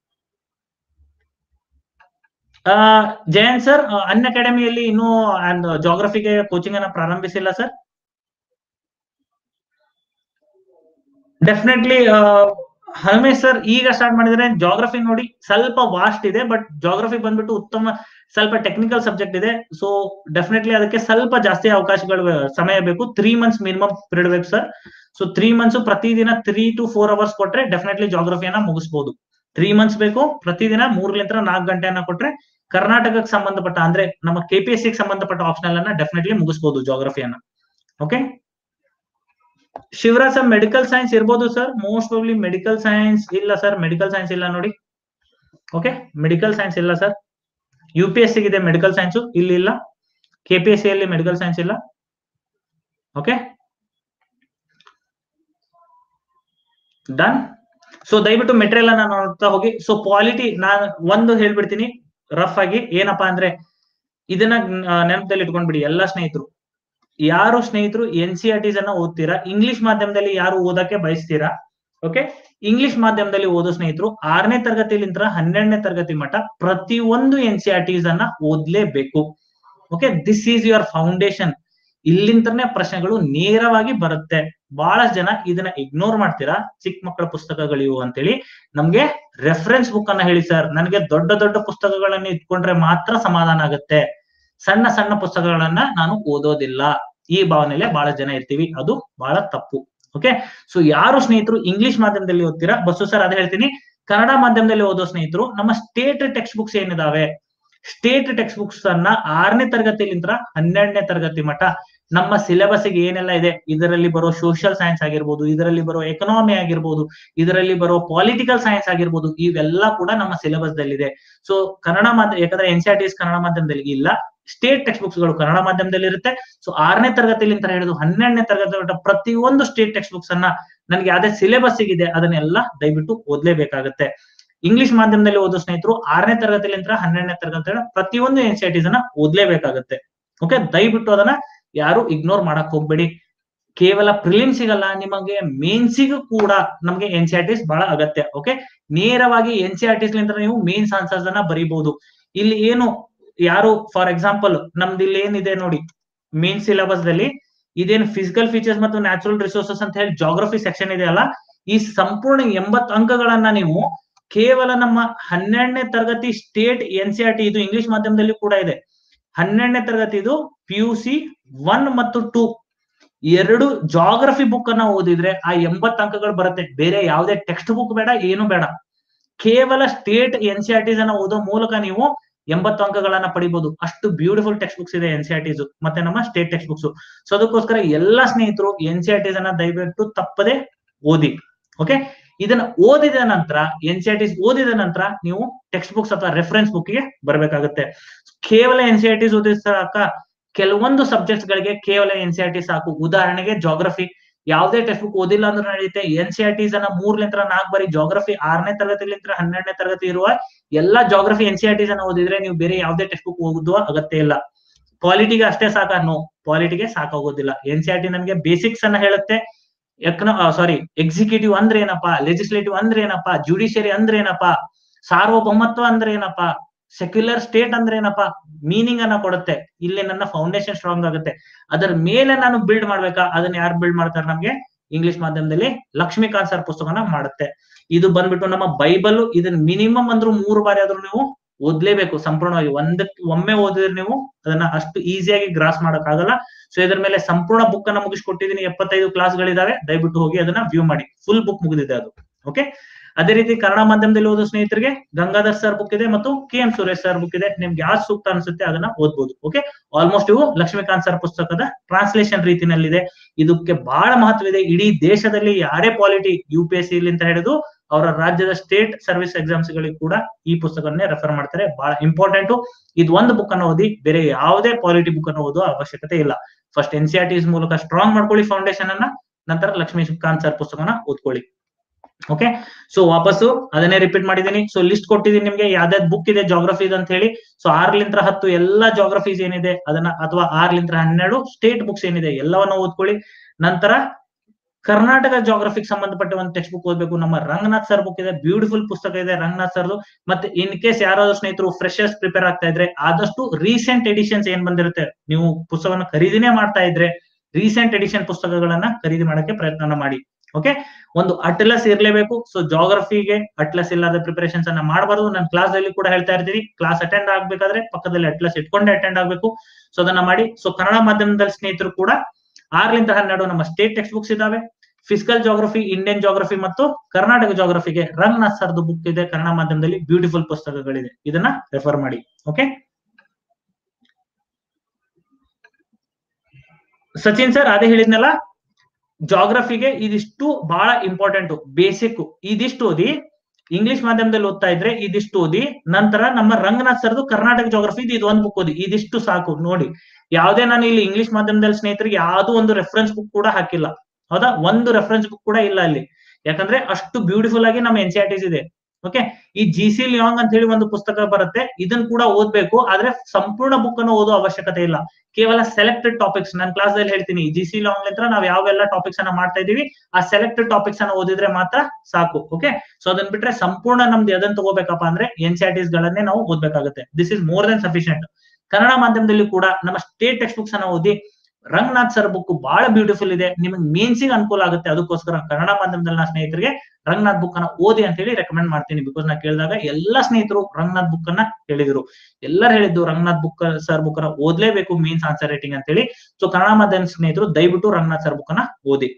ಆ ಜಯಂತ್ ಸರ್, ಅನ್ ಅಕಾಡೆಮಿಯಲ್ಲಿ ಇನ್ನೂ ಜಾಗ್ರಫಿಗೆ ಕೋಚಿಂಗ್ ಅನ್ನ ಪ್ರಾರಂಭಿಸಿಲ್ಲ ಸರ್. ಡೆಫಿನೆಟ್ಲಿ ಹನುಮೇಶ್ ಸರ್ ಈಗ ಸ್ಟಾರ್ಟ್ ಮಾಡಿದ್ರೆ. ಜಾಗ್ರಫಿ ನೋಡಿ ಸ್ವಲ್ಪ ವಾಸ್ಟ್ ಇದೆ, ಬಟ್ ಜಾಗ್ರಫಿ ಬಂದ್ಬಿಟ್ಟು ಉತ್ತಮ ಸ್ವಲ್ಪ ಟೆಕ್ನಿಕಲ್ ಸಬ್ಜೆಕ್ಟ್ ಇದೆ. ಸೊ ಡೆಫಿನೆಟ್ಲಿ ಅದಕ್ಕೆ ಸ್ವಲ್ಪ ಜಾಸ್ತಿ ಅವಕಾಶಗಳು ಸಮಯ ಬೇಕು. ತ್ರೀ ಮಂತ್ಸ್ ಮಿನಿಮಮ್ ಪೀರಿಯಡ್ ಬೇಕು ಸರ್. ಸೊ ತ್ರೀ ಮಂತ್ಸ್ ಪ್ರತಿದಿನ ತ್ರೀ ಟು ಫೋರ್ ಅವರ್ಸ್ ಕೊಟ್ರೆ ಡೆಫಿನೆಟ್ಲಿ ಜಾಗ್ರಫಿಯನ್ನ ಮುಗಿಸಬಹುದು. ತ್ರೀ ಮಂತ್ಸ್ ಬೇಕು. ಪ್ರತಿದಿನ ಮೂರ್ಲಿಂದ ನಾಲ್ಕು ಗಂಟೆಯನ್ನ ಕೊಟ್ರೆ ಕರ್ನಾಟಕಕ್ಕೆ ಸಂಬಂಧಪಟ್ಟ ಅಂದ್ರೆ ನಮ್ಮ ಕೆ ಪಿ ಎಸ್ ಸಿ ಸಂಬಂಧಪಟ್ಟ ಆಪ್ಷನಲ್ ಅನ್ನ ಡೆಫಿನೆಟ್ಲಿ ಮುಗಿಸಬಹುದು ಜಾಗ್ರಫಿಯನ್ನ. Okay, Shivaraj sir, medical science ಇರ್ಬೋದು sir. Most probably medical science ಇಲ್ಲ ಸರ್, ಮೆಡಿಕಲ್ ಸೈನ್ಸ್ ಇಲ್ಲ ನೋಡಿ. ಓಕೆ, ಮೆಡಿಕಲ್ ಸೈನ್ಸ್ ಇಲ್ಲ sir. U P S C ಇದೆ ಮೆಡಿಕಲ್ ಸೈನ್ಸ್, ಇಲ್ಲಿ ಇಲ್ಲ. ಕೆ ಪಿ ಎಸ್ ಸಿ ಅಲ್ಲಿ ಮೆಡಿಕಲ್ ಸೈನ್ಸ್ ಇಲ್ಲ. Okay, done. ಸೊ ದಯವಿಟ್ಟು ಮೆಟೀರಿಯಲ್ ಅನ್ನ ನೋಡ್ತಾ ಹೋಗಿ. ಸೊ ಕ್ವಾಲಿಟಿ ನಾನು ಒಂದು ಹೇಳ್ಬಿಡ್ತೀನಿ ರಫ್ ಆಗಿ, ಏನಪ್ಪಾ ಅಂದ್ರೆ ಇದನ್ನ ನೆನಪದಲ್ಲಿ ಇಟ್ಕೊಂಡ್ಬಿಡಿ ಎಲ್ಲಾ ಸ್ನೇಹಿತರು. ಯಾರು ಸ್ನೇಹಿತರು ಎನ್ ಸಿ ಆರ್ ಟಿಸ್ ಅನ್ನ ಓದ್ತೀರಾ, ಇಂಗ್ಲಿಷ್ ಮಾಧ್ಯಮದಲ್ಲಿ ಯಾರು ಓದಕ್ಕೆ ಬಯಸ್ತೀರಾ, ಓಕೆ, ಇಂಗ್ಲಿಷ್ ಮಾಧ್ಯಮದಲ್ಲಿ ಓದೋ ಸ್ನೇಹಿತರು ಆರನೇ ತರಗತಿಲಿಂದ ಹನ್ನೆರಡನೇ ತರಗತಿ ಮಟ್ಟ ಪ್ರತಿಯೊಂದು ಎನ್ ಸಿ ಆರ್ ಟಿಸ್ ಅನ್ನ ಓದ್ಲೇಬೇಕು. Okay, this is your foundation. ಇಲ್ಲಿಂದನೇ ಪ್ರಶ್ನೆಗಳು ನೇರವಾಗಿ ಬರುತ್ತೆ. ಬಹಳಷ್ಟು ಜನ ಇದನ್ನ ಇಗ್ನೋರ್ ಮಾಡ್ತೀರಾ, ಚಿಕ್ಕ ಮಕ್ಕಳ ಪುಸ್ತಕಗಳಿವು ಅಂತೇಳಿ. ನಮ್ಗೆ ರೆಫರೆನ್ಸ್ ಬುಕ್ ಅನ್ನ ಹೇಳಿ ಸರ್, ನನಗೆ ದೊಡ್ಡ ದೊಡ್ಡ ಪುಸ್ತಕಗಳನ್ನ ಇಟ್ಕೊಂಡ್ರೆ ಮಾತ್ರ ಸಮಾಧಾನ ಆಗುತ್ತೆ, ಸಣ್ಣ ಸಣ್ಣ ಪುಸ್ತಕಗಳನ್ನ ನಾನು ಓದೋದಿಲ್ಲ. ಈ ಭಾವನೆಲೆ ಬಹಳ ಜನ ಇರ್ತೀವಿ, ಅದು ಬಹಳ ತಪ್ಪು. ಓಕೆ, ಸೊ ಯಾರು ಸ್ನೇಹಿತರು ಇಂಗ್ಲಿಷ್ ಮಾಧ್ಯಮದಲ್ಲಿ ಓದ್ತೀರಾ, ಬಸ್ಸು ಸರ್ ಅದೇ ಹೇಳ್ತೀನಿ, ಕನ್ನಡ ಮಾಧ್ಯಮದಲ್ಲಿ ಓದೋ ಸ್ನೇಹಿತರು ನಮ್ಮ ಸ್ಟೇಟ್ ಟೆಕ್ಸ್ಟ್ ಬುಕ್ಸ್ ಏನಿದಾವೆ, ಸ್ಟೇಟ್ ಟೆಕ್ಸ್ಟ್ ಬುಕ್ಸ್ ಅನ್ನ ಆರನೇ ತರಗತಿಲಿಂದ ಹನ್ನೆರಡನೇ ತರಗತಿ ಮಟ್ಟ ನಮ್ಮ ಸಿಲೆಬಸ್ ಗೆ ಏನೆಲ್ಲ ಇದೆ, ಇದರಲ್ಲಿ ಬರೋ ಸೋಷಿಯಲ್ ಸೈನ್ಸ್ ಆಗಿರ್ಬೋದು, ಇದರಲ್ಲಿ ಬರೋ ಎಕನಾಮಿ ಆಗಿರ್ಬೋದು, ಇದರಲ್ಲಿ ಬರೋ ಪೊಲಿಟಿಕಲ್ ಸೈನ್ಸ್ ಆಗಿರ್ಬೋದು, ಇವೆಲ್ಲ ಕೂಡ ನಮ್ಮ ಸಿಲೆಬಸ್ ದಲ್ಲಿದೆ. ಸೊ ಕನ್ನಡ ಮಾಧ್ಯಮ, ಯಾಕಂದ್ರೆ N C R T Kannada ಮಾಧ್ಯಮದಲ್ಲಿ ಇಲ್ಲ, ಸ್ಟೇಟ್ ಟೆಕ್ಸ್ಟ್ ಬುಕ್ಸ್ ಗಳು ಕನ್ನಡ ಮಾಧ್ಯಮದಲ್ಲಿ ಇರುತ್ತೆ. ಸೊ ಆರನೇ ತರಗತಿಲಿಂದ ಹಿಡಿದು ಹನ್ನೆರಡನೇ ತರಗತಿ ಪ್ರತಿಯೊಂದು ಸ್ಟೇಟ್ ಟೆಕ್ಸ್ಟ್ ಬುಕ್ಸ್ ಅನ್ನ ನನಗೆ ಯಾವ್ದೇ ಸಿಲೆಬಸ್ ಇದೆ ಅದನ್ನೆಲ್ಲ ದಯವಿಟ್ಟು ಓದ್ಲೇಬೇಕಾಗತ್ತೆ. ಇಂಗ್ಲಿಷ್ ಮಾಧ್ಯಮದಲ್ಲಿ ಓದೋ ಸ್ನೇಹಿತರು ಆರನೇ ತರಗತಿಲಿಂದ ಹನ್ನೆರಡನೇ ತರಗತಿ ಪ್ರತಿಯೊಂದು ಎನ್ ಸಿ ಆರ್ ಟಿಸ್ ಅನ್ನ ಓದ್ಲೇಬೇಕಾಗತ್ತೆ. ಓಕೆ, ದಯವಿಟ್ಟು ಅದನ್ನ ಯಾರು ಇಗ್ನೋರ್ ಮಾಡಕ್ ಹೋಗ್ಬೇಡಿ. ಕೇವಲ ಪ್ರಿಲಿಮ್ ಸಿಗಲ್ಲ, ನಿಮಗೆ ಮೇನ್ಸಿಗೂ ಕೂಡ ನಮ್ಗೆ ಎನ್ ಸಿ ಆರ್ ಟಿಸ್ ಬಹಳ ಅಗತ್ಯ. ಓಕೆ, ನೇರವಾಗಿ ಎನ್ ಸಿ ಆರ್ ಟಿಸ್ ಲಿಂದ ನೀವು ಮೇನ್ಸ್ ಆನ್ಸರ್ಸ್ ಅನ್ನ ಬರೀಬಹುದು. ಇಲ್ಲಿ ಏನು ಯಾರು ಫಾರ್ ಎಕ್ಸಾಂಪಲ್ ನಮ್ದು ಇಲ್ಲಿ ಏನಿದೆ ನೋಡಿ ಮೇನ್ ಸಿಲೆಬಸ್ ದಲ್ಲಿ, ಇದೇನು ಫಿಸಿಕಲ್ ಫೀಚರ್ಸ್ ಮತ್ತು ನ್ಯಾಚುರಲ್ ರಿಸೋರ್ಸಸ್ ಅಂತ ಹೇಳಿ ಜಾಗ್ರಫಿ ಸೆಕ್ಷನ್ ಇದೆ ಅಲ್ಲ, ಈ ಸಂಪೂರ್ಣ ಎಂಬತ್ತು ಅಂಕಗಳನ್ನ ನೀವು ಕೇವಲ ನಮ್ಮ ಹನ್ನೆರಡನೇ ತರಗತಿ state N C R T, ಇದು ಇಂಗ್ಲಿಷ್ ಮಾಧ್ಯಮದಲ್ಲಿ ಕೂಡ ಇದೆ, ಹನ್ನೆರಡನೇ ತರಗತಿ ಇದು ಪಿ ಯು ಸಿ ಒನ್ ಮತ್ತು ಟೂ ಎರಡು ಜಾಗ್ರಫಿ ಬುಕ್ ಅನ್ನ ಓದಿದ್ರೆ ಆ ಎಂಬತ್ತು ಅಂಕಗಳು ಬರುತ್ತೆ. ಬೇರೆ ಯಾವುದೇ ಟೆಕ್ಸ್ಟ್ ಬುಕ್ ಬೇಡ, ಏನು ಬೇಡ, ಕೇವಲ state N C R Ts ಅನ್ನ ಓದೋ ಮೂಲಕ ನೀವು ಎಂಬತ್ತು ಅಂಕಗಳನ್ನ ಪಡಿಬಹುದು. ಅಷ್ಟು ಬ್ಯೂಟಿಫುಲ್ ಟೆಕ್ಸ್ಟ್ ಬುಕ್ಸ್ ಇದೆ ಎನ್ ಸಿ ಆರ್ ಟಿಸ್ ಮತ್ತೆ ನಮ್ಮ ಸ್ಟೇಟ್ ಟೆಕ್ಸ್ಟ್ ಬುಕ್ಸ್. ಸೊ ಅದಕ್ಕೋಸ್ಕರ ಎಲ್ಲಾ ಸ್ನೇಹಿತರು ಎನ್ ಸಿ ಆರ್ ಟಿಸ್ ಅನ್ನ ದಯವಿಟ್ಟು ತಪ್ಪದೆ ಓದಿ. ಓಕೆ, ಇದನ್ನ ಓದಿದ ನಂತರ ಎನ್ ಸಿ ಆರ್ ಟಿಸ್ ಓದಿದ ನಂತರ ನೀವು ಟೆಕ್ಸ್ಟ್ ಬುಕ್ಸ್ ಅಥವಾ ರೆಫರೆನ್ಸ್ ಬುಕ್ ಗೆ ಬರಬೇಕಾಗುತ್ತೆ. ಕೇವಲ ಎನ್ ಸಿ ಆರ್ ಟಿಸ್ ಓದಿದ ಸಾಕ? ಕೆಲವೊಂದು ಸಬ್ಜೆಕ್ಟ್ಸ್ ಗಳಿಗೆ ಕೇವಲ ಎನ್ ಸಿ ಆರ್ ಟಿ ಸಾಕು. ಉದಾಹರಣೆಗೆ ಜಾಗ್ರಫಿ, ಯಾವುದೇ ಟೆಕ್ಸ್ಟ್ ಬುಕ್ ಓದಿಲ್ಲ ಅಂದ್ರೆ ನಡೆಯುತ್ತೆ. ಎನ್ ಸಿ ಆರ್ ಟಿಸ್ ಅನ್ನ ಮೂರ್ಲಿಂತ್ರ ನಾಲ್ಕು ಬಾರಿ ಜಾಗ್ರಫಿ ಆರನೇ ತರಗತಿಲಿಂತ್ರ ಹನ್ನೆರಡನೇ ತರಗತಿ ಇರುವ ಎಲ್ಲಾ geography N C R Ts ಅನ್ನ ಓದಿದ್ರೆ ನೀವು ಬೇರೆ ಯಾವುದೇ ಟೆಕ್ಸ್ಟ್ ಬುಕ್ ಓದುವ ಅಗತ್ಯ ಇಲ್ಲ. ಪಾಲಿಟಿಗೆ ಅಷ್ಟೇ ಸಾಕ? ನೋ, ಪಾಲಿಟಿಗೆ ಸಾಕಾಗೋದಿಲ್ಲ. ಎನ್ ಸಿ ಆರ್ ಟಿ ನಮಗೆ ಬೇಸಿಕ್ಸ್ ಅನ್ನ ಹೇಳುತ್ತೆ. ಎಕನ ಸಾರಿ ಎಕ್ಸಿಕ್ಯೂಟಿವ್ ಅಂದ್ರೆ ಏನಪ್ಪಾ, ಲೆಜಿಸ್ಲೇಟಿವ್ ಅಂದ್ರೆ ಏನಪ್ಪಾ, ಜುಡಿಷಿಯರಿ ಅಂದ್ರೆ ಏನಪ್ಪಾ, ಸಾರ್ವಭೌಮತ್ವ ಅಂದ್ರೆ ಏನಪ್ಪಾ, ಸೆಕ್ಯುಲರ್ ಸ್ಟೇಟ್ ಅಂದ್ರೆ ಏನಪ್ಪಾ, ಮೀನಿಂಗ್ ಅನ್ನ ಕೊಡುತ್ತೆ. ಇಲ್ಲಿ ನನ್ನ ಫೌಂಡೇಶನ್ ಸ್ಟ್ರಾಂಗ್ ಆಗುತ್ತೆ. ಅದರ ಮೇಲೆ ನಾನು ಬಿಲ್ಡ್ ಮಾಡ್ಬೇಕಾ? ಅದನ್ನ ಯಾರು ಬಿಲ್ಡ್ ಮಾಡ್ತಾರೆ? ನಮ್ಗೆ ಇಂಗ್ಲಿಷ್ ಮಾಧ್ಯಮದಲ್ಲಿ ಲಕ್ಷ್ಮೀಕಾಂತ್ ಸರ್ ಪುಸ್ತಕನ ಮಾಡುತ್ತೆ. ಇದು ಬಂದ್ಬಿಟ್ಟು ನಮ್ಮ ಬೈಬಲ್. ಇದನ್ನ ಮಿನಿಮಮ್ ಅಂದ್ರೂ ಮೂರು ಬಾರಿ ಆದ್ರೂ ನೀವು ಓದ್ಲೇಬೇಕು ಸಂಪೂರ್ಣವಾಗಿ. ಒಂದಕ್ಕೆ ಒಮ್ಮೆ ಓದಿದ್ರೆ ನೀವು ಅದನ್ನ ಅಷ್ಟು ಈಸಿಯಾಗಿ ಗ್ರಾಸ್ ಮಾಡಕ್ ಆಗಲ್ಲ. ಸೊ ಇದ್ರ ಮೇಲೆ ಸಂಪೂರ್ಣ ಬುಕ್ ಅನ್ನ ಮುಗಿಸ್ಕೊಟ್ಟಿದ್ದೀನಿ. ಎಪ್ಪತ್ತೈದು ಕ್ಲಾಸ್ ಗಳಿದಾವೆ, ದಯವಿಟ್ಟು ಹೋಗಿ ಅದನ್ನ ವ್ಯೂ ಮಾಡಿ. ಫುಲ್ ಬುಕ್ ಮುಗಿದಿದೆ ಅದು. ಓಕೆ, ಅದೇ ರೀತಿ ಕನ್ನಡ ಮಾಧ್ಯಮದಲ್ಲಿ ಓದೋ ಸ್ನೇಹಿತರಿಗೆ ಗಂಗಾಧರ್ ಸರ್ ಬುಕ್ ಇದೆ ಮತ್ತು K M Suresh sir book ಇದೆ. ನಿಮ್ಗೆ ಯಾವ್ದು ಸೂಕ್ತ ಅನ್ಸುತ್ತೆ ಅದನ್ನ ಓದ್ಬೋದು. ಓಕೆ, ಆಲ್ಮೋಸ್ಟ್ ಇವು ಲಕ್ಷ್ಮೀಕಾಂತ್ ಸರ್ ಪುಸ್ತಕದ ಟ್ರಾನ್ಸ್ಲೇಷನ್ ರೀತಿನಲ್ಲಿದೆ. ಇದಕ್ಕೆ ಬಹಳ ಮಹತ್ವ ಇದೆ. ಇಡೀ ದೇಶದಲ್ಲಿ ಯಾರೇ polity U P S C ಅಂತ ಹಿಡಿದು ಅವರ ರಾಜ್ಯದ ಸ್ಟೇಟ್ ಸರ್ವಿಸ್ ಎಕ್ಸಾಮ್ಸ್ ಗಳಿಗೆ ಕೂಡ ಈ ಪುಸ್ತಕವನ್ನೇ ರೆಫರ್ ಮಾಡ್ತಾರೆ. ಬಹಳ ಇಂಪಾರ್ಟೆಂಟ್. ಇದು ಒಂದು ಬುಕ್ ಅನ್ನು ಓದಿ, ಬೇರೆ ಯಾವುದೇ ಪಾಲಿಟಿ ಬುಕ್ ಅನ್ನು ಓದುವ ಅವಶ್ಯಕತೆ ಇಲ್ಲ. First N C R Ts ಮೂಲಕ ಸ್ಟ್ರಾಂಗ್ ಮಾಡ್ಕೊಳ್ಳಿ ಫೌಂಡೇಶನ್ ಅನ್ನ, ನಂತರ ಲಕ್ಷ್ಮೀಕಾಂತ್ ಸರ್ ಪುಸ್ತಕನ ಓದ್ಕೊಳ್ಳಿ. ಓಕೆ, ಸೊ ವಾಪಸ್ಸು ಅದನ್ನೇ ರಿಪೀಟ್ ಮಾಡಿದೀನಿ. ಸೊ ಲಿಸ್ಟ್ ಕೊಟ್ಟಿದ್ದೀನಿ ನಿಮ್ಗೆ ಯಾವ್ದಾದ್ ಬುಕ್ ಇದೆ ಜಾಗ್ರಫೀಸ್ ಅಂತ ಹೇಳಿ. ಸೊ ಆರ್ಲಿಂತ್ರ ಹತ್ತು ಎಲ್ಲಾ ಜಾಗ್ರಫೀಸ್ ಏನಿದೆ ಅದನ್ನ, ಅಥವಾ ಆರ್ಲಿಂತ್ರ ಹನ್ನೆರಡು ಸ್ಟೇಟ್ ಬುಕ್ಸ್ ಏನಿದೆ ಎಲ್ಲವನ್ನ ಓದ್ಕೊಳ್ಳಿ. ನಂತರ ಕರ್ನಾಟಕ ಜಾಗ್ರಫಿಗೆ ಸಂಬಂಧಪಟ್ಟ ಒಂದು ಟೆಕ್ಸ್ಟ್ ಬುಕ್ ಓದ್ಬೇಕು. ನಮ್ಮ ರಂಗನಾಥ್ ಸರ್ ಬುಕ್ ಇದೆ, ಬ್ಯೂಟಿಫುಲ್ ಪುಸ್ತಕ ಇದೆ ರಂಗನಾಥ್ ಸರ್ದು. ಮತ್ತೆ ಇನ್ ಕೇಸ್ ಯಾರಾದ್ರೂ ಸ್ನೇಹಿತರು ಫ್ರೆಶರ್ಸ್ ಪ್ರಿಪೇರ್ ಆಗ್ತಾ ಇದ್ರೆ ಆದಷ್ಟು ರೀಸೆಂಟ್ ಎಡಿಷನ್ಸ್ ಏನ್ ಬಂದಿರುತ್ತೆ, ನೀವು ಪುಸ್ತಕವನ್ನು ಖರೀದಿನೇ ಮಾಡ್ತಾ ಇದ್ರೆ ರೀಸೆಂಟ್ ಎಡಿಷನ್ ಪುಸ್ತಕಗಳನ್ನ ಖರೀದಿ ಮಾಡಕ್ಕೆ ಪ್ರಯತ್ನ ಮಾಡಿ. ಓಕೆ, ಒಂದು ಅಟ್ಲಸ್ ಇರ್ಲೇಬೇಕು. ಸೊ ಜಾಗ್ರಫಿಗೆ ಅಟ್ಲಸ್ ಇಲ್ಲದ ಪ್ರಿಪರೇಷನ್ಸ್ ಅನ್ನ ಮಾಡಬಾರ್ದು. ನನ್ನ ಕ್ಲಾಸ್ ಅಲ್ಲಿ ಕೂಡ ಹೇಳ್ತಾ ಇರ್ತೀವಿ, ಕ್ಲಾಸ್ ಅಟೆಂಡ್ ಆಗ್ಬೇಕಾದ್ರೆ ಪಕ್ಕದಲ್ಲಿ ಅಟ್ಲಸ್ ಇಟ್ಕೊಂಡೆ ಅಟೆಂಡ್ ಆಗ್ಬೇಕು. ಸೊ ಅದನ್ನ ಮಾಡಿ. ಸೊ ಕನ್ನಡ ಮಾಧ್ಯಮದಲ್ಲಿ ಸ್ನೇಹಿತರು ಕೂಡ ಆರ್ಲಿಂದ ಹನ್ನೆರಡು ನಮ್ಮ ಸ್ಟೇಟ್ ಟೆಕ್ಸ್ಟ್ ಬುಕ್ಸ್ ಇದಾವೆ. ಫಿಸಿಕಲ್ ಜಾಗ್ರಫಿ, ಇಂಡಿಯನ್ ಜಾಗ್ರಫಿ ಮತ್ತು ಕರ್ನಾಟಕ ಜಾಗ್ರಫಿಗೆ ರಂಗನಾಥ್ ಸರ್ದು ಬುಕ್ ಇದೆ ಕನ್ನಡ ಮಾಧ್ಯಮದಲ್ಲಿ. ಬ್ಯೂಟಿಫುಲ್ ಪುಸ್ತಕಗಳಿದೆ, ಇದನ್ನ ರೆಫರ್ ಮಾಡಿ. ಓಕೆ, ಸಚಿನ್ ಸರ್ ಅದೇ ಹೇಳಿದ್ನಲ್ಲ, ಜಾಗ್ರಫಿಗೆ ಇದಿಷ್ಟು ಬಹಳ ಇಂಪಾರ್ಟೆಂಟ್, ಬೇಸಿಕ್. ಇದಿಷ್ಟು ಓದಿ, ಇಂಗ್ಲಿಷ್ ಮಾಧ್ಯಮದಲ್ಲಿ ಓದ್ತಾ ಇದ್ರೆ ಇದಿಷ್ಟು ಓದಿ. ನಂತರ ನಮ್ಮ ರಂಗನಾಥ್ ಸರ್ದು ಕರ್ನಾಟಕ ಜಾಗ್ರಫಿ ಇದು ಒಂದು ಬುಕ್ ಓದಿ. ಇದಿಷ್ಟು ಸಾಕು ನೋಡಿ. ಯಾವ್ದೇ ನಾನು ಇಲ್ಲಿ ಇಂಗ್ಲಿಷ್ ಮಾಧ್ಯಮದಲ್ಲಿ ಸ್ನೇಹಿತರಿಗೆ ಯಾವ್ದು ಒಂದು ರೆಫರೆನ್ಸ್ ಬುಕ್ ಕೂಡ ಹಾಕಿಲ್ಲ. ಹೌದಾ, ಒಂದು ರೆಫರೆನ್ಸ್ ಬುಕ್ ಕೂಡ ಇಲ್ಲ ಅಲ್ಲಿ. ಯಾಕಂದ್ರೆ ಅಷ್ಟು ಬ್ಯೂಟಿಫುಲ್ ಆಗಿ ನಮ್ಮ ಎನ್ ಸಿ ಆರ್ ಟಿಸ್ ಇದೆ. ಓಕೆ, ಈ ಜಿ ಸಿ ಲಿಯಾಂಗ್ ಅಂತ ಹೇಳಿ ಒಂದು ಪುಸ್ತಕ ಬರುತ್ತೆ, ಇದನ್ನ ಕೂಡ ಓದ್ಬೇಕು. ಆದ್ರೆ ಸಂಪೂರ್ಣ ಬುಕ್ ಅನ್ನು ಓದೋ ಅವಶ್ಯಕತೆ ಇಲ್ಲ. ಕೇವಲ ಸೆಲೆಕ್ಟೆಡ್ ಟಾಪಿಕ್ಸ್ ನಾನು ಕ್ಲಾಸ್ ಅಲ್ಲಿ ಹೇಳ್ತೀನಿ. ಜಿ ಸಿ ಲಾಂಗ್ ನಂತರ ನಾವು ಯಾವೆಲ್ಲ ಟಾಪಿಕ್ಸ್ ಅನ್ನ ಮಾಡ್ತಾ ಇದೀವಿ ಆ ಸೆಲೆಕ್ಟೆಡ್ ಟಾಪಿಕ್ಸ್ ಅನ್ನ ಓದಿದ್ರೆ ಮಾತ್ರ ಸಾಕು. ಓಕೆ, ಸೊ ಅದನ್ನ ಬಿಟ್ರೆ ಸಂಪೂರ್ಣ ನಮ್ದು ಎದನ್ನ ತಗೋಬೇಕಪ್ಪ ಅಂದ್ರೆ ಎನ್ ಸಿ ಆರ್ ಟಿಸ್ ಗಳನ್ನೇ ನಾವು ಓದ್ಬೇಕಾಗುತ್ತೆ. This is more than sufficient. Kannada ಮಾಧ್ಯಮದಲ್ಲಿ ಕೂಡ ನಮ್ಮ ಸ್ಟೇಟ್ ಟೆಕ್ಸ್ಟ್ ಬುಕ್ಸ್ ಅನ್ನ ಓದಿ. ರಂಗನಾಥ್ ಸರ್ ಬುಕ್ ಬಹಳ ಬ್ಯೂಟಿಫುಲ್ ಇದೆ, ನಿಮಗೆ ಮೇನ್ಸಿಗೆ ಅನುಕೂಲ ಆಗುತ್ತೆ. ಅದಕ್ಕೋಸ್ಕರ ಕನ್ನಡ ಮಾಧ್ಯಮದಲ್ಲಿ ನಾ ಸ್ನೇಹಿತರಿಗೆ ರಂಗನಾಥ್ ಬುಕ್ ಅನ್ನ ಓದಿ ಅಂತ ಹೇಳಿ ರೆಕಮೆಂಡ್ ಮಾಡ್ತೀನಿ. ಬಿಕಾಸ್ ನಾ ಕೇಳಿದಾಗ ಎಲ್ಲಾ ಸ್ನೇಹಿತರು ರಂಗನಾಥ್ ಬುಕ್ ಅನ್ನ ಹೇಳಿದ್ರು. ಎಲ್ಲರೂ ಹೇಳಿದ್ದು ರಂಗನಾಥ್ ಬುಕ್ ಸರ್ ಬುಕ್ ಅನ್ನ ಓದ್ಲೇಬೇಕು ಮೀನ್ಸ್ ಆನ್ಸರ್ ರೈಟಿಂಗ್ ಅಂತ ಹೇಳಿ. ಸೊ ಕನ್ನಡ ಮಾಧ್ಯಮ ಸ್ನೇಹಿತರು ದಯವಿಟ್ಟು ರಂಗನಾಥ್ ಸರ್ ಬುಕ್ ಅನ್ನ ಓದಿ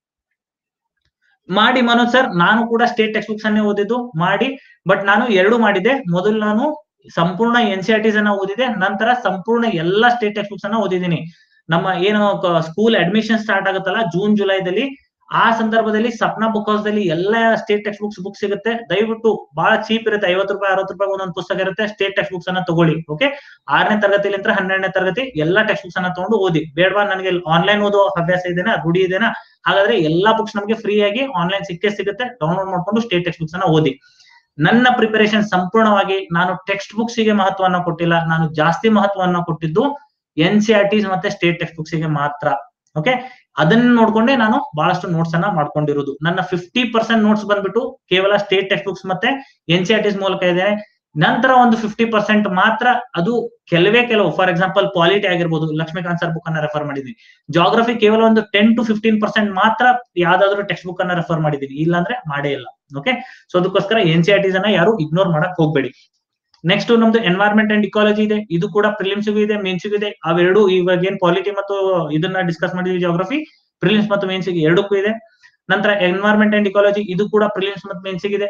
ಮಾಡಿ. ಮನೋಜ್ ಸರ್, ನಾನು ಕೂಡ ಸ್ಟೇಟ್ ಟೆಕ್ಸ್ಟ್ ಬುಕ್ಸ್ ಅನ್ನೇ ಓದಿದ್ದು ಮಾಡಿ. ಬಟ್ ನಾನು ಎರಡು ಮಾಡಿದೆ. ಮೊದಲು ನಾನು ಸಂಪೂರ್ಣ ಎನ್ ಸಿ ಆರ್ ಟಿಸ್ ಅನ್ನ ಓದಿದೆ, ನಂತರ ಸಂಪೂರ್ಣ ಎಲ್ಲಾ ಸ್ಟೇಟ್ ಟೆಕ್ಸ್ಟ್ ಬುಕ್ಸ್ ಅನ್ನ ಓದಿದ್ದೀನಿ. ನಮ್ಮ ಏನು ಸ್ಕೂಲ್ ಅಡ್ಮಿಷನ್ ಸ್ಟಾರ್ಟ್ ಆಗುತ್ತಲ್ಲ ಜೂನ್ ಜುಲೈದಲ್ಲಿ, ಆ ಸಂದರ್ಭದಲ್ಲಿ ಸಪ್ನಾ ಬುಕ್ ಹೌಸ್ ದಲ್ಲಿ ಎಲ್ಲಾ ಸ್ಟೇಟ್ ಟೆಕ್ಸ್ಟ್ ಬುಕ್ಸ್ ಬುಕ್ ಸಿಗುತ್ತೆ. ದಯವಿಟ್ಟು ಬಹಳ ಚೀಪ್ ಇರುತ್ತೆ, ಐವತ್ತು ರೂಪಾಯಿ ಅರವತ್ತು ರೂಪಾಯಿ ಒಂದೊಂದು ಪುಸ್ತಕ ಇರುತ್ತೆ. ಸ್ಟೇಟ್ ಟೆಕ್ಸ್ಟ್ ಬುಕ್ಸ್ ಅನ್ನ ತಗೊಳ್ಳಿ. ಓಕೆ, ಆರನೇ ತರಗತಿಲಿಂದ ಹನ್ನೆರಡನೇ ತರಗತಿ ಎಲ್ಲಾ ಟೆಕ್ಸ್ಟ್ ಬುಕ್ಸ್ ಅನ್ನ ತಗೊಂಡು ಓದಿ. ಬೇಡವಾ ನನಗೆ ಆನ್ಲೈನ್ ಓದೋ ಅಭ್ಯಾಸ ಇದೆನಾ, ರೂಢಿ ಇದೆನಾ, ಹಾಗಾದ್ರೆ ಎಲ್ಲಾ ಬುಕ್ಸ್ ನಮಗೆ ಫ್ರೀ ಆಗಿ ಆನ್ಲೈನ್ ಸಿಕ್ಕೇ ಸಿಗುತ್ತೆ. ಡೌನ್ಲೋಡ್ ಮಾಡ್ಕೊಂಡು ಸ್ಟೇಟ್ ಟೆಕ್ಸ್ಟ್ ಬುಕ್ಸ್ ಅನ್ನ ಓದಿ. ನನ್ನ ಪ್ರಿಪರೇಷನ್ ಸಂಪೂರ್ಣವಾಗಿ ನಾನು ಟೆಕ್ಸ್ಟ್ ಬುಕ್ಸ್ ಗೆ ಮಹತ್ವವನ್ನು ಕೊಟ್ಟಿಲ್ಲ. ನಾನು ಜಾಸ್ತಿ ಮಹತ್ವವನ್ನು ಕೊಟ್ಟಿದ್ದು ಎನ್ ಸಿ ಆರ್ ಟಿಸ್ ಮತ್ತೆ ಸ್ಟೇಟ್ ಟೆಕ್ಸ್ಟ್ ಬುಕ್ಸ್ ಗೆ ಮಾತ್ರ. ಓಕೆ, ಅದನ್ನ ನೋಡ್ಕೊಂಡೆ ನಾನು ಬಹಳಷ್ಟು ನೋಟ್ಸ್ ಅನ್ನ ಮಾಡ್ಕೊಂಡಿರೋದು. ನನ್ನ ಫಿಫ್ಟಿ ಪರ್ಸೆಂಟ್ ನೋಟ್ಸ್ ಬಂದ್ಬಿಟ್ಟು ಕೇವಲ ಸ್ಟೇಟ್ ಟೆಕ್ಸ್ಟ್ ಬುಕ್ಸ್ ಮತ್ತೆ ಎನ್ ಸಿ ಆರ್ ಟಿಸ್ ಮೂಲಕ ಇದೆ. ನಂತರ ಒಂದು ಫಿಫ್ಟಿ ಪರ್ಸೆಂಟ್ ಮಾತ್ರ ಅದು ಕೆಲವೇ ಕೆಲವು, ಫಾರ್ ಎಕ್ಸಾಂಪಲ್ ಪಾಲಿಟಿ ಆಗಿರ್ಬೋದು, ಲಕ್ಷ್ಮೀಕಾಂತ್ ಸರ್ ಬುಕ್ ಅನ್ನ ರೆಫರ್ ಮಾಡಿದೀನಿ. ಜಾಗ್ರಫಿ ಕೇವಲ ಒಂದು ಟೆನ್ ಟು ಫಿಫ್ಟೀನ್ ಪರ್ಸೆಂಟ್ ಮಾತ್ರ ಯಾವ್ದಾದ್ರು ಟೆಕ್ಸ್ಟ್ ಬುಕ್ ಅನ್ನ ರೆಫರ್ ಮಾಡಿದೀನಿ, ಇಲ್ಲಾಂದ್ರೆ ಮಾಡೇ ಇಲ್ಲ. ಓಕೆ, ಸೊ ಅದಕ್ಕೋಸ್ಕರ ಎನ್ ಸಿ ಆರ್ ಟಿಸ್ ಅನ್ನ ಯಾರು ಇಗ್ನೋರ್ ಮಾಡಕ್ ಹೋಗ್ಬೇಡಿ. ನೆಕ್ಸ್ಟ್ ನಮ್ದು ಎನ್ವೈರನ್ಮೆಂಟ್ ಅಂಡ್ ಇಕಾಲಜಿ ಇದೆ. ಇದು ಕೂಡ ಪ್ರಿಲಿಮ್ಸ್ಗೂ ಇದೆ ಮೇನ್ಸ್ಗೂ ಇದೆ. ಅವೆರಡು ಇವಾಗ ಏನ್ ಪಾಲಿಟಿ ಮತ್ತು ಇದನ್ನ ಡಿಸ್ಕಸ್ ಮಾಡಿದ್ವಿ, ಜಾಗ್ರಫಿ ಪ್ರಿಲಿಮ್ಸ್ ಮತ್ತು ಮೇನ್ಸ್ಗೆ ಎರಡಕ್ಕೂ ಇದೆ. ನಂತರ ಎನ್ವೈರನ್ಮೆಂಟ್ ಅಂಡ್ ಇಕಾಲಜಿ ಇದು ಕೂಡ ಪ್ರಿಲಿಮ್ಸ್ ಮತ್ತು ಮೇನ್ಸ್ಗೆ ಇದೆ.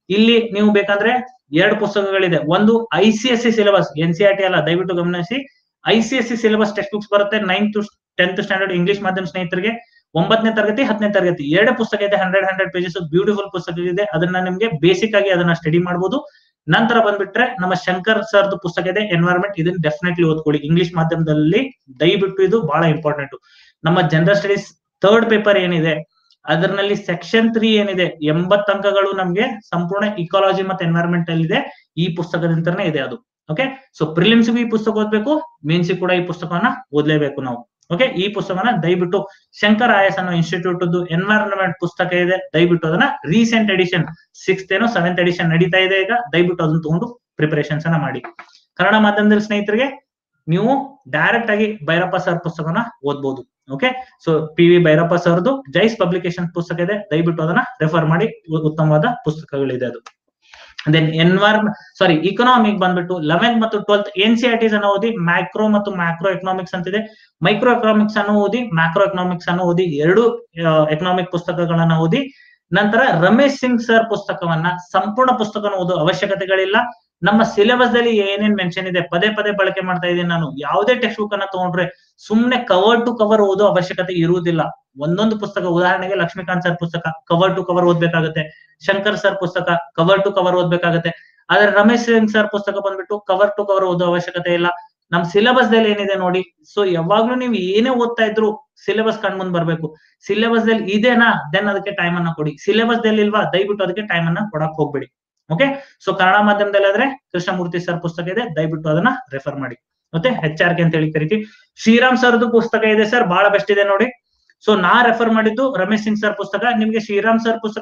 ಇಲ್ಲಿ ನೀವು ಬೇಕಂದ್ರೆ ಎರಡು ಪುಸ್ತಕಗಳಿದೆ. ಒಂದು I C S C syllabus, N C R T ಅಲ್ಲ, ದಯವಿಟ್ಟು ಗಮನಿಸಿ. I C S C syllabus textbooks ಬರುತ್ತೆ ನೈನ್ತ್ ಟೆಂತ್ ಸ್ಟ್ಯಾಂಡರ್ಡ್ ಇಂಗ್ಲಿಷ್ ಮಾಧ್ಯಮ ಸ್ನೇಹಿತರಿಗೆ. ಒಂಬತ್ತನೇ ತರಗತಿ ಹತ್ತನೇ ತರಗತಿ ಎರಡು ಪುಸ್ತಕ ಇದೆ. ಹಂಡ್ರೆಡ್ ಹಂಡ್ರೆಡ್ ಪೇಜಸ್ ಬ್ಯೂಟಿಫುಲ್ ಪುಸ್ತಕ ಇದೆ. ಅದನ್ನ ನಿಮ್ಗೆ ಬೇಸಿಕ್ ಆಗಿ ಅದನ್ನ ಸ್ಟಡಿ ಮಾಡಬಹುದು. ನಂತರ ಬಂದ್ಬಿಟ್ರೆ ನಮ್ಮ ಶಂಕರ್ ಸರ್ದು ಪುಸ್ತಕ ಇದೆ ಎನ್ವೈರನ್ಮೆಂಟ್. ಇದನ್ನ ಡೆಫಿನೆಟ್ಲಿ ಓದ್ಕೊಳ್ಳಿ ಇಂಗ್ಲಿಷ್ ಮಾಧ್ಯಮದಲ್ಲಿ, ದಯವಿಟ್ಟು ಇದು ಬಹಳ ಇಂಪಾರ್ಟೆಂಟ್. ನಮ್ಮ ಜನರಲ್ ಸ್ಟಡೀಸ್ ಥರ್ಡ್ ಪೇಪರ್ ಏನಿದೆ ಅದರಲ್ಲಿ ಸೆಕ್ಷನ್ ತ್ರೀ ಏನಿದೆ, ಎಂಬತ್ತು ಅಂಕಗಳು ನಮ್ಗೆ ಸಂಪೂರ್ಣ ಇಕಾಲಜಿ ಮತ್ತೆ ಎನ್ವೈರನ್ಮೆಂಟ್ ಅಲ್ಲಿ ಇದೆ. ಈ ಪುಸ್ತಕದಿಂದನೇ ಇದೆ ಅದು. ಓಕೆ, ಸೊ ಪ್ರಿಲಿಮ್ಸ್ಗೂ ಈ ಪುಸ್ತಕ ಓದ್ಬೇಕು, ಮೇನ್ಸ್ ಕೂಡ ಈ ಪುಸ್ತಕವನ್ನ ಓದ್ಲೇಬೇಕು ನಾವು. ಓಕೆ, ಈ ಪುಸ್ತಕನ ದಯವಿಟ್ಟು ಶಂಕರ್ ಐ ಎಸ್ ಅನ್ನೋ ಇನ್ಸ್ಟಿಟ್ಯೂಟ್ ಎನ್ವೈರನ್ಮೆಂಟ್ ಪುಸ್ತಕ ಇದೆ, ದಯವಿಟ್ಟು ಅದನ್ನ ರೀಸೆಂಟ್ ಎಡಿಷನ್ ಸಿಕ್ಸ್ತ್ ಏನೋ ಸೆವೆಂತ್ ಎಡಿಷನ್ ನಡೀತಾ ಇದೆ ಈಗ, ದಯವಿಟ್ಟು ಅದನ್ನ ತಗೊಂಡು ಪ್ರಿಪರೇಷನ್ಸ್ ಅನ್ನ ಮಾಡಿ. ಕನ್ನಡ ಮಾಧ್ಯಮದಲ್ಲಿ ಸ್ನೇಹಿತರಿಗೆ ನೀವು ಡೈರೆಕ್ಟ್ ಆಗಿ ಭೈರಪ್ಪ ಸರ್ ಪುಸ್ತಕನ ಓದ್ಬೋದು. Okay, so P V Bhyrappa ಸರ್ದು ಜೈಸ್ ಪಬ್ಲಿಕೇಶನ್ ಪುಸ್ತಕ ಇದೆ, ದಯವಿಟ್ಟು ಅದನ್ನ ರೆಫರ್ ಮಾಡಿ, ಉತ್ತಮವಾದ ಪುಸ್ತಕಗಳಿದೆ ಅದು. ದೆನ್ ಎನ್ವೈರನ್ಮೆಂಟ್ ಸಾರಿ ಇಕನಾಮಿಕ್ ಬಂದ್ಬಿಟ್ಟು ಲೆವೆಂತ್ ಮತ್ತು twelfth N C R Ts ಅನ್ನು ಓದಿ. ಮ್ಯಾಕ್ರೋ ಮತ್ತು ಮ್ಯಾಕ್ರೋ ಎಕನಾಮಿಕ್ಸ್ ಅಂತಿದೆ, ಮೈಕ್ರೋ ಎಕನಾಮಿಕ್ಸ್ ಅನ್ನು ಓದಿ, ಮ್ಯಾಕ್ರೋ ಎಕನಾಮಿಕ್ಸ್ ಅನ್ನು ಓದಿ, ಎರಡು ಎಕನಾಮಿಕ್ ಪುಸ್ತಕಗಳನ್ನ ಓದಿ. ನಂತರ ರಮೇಶ್ ಸಿಂಗ್ ಸರ್ ಪುಸ್ತಕವನ್ನ ಸಂಪೂರ್ಣ ಪುಸ್ತಕನ ಓದೋ ಅವಶ್ಯಕತೆಗಳಿಲ್ಲ. ನಮ್ಮ ಸಿಲೆಬಸ್ ದಲ್ಲಿ ಏನೇನ್ ಮೆನ್ಷನ್ ಇದೆ ಪದೇ ಪದೇ ಬಳಕೆ ಮಾಡ್ತಾ ಇದ್ದೀನಿ ನಾನು. ಯಾವುದೇ ಟೆಕ್ಸ್ಟ್ ಬುಕ್ ಅನ್ನ ತಗೊಂಡ್ರೆ ಸುಮ್ನೆ ಕವರ್ ಟು ಕವರ್ ಓದೋ ಅವಶ್ಯಕತೆ ಇರುವುದಿಲ್ಲ. ಒಂದೊಂದು ಪುಸ್ತಕ, ಉದಾಹರಣೆಗೆ ಲಕ್ಷ್ಮೀಕಾಂತ್ ಸರ್ ಪುಸ್ತಕ ಕವರ್ ಟು ಕವರ್ ಓದ್ಬೇಕಾಗುತ್ತೆ, ಶಂಕರ್ ಸರ್ ಪುಸ್ತಕ ಕವರ್ ಟು ಕವರ್ ಓದ್ಬೇಕಾಗುತ್ತೆ. ಆದ್ರೆ ರಮೇಶ್ ಸಿಂಗ್ ಸರ್ ಪುಸ್ತಕ ಬಂದ್ಬಿಟ್ಟು ಕವರ್ ಟು ಕವರ್ ಓದೋ ಅವಶ್ಯಕತೆ ಇಲ್ಲ. ನಮ್ ಸಿಲೆಬಸ್ ದಲ್ಲಿ ಏನಿದೆ ನೋಡಿ. ಸೊ ಯಾವಾಗ್ಲೂ ನೀವು ಏನೇ ಓದ್ತಾ ಇದ್ರು ಸಿಲೆಬಸ್ ಕಣ್ ಮುಂದ್ ಬರ್ಬೇಕು. ಸಿಲೆಬಸ್ ದಲ್ಲಿ ಇದೆನಾ, ದೆನ್ ಅದಕ್ಕೆ ಟೈಮ್ ಅನ್ನ ಕೊಡಿ. ಸಿಲೆಬಸ್ ದಲ್ಲಿ ಇಲ್ವಾ, ದಯವಿಟ್ಟು ಅದಕ್ಕೆ ಟೈಮ್ ಅನ್ನ ಕೊಡಕ್ ಹೋಗ್ಬೇಡಿ. ಓಕೆ, ಸೊ ಕನ್ನಡ ಮಾಧ್ಯಮದಲ್ಲಿ ಆದ್ರೆ ಕೃಷ್ಣಮೂರ್ತಿ ಸರ್ ಪುಸ್ತಕ ಇದೆ, ದಯವಿಟ್ಟು ಅದನ್ನ ರೆಫರ್ ಮಾಡಿ. ಮತ್ತೆ ಹೆಚ್ ಆರ್ ಕೆ ಅಂತ ಹೇಳಿ ಕರಿತೀವಿ. ಶ್ರೀರಾಮ್ ಸರ್ದು ಪುಸ್ತಕ ಇದೆ ಸರ್, ಬಹಳ ಬೆಸ್ಟ್ ಇದೆ ನೋಡಿ. ಸೊ ನಾ ರೆಫರ್ ಮಾಡಿದ್ದು ರಮೇಶ್ ಸಿಂಗ್ ಸರ್ ಪುಸ್ತಕ. ನಿಮ್ಗೆ ಶ್ರೀರಾಮ್ ಸರ್ ಪುಸ್ತಕ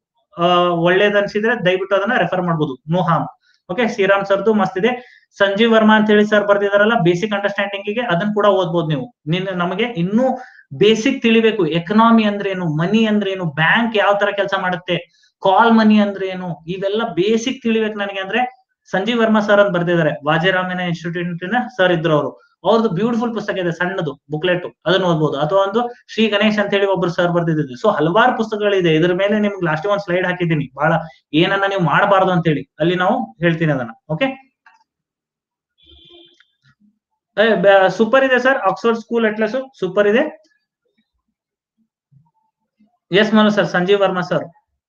ಒಳ್ಳೇದ್ ಅನ್ಸಿದ್ರೆ ದಯವಿಟ್ಟು ಅದನ್ನ ರೆಫರ್ ಮಾಡ್ಬೋದು, ನೋ ಹಾರ್ಮ್. ಓಕೆ, ಶ್ರೀರಾಮ್ ಸರ್ದು ಮಸ್ತ್ ಇದೆ. ಸಂಜೀವ್ ವರ್ಮಾ ಅಂತ ಹೇಳಿ ಸರ್ ಬರ್ದಿದಾರಲ್ಲ ಬೇಸಿಕ್ ಅಂಡರ್ಸ್ಟ್ಯಾಂಡಿಂಗ್ ಗೆ, ಅದನ್ನ ಕೂಡ ಓದ್ಬೋದು ನೀವು. ನಿನ್ ನಮಗೆ ಇನ್ನೂ ಬೇಸಿಕ್ ತಿಳಿಬೇಕು. ಎಕನಾಮಿ ಅಂದ್ರೆ ಏನು, ಮನಿ ಅಂದ್ರೆ ಏನು, ಬ್ಯಾಂಕ್ ಯಾವ ತರ ಕೆಲಸ ಮಾಡುತ್ತೆ, ಕಾಲ್ ಮನಿ ಅಂದ್ರೆ ಏನು, ಇವೆಲ್ಲ ಬೇಸಿಕ್ ತಿಳಿಬೇಕು ನನಗೆ ಅಂದ್ರೆ ಸಂಜೀವ್ ವರ್ಮಾ ಸರ್ ಅಂತ ಬರ್ದಿದ್ದಾರೆ. ವಾಜರಾಮನ ಇನ್ಸ್ಟಿಟ್ಯೂಟ್ ಸರ್ ಇದ್ರು ಅವರು. ಅವ್ರದ್ದು ಬ್ಯೂಟಿಫುಲ್ ಪುಸ್ತಕ ಇದೆ, ಸಣ್ಣದು ಬುಕ್ಲೆಟ್, ಅದನ್ನ ಓದ್ಬೋದು. ಅಥವಾ ಒಂದು ಶ್ರೀ ಗಣೇಶ್ ಅಂತ ಹೇಳಿ ಒಬ್ರು ಸರ್ ಬರ್ದಿದ್ದು. ಸೊ ಹಲವಾರು ಪುಸ್ತಕಗಳಿದೆ. ಇದ್ರ ಮೇಲೆ ನಿಮ್ಗೆ ಲಾಸ್ಟ್ ಒಂದ್ ಸ್ಲೈಡ್ ಹಾಕಿದ್ದೀನಿ, ಬಹಳ ಏನನ್ನ ನೀವು ಮಾಡಬಾರ್ದು ಅಂತ ಹೇಳಿ, ಅಲ್ಲಿ ನಾವು ಹೇಳ್ತೀನಿ ಅದನ್ನ. ಓಕೆ, ಸೂಪರ್ ಇದೆ sir, Oxford school atlas super ಇದೆ. S Manu sir, Sanjeev Varma sir.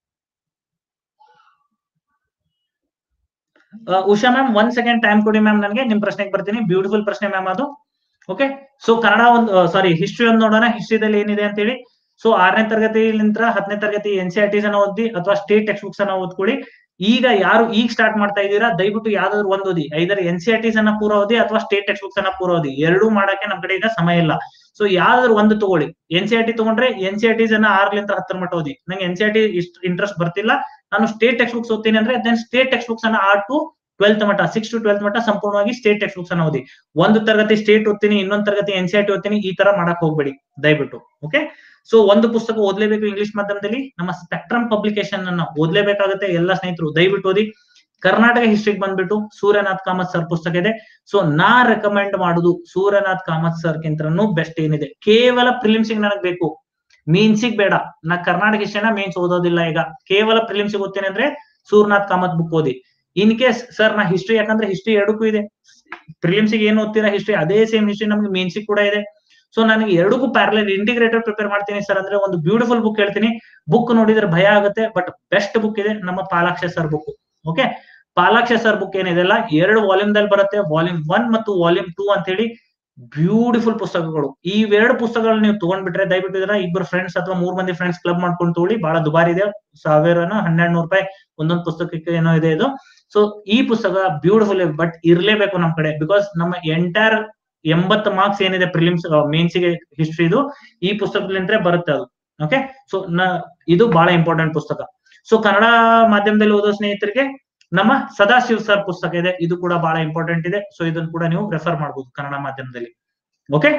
Usha ma'am ಒಂದ್ ಸೆಕೆಂಡ್ ಟೈಮ್ ಕೊಡಿ ಮ್ಯಾಮ್, ನನಗೆ ನಿಮ್ ಪ್ರಶ್ನೆಗೆ ಬರ್ತೀನಿ. ಬ್ಯೂಟಿಫುಲ್ ಪ್ರಶ್ನೆ ಮ್ಯಾಮ್ ಅದು. ಓಕೆ, ಸೊ ಕನ್ನಡ ಒಂದು ಸಾರಿ ಹಿಸ್ಟ್ರಿ ಒಂದು ನೋಡೋಣ. ಹಿಸ್ಟ್ರಿದಲ್ಲಿ ಏನಿದೆ ಅಂತ ಹೇಳಿ. ಸೊ ಆರನೇ ತರಗತಿಲಿಂದ ಹತ್ತನೇ ತರಗತಿ ಎನ್ ಸಿ ಆರ್ ಟಿಸ್ ಅನ್ನ ಓದಿ ಅಥವಾ ಸ್ಟೇಟ್ ಟೆಕ್ಸ್ಟ್ ಬುಕ್ಸ್ ಅನ್ನ ಓದ್ಕೊಳ್ಳಿ. ಈಗ ಯಾರು ಈಗ ಸ್ಟಾರ್ಟ್ ಮಾಡ್ತಾ ಇದ್ದೀರಾ ದಯವಿಟ್ಟು ಯಾವ್ದಾದ್ರು ಒಂದು ಓದಿ. Either N C R Ts ಅನ್ನ ಪೂರ ಓದಿ ಅಥವಾ ಸ್ಟೇಟ್ ಟೆಕ್ಸ್ಟ್ ಬುಕ್ಸ್ ಅನ್ನ ಪೂರ ಓದಿ. ಎರಡೂ ಮಾಡಕ್ಕೆ ನಮ್ ಕಡೆ ಈಗ ಸಮಯ ಇಲ್ಲ. ಸೊ ಯಾವ್ದಾದ್ರು ಒಂದು ತಗೊಳ್ಳಿ. ಎನ್ ಸಿ ಆರ್ ಟಿ ತಗೊಂಡ್ರೆ ಎನ್ ಸಿ ಆರ್ ಟಿಸ್ ಅನ್ನ ಆರ್ಲಿಂದ ಹತ್ತರ ಮಟ್ಟ ಓದಿ. ನಂಗೆ ಎನ್ ಸಿ ಆರ್ ಟಿ ಇಷ್ಟ ಇಂಟ್ರೆಸ್ಟ್ ಬರ್ತಿಲ್ಲ, ನಾನು ಸ್ಟೇಟ್ ಟೆಕ್ಸ್ಟ್ ಬುಕ್ಸ್ ಓದ್ತೀನಿ ಅಂದ್ರೆ ದೆನ್ ಸ್ಟೇಟ್ ಟೆಕ್ಸ್ಟ್ ಬುಕ್ಸ್ ಅನ್ನ ಆರ್ ಟು ಟ್ವೆಲ್ತ್ ಮಟ್ಟ, ಸಿಕ್ಸ್ ಟು ಟ್ವೆಲ್ತ್ ಮಟ್ಟ ಸಂಪೂರ್ಣವಾಗಿ ಸ್ಟೇಟ್ ಟೆಕ್ಸ್ಟ್ ಬುಕ್ಸ್ ಅನ್ನ ಓದಿ. ಒಂದು ತರಗತಿ ಸ್ಟೇಟ್ ಓದ್ತೀನಿ, ಇನ್ನೊಂದು ತರಗತಿ ಎನ್ ಸಿ ಆರ್ ಟಿ ಓದ್ತೀನಿ, ಈ ತರ ಮಾಡಕ್ ಹೋಗ್ಬೇಡಿ ದಯವಿಟ್ಟು. ಓಕೆ, ಸೊ ಒಂದು ಪುಸ್ತಕ ಓದ್ಲೇಬೇಕು ಇಂಗ್ಲಿಷ್ ಮಾಧ್ಯಮದಲ್ಲಿ. ನಮ್ಮ ಸ್ಪೆಕ್ಟ್ರಮ್ ಪಬ್ಲಿಕೇಶನ್ ಅನ್ನ ಓದ್ಲೇಬೇಕಾಗುತ್ತೆ ಎಲ್ಲ ಸ್ನೇಹಿತರು, ದಯವಿಟ್ಟು ಓದಿ. ಕರ್ನಾಟಕ ಹಿಸ್ಟ್ರಿಗೆ ಬಂದ್ಬಿಟ್ಟು ಸೂರ್ಯನಾಥ್ ಕಾಮತ್ ಸರ್ ಪುಸ್ತಕ ಇದೆ. ಸೊ ನಾ ರೆಕಮೆಂಡ್ ಮಾಡುದು ಸೂರ್ಯನಾಥ್ ಕಾಮತ್ ಸರ್ ಕಿಂತನೂ ಬೆಸ್ಟ್ ಏನಿದೆ. ಕೇವಲ ಪ್ರಿಲಿಮ್ಸಿಗೆ ನನಗ್ ಬೇಕು, ಮೇನ್ಸಿಗ್ ಬೇಡ. ನಾ ಕರ್ನಾಟಕ ಹಿಸ್ಟ್ರಿನ ಮೇನ್ಸ್ ಓದೋದಿಲ್ಲ ಈಗ, ಕೇವಲ ಪ್ರಿಲಿಮ್ಸಿಗೆ ಓದ್ತೀನಿ ಅಂದ್ರೆ ಸೂರ್ಯನಾಥ್ ಕಾಮತ್ ಬುಕ್ ಓದಿ. ಇನ್ ಕೇಸ್ ಸರ್ ನಾ ಹಿಸ್ಟ್ರಿ, ಯಾಕಂದ್ರೆ ಹಿಸ್ಟ್ರಿ ಎರಡಕ್ಕೂ ಇದೆ. ಪ್ರಿಲಿಮ್ಸಿಗೆ ಏನು ಓದ್ತೀರಾ ಹಿಸ್ಟ್ರಿ, ಅದೇ ಸೇಮ್ ಹಿಸ್ಟ್ರಿ ನಮ್ಗೆ ಮೇನ್ಸಿಗ್ ಕೂಡ ಇದೆ. ಸೊ ನನಗೆ ಎರಡಕ್ಕೂ ಪ್ಯಾರಲಲ್ ಇಂಟಿಗ್ರೇಟೆಡ್ ಪ್ರಿಪೇರ್ ಮಾಡ್ತೀನಿ ಸರ್ ಅಂದ್ರೆ ಒಂದು ಬ್ಯೂಟಿಫುಲ್ ಬುಕ್ ಹೇಳ್ತೀನಿ. ಬುಕ್ ನೋಡಿದ್ರೆ ಭಯ ಆಗುತ್ತೆ, ಬಟ್ ಬೆಸ್ಟ್ ಬುಕ್ ಇದೆ ನಮ್ಮ Palaksha sir book. Okay, Palaksha sir book ಏನಿದೆಲ್ಲ ಎರಡು ವಾಲ್ಯೂಮ್ ದಲ್ಲಿ ಬರುತ್ತೆ, ವಾಲ್ಯೂಮ್ ಒನ್ ಮತ್ತು ವಾಲ್ಯೂಮ್ ಟೂ ಅಂತ ಹೇಳಿ ಬ್ಯೂಟಿಫುಲ್ ಪುಸ್ತಕಗಳು. ಈ ಎರಡು ಪುಸ್ತಕಗಳು ನೀವು ತಗೊಂಡ್ಬಿಟ್ರೆ ದಯವಿಟ್ಟು ಇದನ್ನ ಇಬ್ಬರು ಫ್ರೆಂಡ್ಸ್ ಅಥವಾ ಮೂರ್ ಮಂದಿ ಫ್ರೆಂಡ್ಸ್ ಕ್ಲಬ್ ಮಾಡ್ಕೊಂಡು ತಗೊಳ್ಳಿ. ಬಹಳ ದುಬಾರಿ ಇದೆ, ಸಾವಿರನೋ ಹನ್ನೆರಡು ನೂರು ರೂಪಾಯಿ ಒಂದೊಂದು ಪುಸ್ತಕಕ್ಕೆ ಏನೋ ಇದೆ ಇದು. ಸೊ ಈ ಪುಸ್ತಕ ಬ್ಯೂಟಿಫುಲ್, ಬಟ್ ಇರ್ಲೇಬೇಕು ನಮ್ ಕಡೆ. ಬಿಕಾಸ್ ನಮ್ಮ ಎಂಟೈರ್ ಎಂಬತ್ತು ಮಾರ್ಕ್ಸ್ ಏನಿದೆ ಪ್ರಿಲಿಮ್ಸ್ ಮೇನ್ಸಿಗೆ ಹಿಸ್ಟ್ರಿದು ಈ ಪುಸ್ತಕದಿಂದ ಬರುತ್ತೆ ಅದು. ಓಕೆ, ಸೊ ಇದು ಬಹಳ ಇಂಪಾರ್ಟೆಂಟ್ ಪುಸ್ತಕ. ಸೊ ಕನ್ನಡ ಮಾಧ್ಯಮದಲ್ಲಿ ಓದೋ ಸ್ನೇಹಿತರಿಗೆ ನಮ್ಮ ಸದಾಶಿವ್ ಸರ್ ಪುಸ್ತಕ ಇದೆ, ಇದು ಕೂಡ ಬಹಳ ಇಂಪಾರ್ಟೆಂಟ್ ಇದೆ. ಸೊ ಇದನ್ನು ಕೂಡ ನೀವು ರೆಫರ್ ಮಾಡಬಹುದು ಕನ್ನಡ ಮಾಧ್ಯಮದಲ್ಲಿ. ಓಕೆ,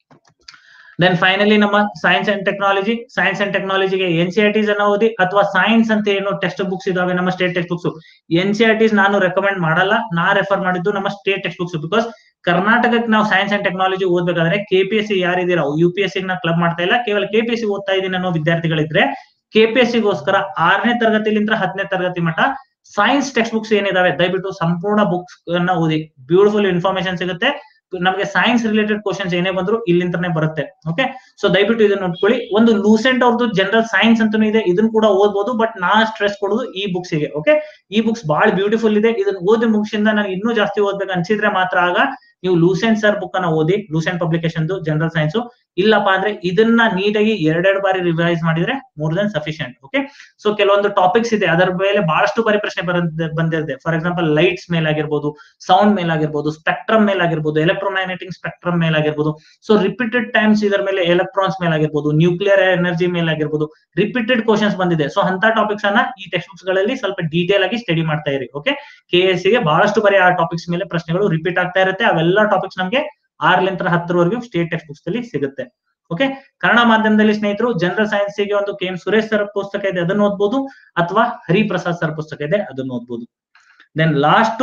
ದೆನ್ ಫೈನಲಿ ನಮ್ಮ science and technology. Science and ಟೆಕ್ನಾಲಜಿಗೆ ಎನ್ ಸಿ ಆರ್ ಟಿಸ್ ಅನ್ನ ಓದಿ, ಅಥವಾ ಸೈನ್ಸ್ ಅಂತ ಏನು ಟೆಕ್ಸ್ಟ್ ಬುಕ್ಸ್ ಇದಾವೆ ನಮ್ಮ state textbooks. N C R Ts ನಾನು ರೆಕಮೆಂಡ್ ಮಾಡಲ್ಲ, ನಾ ರೆಫರ್ ಮಾಡಿದ್ದು ನಮ್ಮ ಸ್ಟೇಟ್ ಟೆಕ್ಸ್ಟ್ ಬುಕ್ಸ್. ಬಿಕಾಸ್ ಕರ್ನಾಟಕಕ್ಕೆ ನಾವು ಸೈನ್ಸ್ ಅಂಡ್ ಟೆಕ್ನಾಲಜಿ ಓದ್ಬೇಕಾದ್ರೆ ಕೆ ಪಿ ಎಸ್ ಸಿ ಯಾರಿದ್ದೀರಾ, ಯು ಪಿ ಎಸ್ ಸಿ ನ ಕ್ಲಬ್ ಮಾಡ್ತಾ ಇಲ್ಲ, ಕೇವಲ ಕೆ ಪಿ ಎಸ್ ಸಿ ಓದ್ತಾ ಇದೀನಿ ಅನ್ನೋ ವಿದ್ಯಾರ್ಥಿಗಳಿದ್ರೆ ಕೆಪಿಎಸ್ಸಿಗೋಸ್ಕರ ಆರನೇ ತರಗತಿಲಿಂದ ಹತ್ತನೇ ತರಗತಿ ಮಟ್ಟ ಸೈನ್ಸ್ ಟೆಕ್ಸ್ಟ್ ಬುಕ್ಸ್ ಏನಿದಾವೆ ದಯವಿಟ್ಟು ಸಂಪೂರ್ಣ ಬುಕ್ಸ್ ಅನ್ನ ಓದಿ. ಬ್ಯೂಟಿಫುಲ್ ಇನ್ಫಾರ್ಮೇಶನ್ ಸಿಗುತ್ತೆ. ನಮಗೆ ಸೈನ್ಸ್ ರಿಲೇಟೆಡ್ ಕ್ವಶನ್ಸ್ ಏನೇ ಬಂದ್ರು ಇಲ್ಲಿಂದಾನೆ ಬರುತ್ತೆ. ಓಕೆ, ಸೊ ದಯವಿಟ್ಟು ಇದನ್ನ ನೋಡ್ಕೊಳ್ಳಿ. ಒಂದು ಲೂಸೆಂಟ್ ಅವ್ರದ್ದು ಜನರಲ್ ಸೈನ್ಸ್ ಅಂತಾನು ಇದೆ, ಇದನ್ನ ಕೂಡ ಓದ್ಬೋದು. ಬಟ್ ನಾ ಸ್ಟ್ರೆಸ್ ಕೊಡೋದು ಈ ಬುಕ್ಸ್ ಗೆ. ಓಕೆ, ಈ ಬುಕ್ಸ್ ಬಹಳ ಬ್ಯೂಟಿಫುಲ್ ಇದೆ. ಇದನ್ನ ಓದಿ ಮುಗಿಸಿಂದ ನನಗೆ ಇನ್ನೂ ಜಾಸ್ತಿ ಓದ್ಬೇಕು ಅನ್ಸಿದ್ರೆ ಮಾತ್ರ ಆಗ ನೀವು ಲೂಸೆಂಟ್ ಸರ್ ಬುಕ್ ಅನ್ನ ಓದಿ, ಲೂಸೆಂಟ್ ಪಬ್ಲಿಕೇಶನ್ ಜನರಲ್ ಸೈನ್ಸ್. ಇಲ್ಲಪ್ಪ ಅಂದ್ರೆ ಇದನ್ನ ನೀಟಾಗಿ ಎರಡೆರಡು ಬಾರಿ ರಿವೈಸ್ ಮಾಡಿದ್ರೆ more than sufficient. Okay, so ಕೆಲವೊಂದು ಟಾಪಿಕ್ಸ್ ಇದೆ, ಅದರ ಮೇಲೆ ಬಹಳಷ್ಟು ಬಾರಿ ಪ್ರಶ್ನೆ ಬಂದಿದೆ. ಫಾರ್ ಎಕ್ಸಾಂಪಲ್ ಲೈಟ್ಸ್ ಮೇಲಾಗಿರ್ಬೋದು, ಸೌಂಡ್ ಮೇಲಾಗಿರ್ಬೋದು, ಸ್ಪೆಕ್ಟ್ರಮ್ ಮೇಲಾಗಿರ್ಬೋದು, ಎಲೆಕ್ಟ್ರೋಮ್ಯಾಗ್ನೆಟಿಕ್ ಸ್ಪೆಕ್ಟ್ರಮ್ ಮೇಲಾಗಿರ್ಬೋದು. ಸೊ ರಿಪೀಟೆಡ್ ಟೈಮ್ಸ್ ಇದರ ಮೇಲೆ ಎಲೆಕ್ಟ್ರಾನ್ಸ್ ಮೇಲಾಗಿರ್ಬೋದು, ನ್ಯೂಕ್ಲಿಯರ್ ಎನರ್ಜಿ ಮೇಲಾಗಿರ್ಬೋದು, ರಿಪೀಟೆಡ್ ಕ್ವಶನ್ಸ್ ಬಂದಿದೆ. ಸೊ ಅಂತ ಟಾಪಿಕ್ಸ್ ಅನ್ನ ಈ ಟೆಕ್ಸ್ಟ್ ಬುಕ್ಸ್ ಗಳಲ್ಲಿ ಸ್ವಲ್ಪ ಡೀಟೇಲ್ ಆಗಿ ಸ್ಟಡಿ ಮಾಡ್ತಾ ಇರಿ. ಓಕೆ, ಕೆ ಎಸ್ ಗೆ ಬಹಳಷ್ಟು ಬಾರಿ ಆ ಟಾಪಿಕ್ಸ್ ಮೇಲೆ ಪ್ರಶ್ನೆಗಳು ರಿಪೀಟ್ ಆಗ್ತಾ ಇರುತ್ತೆ. ಅವೆಲ್ಲ ಟಾಪಿಕ್ಸ್ ನಮಗೆ ಆರಲಿಂದ ಹತ್ತರವರೆಗೂ ಸ್ಟೇಟ್ ಟೆಕ್ಸ್ಟ್ ಬುಕ್ಸ್ ಅಲ್ಲಿ ಸಿಗುತ್ತೆ. ಓಕೆ, ಕನ್ನಡ ಮಾಧ್ಯಮದಲ್ಲಿ ಸ್ನೇಹಿತರು ಜನರಲ್ ಸೈನ್ಸ್ ಗೆ ಒಂದು ಕೆ ಎಂ ಸುರೇಶ್ ಸರ್ ಪುಸ್ತಕ ಇದೆ, ಅದನ್ನು ಓದ್ಬೋದು. ಅಥವಾ ಹರಿಪ್ರಸಾದ್ ಸರ್ ಪುಸ್ತಕ ಇದೆ, ಅದನ್ನು ಓದ್ಬೋದು. ದೆನ್ ಲಾಸ್ಟ್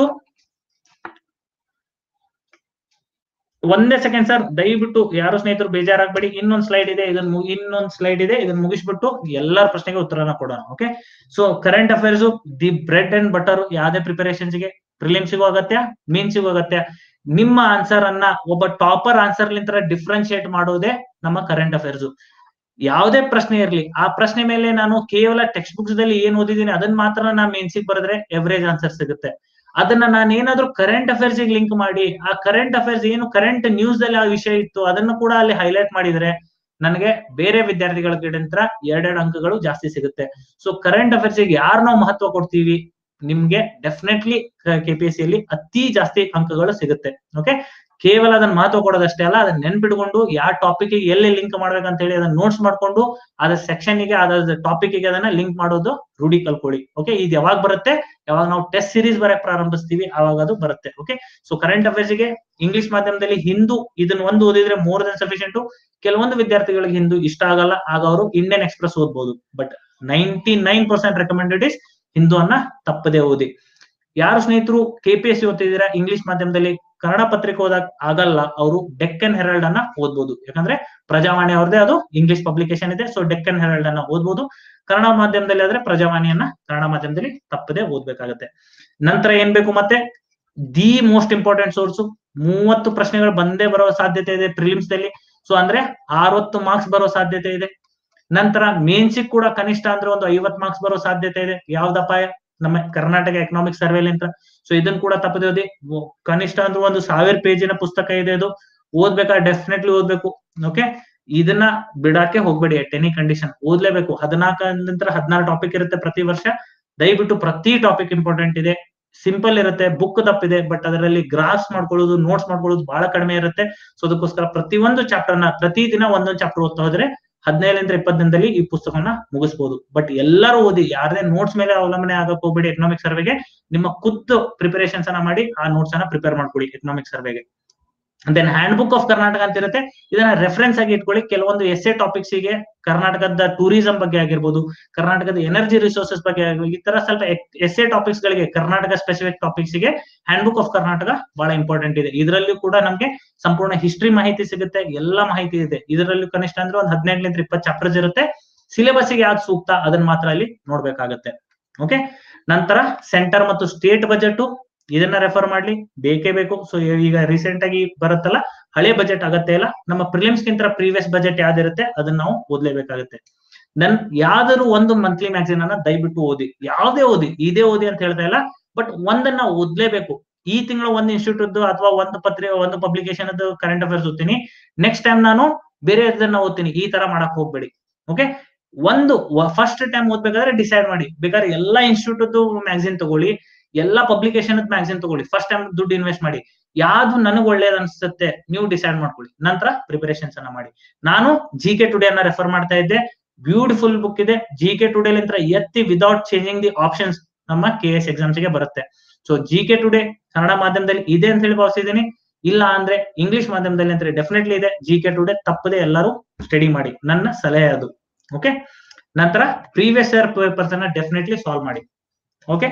ಒಂದೇ ಸೆಕೆಂಡ್ ಸರ್, ದಯವಿಟ್ಟು ಯಾರು ಸ್ನೇಹಿತರು ಬೇಜಾರಾಗಬೇಡಿ. ಇನ್ನೊಂದು ಸ್ಲೈಡ್ ಇದೆ, ಇದನ್ನ ಇನ್ನೊಂದು ಸ್ಲೈಡ್ ಇದೆ, ಇದನ್ನ ಮುಗಿಸ್ಬಿಟ್ಟು ಎಲ್ಲರ ಪ್ರಶ್ನೆಗೆ ಉತ್ತರನ ಕೊಡೋಣ. Okay, so current affairs the bread and butter ಯಾವುದೇ ಪ್ರಿಪರೇಷನ್ಸ್ ಗೆ, ಪ್ರಿಲಿಮ್ಸ್ಗೂ ಅಗತ್ಯ, ಮೀನ್ಸ್ಗೂ ಅಗತ್ಯ. ನಿಮ್ಮ ಆನ್ಸರ್ ಅನ್ನ ಒಬ್ಬ ಟಾಪರ್ ಆನ್ಸರ್ ಲಿಂದ ಡಿಫ್ರೆನ್ಶಿಯೇಟ್ ಮಾಡೋದೇ ನಮ್ಮ ಕರೆಂಟ್ ಅಫೇರ್ಸ್. ಯಾವುದೇ ಪ್ರಶ್ನೆ ಇರಲಿ, ಆ ಪ್ರಶ್ನೆ ಮೇಲೆ ನಾನು ಕೇವಲ ಟೆಕ್ಸ್ಟ್ ಬುಕ್ಸ್ ದಲ್ಲಿ ಏನ್ ಓದಿದ್ದೀನಿ ಅದನ್ನ ಮಾತ್ರ ನಾ ಮೇನ್ಸಿಗೆ ಬರೆದ್ರೆ ಎವರೇಜ್ ಆನ್ಸರ್ ಸಿಗುತ್ತೆ. ಅದನ್ನ ನಾನು ಏನಾದ್ರೂ ಕರೆಂಟ್ ಅಫೇರ್ಸ್ ಲಿಂಕ್ ಮಾಡಿ, ಆ ಕರೆಂಟ್ ಅಫೇರ್ಸ್ ಏನು ಕರೆಂಟ್ ನ್ಯೂಸ್ ದಲ್ಲಿ ಆ ವಿಷಯ ಇತ್ತು ಅದನ್ನು ಕೂಡ ಅಲ್ಲಿ ಹೈಲೈಟ್ ಮಾಡಿದ್ರೆ ನನಗೆ ಬೇರೆ ವಿದ್ಯಾರ್ಥಿಗಳ ಕಡೆಯಿಂದ ಎರಡೆರಡು ಅಂಕಗಳು ಜಾಸ್ತಿ ಸಿಗುತ್ತೆ. ಸೊ ಕರೆಂಟ್ ಅಫೇರ್ಸ್ ಗೆ ಯಾರು ನಾವು ಮಹತ್ವ ಕೊಡ್ತೀವಿ, ನಿಮ್ಗೆ ಡೆಫಿನೆಟ್ಲಿ ಕೆಪಿಎಸ್ಸಿ ಅಲ್ಲಿ ಅತಿ ಜಾಸ್ತಿ ಅಂಕಗಳು ಸಿಗುತ್ತೆ. ಓಕೆ, ಕೇವಲ ಅದನ್ನ ಮಹತ್ವ ಕೊಡೋದಷ್ಟೇ ಅಲ್ಲ, ಅದನ್ನ ನೆನ್ಪಿಟ್ಕೊಂಡು ಯಾವ ಟಾಪಿಕ್ ಎಲ್ಲಿ ಲಿಂಕ್ ಮಾಡ್ಬೇಕಂತ ಹೇಳಿ ಅದನ್ನ ನೋಟ್ಸ್ ಮಾಡ್ಕೊಂಡು ಅದ್ರ ಸೆಕ್ಷನ್ ಗೆ ಅದ್ರ ಟಾಪಿಕ್ ಗೆ ಅದನ್ನ ಲಿಂಕ್ ಮಾಡೋದು ರೂಢಿ ಕಲ್ಕೊಳ್ಳಿ. ಓಕೆ, ಇದು ಯಾವಾಗ ಬರುತ್ತೆ, ಯಾವಾಗ ನಾವು ಟೆಸ್ಟ್ ಸೀರೀಸ್ ಬರಕ್ ಪ್ರಾರಂಭಿಸ್ತೀವಿ ಅವಾಗ ಅದು ಬರುತ್ತೆ. ಓಕೆ, ಸೊ ಕರೆಂಟ್ ಅಫೇರ್ಸ್ ಗೆ ಇಂಗ್ಲಿಷ್ ಮಾಧ್ಯಮದಲ್ಲಿ ಹಿಂದೂ ಇದನ್ನ ಒಂದು ಓದಿದ್ರೆ ಮೋರ್ ದನ್ ಸಫಿಶಿಯಂಟ್. ಕೆಲವೊಂದು ವಿದ್ಯಾರ್ಥಿಗಳಿಗೆ ಹಿಂದೂ ಇಷ್ಟ ಆಗಲ್ಲ, ಆಗ ಅವರು ಇಂಡಿಯನ್ ಎಕ್ಸ್ಪ್ರೆಸ್ ಓದ್ಬೋದು. But ninety nine percent recommended is Hindu ಅನ್ನ ತಪ್ಪದೆ ಓದಿ. ಯಾರು ಸ್ನೇಹಿತರು ಕೆಪಿಎಸ್ಸಿ ಓದ್ತಿದ್ದೀರಾ ಇಂಗ್ಲಿಷ್ ಮಾಧ್ಯಮದಲ್ಲಿ, ಕನ್ನಡ ಪತ್ರಿಕೆ ಓದಕ್ ಆಗಲ್ಲ, ಅವರು ಡೆಕ್ಕನ್ ಹೆರಾಲ್ಡ್ ಅನ್ನ ಓದ್ಬೋದು. ಯಾಕಂದ್ರೆ ಪ್ರಜಾವಾಣಿ ಅವ್ರದೇ ಅದು ಇಂಗ್ಲಿಷ್ ಪಬ್ಲಿಕೇಶನ್ ಇದೆ. ಸೊ ಡೆಕ್ಕನ್ ಹೆರಾಲ್ಡ್ ಅನ್ನ ಓದ್ಬೋದು. ಕನ್ನಡ ಮಾಧ್ಯಮದಲ್ಲಿ ಆದ್ರೆ ಪ್ರಜಾವಾಣಿಯನ್ನ ಕನ್ನಡ ಮಾಧ್ಯಮದಲ್ಲಿ ತಪ್ಪದೆ ಓದ್ಬೇಕಾಗತ್ತೆ. ನಂತರ ಏನ್ ಬೇಕು ಮತ್ತೆ, ದಿ ಮೋಸ್ಟ್ ಇಂಪಾರ್ಟೆಂಟ್ ಸೋರ್ಸ್, ಮೂವತ್ತು ಪ್ರಶ್ನೆಗಳು ಬಂದೇ ಬರೋ ಸಾಧ್ಯತೆ ಇದೆ ಪ್ರಿಲಿಮ್ಸ್ ದಲ್ಲಿ. ಸೊ ಅಂದ್ರೆ ಅರವತ್ತು ಮಾರ್ಕ್ಸ್ ಬರೋ ಸಾಧ್ಯತೆ ಇದೆ. ನಂತರ ಮೇನ್ಸಿಗ್ ಕೂಡ ಕನಿಷ್ಠ ಅಂದ್ರೆ ಒಂದು ಐವತ್ ಮಾರ್ಕ್ಸ್ ಬರೋ ಸಾಧ್ಯತೆ ಇದೆ. ಯಾವ್ದಪ್ಪ, ನಮ್ಮ ಕರ್ನಾಟಕ ಎಕನಾಮಿಕ್ ಸರ್ವೇಲಿ ಅಂತ. ಸೊ ಇದನ್ನ ಕೂಡ ತಪ್ಪದೆ ಓದಿ. ಕನಿಷ್ಠ ಅಂದ್ರೆ ಒಂದು ಸಾವಿರ ಪೇಜಿನ ಪುಸ್ತಕ ಇದೆ, ಅದು ಓದ್ಬೇಕಾದ್ರೆ ಡೆಫಿನೆಟ್ಲಿ ಓದ್ಬೇಕು. ಓಕೆ, ಇದನ್ನ ಬಿಡಾಕೆ ಹೋಗ್ಬೇಡಿ ಎಟ್ ಎನಿ ಕಂಡೀಷನ್, ಓದ್ಲೇಬೇಕು. ಹದಿನಾಲ್ಕ ನಂತರ ಹದಿನಾರು ಟಾಪಿಕ್ ಇರುತ್ತೆ ಪ್ರತಿ ವರ್ಷ. ದಯವಿಟ್ಟು ಪ್ರತಿ ಟಾಪಿಕ್ ಇಂಪಾರ್ಟೆಂಟ್ ಇದೆ. ಸಿಂಪಲ್ ಇರುತ್ತೆ, ಬುಕ್ ತಪ್ಪಿದೆ, ಬಟ್ ಅದರಲ್ಲಿ ಗ್ರಾಫ್ಸ್ ಮಾಡ್ಕೊಳ್ಳೋದು, ನೋಟ್ಸ್ ಮಾಡ್ಕೊಳ್ಳೋದು ಬಹಳ ಕಡಿಮೆ ಇರುತ್ತೆ. ಸೊ ಅದಕ್ಕೋಸ್ಕರ ಪ್ರತಿಯೊಂದು ಚಾಪ್ಟರ್ ನ ಪ್ರತಿ ದಿನ ಒಂದೊಂದು ಚಾಪ್ಟರ್ ಓದ್ತಾ ಹೋದ್ರೆ ಹದಿನೈದರಿಂದ ಇಪ್ಪತ್ತು ದಿನದಲ್ಲಿ ಈ ಪುಸ್ತಕವನ್ನ ಮುಗಿಸಬಹುದು. ಬಟ್ ಎಲ್ಲರೂ ಓದಿ, ಯಾರದೇ ನೋಟ್ಸ್ ಮೇಲೆ ಅವಲಂಬನೆ ಆಗಕ್ ಹೋಗ್ಬೇಡಿ. ಎಕನಾಮಿಕ್ ಸರ್ವೆಗೆ ನಿಮ್ಮ ಖುದ್ದು ಪ್ರಿಪರೇಷನ್ಸ್ ಅನ್ನ ಮಾಡಿ ಆ ನೋಟ್ಸ್ ಅನ್ನ ಪ್ರಿಪೇರ್ ಮಾಡ್ಕೊಳ್ಳಿ ಎಕನಾಮಿಕ್ ಸರ್ವೆಗೆ. Then handbook of Karnataka ಅಂತ ಇರುತ್ತೆ, ಇದನ್ನ ರೆಫರೆನ್ಸ್ ಆಗಿ ಇಟ್ಕೊಳ್ಳಿ. ಕೆಲವೊಂದು ಎಸ್ಸೆ ಟಾಪಿಕ್ಸ್ ಗೆ ಕರ್ನಾಟಕದ ಟೂರಿಸಂ ಬಗ್ಗೆ ಆಗಿರ್ಬೋದು, ಕರ್ನಾಟಕದ ಎನರ್ಜಿ ರಿಸೋರ್ಸಸ್ ಬಗ್ಗೆ ಆಗಿರ್ಬೋದು, ಈ ತರ ಸ್ವಲ್ಪ ಎಸ್ಸೆ ಟಾಪಿಕ್ಸ್ ಗಳಿಗೆ ಕರ್ನಾಟಕ ಸ್ಪೆಸಿಫಿಕ್ ಟಾಪಿಕ್ಸ್ ಗೆ ಹ್ಯಾಂಡ್ ಬುಕ್ ಆಫ್ ಕರ್ನಾಟಕ ಬಹಳ ಇಂಪಾರ್ಟೆಂಟ್ ಇದೆ. ಇದರಲ್ಲೂ ಕೂಡ ನಮ್ಗೆ ಸಂಪೂರ್ಣ ಹಿಸ್ಟ್ರಿ ಮಾಹಿತಿ ಸಿಗುತ್ತೆ, ಎಲ್ಲಾ ಮಾಹಿತಿ ಇದೆ. ಇದರಲ್ಲೂ ಕನಿಷ್ಠ ಅಂದ್ರೆ ಒಂದು ಹದಿನೆಂಟರಿಂದ ಇಪ್ಪತ್ತು ಚಾಪ್ಟರ್ಸ್ ಇರುತ್ತೆ. ಸಿಲೆಬಸ್ ಗೆ ಯಾವ್ದು ಸೂಕ್ತ ಅದನ್ನ ಮಾತ್ರ ಅಲ್ಲಿ ನೋಡ್ಬೇಕಾಗತ್ತೆ. ಓಕೆ, ನಂತರ ಸೆಂಟರ್ ಮತ್ತು ಸ್ಟೇಟ್ ಬಜೆಟ್, ಇದನ್ನ ರೆಫರ್ ಮಾಡ್ಲಿ, ಬೇಕೇ ಬೇಕು. ಸೊ ಈಗ ರೀಸೆಂಟ್ ಆಗಿ ಬರುತ್ತಲ್ಲ, ಹಳೆ ಬಜೆಟ್ ಅಗತ್ಯ ಇಲ್ಲ. ನಮ್ಮ ಪ್ರಿಲಿಮ್ಸ್ ಗಿಂತ ಪ್ರೀವಿಯಸ್ ಬಜೆಟ್ ಯಾವ್ದಿರುತ್ತೆ ಅದನ್ನ ನಾವು ಓದ್ಲೇಬೇಕಾಗುತ್ತೆ. ನನ್ ಯಾವ್ದಾದ್ರು ಒಂದು ಮಂತ್ಲಿ ಮ್ಯಾಗಝಿನ್ ಅನ್ನ ದಯವಿಟ್ಟು ಓದಿ, ಯಾವ್ದೇ ಓದಿ, ಇದೇ ಓದಿ ಅಂತ ಹೇಳ್ತಾ ಇಲ್ಲ, ಬಟ್ ಒಂದನ್ನ ಓದ್ಲೇಬೇಕು. ಈ ತಿಂಗಳು ಒಂದು ಇನ್ಸ್ಟಿಟ್ಯೂಟ್ ಅಥವಾ ಒಂದು ಪತ್ರಿಕೆ ಒಂದು ಪಬ್ಲಿಕೇಶನ್ ಅದು ಕರೆಂಟ್ ಅಫೇರ್ಸ್ ಓದ್ತೀನಿ, ನೆಕ್ಸ್ಟ್ ಟೈಮ್ ನಾನು ಬೇರೆ ಇದನ್ನ ಓದ್ತೀನಿ, ಈ ತರ ಮಾಡಕ್ ಹೋಗ್ಬೇಡಿ. ಓಕೆ, ಒಂದು ಫಸ್ಟ್ ಟೈಮ್ ಓದ್ಬೇಕಾದ್ರೆ ಡಿಸೈಡ್ ಮಾಡಿ, ಬೇಕಾದ್ರೆ ಎಲ್ಲಾ ಇನ್ಸ್ಟಿಟ್ಯೂಟ್ ಮ್ಯಾಗಝಿನ್ ತಗೊಳ್ಳಿ, ಎಲ್ಲಾ ಪಬ್ಲಿಕೇಶನ್ ಮ್ಯಾಗಝಿನ್ ತಗೊಳ್ಳಿ, ಫಸ್ಟ್ ಟೈಮ್ ದುಡ್ಡು ಇನ್ವೆಸ್ಟ್ ಮಾಡಿ, ಯಾವ್ದು ನನಗೆ ಒಳ್ಳೇದ್ ಅನ್ಸುತ್ತೆ ನೀವು ಡಿಸೈಡ್ ಮಾಡ್ಕೊಳ್ಳಿ. ನಂತರ ಪ್ರಿಪರೇಷನ್ಸ್ ಅನ್ನ ಮಾಡಿ. ನಾನು ಜಿ ಕೆ ಟುಡೇ ಅನ್ನ ರೆಫರ್ ಮಾಡ್ತಾ ಇದ್ದೆ, ಬ್ಯೂಟಿಫುಲ್ ಬುಕ್ ಇದೆ. ಜಿ ಕೆ ಟುಡೇ ಲಿಂದ ಎತ್ತಿ ವಿದೌಟ್ ಚೇಂಜಿಂಗ್ ದಿ ಆಪ್ಷನ್ಸ್ ನಮ್ಮ ಕೆ ಎಸ್ ಎಕ್ಸಾಮ್ಸ್ ಗೆ ಬರುತ್ತೆ. ಸೊ ಜಿ ಕೆ ಟುಡೇ ಕನ್ನಡ ಮಾಧ್ಯಮದಲ್ಲಿ ಇದೆ ಅಂತ ಹೇಳಿ ಭಾವಿಸಿದ್ದೀನಿ. ಇಲ್ಲ ಅಂದ್ರೆ ಇಂಗ್ಲಿಷ್ ಮಾಧ್ಯಮದಲ್ಲಿ ಅಂದ್ರೆ ಡೆಫಿನೆಟ್ಲಿ ಇದೆ. ಜಿ ಕೆ ಟುಡೇ ತಪ್ಪದೆ ಎಲ್ಲರೂ ಸ್ಟಡಿ ಮಾಡಿ, ನನ್ನ ಸಲಹೆ ಅದು. ಓಕೆ, ನಂತರ ಪ್ರೀವಿಯಸ್ ಇಯರ್ ಪೇಪರ್ಸ್ ಅನ್ನ ಡೆಫಿನೆಟ್ಲಿ ಸಾಲ್ವ್ ಮಾಡಿ. ಓಕೆ,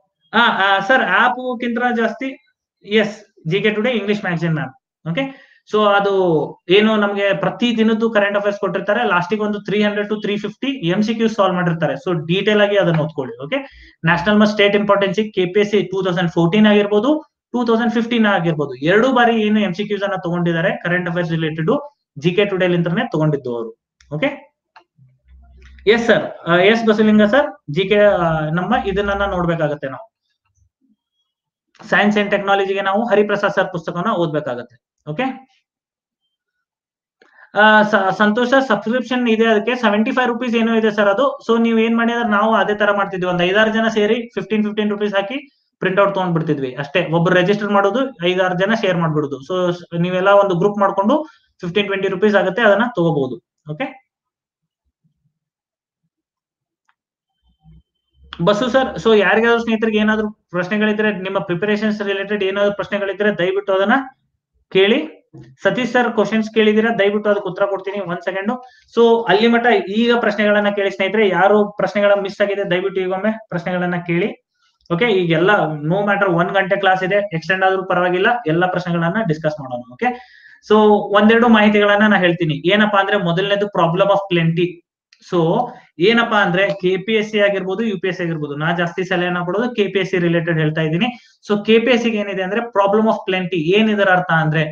ಆ ಸರ್ ಆಪ್ ಗಿಂತ ಜಾಸ್ತಿ S G K today English magazine ma'am. Okay, so ಅದು ಏನು ನಮ್ಗೆ ಪ್ರತಿ ದಿನದ್ದು ಕರೆಂಟ್ ಅಫೇರ್ಸ್ ಕೊಟ್ಟಿರ್ತಾರೆ, ಲಾಸ್ಟಿಗೆ ಒಂದು three hundred to three fifty M C Q solve ಮಾಡಿರ್ತಾರೆ. ಸೊ ಡೀಟೇಲ್ ಆಗಿ ಅದನ್ನ ಓದ್ಕೊಳ್ಳಿ. ಓಕೆ, ನ್ಯಾಷನಲ್ ಮತ್ತು ಸ್ಟೇಟ್ ಇಂಪಾರ್ಟೆನ್ಸಿ ಕೆಪಿಎಸ್ಸಿ ಟೂ ತೌಸಂಡ್ ಫೋರ್ಟೀನ್ ಆಗಿರ್ಬೋದು, ಟೂ ತೌಸಂಡ್ ಫಿಫ್ಟೀನ್ ಆಗಿರ್ಬೋದು, ಎರಡು ಬಾರಿ ಏನು ಎಂ ಸಿ ಕ್ಯೂಸ್ ಅನ್ನ ತಗೊಂಡಿದ್ದಾರೆ current affairs related G K today ಲಿಂತ್ರನೇ ತಗೊಂಡಿದ್ದು ಅವರು. Okay, yes sir, yes Basalinga sir, G K ನಮ್ಮ ಇದನ್ನ ನೋಡ್ಬೇಕಾಗತ್ತೆ ನಾವು. ಸೈನ್ಸ್ ಅಂಡ್ ಟೆಕ್ನಾಲಜಿಗೆ ನಾವು ಹರಿಪ್ರಸಾದ್ ಸರ್ ಪುಸ್ತಕವನ್ನ ಓದ್ಬೇಕಾಗತ್ತೆ. ಓಕೆ, ಸಂತೋಷ ಸಬ್ಸ್ಕ್ರಿಪ್ಷನ್ ಇದೆ, ಅದಕ್ಕೆ ಸೆವೆಂಟಿ ಫೈವ್ ರುಪೀಸ್ ಏನೋ ಇದೆ ಸರ್ ಅದು. ಸೊ ನೀವ್ ಏನ್ ಮಾಡಿದ್ರೆ ನಾವು ಅದೇ ತರ ಮಾಡ್ತಿದ್ವಿ, ಒಂದ್ ಐದಾರು ಜನ ಸೇರಿ ಫಿಫ್ಟೀನ್ ಫಿಫ್ಟೀನ್ ರುಪೀಸ್ ಹಾಕಿ ಪ್ರಿಂಟ್ ಔಟ್ ತಗೊಂಡ್ ಬಿಡ್ತಿದ್ವಿ ಅಷ್ಟೇ. ಒಬ್ರು ರಿಜಿಸ್ಟರ್ ಮಾಡೋದು, ಐದಾರು ಜನ ಶೇರ್ ಮಾಡ್ಬಿಡುದು. ಸೊ ನೀವೆಲ್ಲ ಒಂದು ಗ್ರೂಪ್ ಮಾಡ್ಕೊಂಡು ಫಿಫ್ಟೀನ್ ಟ್ವೆಂಟಿ ರುಪೀಸ್ ಆಗುತ್ತೆ, ಅದನ್ನ ತಗೋಬಹುದು. ಓಕೆ, ಬಸ್ಸು ಸರ್, ಸೊ ಯಾರಿಗಾದ್ರು ಸ್ನೇಹಿತರಿಗೆ ಏನಾದ್ರು ಪ್ರಶ್ನೆಗಳಿದ್ರೆ, ನಿಮ್ಮ ಪ್ರಿಪರೇಷನ್ಸ್ ರಿಲೇಟೆಡ್ ಏನಾದ್ರು ಪ್ರಶ್ನೆಗಳಿದ್ರೆ ದಯವಿಟ್ಟು ಅದನ್ನ ಕೇಳಿ. ಸತೀಶ್ ಸರ್ ಕ್ವಶನ್ಸ್ ಕೇಳಿದಿರಾ, ದಯವಿಟ್ಟು ಅದಕ್ಕೆ ಉತ್ತರ ಕೊಡ್ತೀನಿ. ಒಂದ್ ಸೆಕೆಂಡ್. ಸೊ ಅಲ್ಲಿ ಮಟ್ಟ ಈಗ ಪ್ರಶ್ನೆಗಳನ್ನ ಕೇಳಿ ಸ್ನೇಹಿತರೆ. ಯಾರು ಪ್ರಶ್ನೆಗಳ ಮಿಸ್ ಆಗಿದೆ ದಯವಿಟ್ಟು ಈಗೊಮ್ಮೆ ಪ್ರಶ್ನೆಗಳನ್ನ ಕೇಳಿ. ಓಕೆ, ಈಗೆಲ್ಲ ನೋ ಮ್ಯಾಟರ್ ಒಂದ್ ಗಂಟೆ ಕ್ಲಾಸ್ ಇದೆ, ಎಕ್ಸ್ಟೆಂಡ್ ಆದ್ರೂ ಪರವಾಗಿಲ್ಲ, ಎಲ್ಲಾ ಪ್ರಶ್ನೆಗಳನ್ನ ಡಿಸ್ಕಸ್ ಮಾಡೋಣ. ಓಕೆ, ಸೊ ಒಂದೆರಡು ಮಾಹಿತಿಗಳನ್ನ ನಾ ಹೇಳ್ತೀನಿ. ಏನಪ್ಪಾ ಅಂದ್ರೆ ಮೊದಲನೇದು ಪ್ರಾಬ್ಲಮ್ ಆಫ್ ಪ್ಲೆಂಟಿ. ಸೊ ಏನಪ್ಪಾ ಅಂದ್ರೆ ಕೆ ಪಿ ಎಸ್ ಸಿ ಆಗಿರ್ಬೋದು, ಯು ಪಿ ಎಸ್ ಸಿ ಆಗಿರ್ಬೋದು, ನಾ ಜಾಸ್ತಿ ಸಲಹೆನ ಕೊಡೋದು K P S C related ಹೇಳ್ತಾ ಇದ್ದೀನಿ. So K P S C ಏನಿದೆ ಅಂದ್ರೆ ಪ್ರಾಬ್ಲಮ್ ಆಫ್ ಪ್ಲೆಂಟಿ. ಏನಿದರ ಅರ್ಥ ಅಂದ್ರೆ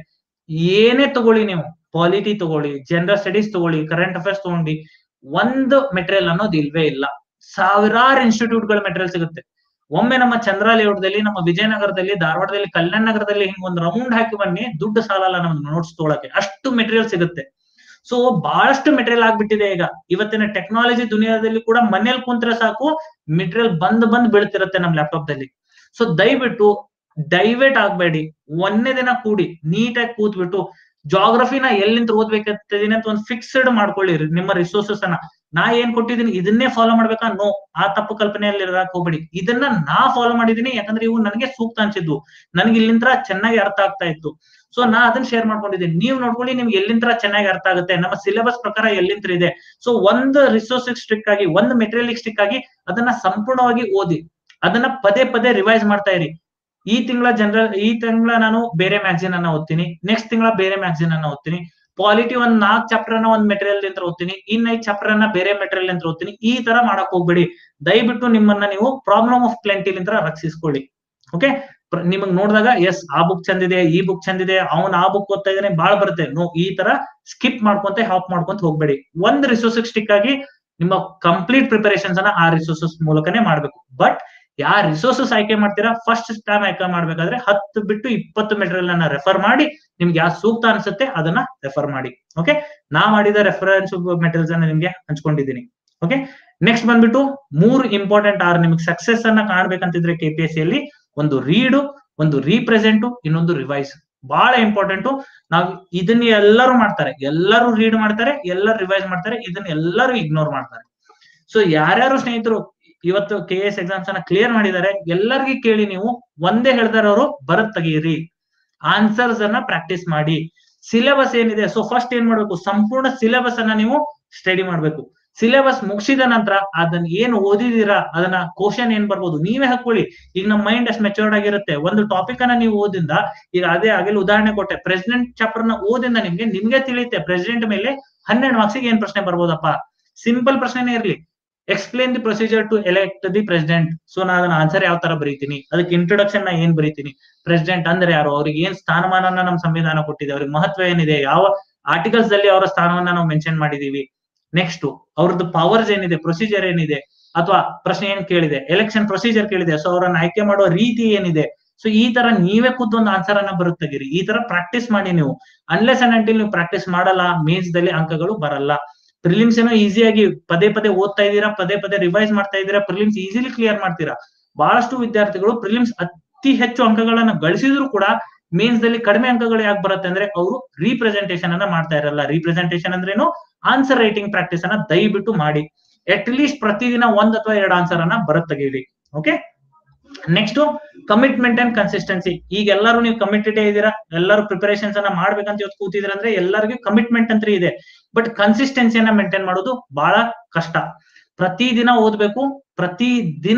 ಏನೇ ತಗೊಳ್ಳಿ ನೀವು, ಪಾಲಿಟಿ ತಗೊಳ್ಳಿ, ಜನರಲ್ ಸ್ಟಡೀಸ್ ತಗೊಳ್ಳಿ, ಕರೆಂಟ್ ಅಫೇರ್ಸ್ ತಗೊಂಡಿ, ಒಂದು ಮೆಟೀರಿಯಲ್ ಅನ್ನೋದು ಇಲ್ವೇ ಇಲ್ಲ. ಸಾವಿರಾರು ಇನ್ಸ್ಟಿಟ್ಯೂಟ್ ಗಳ ಮೆಟೀರಿಯಲ್ ಸಿಗುತ್ತೆ. ಒಮ್ಮೆ ನಮ್ಮ ಚಂದ್ರ ಲೇಔಟ್ದಲ್ಲಿ, ನಮ್ಮ ವಿಜಯನಗರದಲ್ಲಿ, ಧಾರವಾಡದಲ್ಲಿ, ಕಲ್ಯಾಣ ನಗರದಲ್ಲಿ ಹಿಂಗ್ ಒಂದು ರೌಂಡ್ ಹಾಕಿ ಬನ್ನಿ, ದುಡ್ಡು ಸಾಲಲ್ಲ ನಮ್ಗೆ ನೋಟ್ಸ್ ತಗೊಳಕ್ಕೆ, ಅಷ್ಟು ಮೆಟೀರಿಯಲ್ ಸಿಗುತ್ತೆ. ಸೊ ಬಹಳಷ್ಟು ಮೆಟೀರಿಯಲ್ ಆಗ್ಬಿಟ್ಟಿದೆ ಈಗ. ಇವತ್ತಿನ ಟೆಕ್ನಾಲಜಿ ದುನಿಯಾದಲ್ಲಿ ಕೂಡ ಮನೇಲಿ ಕುಂತ್ರೆ ಸಾಕು, ಮೆಟೀರಿಯಲ್ ಬಂದ್ ಬಂದ್ ಬೀಳ್ತಿರುತ್ತೆ ನಮ್ ಲ್ಯಾಪ್ಟಾಪ್ ದಲ್ಲಿ. ಸೊ ದಯವಿಟ್ಟು ಡೈವೇಟ್ ಆಗ್ಬೇಡಿ, ಒಂದೇ ದಿನ ಕೂಡಿ ನೀಟಾಗಿ ಕೂತ್ಬಿಟ್ಟು ಜಾಗ್ರಫಿನ ಎಲ್ಲಿಂದ ಓದ್ಬೇಕಂತಿದೀನಿ ಅಂತ ಒಂದು ಫಿಕ್ಸ್ಡ್ ಮಾಡ್ಕೊಳ್ಳಿ ನಿಮ್ಮ ರಿಸೋರ್ಸಸ್ ಅನ್ನ. ನಾ ಏನ್ ಕೊಟ್ಟಿದ್ದೀನಿ ಇದನ್ನೇ ಫಾಲೋ ಮಾಡ್ಬೇಕಾ? ನೋ, ಆ ತಪ್ಪು ಕಲ್ಪನೆಯಲ್ಲಿ ಇರಕ್ ಹೋಗ್ಬೇಡಿ. ಇದನ್ನ ನಾ ಫಾಲೋ ಮಾಡಿದೀನಿ, ಯಾಕಂದ್ರೆ ಇವು ನನಗೆ ಸೂಕ್ತ ಅನ್ಸಿದ್ವು, ನನ್ಗೆ ಇಲ್ಲಿಂದ ಚೆನ್ನಾಗಿ ಅರ್ಥ ಆಗ್ತಾ ಇತ್ತು. ಸೊ ನಾ ಅದನ್ನ ಶೇರ್ ಮಾಡ್ಕೊಂಡಿದ್ದೀನಿ. ನೀವು ನೋಡ್ಕೊಳ್ಳಿ, ನಿಮ್ಗೆ ಎಲ್ಲಿಂದ ಚೆನ್ನಾಗಿ ಅರ್ಥ ಆಗುತ್ತೆ, ನಮ್ಮ ಸಿಲೆಬಸ್ ಪ್ರಕಾರ ಎಲ್ಲಿಂದ ಇದೆ. ಸೊ ಒಂದು ರಿಸೋರ್ಸ್ ಸ್ಟ್ರಿಕ್ ಆಗಿ, ಒಂದು ಮೆಟೀರಿಯಲ್ ಸ್ಟ್ರಿಕ್ ಆಗಿ ಅದನ್ನ ಸಂಪೂರ್ಣವಾಗಿ ಓದಿ, ಅದನ್ನ ಪದೇ ಪದೇ ರಿವೈಸ್ ಮಾಡ್ತಾ ಇರಿ. ಈ ತಿಂಗಳ ಜನರಲ್ ಈ ತಿಂಗಳ ನಾನು ಬೇರೆ ಮ್ಯಾಗಝಿನ್ ಅನ್ನ ಓದ್ತೀನಿ, ನೆಕ್ಸ್ಟ್ ತಿಂಗಳ ಬೇರೆ ಮ್ಯಾಗಝಿನ್ ಅನ್ನ ಓದ್ತೀನಿ, ಪಾಲಿಟಿ ಒಂದ್ ನಾಲ್ಕು ಚಾಪ್ಟರ್ ಅನ್ನ ಒಂದ್ ಮೆಟೀರಿಯಲ್ ಅಂತ ಓದ್ತೀನಿ, ಇನ್ ಐದು ಚಾಪ್ಟರ್ ಅನ್ನ ಬೇರೆ ಮೆಟೀರಿಯಲ್ ಅಂತ ಓದ್ತೀನಿ. ಈ ತರ ಮಾಡಕ್ ಹೋಗ್ಬೇಡಿ. ದಯವಿಟ್ಟು ನಿಮ್ಮನ್ನ ನೀವು ಪ್ರಾಬ್ಲಮ್ ಆಫ್ ಪ್ಲೆಂಟಿ ಲಿಂದ ರಕ್ಷಿಸ್ಕೊಳ್ಳಿ. ಓಕೆ, ನಿಮಗ್ ನೋಡಿದಾಗ ಎಸ್ ಆ ಬುಕ್ ಚಂದಿದೆ, ಈ ಬುಕ್ ಚಂದಿದೆ, ಅವ್ನ್ ಆ ಬುಕ್ ಓದ್ತಾ ಇದ್ದಾನೆ, ಬಾಳ್ ಬರುತ್ತೆ. ನೋ, ಈ ತರ ಸ್ಕಿಪ್ ಮಾಡ್ಕೊಂತ ಹಾಪ್ ಮಾಡ್ಕೊಂತ ಹೋಗ್ಬೇಡಿ. ಒಂದ್ ರಿಸೋರ್ಸ್ ಸ್ಟಿಕ್ ಆಗಿ ನಿಮ್ಮ ಕಂಪ್ಲೀಟ್ ಪ್ರಿಪರೇಷನ್ಸ್ ಅನ್ನ ಆ ರಿಸೋರ್ಸಸ್ ಮೂಲಕನೇ ಮಾಡ್ಬೇಕು. ಬಟ್ ಯಾರ್ ರಿಸೋರ್ಸಸ್ ಆಯ್ಕೆ ಮಾಡ್ತೀರಾ, ಫಸ್ಟ್ ಟೈಮ್ ಆಯ್ಕೆ ಮಾಡ್ಬೇಕಾದ್ರೆ ಹತ್ತು ಬಿಟ್ಟು ಇಪ್ಪತ್ತು ಮೆಟೀರಿಯಲ್ ಅನ್ನ ರೆಫರ್ ಮಾಡಿ, ನಿಮ್ಗೆ ಯಾವ ಸೂಕ್ತ ಅನ್ಸುತ್ತೆ ಅದನ್ನ ರೆಫರ್ ಮಾಡಿ. ಓಕೆ, ನಾ ಮಾಡಿದ ರೆಫರೆನ್ಸ್ ಮೆಟೀರಿಯಲ್ಸ್ ಅನ್ನ ನಿಮ್ಗೆ ಹಂಚ್ಕೊಂಡಿದ್ದೀನಿ. ಓಕೆ, ನೆಕ್ಸ್ಟ್ ಬಂದ್ಬಿಟ್ಟು ಮೂರು ಇಂಪಾರ್ಟೆಂಟ್ ಆರ್ ನಿಮ್ಗೆ ಸಕ್ಸೆಸ್ ಅನ್ನ ಕಾಣ್ಬೇಕಂತಿದ್ರೆ ಕೆ ಪಿ ಎಸ್ ಸಿ ಅಲ್ಲಿ, ಒಂದು ರೀಡು, ಒಂದು ರೀಪ್ರೆಸೆಂಟ್, ಇನ್ನೊಂದು ರಿವೈಸ್. ಬಹಳ ಇಂಪಾರ್ಟೆಂಟ್. ನಾವು ಇದನ್ನ ಎಲ್ಲರೂ ಮಾಡ್ತಾರೆ, ಎಲ್ಲರೂ ರೀಡ್ ಮಾಡ್ತಾರೆ, ಎಲ್ಲರೂ ರಿವೈಸ್ ಮಾಡ್ತಾರೆ, ಇದನ್ನ ಎಲ್ಲರೂ ಇಗ್ನೋರ್ ಮಾಡ್ತಾರೆ. ಸೊ ಯಾರ್ಯಾರು ಸ್ನೇಹಿತರು ಇವತ್ತು ಕೆ ಎಸ್ ಎಕ್ಸಾಮ್ಸ್ ಅನ್ನ ಕ್ಲಿಯರ್ ಮಾಡಿದ್ದಾರೆ, ಎಲ್ಲರಿಗೂ ಕೇಳಿ, ನೀವು ಒಂದೇ ಹೇಳ್ತಾರೆ ಅವರು, ಬರತ್ ತೆಗೀರಿ, ಆನ್ಸರ್ಸ್ ಅನ್ನ ಪ್ರಾಕ್ಟೀಸ್ ಮಾಡಿ. ಸಿಲೆಬಸ್ ಏನಿದೆ, ಸೊ ಫಸ್ಟ್ ಏನ್ ಮಾಡ್ಬೇಕು, ಸಂಪೂರ್ಣ ಸಿಲೆಬಸ್ ಅನ್ನ ನೀವು ಸ್ಟಡಿ ಮಾಡ್ಬೇಕು. ಸಿಲೆಬಸ್ ಮುಗಿಸಿದ ನಂತರ ಅದನ್ನ ಏನ್ ಓದಿದೀರಾ, ಅದನ್ನ ಕ್ವಶನ್ ಏನ್ ಬರ್ಬೋದು ನೀವೇ ಹಾಕೊಳ್ಳಿ. ಈಗ ನಮ್ಮ ಮೈಂಡ್ ಅಷ್ಟು ಮೆಚೂರ್ಡ್ ಆಗಿರುತ್ತೆ. ಒಂದು ಟಾಪಿಕ್ ಅನ್ನ ನೀವು ಓದಿಂದ, ಈಗ ಅದೇ ಆಗಲಿ ಉದಾಹರಣೆ ಕೊಟ್ಟೆ, ಪ್ರೆಸಿಡೆಂಟ್ ಚಾಪ್ಟರ್ ನ ಓದಿಂದ ನಿಮ್ಗೆ ನಿಮ್ಗೆ ತಿಳಿಯುತ್ತೆ ಪ್ರೆಸಿಡೆಂಟ್ ಮೇಲೆ ಹನ್ನೆರಡು ಮಾರ್ಕ್ಸಿಗೆ ಏನ್ ಪ್ರಶ್ನೆ ಬರ್ಬೋದಪ್ಪ. ಸಿಂಪಲ್ ಪ್ರಶ್ನೆನೇ ಇರ್ಲಿ, explain the procedure to elect the president. So ನಾ ಅದನ್ನ ಆನ್ಸರ್ ಯಾವ ತರ ಬರೀತೀನಿ, ಅದಕ್ಕೆ ಇಂಟ್ರೊಡಕ್ಷನ್ ನ ಏನ್ ಬರೀತೀನಿ, ಪ್ರೆಸಿಡೆಂಟ್ ಅಂದ್ರೆ ಯಾರು, ಅವ್ರಿಗೆ ಏನ್ ಸ್ಥಾನಮಾನನ ನಮ್ಮ ಸಂವಿಧಾನ ಕೊಟ್ಟಿದೆ, ಅವ್ರಿಗೆ ಮಹತ್ವ ಏನಿದೆ, ಯಾವ ಆರ್ಟಿಕಲ್ಸ್ ದಲ್ಲಿ ಅವರ ಸ್ಥಾನವನ್ನ ನಾವು ಮೆನ್ಷನ್ ಮಾಡಿದೀವಿ, ನೆಕ್ಸ್ಟ್ ಅವ್ರದ್ದು ಪವರ್ಸ್ ಏನಿದೆ, ಪ್ರೊಸೀಜರ್ ಏನಿದೆ, ಅಥವಾ ಪ್ರಶ್ನೆ ಏನ್ ಕೇಳಿದೆ, ಎಲೆಕ್ಷನ್ ಪ್ರೊಸೀಜರ್ ಕೇಳಿದೆ, ಸೊ ಅವರನ್ನ ಆಯ್ಕೆ ಮಾಡುವ ರೀತಿ ಏನಿದೆ. ಸೊ ಈ ತರ ನೀವೇ ಖುದ್ದು ಒಂದು ಆನ್ಸರ್ ಅನ್ನ ಬರುತ್ತಾಗಿರಿ. ಈ ತರ ಪ್ರಾಕ್ಟೀಸ್ ಮಾಡಿ ನೀವು. ಅನ್ಲೆಸ್ ಅಂಡ್ ಅಂಟಿಲ್ ನೀವು ಪ್ರಾಕ್ಟೀಸ್ ಮಾಡಲ್ಲ, ಮೇನ್ಸ್ ದಲ್ಲಿ ಅಂಕಗಳು ಬರಲ್ಲ. ಪ್ರಿಲಿಮ್ಸ್ ಏನೋ ಈಸಿಯಾಗಿ ಪದೇ ಪದೇ ಓದ್ತಾ ಇದ್ದೀರಾ, ಪದೇ ಪದೇ ರಿವೈಸ್ ಮಾಡ್ತಾ ಇದ್ದೀರಾ, ಪ್ರಿಲಿಮ್ಸ್ ಈಸಿಲಿ ಕ್ಲಿಯರ್ ಮಾಡ್ತೀರಾ. ಬಹಳಷ್ಟು ವಿದ್ಯಾರ್ಥಿಗಳು ಪ್ರಿಲಿಮ್ಸ್ ಅತಿ ಹೆಚ್ಚು ಅಂಕಗಳನ್ನ ಗಳಿಸಿದ್ರು ಕೂಡ ಮೇನ್ಸ್ ದಲ್ಲಿ ಕಡಿಮೆ ಅಂಕಗಳು ಯಾಕೆ ಬರುತ್ತೆ ಅಂದ್ರೆ ಅವರು ರೀಪ್ರೆಸೆಂಟೇಷನ್ ಅನ್ನ ಮಾಡ್ತಾ ಇರಲ್ಲ. ರೀಪ್ರೆಸೆಂಟೇಷನ್ ಅಂದ್ರೇನು, ಆನ್ಸರ್ ರೈಟಿಂಗ್ ಪ್ರಾಕ್ಟೀಸ್ ಅನ್ನ ದಯವಿಟ್ಟು ಮಾಡಿ. ಅಟ್ ಲೀಸ್ಟ್ ಪ್ರತಿದಿನ ಒಂದ್ ಅಥವಾ ಎರಡು ಆನ್ಸರ್ ಅನ್ನ ಬರುತ್ತಾಗಿರಿ. Okay, next commitment and consistency. ಈಗ ಎಲ್ಲರೂ ನೀವು ಕಮಿಟೆಡ್ ಇದ್ದೀರಾ, ಎಲ್ಲರೂ ಪ್ರಿಪರೇಷನ್ಸ್ ಅನ್ನ ಮಾಡ್ಬೇಕಂತ ಇವತ್ತು ಕೂತಿದ್ರ ಅಂದ್ರೆ ಎಲ್ಲರಿಗೂ ಕಮಿಟ್ಮೆಂಟ್ ಅಂತ ಇದೆ. ಬಟ್ ಕನ್ಸಿಸ್ಟೆನ್ಸಿಯನ್ನ ಮೇಂಟೈನ್ ಮಾಡೋದು ಬಹಳ ಕಷ್ಟ. ಪ್ರತಿ ದಿನ ಓದ್ಬೇಕು, ಪ್ರತಿ ದಿನ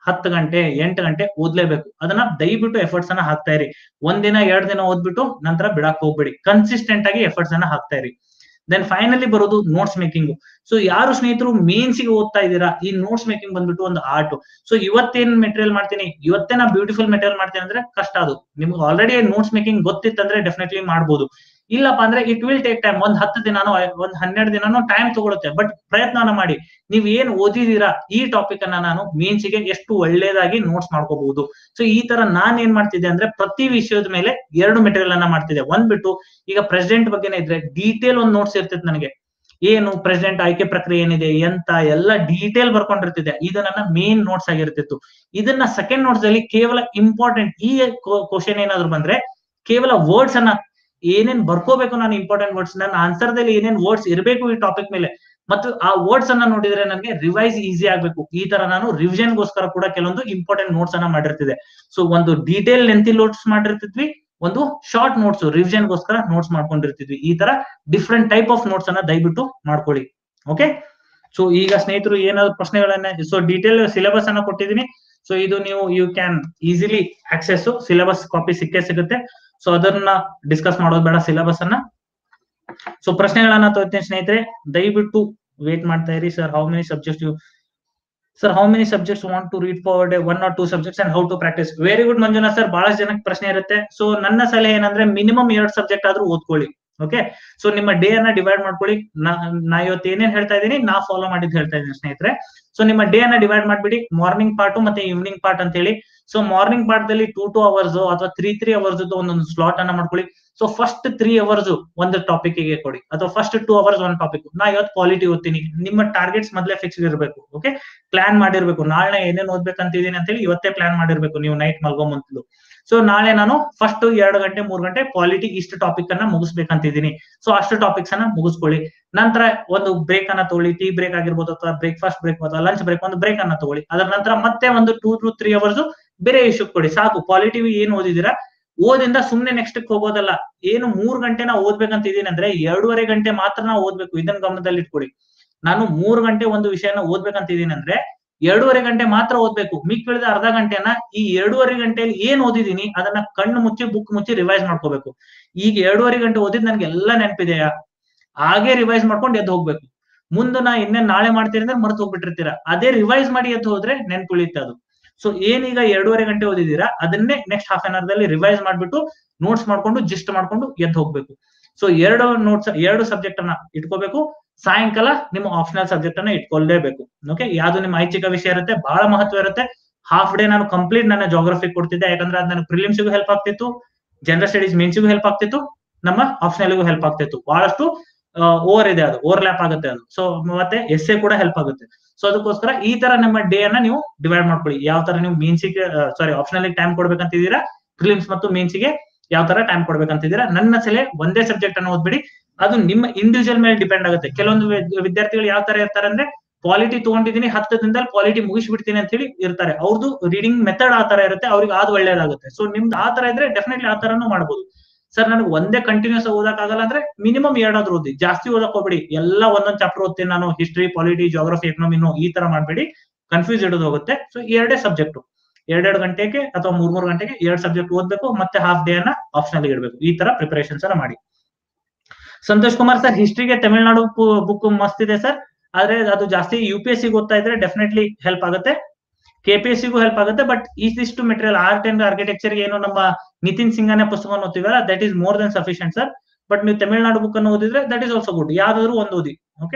ಹತ್ತು ಗಂಟೆ ಎಂಟು ಗಂಟೆ ಓದ್ಲೇಬೇಕು. ಅದನ್ನ ದಯವಿಟ್ಟು ಎಫರ್ಟ್ಸ್ ಅನ್ನ ಹಾಕ್ತಾ ಇರಿ. ಒಂದಿನ ಎರಡ್ ದಿನ ಓದ್ಬಿಟ್ಟು ನಂತರ ಬಿಡಕ್ ಹೋಗ್ಬೇಡಿ. ಕನ್ಸಿಸ್ಟೆಂಟ್ ಆಗಿ ಎಫರ್ಟ್ಸ್ ಅನ್ನ ಹಾಕ್ತಾ ಇರಿ. ದೆನ್ ಫೈನಲಿ ಬರೋದು ನೋಟ್ಸ್ ಮೇಕಿಂಗ್. ಸೊ ಯಾರು ಸ್ನೇಹಿತರು ಮೇನ್ಸ್ ಗೆ ಓದ್ತಾ ಇದ್ದೀರಾ, ಈ ನೋಟ್ಸ್ ಮೇಕಿಂಗ್ ಬಂದ್ಬಿಟ್ಟು ಒಂದು ಆರ್ಟ್. ಸೊ ಇವತ್ತೇನ್ ಮೆಟೀರಿಯಲ್ ಮಾಡ್ತೀನಿ, ಇವತ್ತೇ ನಾ ಬ್ಯೂಟಿಫುಲ್ ಮೆಟೀರಿಯಲ್ ಮಾಡ್ತೀನಿ ಅಂದ್ರೆ ಕಷ್ಟ. ಅದು ನಿಮ್ಗೆ ಆಲ್ರೆಡಿ ನೋಟ್ಸ್ ಮೇಕಿಂಗ್ ಗೊತ್ತಿತ್ತಂದ್ರೆ ಡೆಫಿನೆಟ್ಲಿ ಮಾಡ್ಬೋದು. ಇಲ್ಲಪ್ಪ ಅಂದ್ರೆ ಇಟ್ ವಿಲ್ ಟೇಕ್ ಟೈಮ್. ಒಂದ್ ಹತ್ತು ದಿನಾನೋ ಒಂದ್ ಹನ್ನೆರಡು ದಿನಾನೋ ಟೈಮ್ ತಗೊಳುತ್ತೆ. ಬಟ್ ಪ್ರಯತ್ನ ಮಾಡಿ. ನೀವ್ ಏನ್ ಓದಿದೀರಾ ಈ ಟಾಪಿಕ್ ಅನ್ನ ನಾನು ಮೇನ್ಸ್ ಗೆ ಎಷ್ಟು ಒಳ್ಳೇದಾಗಿ ನೋಟ್ಸ್ ಮಾಡ್ಕೋಬಹುದು. ಸೊ ಈ ತರ ನಾನ್ ಏನ್ ಮಾಡ್ತಿದ್ದೆ ಅಂದ್ರೆ ಪ್ರತಿ ವಿಷಯದ ಮೇಲೆ ಎರಡು ಮೆಟೀರಿಯಲ್ ಅನ್ನ ಮಾಡ್ತಿದ್ದೆ. ಒಂದ್ ಬಿಟ್ಟು ಈಗ ಪ್ರೆಸಿಡೆಂಟ್ ಬಗ್ಗೆನೇ ಇದ್ರೆ ಡೀಟೇಲ್ ಒಂದು ನೋಟ್ಸ್ ಇರ್ತಿತ್ತು ನನಗೆ. ಏನು ಪ್ರೆಸಿಡೆಂಟ್ ಆಯ್ಕೆ ಪ್ರಕ್ರಿಯೆ ಏನಿದೆ ಎಂತ ಎಲ್ಲ ಡೀಟೇಲ್ ಬರ್ಕೊಂಡಿರ್ತಿದೆ. ಇದು ನನ್ನ ಮೇನ್ ನೋಟ್ಸ್ ಆಗಿರ್ತಿತ್ತು. ಇದನ್ನ ಸೆಕೆಂಡ್ ನೋಟ್ಸ್ ಅಲ್ಲಿ ಕೇವಲ ಇಂಪಾರ್ಟೆಂಟ್ ಈ ಕ್ವಶನ್ ಏನಾದ್ರು ಬಂದ್ರೆ ಕೇವಲ ವರ್ಡ್ಸ್ ಅನ್ನ ಏನೇನ್ ಬರ್ಕೋಬೇಕು, ನಾನು ಇಂಪಾರ್ಟೆಂಟ್ ವರ್ಡ್ಸ್ ನನ್ನ ಆನ್ಸರ್ ದಲ್ಲಿ ಏನೇನ್ ವರ್ಡ್ಸ್ ಇರಬೇಕು ಈ ಟಾಪಿಕ್ ಮೇಲೆ, ಮತ್ತು ಆ ವರ್ಡ್ಸ್ ಅನ್ನ ನೋಡಿದ್ರೆ ನನಗೆ ರಿವೈಸ್ ಈಸಿ ಆಗ್ಬೇಕು. ಈ ತರ ನಾನು ರಿವಿಷನ್ ಗೋಸ್ಕರ ಕೂಡ ಕೆಲವೊಂದು ಇಂಪಾರ್ಟೆಂಟ್ ನೋಟ್ಸ್ ಅನ್ನ ಮಾಡಿರ್ತಿದೆ. ಸೊ ಒಂದು ಡೀಟೇಲ್ ಲೆಂತಿ ನೋಟ್ಸ್ ಮಾಡಿರ್ತಿದ್ವಿ, ಒಂದು ಶಾರ್ಟ್ ನೋಟ್ಸ್ ರಿವಿಷನ್ ಗೋಸ್ಕರ ನೋಟ್ಸ್ ಮಾಡ್ಕೊಂಡಿರ್ತಿದ್ವಿ. ಈ ತರ ಡಿಫ್ರೆಂಟ್ ಟೈಪ್ ಆಫ್ ನೋಟ್ಸ್ ಅನ್ನ ದಯವಿಟ್ಟು ಮಾಡ್ಕೊಳ್ಳಿ. ಓಕೆ. ಸೊ ಈಗ ಸ್ನೇಹಿತರು ಏನಾದ್ರು ಪ್ರಶ್ನೆಗಳನ್ನ, ಸೊ ಡೀಟೇಲ್ ಸಿಲೆಬಸ್ ಅನ್ನ ಕೊಟ್ಟಿದ್ದೀನಿ. ಸೊ ಇದು ನೀವು you can easily access, syllabus copy ಸಿಕ್ಕೇ ಸಿಗುತ್ತೆ. ಸೊ ಅದನ್ನ ಡಿಸ್ಕಸ್ ಮಾಡೋದು ಬೇಡ ಸಿಲೆಬಸ್ ಅನ್ನ. ಸೊ ಪ್ರಶ್ನೆಗಳನ್ನ ತೋರ್ತೀನಿ ಸ್ನೇಹಿತರೆ, ದಯವಿಟ್ಟು ವೇಟ್ ಮಾಡ್ತಾ ಇರಿ. Sir how many subjects you sir how many subjects want to read forward one or two subjects and how to practice. Very good Manjunath sir, ಬಹಳಷ್ಟು ಜನಕ್ಕೆ ಪ್ರಶ್ನೆ ಇರುತ್ತೆ. ಸೊ ನನ್ನ ಸಲಹೆ ಏನಂದ್ರೆ ಮಿನಿಮಮ್ ಎರಡು ಸಬ್ಜೆಕ್ಟ್ ಆದ್ರೂ ಓದ್ಕೊಳ್ಳಿ. ಓಕೆ. ಸೊ ನಿಮ್ಮ ಡೇ ಅನ್ನ ಡಿವೈಡ್ ಮಾಡ್ಕೊಳ್ಳಿ. ನಾ ಇವತ್ತು ಏನೇನ್ ಹೇಳ್ತಾ ಇದ್ದೀನಿ ನಾ ಫಾಲೋ ಮಾಡಿದ್ದು ಹೇಳ್ತಾ ಇದ್ದೀನಿ ಸ್ನೇಹಿತರೆ. ಸೊ ನಿಮ್ಮ ಡೇ ಅನ್ನ ಡಿವೈಡ್ ಮಾಡ್ಬಿಡಿ, ಮಾರ್ನಿಂಗ್ ಪಾರ್ಟ್ ಮತ್ತೆ ಈವ್ನಿಂಗ್ ಪಾರ್ಟ್ ಅಂತ ಹೇಳಿ. ಸೊ ಮಾರ್ನಿಂಗ್ ಪಾರ್ಟ್ ದಲ್ಲಿ ಟೂ ಟೂ ಅವರ್ಸ್ ಅಥವಾ ತ್ರೀ ತ್ರೀ ಅವರ್ಸ್ ಒಂದೊಂದು ಸ್ಲಾಟ್ ಅನ್ನ ಮಾಡ್ಕೊಳ್ಳಿ. ಸೊ ಫಸ್ಟ್ ತ್ರೀ ಅವರ್ಸ್ ಒಂದು ಟಾಪಿಕ್ ಗೆ ಕೊಡಿ, ಅಥವಾ ಫಸ್ಟ್ ಟೂ ಅವರ್ಸ್ ಒಂದು ಟಾಪಿಕ್. ನಾ ಇವತ್ತು ಪಾಲಿಟಿ ಓದ್ತೀನಿ. ನಿಮ್ಮ ಟಾರ್ಗೆಟ್ಸ್ ಮೊದಲೇ ಫಿಕ್ಸ್ ಇರಬೇಕು. ಓಕೆ. ಪ್ಲಾನ್ ಮಾಡಿರ್ಬೇಕು, ನಾಳೆ ಏನೇನ್ ಓದ್ಬೇಕಂತಿದ್ದೀನಿ ಅಂತ ಹೇಳಿ ಇವತ್ತೇ ಪ್ಲಾನ್ ಮಾಡಿರ್ಬೇಕು ನೀವು ನೈಟ್ ಮಲ್ಗೋ ಮೊದಲು. ಸೊ ನಾಳೆ ನಾನು ಫಸ್ಟ್ ಎರಡು ಗಂಟೆ ಮೂರ್ ಗಂಟೆ ಪಾಲಿಟಿ ಇಷ್ಟು ಟಾಪಿಕ್ ಅನ್ನ ಮುಗಿಸ್ಬೇಕಂತಿದ್ದೀನಿ. ಸೊ ಅಷ್ಟು ಟಾಪಿಕ್ಸ್ ಅನ್ನ ಮುಗಿಸ್ಕೊಳ್ಳಿ. ನಂತರ ಒಂದು ಬ್ರೇಕ್ ಅನ್ನ ತಗೊಳ್ಳಿ, ಟೀ ಬ್ರೇಕ್ ಆಗಿರ್ಬೋದು ಅಥವಾ ಬ್ರೇಕ್ಫಾಸ್ಟ್ ಬ್ರೇಕ್ ಅಥವಾ ಲಂಚ್ ಬ್ರೇಕ್, ಒಂದು ಬ್ರೇಕ್ ಅನ್ನ ತಗೊಳ್ಳಿ. ಅದರ ನಂತರ ಮತ್ತೆ ಒಂದು ಟೂ ಟು ತ್ರೀ ಅವರ್ಸ್ ಬೇರೆ ಇಶ್ಯೂ ಕೊಡಿ. ಸಾಕು. ಪಾಲಿಟಿ ಏನ್ ಓದಿದಿರಾ ಓದಿಂದ ಸುಮ್ನೆ ನೆಕ್ಸ್ಟ್ ಹೋಗೋದಲ್ಲ. ಏನು ಮೂರ್ ಗಂಟೆ ನಾ ಓದ್ಬೇಕಂತ ಇದೀನಿ ಅಂದ್ರೆ ಎರಡೂವರೆ ಗಂಟೆ ಮಾತ್ರ ನಾವು ಓದ್ಬೇಕು. ಇದನ್ನ ಗಮನದಲ್ಲಿ ಇಟ್ಕೊಳ್ಳಿ. ನಾನು ಮೂರ್ ಗಂಟೆ ಒಂದು ವಿಷಯನ ಓದ್ಬೇಕಂತ ಇದೀನಿ ಅಂದ್ರೆ ಎರಡೂವರೆ ಗಂಟೆ ಮಾತ್ರ ಓದ್ಬೇಕು. ಮಿಕ್ ಬೆಳೆದ ಅರ್ಧ ಗಂಟೆನ ಈ ಎರಡೂವರೆ ಗಂಟೆಯಲ್ಲಿ ಏನ್ ಓದಿದೀನಿ ಅದನ್ನ ಕಣ್ಣು ಮುಚ್ಚಿ ಬುಕ್ ಮುಚ್ಚಿ ರಿವೈಸ್ ಮಾಡ್ಕೋಬೇಕು. ಈಗ ಎರಡೂವರೆ ಗಂಟೆ ಓದಿದ್ ನನ್ಗೆ ಎಲ್ಲಾ ನೆನಪಿದೆಯಾ, ಹಾಗೆ ರಿವೈಸ್ ಮಾಡ್ಕೊಂಡು ಎದ್ದು ಹೋಗ್ಬೇಕು. ಮುಂದೆ ನಾ ಇನ್ನೇನ್ ನಾಳೆ ಮಾಡ್ತೀನಿ ಅಂದ್ರೆ ಮರ್ತು ಹೋಗ್ಬಿಟ್ಟಿರ್ತೀರಾ. ಅದೇ ರಿವೈಸ್ ಮಾಡಿ ಎದ್ದು ಹೋದ್ರೆ ನೆನ್ಪುಳಿಯುತ್ತೆ ಅದು. ಸೊ ಏನೀಗ ಎರಡೂವರೆ ಗಂಟೆ ಓದಿದೀರಾ ಅದನ್ನೇ ನೆಕ್ಸ್ಟ್ ಹಾಫ್ ಅನ್ ಅವರ್ ದಲ್ಲಿ ರಿವೈಸ್ ಮಾಡ್ಬಿಟ್ಟು ನೋಟ್ಸ್ ಮಾಡ್ಕೊಂಡು ಜಿಸ್ಟ್ ಮಾಡ್ಕೊಂಡು ಎದ್ದು ಹೋಗ್ಬೇಕು. ಸೊ ಎರಡು ನೋಟ್ಸ್ ಎರಡು ಸಬ್ಜೆಕ್ಟ್ ಅನ್ನ ಇಟ್ಕೋಬೇಕು. ಸಾಯಂಕಾಲ ನಿಮ್ಮ ಆಪ್ಷನಲ್ ಸಬ್ಜೆಕ್ಟ್ ಅನ್ನ ಇಟ್ಕೊಳ್ಳೇಬೇಕು. ಓಕೆ. ಯಾವ್ದು ನಿಮ್ಮ ಐಚ್ಛಿಕ ವಿಷಯ ಇರುತ್ತೆ, ಬಹಳ ಮಹತ್ವ ಇರುತ್ತೆ. ಹಾಫ್ ಡೇ ನಾನು ಕಂಪ್ಲೀಟ್ ನನ್ನ ಜಾಗ್ರಫಿ ಕೊಡ್ತಿದ್ದೆ, ಯಾಕಂದ್ರೆ ಅದು ನನಗೆ ಪ್ರಿಲಿಮ್ಸ್ಗೂ ಹೆಲ್ಪ್ ಆಗ್ತಿತ್ತು, ಜನರಲ್ ಸ್ಟಡೀಸ್ ಮೇನ್ಸ್ಗೂ ಹೆಲ್ಪ್ ಆಗ್ತಿತ್ತು, ನಮ್ಮ ಆಪ್ಷನಲ್ಗೂ ಹೆಲ್ಪ್ ಆಗ್ತಿತ್ತು. ಬಹಳಷ್ಟು ಓವರ್ ಇದೆ, ಅದು ಓವರ್ ಲ್ಯಾಪ್ ಆಗುತ್ತೆ ಅದು. ಸೊ ಮತ್ತೆ ಎಸ್ ಎ ಕೂಡ ಹೆಲ್ಪ್ ಆಗುತ್ತೆ. ಸೊ ಅದಕ್ಕೋಸ್ಕರ ಈ ತರ ನಿಮ್ಮ ಡೇ ಅನ್ನ ನೀವು ಡಿವೈಡ್ ಮಾಡ್ಕೊಳ್ಳಿ. ಯಾವ ತರ ನೀವು ಮೇನ್ಸಿಗೆ ಸಾರಿ ಆಪ್ಷನಲ್ ಟೈಮ್ ಕೊಡ್ಬೇಕಂತಿದ್ದೀರಾ, ಪ್ರಿಲಿಮ್ಸ್ ಮತ್ತು ಮೇನ್ಸಿಗೆ ಯಾವ ತರ ಟೈಮ್ ಕೊಡ್ಬೇಕಂತಿದ್ದೀರಾ. ನನ್ನ ಸಲಹೆ ಒಂದೇ ಸಬ್ಜೆಕ್ಟ್ ಅನ್ನು ಓದ್ಬಿಡಿ. ಅದು ನಿಮ್ಮ ಇಂಡಿವಿಜುವಲ್ ಮೇಲೆ ಡಿಪೆಂಡ್ ಆಗುತ್ತೆ. ಕೆಲವೊಂದು ವಿದ್ಯಾರ್ಥಿಗಳು ಯಾವ ತರ ಇರ್ತಾರೆ ಅಂದ್ರೆ ಪಾಲಿಟಿ ತಗೊಂಡಿದ್ದೀನಿ ಹತ್ತು ದಿನದಲ್ಲಿ ಪಾಲಿಟಿ ಮುಗಿಸ್ಬಿಡ್ತೀನಿ ಅಂತ ಹೇಳಿ ಇರ್ತಾರೆ. ಅವ್ರದ್ದು ರೀಡಿಂಗ್ ಮೆಥಡ್ ಆ ತರ ಇರುತ್ತೆ, ಅವ್ರಿಗೆ ಅದು ಒಳ್ಳೇದಾಗುತ್ತೆ. ಸೊ ನಿಮ್ದು ಆ ತರ ಇದ್ರೆ ಡೆಫಿನೆಟ್ಲಿ ಆ ತರನು ಮಾಡಬಹುದು. ಸರ್ ನನಗೆ ಒಂದೇ ಕಂಟಿನ್ಯೂಸ್ ಓದಕ್ ಆಗಲ್ಲ ಅಂದ್ರೆ ಮಿನಿಮಮ್ ಎರಡಾದ್ರೂ ಓದಿ, ಜಾಸ್ತಿ ಓದಕ್ ಹೋಗ್ಬೇಡಿ. ಎಲ್ಲ ಒಂದೊಂದ್ ಚಾಪ್ಟರ್ ಓದ್ತೀನಿ ನಾನು, ಹಿಸ್ಟ್ರಿ, ಪಾಲಿಟಿ, ಜಿಯೋಗ್ರಫಿ, ಎಕನಾಮಿನೋ ಈ ತರ ಮಾಡ್ಬೇಡಿ, ಕನ್ಫ್ಯೂಸ್ ಇಡೋದು ಹೋಗುತ್ತೆ. ಸೊ ಎರಡೇ ಸಬ್ಜೆಕ್ಟ್ ಎರಡೆರಡು ಗಂಟೆಗೆ ಅಥವಾ ಮೂರ್ ಮೂರ್ ಗಂಟೆಗೆ ಎರಡ್ ಸಬ್ಜೆಕ್ಟ್ ಓದ್ಬೇಕು, ಮತ್ತೆ ಹಾಫ್ ಡೇ ಅನ್ನ ಆಪ್ಷನಲ್ ಇಡಬೇಕು. ಈ ತರ ಪ್ರಿಪರೇಷನ್ಸ್ ಅನ್ನ ಮಾಡಿ. ಸಂತೋಷ್ ಕುಮಾರ್ ಸರ್, ಹಿಸ್ಟ್ರಿಗೆ ತಮಿಳ್ನಾಡು ಬುಕ್ ಮಸ್ತ್ ಇದೆ ಸರ್, ಆದ್ರೆ ಅದು ಜಾಸ್ತಿ ಯು ಪಿ ಎಸ್ ಸಿ ಓದ್ತಾ ಇದ್ರೆ ಡೆಫಿನೆಟ್ಲಿ ಹೆಲ್ಪ್ ಆಗುತ್ತೆ, ಕೆ ಪಿ ಎಸ್ ಸಿಗೂ ಹೆಲ್ಪ್ ಆಗುತ್ತೆ. ಬಟ್ ಇಷ್ಟು ಮೆಟೀರಿಯಲ್ ಆರ್ಟ್ ಅಂಡ್ ಆರ್ಕಿಟೆಕ್ಚರ್ ಏನು ನಮ್ಮ ನಿತಿನ್ ಸಿಂಗನೆ ಪುಸ್ತಕವನ್ನು ಓದ್ತೀವಲ್ಲ, that is more than sufficient sir. But ನೀವು ತಮಿಳ್ನಾಡು ಬುಕ್ ಅನ್ನು ಓದಿದ್ರೆ ದಟ್ ಈಸ್ ಆಲ್ಸೋ ಗುಡ್. ಯಾವ್ದಾದ್ರು ಒಂದು ಓದಿ. Okay.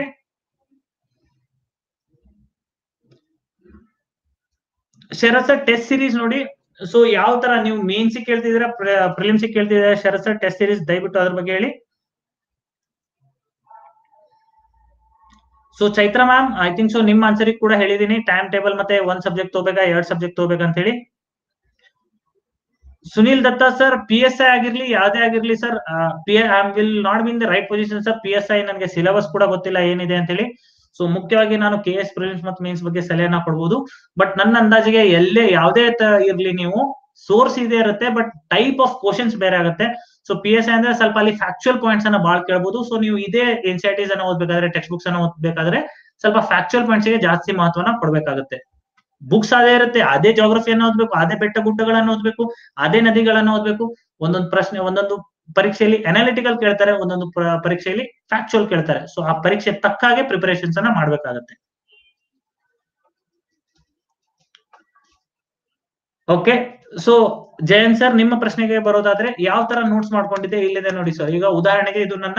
Sharath sir test series ನೋಡಿ. ಸೊ ಯಾವ ತರ ನೀವು ಮೇನ್ಸ್ ಕೇಳ್ತಿದ್ದೀರಾ, ಪ್ರಿಲಿಮ್ಸ್ ಕೇಳ್ತಿದ್ದೀರಾ ಶರತ್ ಸರ್, ಟೆಸ್ಟ್ ಸೀರೀಸ್ ದಯವಿಟ್ಟು ಅದ್ರ ಬಗ್ಗೆ ಹೇಳಿ. So Chaitra ma'am, I think so ನಿಮ್ಮ ಆನ್ಸರ್ ಕೂಡ ಹೇಳಿದೀನಿ, ಟೈಮ್ ಟೇಬಲ್ ಮತ್ತೆ ಒಂದ್ ಸಬ್ಜೆಕ್ಟ್ ತಗೋಬೇಕಾ ಎರಡ್ ಸಬ್ಜೆಕ್ಟ್ ತಗೋಬೇಕಂತ ಹೇಳಿ. Sunil Dutta sir, P S I ಆಗಿರ್ಲಿ ಯಾವ್ದೇ ಆಗಿರ್ಲಿ sir, P I will not be in the right position sir. P S I ನನಗೆ ಸಿಲೆಬಸ್ ಕೂಡ ಗೊತ್ತಿಲ್ಲ ಏನಿದೆ ಅಂತ ಹೇಳಿ. ಸೊ ಮುಖ್ಯವಾಗಿ ನಾನು ಕೆ ಎಸ್ ಪ್ರಿಲಿಮ್ಸ್ ಮತ್ತು ಮೇನ್ಸ್ ಬಗ್ಗೆ ಸಲಹೆನ ಕೊಡ್ಬೋದು. ಬಟ್ ನನ್ನ ಅಂದಾಜಿಗೆ ಎಲ್ಲೇ ಯಾವುದೇ ಇರ್ಲಿ ನೀವು ಸೋರ್ಸ್ ಇದೇ ಇರುತ್ತೆ, ಬಟ್ ಟೈಪ್ ಆಫ್ ಕ್ವಶನ್ಸ್ ಬೇರೆ ಆಗುತ್ತೆ. ಸೊ ಪಿ ಎಸ್ ಐ ಅಂದ್ರೆ ಸ್ವಲ್ಪ ಅಲ್ಲಿ ಫ್ಯಾಕ್ಚುಯಲ್ ಪಾಯಿಂಟ್ಸ್ ಅನ್ನ ಬಾಳ್ ಕೇಳಬಹುದು. ಸೊ ನೀವು ಇದೇ ಎನ್ಸಿಆರ್ಟೀಸ್ ಅನ್ನ ಓದ್ಬೇಕಾದ್ರೆ, ಟೆಕ್ಸ್ಟ್ ಬುಕ್ಸ್ ಅನ್ನ ಓದ್ಬೇಕಾದ್ರೆ ಸ್ವಲ್ಪ ಫ್ಯಾಕ್ಚುಯಲ್ ಪಾಯಿಂಟ್ಸ್ ಗೆ ಜಾಸ್ತಿ ಮಹತ್ವನ ಕೊಡ್ಬೇಕಾಗುತ್ತೆ. ಬುಕ್ಸ್ ಅದೇ ಇರುತ್ತೆ, ಅದೇ ಜಾಗ್ರಫಿಯನ್ನು ಓದ್ಬೇಕು, ಅದೇ ಬೆಟ್ಟ ಗುಡ್ಡಗಳನ್ನು ಓದ್ಬೇಕು, ಅದೇ ನದಿಗಳನ್ನು ಓದ್ಬೇಕು. ಒಂದೊಂದು ಪ್ರಶ್ನೆ ಒಂದೊಂದು ಪರೀಕ್ಷೆಯಲ್ಲಿ ಅನಾಲಿಟಿಕಲ್ ಕೇಳ್ತಾರೆ, ಒಂದೊಂದು ಪರೀಕ್ಷೆಯಲ್ಲಿ ಫ್ಯಾಕ್ಚುಯಲ್ ಕೇಳ್ತಾರೆ. ಸೊ ಆ ಪರೀಕ್ಷೆ ತಕ್ಕಾಗೆ ಪ್ರಿಪರೇಷನ್ಸ್ ಅನ್ನ ಮಾಡ್ಬೇಕಾಗತ್ತೆ. ಓಕೆ, ಸೊ ಜಯಂತ್ ಸರ್ ನಿಮ್ಮ ಪ್ರಶ್ನೆಗೆ ಬರೋದಾದ್ರೆ ಯಾವ ತರ ನೋಟ್ಸ್ ಮಾಡ್ಕೊಂಡಿದ್ದೆ ಇಲ್ಲಿದೆ ನೋಡಿ ಸರ್. ಈಗ ಉದಾಹರಣೆಗೆ ಇದು ನನ್ನ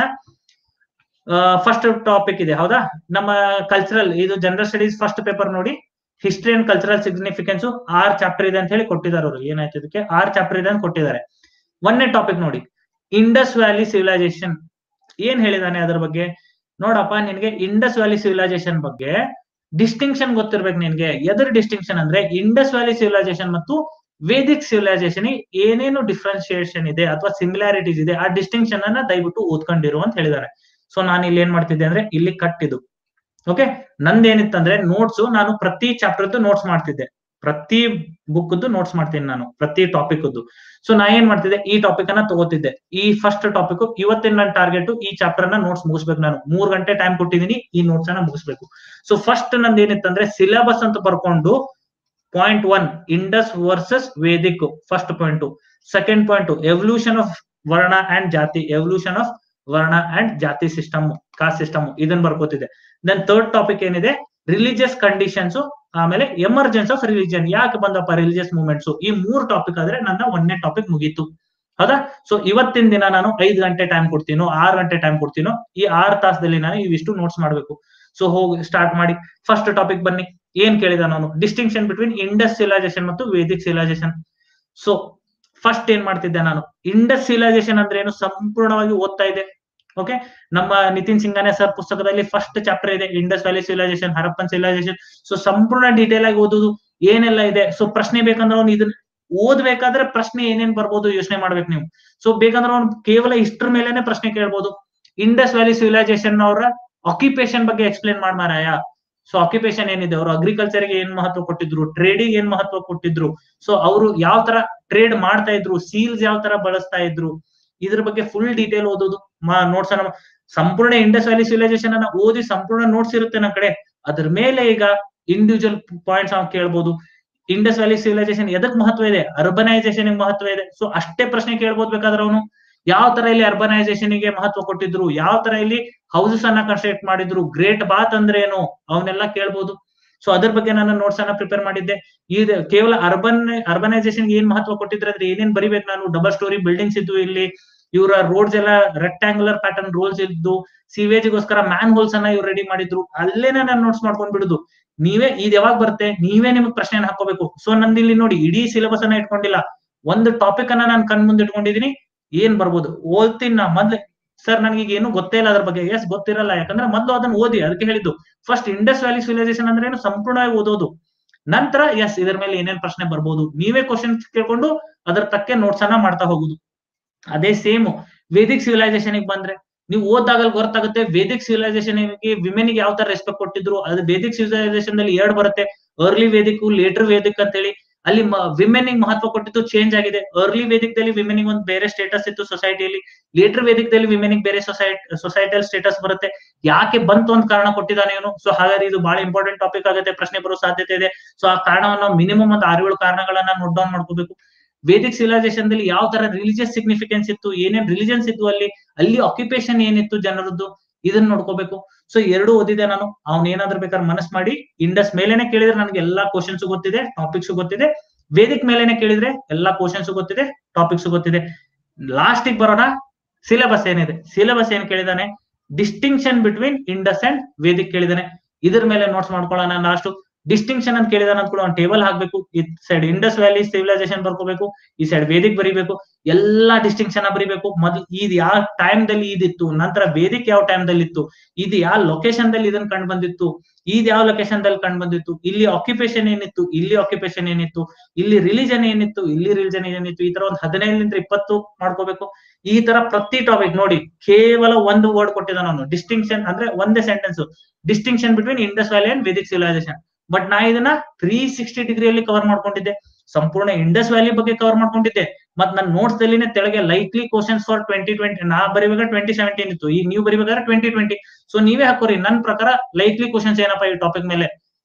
ಫಸ್ಟ್ ಟಾಪಿಕ್ ಇದೆ, ಹೌದಾ? ನಮ್ಮ ಕಲ್ಚರಲ್ ಇದು ಜನರಲ್ ಸ್ಟಡೀಸ್ ಫಸ್ಟ್ ಪೇಪರ್ ನೋಡಿ, history and cultural significance or chapter ಇದೆ ಅಂತ ಹೇಳಿ ಕೊಟ್ಟಿದ್ದಾರೆ ಅವರು. ಏನಾಯ್ತು ಇದಕ್ಕೆ ಆರ್ ಚಾಪ್ಟರ್ ಇದೆ ಅಂತ ಕೊಟ್ಟಿದ್ದಾರೆ. ಒಂದನೇ ಟಾಪಿಕ್ ನೋಡಿ, ಇಂಡಸ್ ವ್ಯಾಲಿ ಸಿವಿಲೈಸೇಷನ್. ಏನ್ ಹೇಳಿದಾನೆ ಅದ್ರ ಬಗ್ಗೆ ನೋಡಪ್ಪ. ನಿನ್ಗೆ ಇಂಡಸ್ ವ್ಯಾಲಿ ಸಿವಿಲೈಸೇಷನ್ ಬಗ್ಗೆ ಡಿಸ್ಟಿಂಕ್ಷನ್ ಗೊತ್ತಿರ್ಬೇಕು ನಿನ್ಗೆ. ಎದ್ರ ಡಿಸ್ಟಿಂಕ್ಷನ್ ಅಂದ್ರೆ ಇಂಡಸ್ ವ್ಯಾಲಿ ಸಿವಿಲೈಸೇಷನ್ ಮತ್ತು ವೇದಿಕ್ ಸಿವಿಲೈಸೇಷನ್ ಏನೇನು ಡಿಫ್ರೆನ್ಶಿಯೇಷನ್ ಇದೆ ಅಥವಾ ಸಿಮಿಲಾರಿಟೀಸ್ ಇದೆ, ಆ ಡಿಸ್ಟಿಂಕ್ಷನ್ ಅನ್ನ ದಯವಿಟ್ಟು ಓದ್ಕೊಂಡಿರು ಅಂತ ಹೇಳಿದ್ದಾರೆ. ಸೊ ನಾನು ಇಲ್ಲಿ ಏನ್ ಮಾಡ್ತಿದ್ದೆ ಅಂದ್ರೆ ಇಲ್ಲಿ ಕಟ್ಟಿದ್ದು. ಓಕೆ, ನಂದೇನಿತ್ತಂದ್ರೆ ನೋಟ್ಸ್, ನಾನು ಪ್ರತಿ ಚಾಪ್ಟರ್ದು ನೋಟ್ಸ್ ಮಾಡ್ತಿದ್ದೆ, ಪ್ರತಿ ಬುಕ್ ನೋಟ್ಸ್ ಮಾಡ್ತೀನಿ ನಾನು, ಪ್ರತಿ ಟಾಪಿಕ್. ಸೊ ನಾ ಏನ್ ಮಾಡ್ತಿದ್ದೆ, ಈ ಟಾಪಿಕ್ ಅನ್ನ ತಗೋತಿದ್ದೆ. ಈ ಫಸ್ಟ್ ಟಾಪಿಕ್ ಇವತ್ತಿನ ನನ್ನ ಟಾರ್ಗೆಟ್ ಈ ಚಾಪ್ಟರ್ ನ ನೋಟ್ಸ್ ಮುಗಿಸ್ಬೇಕು. ನಾನು ಮೂರ್ ಗಂಟೆ ಟೈಮ್ ಕೊಟ್ಟಿದ್ದೀನಿ, ಈ ನೋಟ್ಸ್ ಅನ್ನ ಮುಗಿಸ್ಬೇಕು. ಸೊ ಫಸ್ಟ್ ನಂದು ಏನಿತ್ತಂದ್ರೆ ಸಿಲೆಬಸ್ ಅಂತ ಬರ್ಕೊಂಡು point one Indus versus Vedic first point. Second point evolution of varna and jati, evolution of varna and jati system, caste system, ಇದನ್ನ ಬರ್ಕೋತಿದೆ. ದೆನ್ ಥರ್ಡ್ ಟಾಪಿಕ್ ಏನಿದೆ ರಿಲಿಜಿಯಸ್ ಕಂಡೀಷನ್ಸ್, ಆಮೇಲೆ ಎಮರ್ಜೆನ್ಸ್ ಆಫ್ ರಿಲಿಜನ್, ಯಾಕೆ ಬಂದಪ್ಪ ರಿಲಿಜಿಯಸ್ ಮೂವ್ಮೆಂಟ್ಸ್. ಈ ಮೂರ್ ಟಾಪಿಕ್ ಆದ್ರೆ ನನ್ನ ಒಂದನೇ ಟಾಪಿಕ್ ಮುಗೀತು, ಹೌದಾ? ಸೊ ಇವತ್ತಿನ ದಿನ ನಾನು ಐದು ಗಂಟೆ ಟೈಮ್ ಕೊಡ್ತೀನೋ ಆರು ಗಂಟೆ ಟೈಮ್ ಕೊಡ್ತೀನೋ, ಈ ಆರು ತಾಸದಲ್ಲಿ ನಾನು ಇವಿಷ್ಟು ನೋಟ್ಸ್ ಮಾಡ್ಬೇಕು. ಸೊ ಹೋಗಿ ಸ್ಟಾರ್ಟ್ ಮಾಡಿ. ಫಸ್ಟ್ ಟಾಪಿಕ್ ಬನ್ನಿ, ಏನ್ ಕೇಳಿದ ನಾನು, ಡಿಸ್ಟಿಂಕ್ಷನ್ ಬಿಟ್ವೀನ್ ಇಂಡಸ್ ಸಿವಿಲೈಸೇಷನ್ ಮತ್ತು ವೇದಿಕ್ ಸಿವಿಲೈಸೇಷನ್. ಸೊ ಫಸ್ಟ್ ಏನ್ ಮಾಡ್ತಿದ್ದೆ ನಾನು, ಇಂಡಸ್ ಸಿವಿಲೈಸೇಷನ್ ಅಂದ್ರೆ ಏನು ಸಂಪೂರ್ಣವಾಗಿ ಓದ್ತಾ ಇದೆ. ಓಕೆ, ನಮ್ಮ ನಿತಿನ್ ಸಿಂಗಾನೆ ಸರ್ ಪುಸ್ತಕದಲ್ಲಿ ಫಸ್ಟ್ ಚಾಪ್ಟರ್ ಇದೆ Indus valley civilisation, Harappan civilisation. So ಸಂಪೂರ್ಣ ಡೀಟೇಲ್ ಆಗಿ ಓದುದು ಏನೆಲ್ಲ ಇದೆ. ಸೊ ಪ್ರಶ್ನೆ ಬೇಕಂದ್ರೆ ಅವ್ನು ಇದನ್ನ ಓದ್ಬೇಕಾದ್ರೆ ಪ್ರಶ್ನೆ ಏನೇನ್ ಬರ್ಬೋದು ಯೋಚನೆ ಮಾಡ್ಬೇಕು ನೀವು. ಸೊ ಬೇಕಂದ್ರೆ ಅವ್ನು ಕೇವಲ ಇಷ್ಟ್ರ ಮೇಲೆನೆ ಪ್ರಶ್ನೆ ಕೇಳ್ಬೋದು. ಇಂಡಸ್ ವ್ಯಾಲಿ ಸಿವಿಲೈಸೇಷನ್ ಅವರ ಆಕ್ಯುಪೇಷನ್ ಬಗ್ಗೆ ಎಕ್ಸ್ಪ್ಲೇನ್ ಮಾಡ್ಮಾರಾಯ. ಸೊ ಆಕ್ಯುಪೇಷನ್ ಏನಿದೆ, ಅವರು ಅಗ್ರಿಕಲ್ಚರ್ಗೆ ಏನ್ ಮಹತ್ವ ಕೊಟ್ಟಿದ್ರು, ಟ್ರೇಡಿಗೆ ಏನ್ ಮಹತ್ವ ಕೊಟ್ಟಿದ್ರು, ಸೊ ಅವರು ಯಾವ ತರ ಟ್ರೇಡ್ ಮಾಡ್ತಾ ಇದ್ರು, ಸೀಲ್ಸ್ ಯಾವ ತರ ಬಳಸ್ತಾ ಇದ್ರು, ಇದ್ರ ಬಗ್ಗೆ ಫುಲ್ ಡೀಟೇಲ್ ಓದೋದು ನೋಟ್ಸ್ ಅನ್ನ. ಸಂಪೂರ್ಣ ಇಂಡಸ್ ವ್ಯಾಲಿ ಸಿವಿಲೈಸೇಷನ್ ಅನ್ನ ಓದಿ ಸಂಪೂರ್ಣ ನೋಟ್ಸ್ ಇರುತ್ತೆ ನನ್ನ ಕಡೆ. ಅದ್ರ ಮೇಲೆ ಈಗ ಇಂಡಿವಿಜುವಲ್ ಪಾಯಿಂಟ್ಸ್ ನಾವು ಕೇಳ್ಬೋದು. ಇಂಡಸ್ ವ್ಯಾಲಿ ಸಿವಿಲೈಸೇಷನ್ ಎದಕ್ ಮಹತ್ವ ಇದೆ, ಅರ್ಬನೈಸೇಷನ್ ಮಹತ್ವ ಇದೆ. ಸೊ ಅಷ್ಟೇ ಪ್ರಶ್ನೆ ಕೇಳ್ಬೋದು ಬೇಕಾದ್ರೆ ಅವನು. ಯಾವ ತರ ಇಲ್ಲಿ ಅರ್ಬನೈಸೇಷನ್ ಗೆ ಮಹತ್ವ ಕೊಟ್ಟಿದ್ರು, ಯಾವ ತರ ಇಲ್ಲಿ ಹೌಸಸ್ ಅನ್ನ ಕನ್ಸ್ಟ್ರಕ್ಟ್ ಮಾಡಿದ್ರು, ಗ್ರೇಟ್ ಬಾತ್ ಅಂದ್ರೆ ಏನು, ಅವನ್ನೆಲ್ಲ ಕೇಳ್ಬೋದು. ಸೊ ಅದ್ರ ಬಗ್ಗೆ ನಾನು ನೋಟ್ಸ್ ಅನ್ನ ಪ್ರಿಪೇರ್ ಮಾಡಿದ್ದೆ. ಇದು ಕೇವಲ ಅರ್ಬನ್ ಅರ್ಬನೈಸೇಷನ್ ಏನ್ ಮಹತ್ವ ಕೊಟ್ಟಿದ್ರೆ ಅಂದ್ರೆ ಏನೇನ್ ಬರಿಬೇಕು ನಾನು. ಡಬಲ್ ಸ್ಟೋರಿ ಬಿಲ್ಡಿಂಗ್ಸ್ ಇದ್ದು, ಇಲ್ಲಿ ಇವರ ರೋಡ್ಸ್ ಎಲ್ಲ ರೆಕ್ಟಾಂಗುಲರ್ ಪ್ಯಾಟರ್ನ್ ರೋಡ್ಸ್ ಇದ್ದು, ಸಿವೇಜ್ಗೋಸ್ಕರ ಮ್ಯಾನ್ ಹೋಲ್ಸ್ ಅನ್ನ ಇವ್ರು ರೆಡಿ ಮಾಡಿದ್ರು. ಅಲ್ಲೇನೆ ನಾನು ನೋಟ್ಸ್ ಮಾಡ್ಕೊಂಡ್ ಬಿಡುದು. ನೀವೇ ಇದ್ ಯಾವಾಗ ಬರುತ್ತೆ, ನೀವೇ ನಿಮ್ಗೆ ಪ್ರಶ್ನೆ ಹಾಕೋಬೇಕು. ಸೊ ನಂದು ಇಲ್ಲಿ ನೋಡಿ ಇಡೀ ಸಿಲೆಬಸ್ ಅನ್ನ ಇಟ್ಕೊಂಡಿಲ್ಲ, ಒಂದು ಟಾಪಿಕ್ ಅನ್ನ ನಾನು ಕಣ್ ಮುಂದೆ ಇಟ್ಕೊಂಡಿದೀನಿ. ಏನ್ ಬರ್ಬೋದು ಓದ್ತೀನಿ ನಾ. ಮೊದ್ಲು ಸರ್ ನನಗೆ ಈಗ ಏನು ಗೊತ್ತೇ ಇಲ್ಲ ಅದ್ರ ಬಗ್ಗೆ. ಎಸ್ ಗೊತ್ತಿರಲ್ಲ, ಯಾಕಂದ್ರೆ ಮೊದ್ಲು ಅದನ್ನ ಓದಿ. ಅದಕ್ಕೆ ಹೇಳಿದ್ದು ಫಸ್ಟ್ ಇಂಡಸ್ ವ್ಯಾಲಿ ಸಿವಿಲೈಸೇಷನ್ ಅಂದ್ರೆ ಏನು ಸಂಪೂರ್ಣವಾಗಿ ಓದೋದು. ನಂತರ ಎಸ್ ಇದ್ರ ಮೇಲೆ ಏನೇನ್ ಪ್ರಶ್ನೆ ಬರ್ಬೋದು ನೀವೇ ಕ್ವಶನ್ ಕೇಳ್ಕೊಂಡು ಅದ್ರ ತಕ್ಕೆ ನೋಟ್ಸ್ ಅನ್ನ ಮಾಡ್ತಾ ಹೋಗುದು. ಅದೇ ಸೇಮ್ ವೇದಿಕ್ ಸಿವಿಲೈಸೇಷನ್ ಬಂದ್ರೆ ನೀವು ಓದಾಗಲ್ ಗೊತ್ತಾಗುತ್ತೆ. ವೇದಿಕ್ ಸಿವಿಲೈಸೇಷನ್ ಗೆ ವಿಮೆನ್ ಗೆ ಯಾವ ತರ ರೆಸ್ಪೆಕ್ಟ್ ಕೊಟ್ಟಿದ್ರು. ಅದು ವೇದಿಕ್ ಸಿವಿಲೈಸೇಷನ್ ದಲ್ಲಿ ಎರಡು ಬರುತ್ತೆ, ಅರ್ಲಿ ವೇದಿಕ್ ಲೇಟರ್ ವೇದಿಕ್ ಅಂತ ಹೇಳಿ. ಅಲ್ಲಿ ವಿಮೆನ್ ಮಹತ್ವ ಕೊಟ್ಟಿದ್ದು ಚೇಂಜ್ ಆಗಿದೆ. ಅರ್ಲಿ ವೇದಿಕ್ ದಲ್ಲಿ ವಿಮೆನ್ ಒಂದು ಬೇರೆ ಸ್ಟೇಟಸ್ ಇತ್ತು ಸೊಸೈಟಿಯಲ್ಲಿ, ಲೇಟರ್ ವೇದಿಕ್ ದಲ್ಲಿ ವಿಮೆನ್ ಬೇರೆ ಸೊಸೈಟಿ ಸೊಸೈಟಿಯಲ್ ಸ್ಟೇಟಸ್ ಬರುತ್ತೆ. ಯಾಕೆ ಬಂತು ಅಂತ ಕಾರಣ ಕೊಟ್ಟಿದ್ದಾನೆ ಇವನು. ಸೊ ಹಾಗಾದ್ರೆ ಇದು ಬಹಳ ಇಂಪಾರ್ಟೆಂಟ್ ಟಾಪಿಕ್ ಆಗುತ್ತೆ, ಪ್ರಶ್ನೆ ಬರೋ ಸಾಧ್ಯತೆ ಇದೆ. ಸೊ ಆ ಕಾರಣವನ್ನು ಮಿನಿಮಮ್ ಒಂದು ಆರು ಏಳು ಕಾರಣಗಳನ್ನ ನೋಟ್ ಡೌನ್ ಮಾಡ್ಕೋಬೇಕು. ವೇದಿಕ್ ಸಿವಿಲೈಸೇಷನ್ ದಲ್ಲಿ ಯಾವ ತರ ರಿಲಿಜಿಯಸ್ ಸಿಗ್ನಿಫಿಕೆನ್ಸ್ ಇತ್ತು, ಏನೇನ್ ರಿಲಿಜನ್ಸ್ ಇತ್ತು, ಅಲ್ಲಿ ಅಲ್ಲಿ ಆಕ್ಯುಪೇಷನ್ ಏನಿತ್ತು ಜನರದ್ದು, ಇದನ್ನ ನೋಡ್ಕೋಬೇಕು. ಸೊ ಎರಡು ಓದಿದೆ ನಾನು. ಅವ್ನ್ ಏನಾದ್ರೂ ಬೇಕಾದ್ರೆ ಮನಸ್ ಮಾಡಿ ಇಂಡಸ್ ಮೇಲೆನೆ ಕೇಳಿದ್ರೆ ನನಗೆ ಎಲ್ಲಾ ಕ್ವಶನ್ಸ್ ಗೊತ್ತಿದೆ, ಟಾಪಿಕ್ಸ್ ಗೊತ್ತಿದೆ. ವೇದಿಕ್ ಮೇಲೆನೆ ಕೇಳಿದ್ರೆ ಎಲ್ಲಾ ಕ್ವಶನ್ಸ್ ಗೊತ್ತಿದೆ, ಟಾಪಿಕ್ಸ್ ಗೊತ್ತಿದೆ. ಲಾಸ್ಟಿಗೆ ಬರೋಣ, ಸಿಲೆಬಸ್ ಏನಿದೆ. ಸಿಲೆಬಸ್ ಏನ್ ಕೇಳಿದಾನೆ, distinction between Indus and Vedic ಕೇಳಿದಾನೆ. ಇದ್ರ ಮೇಲೆ ನೋಟ್ಸ್ ಮಾಡ್ಕೊಳ್ಳೋಣ. ಲಾಸ್ಟ್ ಡಿಸ್ಟಿಂಕ್ಷನ್ ಅಂತ ಕೇಳಿದಾನ ಅಂತ ಕೂಡ ಒಂದು ಟೇಬಲ್ ಹಾಕ್ಬೇಕು. ಈ ಸೈಡ್ ಇಂಡಸ್ ವ್ಯಾಲಿ ಸಿವಿಲೈಸೇಷನ್ ಬರ್ಕೋಬೇಕು, ಈ ಸೈಡ್ ವೇದಿಕ್ ಬರಿಬೇಕು. ಎಲ್ಲಾ ಡಿಸ್ಟಿಂಕ್ಷನ್ ಬರಿಬೇಕು. ಮೊದಲು ಇದು ಯಾವ ಟೈಮ್ ದಲ್ಲಿ ಇದಿತ್ತು, ನಂತರ ವೇದಿಕ್ ಯಾವ ಟೈಮ್ ದಲ್ಲಿ ಇತ್ತು, ಇದು ಯಾವ ಲೊಕೇಶನ್ ದಲ್ಲಿ ಇದನ್ನ ಕಂಡು ಬಂದಿತ್ತು, ಇದ್ ಯಾವ ಲೊಕೇಶನ್ ದಲ್ಲಿ ಕಂಡು ಬಂದಿತ್ತು, ಇಲ್ಲಿ ಆಕ್ಯುಪೇಷನ್ ಏನಿತ್ತು, ಇಲ್ಲಿ ಆಕ್ಯುಪೇಷನ್ ಏನಿತ್ತು, ಇಲ್ಲಿ ರಿಲಿಜನ್ ಏನಿತ್ತು, ಇಲ್ಲಿ ರಿಲಿಜನ್ ಏನಿತ್ತು. ಈ ತರ ಒಂದು ಹದಿನೈದರಿಂದ ಇಪ್ಪತ್ತು ಮಾಡ್ಕೋಬೇಕು. ಈ ತರ ಪ್ರತಿ ಟಾಪಿಕ್ ನೋಡಿ ಕೇವಲ ಒಂದು ವರ್ಡ್ ಕೊಟ್ಟಿದ್ದಾನೆ ಅವನು, ಡಿಸ್ಟಿಂಕ್ಷನ್ ಅಂದ್ರೆ ಒಂದೇ sentence, distinction between Indus valley and Vedic civilisation. But ನಾ ಇದನ್ನ ತ್ರೀ ಸಿಕ್ಸ್ಟಿ ಡಿಗ್ರಿಯಲ್ಲಿ ಕವರ್ ಮಾಡ್ಕೊಂಡಿದ್ದೆ. ಸಂಪೂರ್ಣ ಇಂಡಸ್ ವ್ಯಾಲಿ ಬಗ್ಗೆ ಕವರ್ ಮಾಡ್ಕೊಂಡಿದ್ದೆ. ಮತ್ ನನ್ನ ನೋಟ್ಸ್ ದಲ್ಲಿನೇ ತೆಳಗೆ likely questions for twenty twenty ನಾ ಬರಿಬೇಕಾದ್ರೆ ಟ್ವೆಂಟಿ ಸೆವೆಂಟೀನ್ ಇತ್ತು, ಈಗ ನೀವು ಬರಿಬೇಕಾದ್ರೆ ಟ್ವೆಂಟಿ ಟ್ವೆಂಟಿ. ಸೊ ನೀವೇ ಹಾಕೋರಿ. ನನ್ ಪ್ರಕಾರ ಲೈಕ್ಲಿ ಕ್ವಶನ್ಸ್ ಏನಪ್ಪಾ ಈ ಟಾಪಿಕ್ ಮೇಲೆ,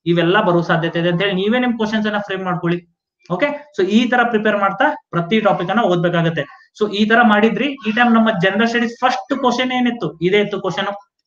ಇವೆಲ್ಲ ಬರೋ ಸಾಧ್ಯತೆ ಇದೆ ಅಂತ ಹೇಳಿ ನೀವೇ ನಿಮ್ ಕ್ವಶನ್ಸ್ ಅನ್ನ ಫ್ರೇಮ್ ಮಾಡ್ಕೊಳ್ಳಿ. ಓಕೆ, ಸೊ ಈ ತರ ಪ್ರಿಪೇರ್ ಮಾಡ್ತಾ ಪ್ರತಿ ಟಾಪಿಕ್ ಅನ್ನ ಓದ್ಬೇಕಾಗತ್ತೆ. ಸೊ ಈ ತರ ಮಾಡಿದ್ರಿ. ಈ ಟೈಮ್ ನಮ್ಮ ಜನರಲ್ ಸ್ಟಡೀಸ್ ಫಸ್ಟ್ ಕ್ವಶನ್ ಏನಿತ್ತು, ಇದೇ ಇತ್ತು question.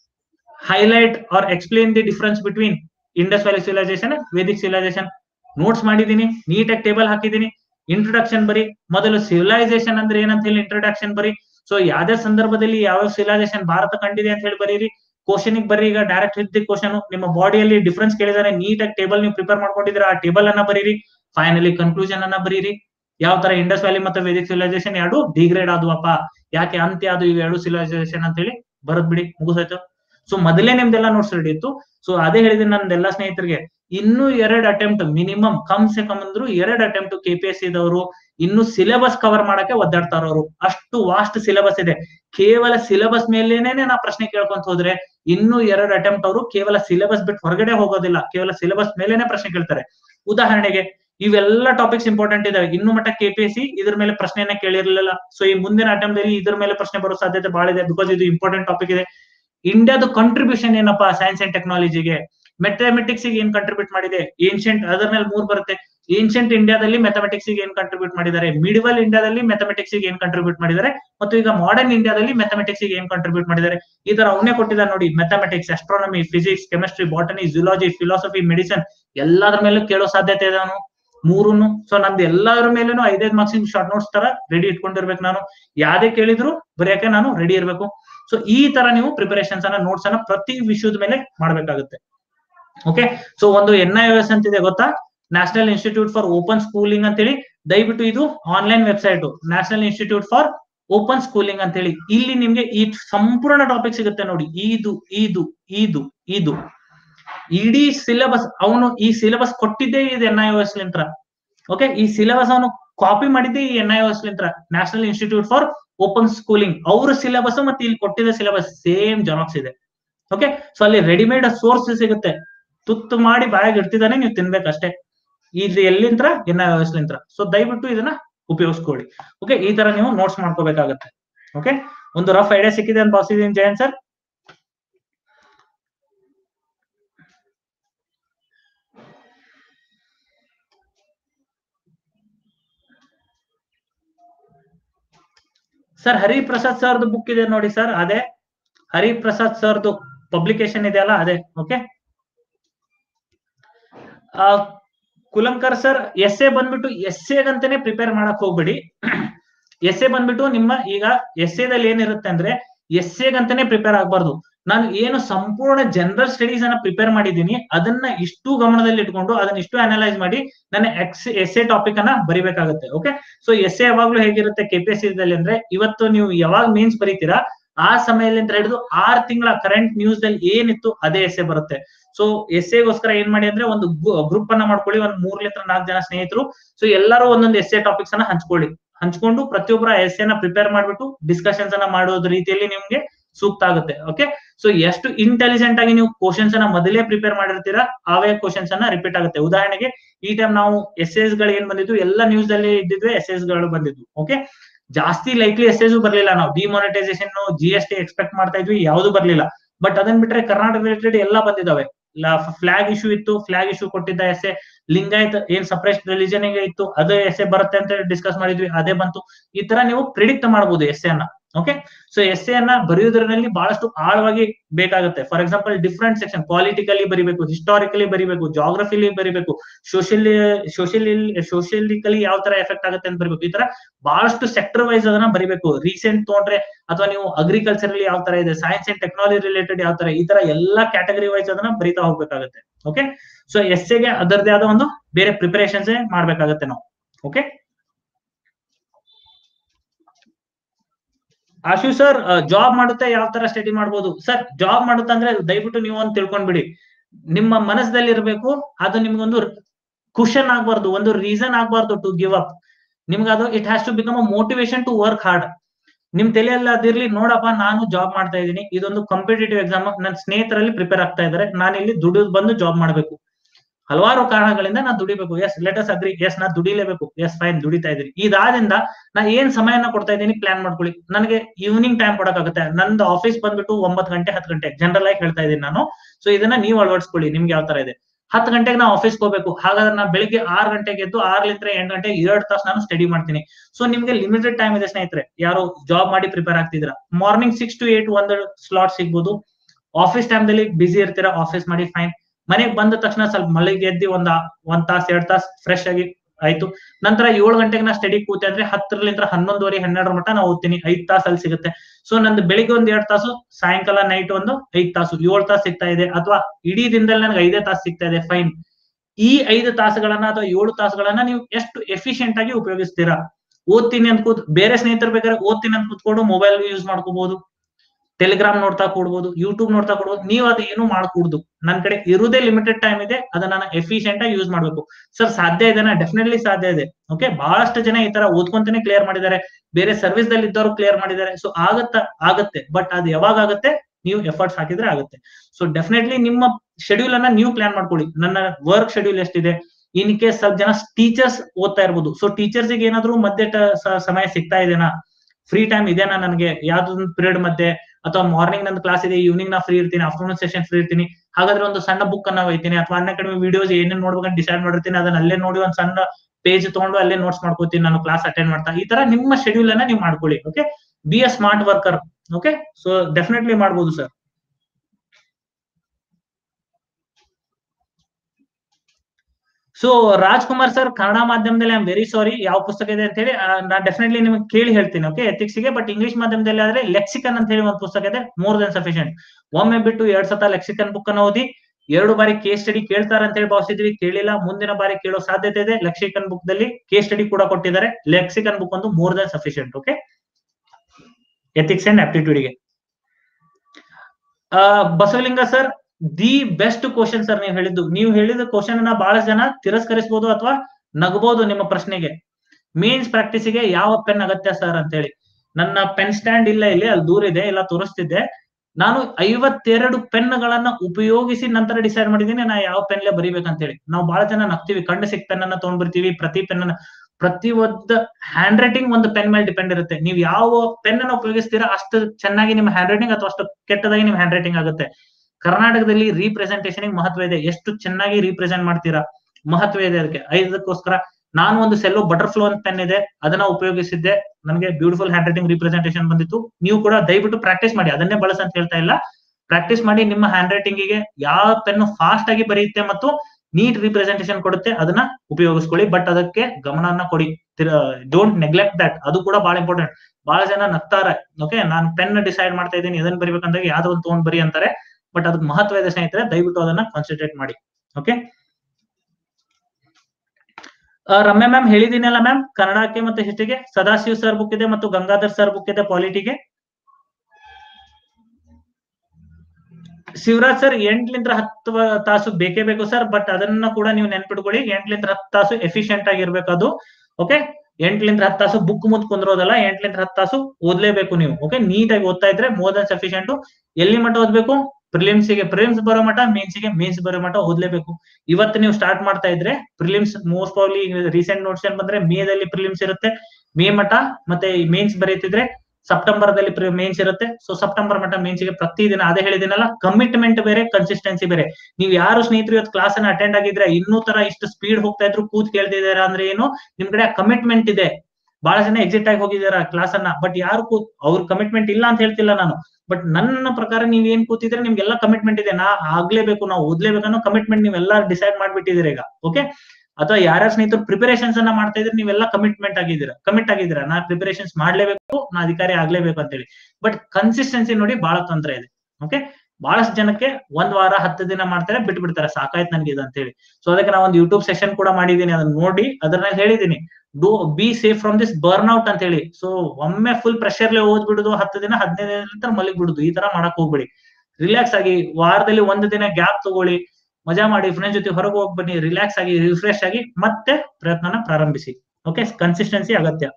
Highlight or explain the difference between Indus valley civilisation Vedic civilisation. Notes ಮಾಡಿದೀನಿ, ನೀಟಾಗಿ ಟೇಬಲ್ ಹಾಕಿದೀನಿ. ಇಂಟ್ರೊಡಕ್ಷನ್ ಬರಿ, ಮೊದಲು ಸಿವಿಲೈಸೇಷನ್ ಅಂದ್ರೆ ಏನಂತ ಹೇಳಿ ಇಂಟ್ರೊಡಕ್ಷನ್ ಬರಿ. ಸೊ ಯಾವ್ದೇ ಸಂದರ್ಭದಲ್ಲಿ ಯಾವ ಸಿವಿಲೈಸೇಷನ್ ಭಾರತ ಕಂಡಿದೆ ಅಂತ ಹೇಳಿ ಬರೀರಿ. ಕ್ವಶನ್ ಬರ್ರಿ, ಈಗ ಡೈರೆಕ್ಟ್ ಇದ್ದ ಕ್ವಶನ್ ನಿಮ್ಮ ಬಾಡಿಯಲ್ಲಿ ಡಿಫರೆನ್ಸ್ ಕೇಳಿದಾರೆ, ನೀಟಾಗಿ ಟೇಬಲ್ ನೀವು ಪ್ರಿಪೇರ್ ಮಾಡ್ಕೊಂಡಿದ್ರೆ ಆ ಟೇಬಲ್ ಅನ್ನ ಬರೀರಿ. ಫೈನಲಿ ಕನ್ಕ್ಲೂಷನ್ ಅನ್ನ ಬರೀರಿ. ಯಾವ ತರ ಇಂಡಸ್ ವ್ಯಾಲಿ ಮತ್ತೆ ವೇದಿಕ್ ಸಿವಿಲೈಸೇಷನ್ ಎರಡು ಡಿಗ್ರೇಡ್ ಆದ್ವಪ್ಪ, ಯಾಕೆ ಅಂತ್ಯ ಅದು ಇವ್ ಎರಡು ಸಿವಿಲೈಸೇಷನ್ ಅಂತ ಹೇಳಿ ಬರದ್ ಬಿಡಿ, ಮುಗಿಸೋಯ್ತು. ಸೊ ಮೊದಲೇ ನಿಮ್ದೆಲ್ಲ ನೋಟ್ಸ್ ರೆಡಿ ಇತ್ತು. ಸೊ ಅದೇ ಹೇಳಿದೀನಿ ನಂದೆಲ್ಲ ಸ್ನೇಹಿತರಿಗೆ, ಇನ್ನು ಎರಡ್ ಅಟೆಂಪ್ಟ್ ಮಿನಿಮಮ್, ಕಮ್ ಸೆ ಕಮ್ ಅಂದ್ರು ಎರಡ್ ಅಟೆಂಪ್ಟ್ ಕೆ ಪಿ ಎಸ್ ಸಿದವರು ಇನ್ನು ಸಿಲೆಬಸ್ ಕವರ್ ಮಾಡಕ್ಕೆ ಒದ್ದಾಡ್ತಾರ ಅವರು. ಅಷ್ಟು ವಾಸ್ಟ್ ಸಿಲೆಬಸ್ ಇದೆ. ಕೇವಲ ಸಿಲೆಬಸ್ ಮೇಲೇನೆ ನಾ ಪ್ರಶ್ನೆ ಕೇಳ್ಕೊಂತ ಹೋದ್ರೆ ಇನ್ನು ಎರಡು ಅಟೆಂಪ್ಟ್ ಅವರು ಕೇವಲ ಸಿಲೆಬಸ್ ಬಿಟ್ಟು ಹೊರಗಡೆ ಹೋಗೋದಿಲ್ಲ, ಕೇವಲ ಸಿಲೆಬಸ್ ಮೇಲೇನೆ ಪ್ರಶ್ನೆ ಕೇಳ್ತಾರೆ. ಉದಾಹರಣೆಗೆ ಇವೆಲ್ಲ ಟಾಪಿಕ್ಸ್ ಇಂಪಾರ್ಟೆಂಟ್ ಇದಾವೆ. ಇನ್ನು ಮಟ್ಟ ಕೆ ಪಿ ಎಸ್ ಸಿ ಇದ್ರ ಮೇಲೆ ಪ್ರಶ್ನೆಯನ್ನ ಕೇಳಿರ್ಲಿಲ್ಲ. ಸೊ ಈ ಮುಂದಿನ ಅಟೆಂಪ್ಟ್ ಅಲ್ಲಿ ಇದ್ರ ಮೇಲೆ ಪ್ರಶ್ನೆ ಬರೋ ಸಾಧ್ಯತೆ ಬಹಳ ಇದೆ, ಬಿಕಾಸ್ ಇದು ಇಂಪಾರ್ಟೆಂಟ್ ಟಾಪಿಕ್ ಇದೆ. ಇಂಡಿಯಾದ ಕಾಂಟ್ರಿಬ್ಯೂಷನ್ ಏನಪ್ಪಾ ಸೈನ್ಸ್ ಅಂಡ್ ಟೆಕ್ನಾಲಜಿಗೆ, ಮೆಥಮೆಟಿಕ್ಸ್ ಗೆ ಏನ್ ಕಂಟ್ರಿಬ್ಯೂಟ್ ಮಾಡಿದೆ, ಏನ್ಷಿಯಂಟ್ ಅದರ ಮೇಲೆ ಮೂರ್ ಬರುತ್ತೆ. ಏನ್ಷಿಯಂಟ್ ಇಂಡಿಯಾದಲ್ಲಿ ಮೆಥಮೆಟಿಕ್ಸ್ ಗೆ ಏನ್ ಕಂಟ್ರಿಬ್ಯೂಟ್ ಮಾಡಿದ್ದಾರೆ, ಮಿಡಿವಲ್ ಇಂಡಿಯಾದಲ್ಲಿ ಮೆಥಮೆಟಿಕ್ಸ್ ಗೆ ಏನ್ ಕಂಟ್ರಿಬ್ಯೂಟ್ ಮಾಡಿದ್ದಾರೆ, ಮತ್ತು ಈಗ ಮಾಡರ್ನ್ ಇಂಡಿಯಾದಲ್ಲಿ ಮೆಥಮೆಟಿಕ್ಸ್ ಗೆ ಏನ್ ಕಂಟ್ರಿಬ್ಯೂಟ್ ಮಾಡಿದ್ದಾರೆ. ಈ ತರ ಅವನೇ ಕೊಟ್ಟಿದ್ದಾರೆ ನೋಡಿ. Mathematics, astronomy, physics, chemistry, botany, zoology, philosophy, medicine ಎಲ್ಲಾದ್ರ ಮೇಲೂ ಕೇಳೋ ಸಾಧ್ಯತೆ ಇದೆ ಅವನು ಮೂರುನು. ಸೊ ನಂದು ಎಲ್ಲಾದ್ರ ಮೇಲೂ ಐದೈದು ಮಾರ್ಕ್ಸ್ ಶಾರ್ಟ್ ನೋಟ್ಸ್ ತರ ರೆಡಿ ಇಟ್ಕೊಂಡಿರ್ಬೇಕು. ನಾನು ಯಾವ್ದೇ ಕೇಳಿದ್ರು ಬರೆಯಕ್ಕೆ ನಾನು ರೆಡಿ ಇರ್ಬೇಕು. ಸೊ ಈ ತರ ನೀವು ಪ್ರಿಪರೇಷನ್ಸ್ ಅನ್ನ ನೋಟ್ಸ್ ಅನ್ನ ಪ್ರತಿ ವಿಷಯದ ಮೇಲೆ ಮಾಡ್ಬೇಕಾಗುತ್ತೆ. ಓಕೆ, ಸೊ ಒಂದು ಎನ್ ಐ ಎಸ್ ಅಂತಿದೆ ಗೊತ್ತಾ, national institute for open schooling ಅಂತೇಳಿ. ದಯವಿಟ್ಟು ಇದು online website, national institute for open schooling ಅಂತೇಳಿ. ಇಲ್ಲಿ ನಿಮ್ಗೆ ಈ ಸಂಪೂರ್ಣ ಟಾಪಿಕ್ ಸಿಗುತ್ತೆ ನೋಡಿ. ಇದು ಇದು ಇದು ಇದು ಇಡೀ ಸಿಲೆಬಸ್ ಅವನು ಈ ಸಿಲೆಬಸ್ ಕೊಟ್ಟಿದ್ದೇ ಇದು ಎನ್ ಐ ಎಸ್ ಲಿಂತ್ರ. ಓಕೆ, ಈ ಸಿಲೆಬಸ್ ಅವನು ಕಾಪಿ ಮಾಡಿದ್ದೆ ಈ ಎನ್ ಐ ಎಸ್ ಲಿಂತ್ರ, national institute for open schooling. ಅವ್ರ ಸಿಲೆಬಸ್ ಮತ್ತೆ ಇಲ್ಲಿ ಕೊಟ್ಟಿದ್ದ ಸಿಲೆಬಸ್ ಸೇಮ್ ಜೆರಾಕ್ಸ್ ಇದೆ. ಓಕೆ, ಸೊ ಅಲ್ಲಿ ರೆಡಿಮೇಡ್ ಸೋರ್ಸ್ ಸಿಗುತ್ತೆ, ತುತ್ತು ಮಾಡಿ ಬಾಯಿಗೆ ಇಡ್ತಿದ್ದಾನೆ, ನೀವು ತಿನ್ಬೇಕಷ್ಟೇ. ಇದು ಎಲ್ಲಿಂತ್ರ ಎನ್ ಐ ಎಸ್ ಲಿಂತ್ರ. ಸೊ ದಯವಿಟ್ಟು ಇದನ್ನ ಉಪಯೋಗಿಸ್ಕೊಳ್ಳಿ. ಓಕೆ, ಈ ತರ ನೀವು ನೋಟ್ಸ್ ಮಾಡ್ಕೋಬೇಕಾಗತ್ತೆ. ಓಕೆ, ಒಂದು ರಫ್ ಐಡಿಯಾ ಸಿಕ್ಕಿದೆ ಅಂತ ಭಾವಿಸಿದೀನಿ ಜಯಂತ್ ಸರ್. ಸರ್ ಹರಿಪ್ರಸಾದ್ ಸರ್ದು ಬುಕ್ ಇದೆ ನೋಡಿ ಸರ್, ಅದೇ ಹರಿಪ್ರಸಾದ್ ಸರ್ದು ಪಬ್ಲಿಕೇಶನ್ ಇದೆಯಲ್ಲ ಅದೇ. Okay, Kulankar sir S A ಬಂದ್ಬಿಟ್ಟು ಎಸ್ ಎಗಂತಾನೆ ಪ್ರಿಪೇರ್ ಮಾಡಕ್ ಹೋಗ್ಬೇಡಿ. ಎಸ್ ಎ ಬಂದ್ಬಿಟ್ಟು ನಿಮ್ಮ ಈಗ ಎಸ್ ಎದಲ್ಲಿ ಏನಿರುತ್ತೆ ಅಂದ್ರೆ ಎಸ್ ಎಗಂತಾನೆ ಪ್ರಿಪೇರ್ ಆಗ್ಬಾರ್ದು. ನಾನು ಏನು ಸಂಪೂರ್ಣ ಜನರಲ್ ಸ್ಟಡೀಸ್ ಅನ್ನ ಪ್ರಿಪೇರ್ ಮಾಡಿದ್ದೀನಿ ಅದನ್ನ ಇಷ್ಟು ಗಮನದಲ್ಲಿ ಇಟ್ಕೊಂಡು ಅದನ್ನ ಇಷ್ಟು ಅನಲೈಸ್ ಮಾಡಿ ನನ್ನ ಎಕ್ಸ್ ಎಸ್ ಎ ಟಾಪಿಕ್ ಅನ್ನ ಬರಿಬೇಕಾಗುತ್ತೆ. ಓಕೆ, ಸೊ ಎಸ್ ಎ ಯಾವಾಗ್ಲೂ ಹೇಗಿರುತ್ತೆ ಕೆ ಪಿ ಎಸ್ ಸಿ ಅಂದ್ರೆ, ಇವತ್ತು ನೀವು ಯಾವಾಗ ಮೀನ್ಸ್ ಬರೀತೀರಾ ಆ ಸಮಯದಿಂದ ಹಿಡಿದು ಆರ್ ತಿಂಗಳ ಕರೆಂಟ್ ನ್ಯೂಸ್ ದಲ್ಲಿ ಏನಿತ್ತು ಅದೇ ಎಸ್ ಎ ಬರುತ್ತೆ. ಸೊ ಎಸ್ ಎಗೋಸ್ಕರ ಏನ್ ಮಾಡಿ ಅಂದ್ರೆ ಒಂದು ಗ್ರೂಪ್ ಅನ್ನ ಮಾಡ್ಕೊಳ್ಳಿ, ಒಂದ್ ಮೂರ್ಲಿಂದ ನಾಲ್ಕು ಜನ ಸ್ನೇಹಿತರು. ಸೊ ಎಲ್ಲರೂ ಒಂದೊಂದು ಎಸ್ ಎ ಟಾಪಿಕ್ಸ್ ಅನ್ನ ಹಂಚ್ಕೊಳ್ಳಿ. ಹಂಚ್ಕೊಂಡು ಪ್ರತಿಯೊಬ್ಬರ ಎಸ್ ಎನ ಪ್ರಿಪೇರ್ ಮಾಡ್ಬಿಟ್ಟು ಡಿಸ್ಕಷನ್ಸ್ ಅನ್ನ ಮಾಡೋದ್ರ ರೀತಿಯಲ್ಲಿ ನಿಮ್ಗೆ ಸೂಕ್ತ ಆಗುತ್ತೆ. ಓಕೆ, ಸೊ ಎಷ್ಟು ಇಂಟೆಲಿಜೆಂಟ್ ಆಗಿ ನೀವು ಕ್ವಶನ್ಸ್ ಅನ್ನ ಮೊದಲೇ ಪ್ರಿಪೇರ್ ಮಾಡಿರ್ತೀರಾ ಅವೇ ಕ್ವಶನ್ಸ್ ಅನ್ನ ರಿಪೀಟ್ ಆಗುತ್ತೆ. ಉದಾಹರಣೆಗೆ ಈ ಟೈಮ್ ನಾವು ಎಸ್ ಎಸ್ ಗಳು ಏನ್ ಬಂದಿದ್ವು ಎಲ್ಲ ನ್ಯೂಸ್ ಅಲ್ಲಿ ಇದ್ದಿದ್ವಿ, ಎಸ್ ಎಸ್ ಗಳು ಬಂದಿದ್ವು. ಓಕೆ, ಜಾಸ್ತಿ ಲೈಕ್ಲಿ ಎಸ್ ಎಸ್ ಬರ್ಲಿಲ್ಲ. ನಾವು demonetisation, G S T expect ಮಾಡ್ತಾ ಇದ್ವಿ, ಯಾವ್ದು ಬರ್ಲಿಲ್ಲ. ಬಟ್ ಅದನ್ ಬಿಟ್ರೆ ಕರ್ನಾಟಕ ರಿಲೇಟೆಡ್ ಎಲ್ಲ ಬಂದಿದಾವೆ. ಫ್ಲಾಗ್ ಇಶ್ಯೂ ಇತ್ತು, ಫ್ಲಾಗ್ ಇಶ್ಯೂ ಕೊಟ್ಟಿದ್ದ ಎಸ್ ಎ. ಲಿಂಗಾಯತ್ ಏನ್ ಸಪರೇಟ್ ರಿಲಿಜನ್ ಇತ್ತು ಅದೇ ಎಸ್ ಎ ಬರುತ್ತೆ ಅಂತ ಡಿಸ್ಕಸ್ ಮಾಡಿದ್ವಿ, ಅದೇ ಬಂತು. ಈ ತರ ನೀವು ಪ್ರಿಡಿಕ್ಟ್ ಮಾಡಬಹುದು ಎಸ್ ಎ ಅನ್ನ. ಓಕೆ, ಸೊ ಎಸ್ ಎ ಅನ್ನ ಬರೆಯುವುದರಲ್ಲಿ ಬಹಳಷ್ಟು ಆಳವಾಗಿ ಬೇಕಾಗುತ್ತೆ. For example different section, politically ಬರಿಬೇಕು, ಹಿಸ್ಟಾರಿಕಲಿ ಬರಿಬೇಕು, ಜಾಗ್ರಫಿಲಿ ಬರಿಬೇಕು, ಸೋಷಿಯಲಿ ಸೋಷಿಯಲಿ ಸೋಷಿಯಲಿಕಲಿ ಯಾವ ತರ ಎಫೆಕ್ಟ್ ಆಗುತ್ತೆ ಅಂತ ಬರಿಬೇಕು. ಈ ತರ ಬಹಳಷ್ಟು ಸೆಕ್ಟರ್ ವೈಸ್ ಅದನ್ನ ಬರಿಬೇಕು. ರೀಸೆಂಟ್ ತಗೊಂಡ್ರೆ ಅಥವಾ ನೀವು ಅಗ್ರಿಕಲ್ಚರ್ ಅಲ್ಲಿ ಯಾವ ತರ ಇದೆ, ಸೈನ್ಸ್ ಅಂಡ್ ಟೆಕ್ನಾಲಜಿ ರಿಲೇಟೆಡ್ ಯಾವ ತರ, ಈ ತರ ಎಲ್ಲಾ ಕ್ಯಾಟಗರಿ ವೈಸ್ ಅದನ್ನ ಬರಿತಾ ಹೋಗ್ಬೇಕಾಗುತ್ತೆ. ಓಕೆ, ಸೊ ಎಸ್ ಎಗೆ ಅದರದೇ ಆದ ಒಂದು ಬೇರೆ ಪ್ರಿಪರೇಷನ್ಸ್ ಮಾಡ್ಬೇಕಾಗತ್ತೆ ನಾವು. ಓಕೆ, ಆಶು ಸರ್ ಜಾಬ್ ಮಾಡುತ್ತೆ ಯಾವ ತರ ಸ್ಟಡಿ ಮಾಡ್ಬೋದು ಸರ್? ಜಾಬ್ ಮಾಡುತ್ತೆ ಅಂದ್ರೆ ದಯವಿಟ್ಟು ನೀವು ಒಂದು ತಿಳ್ಕೊಂಡ್ಬಿಡಿ, ನಿಮ್ಮ ಮನಸ್ಸಲ್ಲಿ ಇರಬೇಕು ಅದು ನಿಮ್ಗೊಂದು ಕುಶನ್ ಆಗ್ಬಾರ್ದು, ಒಂದು ರೀಸನ್ ಆಗ್ಬಾರ್ದು ಟು ಗಿವ್ ಅಪ್. ನಿಮ್ಗೆ ಅದು it has to become a motivation to work hard. ನಿಮ್ ತಲೆಯಲ್ಲಿ ಅದಿರ್ಲಿ, ನೋಡಪ್ಪ ನಾನು ಜಾಬ್ ಮಾಡ್ತಾ ಇದ್ದೀನಿ, ಇದೊಂದು ಕಾಂಪಿಟೇಟಿವ್ ಎಕ್ಸಾಮ್, ನನ್ನ ಸ್ನೇಹಿತರಲ್ಲಿ ಪ್ರಿಪೇರ್ ಆಗ್ತಾ ಇದಾರೆ, ನಾನು ಇಲ್ಲಿ ದುಡಿದು ಬಂದು ಜಾಬ್ ಮಾಡ್ಬೇಕು. ಹಲವಾರು ಕಾರಣಗಳಿಂದ ನಾನು ದುಡಿಬೇಕು. Yes, let us agree, yes ನಾ ದುಡಿಲೇಬೇಕು, ಎಸ್ ಫೈನ್ ದುಡಿತಾ ಇದ್ದೀನಿ. ಇದಾದ್ರಿಂದ ನಾ ಏನ್ ಸಮಯನ ಕೊಡ್ತಾ ಇದ್ದೀನಿ ಪ್ಲಾನ್ ಮಾಡ್ಕೊಳ್ಳಿ. ನನಗೆ ಈವ್ನಿಂಗ್ ಟೈಮ್ ಕೊಡಕ್ಕಾಗುತ್ತೆ. ನಂದು ಆಫೀಸ್ ಬಂದ್ಬಿಟ್ಟು ಒಂಬತ್ತು ಗಂಟೆ ಹತ್ತು ಗಂಟೆ ಜನರಲ್ ಆಗಿ ಹೇಳ್ತಾ ಇದ್ದೀನಿ ನಾನು. ಸೊ ಇದನ್ನ ನೀವು ಅಳವಡಿಸ್ಕೊಳ್ಳಿ, ನಿಮ್ಗೆ ಯಾವ ತರ ಇದೆ. ಹತ್ತು ಗಂಟೆಗೆ ನಾವು ಆಫೀಸ್ಗೆ ಹೋಗ್ಬೇಕು. ಹಾಗಾದ್ರೆ ನಾನು ಬೆಳಿಗ್ಗೆ ಆರು ಗಂಟೆಗೆ ಎದ್ದು ಆರ್ಲಿಂದ ಎಂಟು ಗಂಟೆ ಎರಡು ತಾಸು ನಾನು ಸ್ಟಡಿ ಮಾಡ್ತೀನಿ. ಸೊ ನಿಮ್ಗೆ ಲಿಮಿಟೆಡ್ ಟೈಮ್ ಇದೆ ಸ್ನೇಹಿತರೆ. ಯಾರು ಜಾಬ್ ಮಾಡಿ ಪ್ರಿಪೇರ್ ಆಗ್ತಿದ್ರ, ಮಾರ್ನಿಂಗ್ ಸಿಕ್ಸ್ ಟು ಏಟ್ ಒಂದು ಸ್ಲಾಟ್ ಸಿಗ್ಬೋದು. ಆಫೀಸ್ ಟೈಮ್ ದಲ್ಲಿ ಬಿಸಿ ಇರ್ತೀರಾ, ಆಫೀಸ್ ಮಾಡಿ ಫೈನ್. ಮನೆಗೆ ಬಂದ ತಕ್ಷಣ ಸ್ವಲ್ಪ ಮಲ್ಲಿಗೆ ಎದ್ದಿ ಒಂದ್ ಒಂದ್ ತಾಸ್ ಎರಡ್ ತಾಸ್ ಫ್ರೆಶ್ ಆಗಿ ಆಯ್ತು. ನಂತರ ಏಳು ಗಂಟೆಗೆ ನಾ ಸ್ಟಡಿ ಕೂತೆ ಅಂದ್ರೆ ಹತ್ತರಲಿಂದ ಹನ್ನೊಂದುವರೆ ಹನ್ನೆರಡರ ಮಟ್ಟ ನಾವು ಓದ್ತೀನಿ. ಐದ್ ತಾಸು ಅಲ್ಲಿ ಸಿಗುತ್ತೆ. ಸೊ ನಂದು ಬೆಳಿಗ್ಗೆ ಒಂದ್ ಎರಡ್ ತಾಸು, ಸಾಯಂಕಾಲ ನೈಟ್ ಒಂದು ಐದ್ ತಾಸು, ಏಳು ತಾಸು ಸಿಗ್ತಾ ಇದೆ. ಅಥವಾ ಇಡೀ ದಿನದಲ್ಲಿ ನನಗೆ ಐದೇ ತಾಸು ಸಿಗ್ತಾ ಇದೆ, ಫೈನ್. ಈ ಐದು ತಾಸುಗಳನ್ನ ಅಥವಾ ಏಳು ತಾಸುಗಳನ್ನ ನೀವು ಎಷ್ಟು ಎಫಿಷಿಯಂಟ್ ಆಗಿ ಉಪಯೋಗಿಸ್ತೀರಾ? ಓದ್ತೀನಿ ಅಂತ ಕೂತ್ ಬೇರೆ ಸ್ನೇಹಿತರು ಬೇಕಾದ್ರೆ ಓದ್ತೀನಿ ಅಂತ ಕೂತ್ಕೊಂಡು ಮೊಬೈಲ್ ಯೂಸ್ ಮಾಡ್ಕೋಬಹುದು, ಟೆಲಿಗ್ರಾಮ್ ನೋಡ್ತಾ ಕೊಡ್ಬೋದು, ಯೂಟ್ಯೂಬ್ ನೋಡ್ತಾ ಕೊಡ್ಬೋದು. ನೀವು ಅದು ಏನು ಮಾಡ್ಕೂಡ್ದು. ನನ್ ಕಡೆ ಇರುವುದೇ ಲಿಮಿಟೆಡ್ ಟೈಮ್ ಇದೆ, ಅದನ್ನ ನಾನು ಎಫಿಷಿಯಂಟ್ ಆಗಿ ಯೂಸ್ ಮಾಡ್ಬೇಕು. ಸರ್ ಸಾಧ್ಯ ಇದೆನಾ? ಡೆಫಿನೆಟ್ಲಿ ಸಾಧ್ಯ ಇದೆ. ಓಕೆ, ಬಹಳಷ್ಟು ಜನ ಈ ತರ ಓದ್ಕೊಂತಾನೆ ಕ್ಲಿಯರ್ ಮಾಡಿದ್ದಾರೆ, ಬೇರೆ ಸರ್ವಿಸ್ ದಲ್ಲಿ ಇದ್ದವರು ಕ್ಲಿಯರ್ ಮಾಡಿದ್ದಾರೆ. ಸೊ ಆಗತ್ತ ಆಗತ್ತೆ, ಬಟ್ ಅದು ಯಾವಾಗ ಆಗುತ್ತೆ? ನೀವು ಎಫರ್ಟ್ಸ್ ಹಾಕಿದ್ರೆ ಆಗುತ್ತೆ. ಸೊ ಡೆಫಿನೆಟ್ಲಿ ನಿಮ್ಮ ಶೆಡ್ಯೂಲ್ ಅನ್ನ ನೀವು ಪ್ಲಾನ್ ಮಾಡ್ಕೊಳ್ಳಿ. ನನ್ನ ವರ್ಕ್ ಶೆಡ್ಯೂಲ್ ಎಷ್ಟಿದೆ, ಇನ್ ಕೇಸ್ ಸ್ವಲ್ಪ ಜನ ಟೀಚರ್ಸ್ ಓದ್ತಾ ಇರ್ಬೋದು. ಸೊ ಟೀಚರ್ಸ್ ಗೆ ಏನಾದ್ರು ಮಧ್ಯೆ ಸಮಯ ಸಿಗ್ತಾ ಇದೆನಾ, ಫ್ರೀ ಟೈಮ್ ಇದೆನಾ ನನಗೆ ಯಾವ್ದೊಂದು ಪೀರಿಯಡ್ ಮಧ್ಯೆ, ಅಥವಾ ಮಾರ್ನಿಂಗ್ ನಂದು ಕ್ಲಾಸ್ ಇದೆ, ಈವ್ನಿಂಗ್ ನಾ ಫ್ರೀ ಇರ್ತೀನಿ, ಆಫ್ಟರ್ನೂನ್ ಸೆಷನ್ ಫ್ರೀ ಇರ್ತೀನಿ. ಹಾಗಾದ್ರೆ ಒಂದು ಸಣ್ಣ ಬುಕ್ ಅನ್ನ ಒಯ್ತೀನಿ, ಅಥವಾ ಅನ್ನ ಕಡಿಮೆ ವಿಡಿಯೋಸ್ ಏನೇನ್ ನೋಡ್ಬೇಕಂತ ಡಿಸೈಡ್ ಮಾಡಿರ್ತೀನಿ, ಅದನ್ನ ಅಲ್ಲೇ ನೋಡಿ ಒಂದ್ ಸಣ್ಣ ಪೇಜ್ ತಗೊಂಡು ಅಲ್ಲೇ ನೋಟ್ಸ್ ಮಾಡ್ಕೋತೀನಿ, ನಾನು ಕ್ಲಾಸ್ ಅಟೆಂಡ್ ಮಾಡ್ತಾ. ಈ ತರ ನಿಮ್ಮ ಶೆಡ್ಯೂಲ್ ಅನ್ನ ನೀವು ಮಾಡ್ಕೊಳ್ಳಿ. Okay, be a smart worker. Okay, so definitely ಮಾಡ್ಬೋದು sir. So Rajkumar sir, Kannada ಮಾಧ್ಯಮದಲ್ಲಿ ಐ ಆಮ್ ವೆರಿ ಸಾರಿ, ಯಾವ ಪುಸ್ತಕ ಇದೆ ಅಂತ ಹೇಳಿ ನಾನು ಡೆಫಿನೆಟ್ಲಿ ನಿಮ್ಗೆ ಕೇಳಿ ಹೇಳ್ತೀನಿ. ಓಕೆ, ಎಥಿಕ್ಸ್ ಗೆ. ಬಟ್ ಇಂಗ್ಲಿಷ್ ಮಾಧ್ಯಮದಲ್ಲಿ ಆದ್ರೆ ಲೆಕ್ಸಿಕನ್ ಅಂತ ಹೇಳಿ ಒಂದು ಪುಸ್ತಕ ಇದೆ, ಮೋರ್ ದನ್ ಸಫಿಷಿಯಂಟ್. ಒಮ್ಮೆ ಬಿಟ್ಟು ಎರಡ್ ಸತ ಲೆಕ್ಸಿಕನ್ ಬುಕ್ ಅನ್ನು ಓದಿ. ಎರಡು ಬಾರಿ ಕೇಸ್ ಸ್ಟಡಿ ಕೇಳ್ತಾರ ಅಂತ ಹೇಳಿ ಭಾವಿಸಿದ್ವಿ, ಕೇಳಿಲ್ಲ. ಮುಂದಿನ ಬಾರಿ ಕೇಳೋ ಸಾಧ್ಯತೆ ಇದೆ. ಲೆಕ್ಸಿಕನ್ ಬುಕ್ ದಲ್ಲಿ ಕೇಸ್ ಸ್ಟಡಿ ಕೂಡ ಕೊಟ್ಟಿದ್ದಾರೆ. ಲೆಕ್ಸಿಕನ್ ಬುಕ್ ಒಂದು more than sufficient. Okay, ethics and aptitude ಗೆ. Basavalinga sir, the best question sir ನೀವು ಹೇಳಿದ್ದು. ನೀವು ಹೇಳಿದ ಕ್ವಶನ್ ಅನ್ನ ಬಹಳ ಜನ ತಿರಸ್ಕರಿಸಬಹುದು ಅಥವಾ ನಗಬಹುದು ನಿಮ್ಮ ಪ್ರಶ್ನೆಗೆ. ಮೇನ್ಸ್ ಪ್ರಾಕ್ಟೀಸ್ ಗೆ ಯಾವ ಪೆನ್ ಅಗತ್ಯ ಸರ್ ಅಂತ ಹೇಳಿ. ನನ್ನ ಪೆನ್ ಸ್ಟ್ಯಾಂಡ್ ಇಲ್ಲ, ಇಲ್ಲಿ ಅಲ್ಲಿ ದೂರ ಇದೆ, ಇಲ್ಲ ತೋರಿಸ್ತಿದ್ದೆ. ನಾನು ಐವತ್ತೆರಡು ಪೆನ್ ಗಳನ್ನ ಉಪಯೋಗಿಸಿ ನಂತರ ಡಿಸೈಡ್ ಮಾಡಿದೀನಿ ನಾ ಯಾವ ಪೆನ್ಲೆ ಬರಿಬೇಕಂತ ಹೇಳಿ. ನಾವು ಬಹಳ ಜನ ನಗ್ತೀವಿ, ಕಂಡು ಸಿಕ್ ಪೆನ್ ಅನ್ನ ತಗೊಂಡ್ ಬರ್ತೀವಿ. ಪ್ರತಿ ಪೆನ್ ಅನ್ನ, ಪ್ರತಿ ಒಂದು ಹ್ಯಾಂಡ್ ರೈಟಿಂಗ್ ಒಂದು ಪೆನ್ ಮೇಲೆ ಡಿಪೆಂಡ್ ಇರುತ್ತೆ. ನೀವು ಯಾವ ಪೆನ್ ಅನ್ನ ಉಪಯೋಗಿಸ್ತೀರಾ ಅಷ್ಟು ಚೆನ್ನಾಗಿ ನಿಮ್ಮ ಹ್ಯಾಂಡ್ ರೈಟಿಂಗ್, ಅಥವಾ ಅಷ್ಟು ಕೆಟ್ಟದಾಗಿ ನಿಮ್ಮ ಹ್ಯಾಂಡ್ ರೈಟಿಂಗ್ ಆಗುತ್ತೆ. ಕರ್ನಾಟಕದಲ್ಲಿ ರೀಪ್ರೆಸೆಂಟೇಷನ್ ಮಹತ್ವ ಇದೆ. ಎಷ್ಟು ಚೆನ್ನಾಗಿ ರೀಪ್ರೆಸೆಂಟ್ ಮಾಡ್ತೀರಾ, ಮಹತ್ವ ಇದೆ ಅದಕ್ಕೆ. ಐದಕ್ಕೋಸ್ಕರ ನಾನು ಒಂದು ಸೆಲ್ಲೋ ಬಟರ್ಫ್ಲೋ ಅಂತ ಪೆನ್ ಇದೆ, ಅದನ್ನ ಉಪಯೋಗಿಸಿದ್ದೆ. ನನಗೆ ಬ್ಯೂಟಿಫುಲ್ ಹ್ಯಾಂಡ್ ರೈಟಿಂಗ್ ರೀಪ್ರೆಸೆಂಟೇಷನ್ ಬಂದಿತ್ತು. ನೀವು ಕೂಡ ದಯವಿಟ್ಟು ಪ್ರಾಕ್ಟೀಸ್ ಮಾಡಿ, ಅದನ್ನೇ ಬಳಸ ಅಂತ ಹೇಳ್ತಾ ಇಲ್ಲ. ಪ್ರಾಕ್ಟೀಸ್ ಮಾಡಿ. ನಿಮ್ಮ ಹ್ಯಾಂಡ್ ರೈಟಿಂಗ್ ಗೆ ಯಾವ ಪೆನ್ ಫಾಸ್ಟ್ ಆಗಿ ಬರೆಯುತ್ತೆ ಮತ್ತು ನೀಟ್ ರೀಪ್ರೆಸೆಂಟೇಷನ್ ಕೊಡುತ್ತೆ, ಅದನ್ನ ಉಪಯೋಗಿಸ್ಕೊಳ್ಳಿ. ಬಟ್ ಅದಕ್ಕೆ ಗಮನವನ್ನ ಕೊಡಿ. Don't neglect that. ಅದು ಕೂಡ ಬಹಳ ಇಂಪಾರ್ಟೆಂಟ್. ಬಹಳ ಜನ ನಗ್ತಾರೆ. ಓಕೆ, ನಾನು ಪೆನ್ ಡಿಸೈಡ್ ಮಾಡ್ತಾ ಇದ್ದೀನಿ ಇದನ್ನ ಬರಿಬೇಕಂದಾಗ ಯಾವ್ದೋ ಒಂದು ತಗೊಂಡ್ ಬರಿ ಅಂತಾರೆ. ಬಟ್ ಅದಕ್ಕೆ ಮಹತ್ವ ಇದೆ ಸ್ನೇಹಿತರೆ, ದಯವಿಟ್ಟು ಅದನ್ನ ಕಾನ್ಸಂಟ್ರೇಟ್ ಮಾಡಿ. ಓಕೆ, ರಮ್ಯಾ ಮ್ಯಾಮ್ ಹೇಳಿದೀನಲ್ಲ ಮ್ಯಾಮ್, ಕನ್ನಡಕ್ಕೆ ಮತ್ತೆ ಹಿಸ್ಟ್ರಿಗೆ ಸದಾಶಿವ್ ಸರ್ ಬುಕ್ ಇದೆ ಮತ್ತು ಗಂಗಾಧರ್ ಸರ್ ಬುಕ್ ಇದೆ ಪಾಲಿಟಿಗೆ. ಶಿವರಾಜ್ ಸರ್, ಎಂಟ್ಲಿಂದ ಹತ್ತು ತಾಸು ಬೇಕೇ ಬೇಕು ಸರ್. ಬಟ್ ಅದನ್ನ ಕೂಡ ನೀವು ನೆನ್ಪಿಟ್ಕೊಳ್ಳಿ, ಎಂಟ್ಲಿಂದ ಹತ್ತು ತಾಸು ಎಫಿಷಿಯಂಟ್ ಆಗಿರ್ಬೇಕು ಅದು. ಓಕೆ, ಎಂಟ್ಲಿಂದ ಹತ್ತು ತಾಸು ಬುಕ್ ಮುಂದ್ ಕುಂದ್ರೋದಲ್ಲ, ಎಂಟ್ಲಿಂದ ಹತ್ತು ತಾಸು ಓದ್ಲೇಬೇಕು ನೀವು. ಓಕೆ, ನೀಟಾಗಿ ಓದ್ತಾ ಇದ್ರೆ ಮೋರ್ ದನ್ ಸಫಿಷಿಯಂಟ್. ಎಲ್ಲಿ ಮಟ್ಟ ಓದ್ಬೇಕು? ಪ್ರಿಲಿಮ್ಸ್ ಗೆ ಪ್ರಿಲಿಮ್ಸ್ ಬರೋ ಮಟ್ಟ, ಮೇನ್ಸ್ ಗೆ ಮೇನ್ಸ್ ಬರೋ ಮಟ್ಟ ಓದ್ಲೇಬೇಕು. ಇವತ್ತು ನೀವು ಸ್ಟಾರ್ಟ್ ಮಾಡ್ತಾ ಇದ್ರೆ prelims most probably recent notes ಏನ್ ಬಂದ್ರೆ ಮೇದಲ್ಲಿ ಪ್ರಿಲಿಮ್ಸ್ ಇರುತ್ತೆ, ಮೇ ಮಟ್ಟ. ಮತ್ತೆ ಮೇನ್ಸ್ ಬರೀತಿದ್ರೆ ಸೆಪ್ಟೆಂಬರ್ ದಲ್ಲಿ ಮೇನ್ಸ್ ಇರುತ್ತೆ. ಸೊ ಸೆಪ್ಟೆಂಬರ್ ಮಟ್ಟ ಮೇನ್ಸ್ ಗೆ ಪ್ರತಿದಿನ ಅದೇ ಹೇಳಿದಿನಲ್ಲ, ಕಮಿಟ್ಮೆಂಟ್ ಬೇರೆ, ಕನ್ಸಿಸ್ಟೆನ್ಸಿ ಬೇರೆ. ನೀವು ಯಾರು ಸ್ನೇಹಿತರು ಇವತ್ತು ಕ್ಲಾಸ್ ಅನ್ನ ಅಟೆಂಡ್ ಆಗಿದ್ರೆ ಇನ್ನೂ ತರ ಇಷ್ಟು ಸ್ಪೀಡ್ ಹೋಗ್ತಾ ಇದ್ರು ಕೂತ್ ಕೇಳ್ತಿದಾರ ಅಂದ್ರೆ ಏನು, ನಿಮ್ ಕಡೆ ಕಮಿಟ್ಮೆಂಟ್ ಇದೆ. ಬಹಳ ಜನ ಎಕ್ಸಿಟ್ ಆಗಿ ಹೋಗಿದಾರ ಕ್ಲಾಸ್ ಅನ್ನ. ಬಟ್ ಯಾರು ಕೂತ್, ಅವ್ರ ಕಮಿಟ್ಮೆಂಟ್ ಇಲ್ಲ ಅಂತ ಹೇಳ್ತಿಲ್ಲ ನಾನು. ಬಟ್ ನನ್ನ ಪ್ರಕಾರ ನೀವ್ ಏನ್ ಕೂತಿದ್ರೆ ನಿಮ್ಗೆಲ್ಲ ಕಮಿಟ್ಮೆಂಟ್ ಇದೆ, ನಾ ಆಗ್ಲೇಬೇಕು, ನಾವು ಓದ್ಲೇಬೇಕು ಅನ್ನೋ ಕಮಿಟ್ಮೆಂಟ್ ನೀವೆಲ್ಲ ಡಿಸೈಡ್ ಮಾಡ್ಬಿಟ್ಟಿದ್ದೀರಾ ಈಗ. ಓಕೆ, ಅಥವಾ ಯಾರ್ಯಾರ ಸ್ನೇಹಿತರು ಪ್ರಿಪರೇಷನ್ಸ್ ಅನ್ನ ಮಾಡ್ತಾ ಇದ್ರೆ ನೀವೆಲ್ಲ ಕಮಿಟ್ಮೆಂಟ್ ಆಗಿದ್ದೀರಾ, ಕಮಿಟ್ ಆಗಿದ್ದೀರಾ, ನಾ ಪ್ರಿಪರೇಷನ್ಸ್ ಮಾಡ್ಲೇಬೇಕು, ನಾ ಅಧಿಕಾರಿ ಆಗ್ಲೇಬೇಕು ಅಂತ ಹೇಳಿ. ಬಟ್ ಕನ್ಸಿಸ್ಟೆನ್ಸಿ ನೋಡಿ ಬಹಳ ತೊಂದರೆ ಇದೆ. ಓಕೆ, ಬಹಳಷ್ಟು ಜನಕ್ಕೆ ಒಂದ್ ವಾರ ಹತ್ತು ದಿನ ಮಾಡ್ತಾರೆ, ಬಿಟ್ಟು ಬಿಡ್ತಾರೆ, ಸಾಕಾಯ್ತು ನನ್ಗೆ ಇದು ಅಂತ ಹೇಳಿ. ಸೊ ಅದಕ್ಕೆ ನಾ ಒಂದು ಯೂಟ್ಯೂಬ್ ಸೆಷನ್ ಕೂಡ ಮಾಡಿದ್ದೀನಿ, ಅದನ್ನ ನೋಡಿ ಅದ್ರಲ್ಲಿ ಹೇಳಿದೀನಿ, do be safe from this burn out ಅಂತ ಹೇಳಿ. ಸೊ ಒಮ್ಮೆ ಫುಲ್ ಪ್ರೆಷರ್ಲೆ ಓದ್ಬಿಡುದು, ಹತ್ತು ದಿನ ಹದಿನೈದು ದಿನ ನಂತರ ಮಲಗಿ ಬಿಡುದು, ಈ ತರ ಮಾಡಕ್ ಹೋಗ್ಬಿಡಿ. ರಿಲ್ಯಾಕ್ಸ್ ಆಗಿ ವಾರದಲ್ಲಿ ಒಂದು ದಿನ ಗ್ಯಾಪ್ ತಗೊಳ್ಳಿ, ಮಜಾ ಮಾಡಿ, ಫ್ರೆಂಡ್ಸ್ ಜೊತೆ ಹೊರಗೆ ಹೋಗಿ ಬನ್ನಿ, ರಿಲ್ಯಾಕ್ಸ್ ಆಗಿ, ರಿಫ್ರೆಶ್ ಆಗಿ ಮತ್ತೆ ಪ್ರಯತ್ನನ ಪ್ರಾರಂಭಿಸಿ. ಓಕೆ, ಕನ್ಸಿಸ್ಟೆನ್ಸಿ ಅಗತ್ಯ.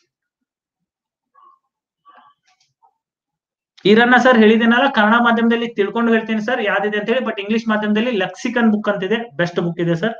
ಈರಣ್ಣ ಸರ್ ಹೇಳಿದೇನಲ್ಲ, ಕನ್ನಡ ಮಾಧ್ಯಮದಲ್ಲಿ ತಿಳ್ಕೊಂಡು ಹೇಳ್ತೀನಿ ಸರ್ ಯಾವ್ದಿದೆ ಅಂತ ಹೇಳಿ. ಬಟ್ ಇಂಗ್ಲಿಷ್ ಮಾಧ್ಯಮದಲ್ಲಿ ಲೆಕ್ಸಿಕನ್ ಬುಕ್ ಅಂತಿದೆ, ಬೆಸ್ಟ್ ಬುಕ್ ಇದೆ ಸರ್.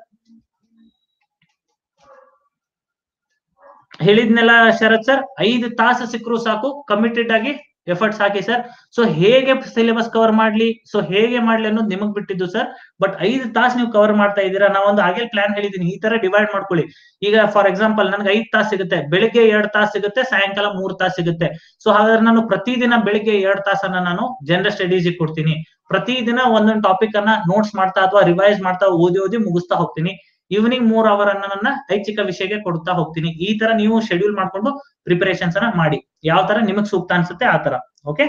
ಹೇಳಿದ್ನೆಲ್ಲ ಶರತ್ ಸರ್, ಐದು ತಾಸು ಸಿಕ್ಕರು ಸಾಕು, ಕಮಿಟೆಡ್ ಆಗಿ ಎಫರ್ಟ್ಸ್ ಹಾಕಿ ಸರ್. ಸೊ ಹೇಗೆ ಸಿಲೆಬಸ್ ಕವರ್ ಮಾಡ್ಲಿ, ಸೊ ಹೇಗೆ ಮಾಡ್ಲಿ ಅನ್ನೋದು ನಿಮಗ್ ಬಿಟ್ಟಿದ್ದು ಸರ್. ಬಟ್ ಐದು ತಾಸು ನೀವು ಕವರ್ ಮಾಡ್ತಾ ಇದ್ದೀರಾ. ನಾವೊಂದು ಹಾಗೆ ಪ್ಲಾನ್ ಹೇಳಿದೀನಿ, ಈ ತರ ಡಿವೈಡ್ ಮಾಡ್ಕೊಳ್ಳಿ. ಈಗ ಫಾರ್ ಎಕ್ಸಾಂಪಲ್ ನನ್ಗೆ ಐದ್ ತಾಸು ಸಿಗುತ್ತೆ, ಬೆಳಿಗ್ಗೆ ಎರಡ್ ತಾಸು ಸಿಗುತ್ತೆ, ಸಾಯಂಕಾಲ ಮೂರ್ ತಾಸು ಸಿಗುತ್ತೆ. ಸೊ ಹಾಗಾದ್ರೆ ನಾನು ಪ್ರತಿದಿನ ಬೆಳಿಗ್ಗೆ ಎರಡ್ ತಾಸನ್ನ ನಾನು ಜನರಲ್ ಸ್ಟಡೀಸ್ ಕೊಡ್ತೀನಿ. ಪ್ರತಿದಿನ ಒಂದೊಂದು ಟಾಪಿಕ್ ಅನ್ನ ನೋಟ್ಸ್ ಮಾಡ್ತಾ ಅಥವಾ ರಿವೈಸ್ ಮಾಡ್ತಾ ಓದಿ ಓದಿ ಮುಗಿಸ್ತಾ ಹೋಗ್ತೀನಿ. ಈವ್ನಿಂಗ್ ಮೂರ್ ಅವರ್ ಅನ್ನ ನನ್ನ ಐಚ್ಛಿಕ ವಿಷಯಕ್ಕೆ ಕೊಡ್ತಾ ಹೋಗ್ತೀನಿ. ಈ ತರ ನೀವು ಶೆಡ್ಯೂಲ್ ಮಾಡ್ಕೊಂಡು ಪ್ರಿಪರೇಷನ್ಸ್ ಅನ್ನ ಮಾಡಿ, ಯಾವ ತರ ನಿಮಗ್ ಸೂಕ್ತ ಅನ್ಸುತ್ತೆ ಆ ತರ. ಓಕೆ,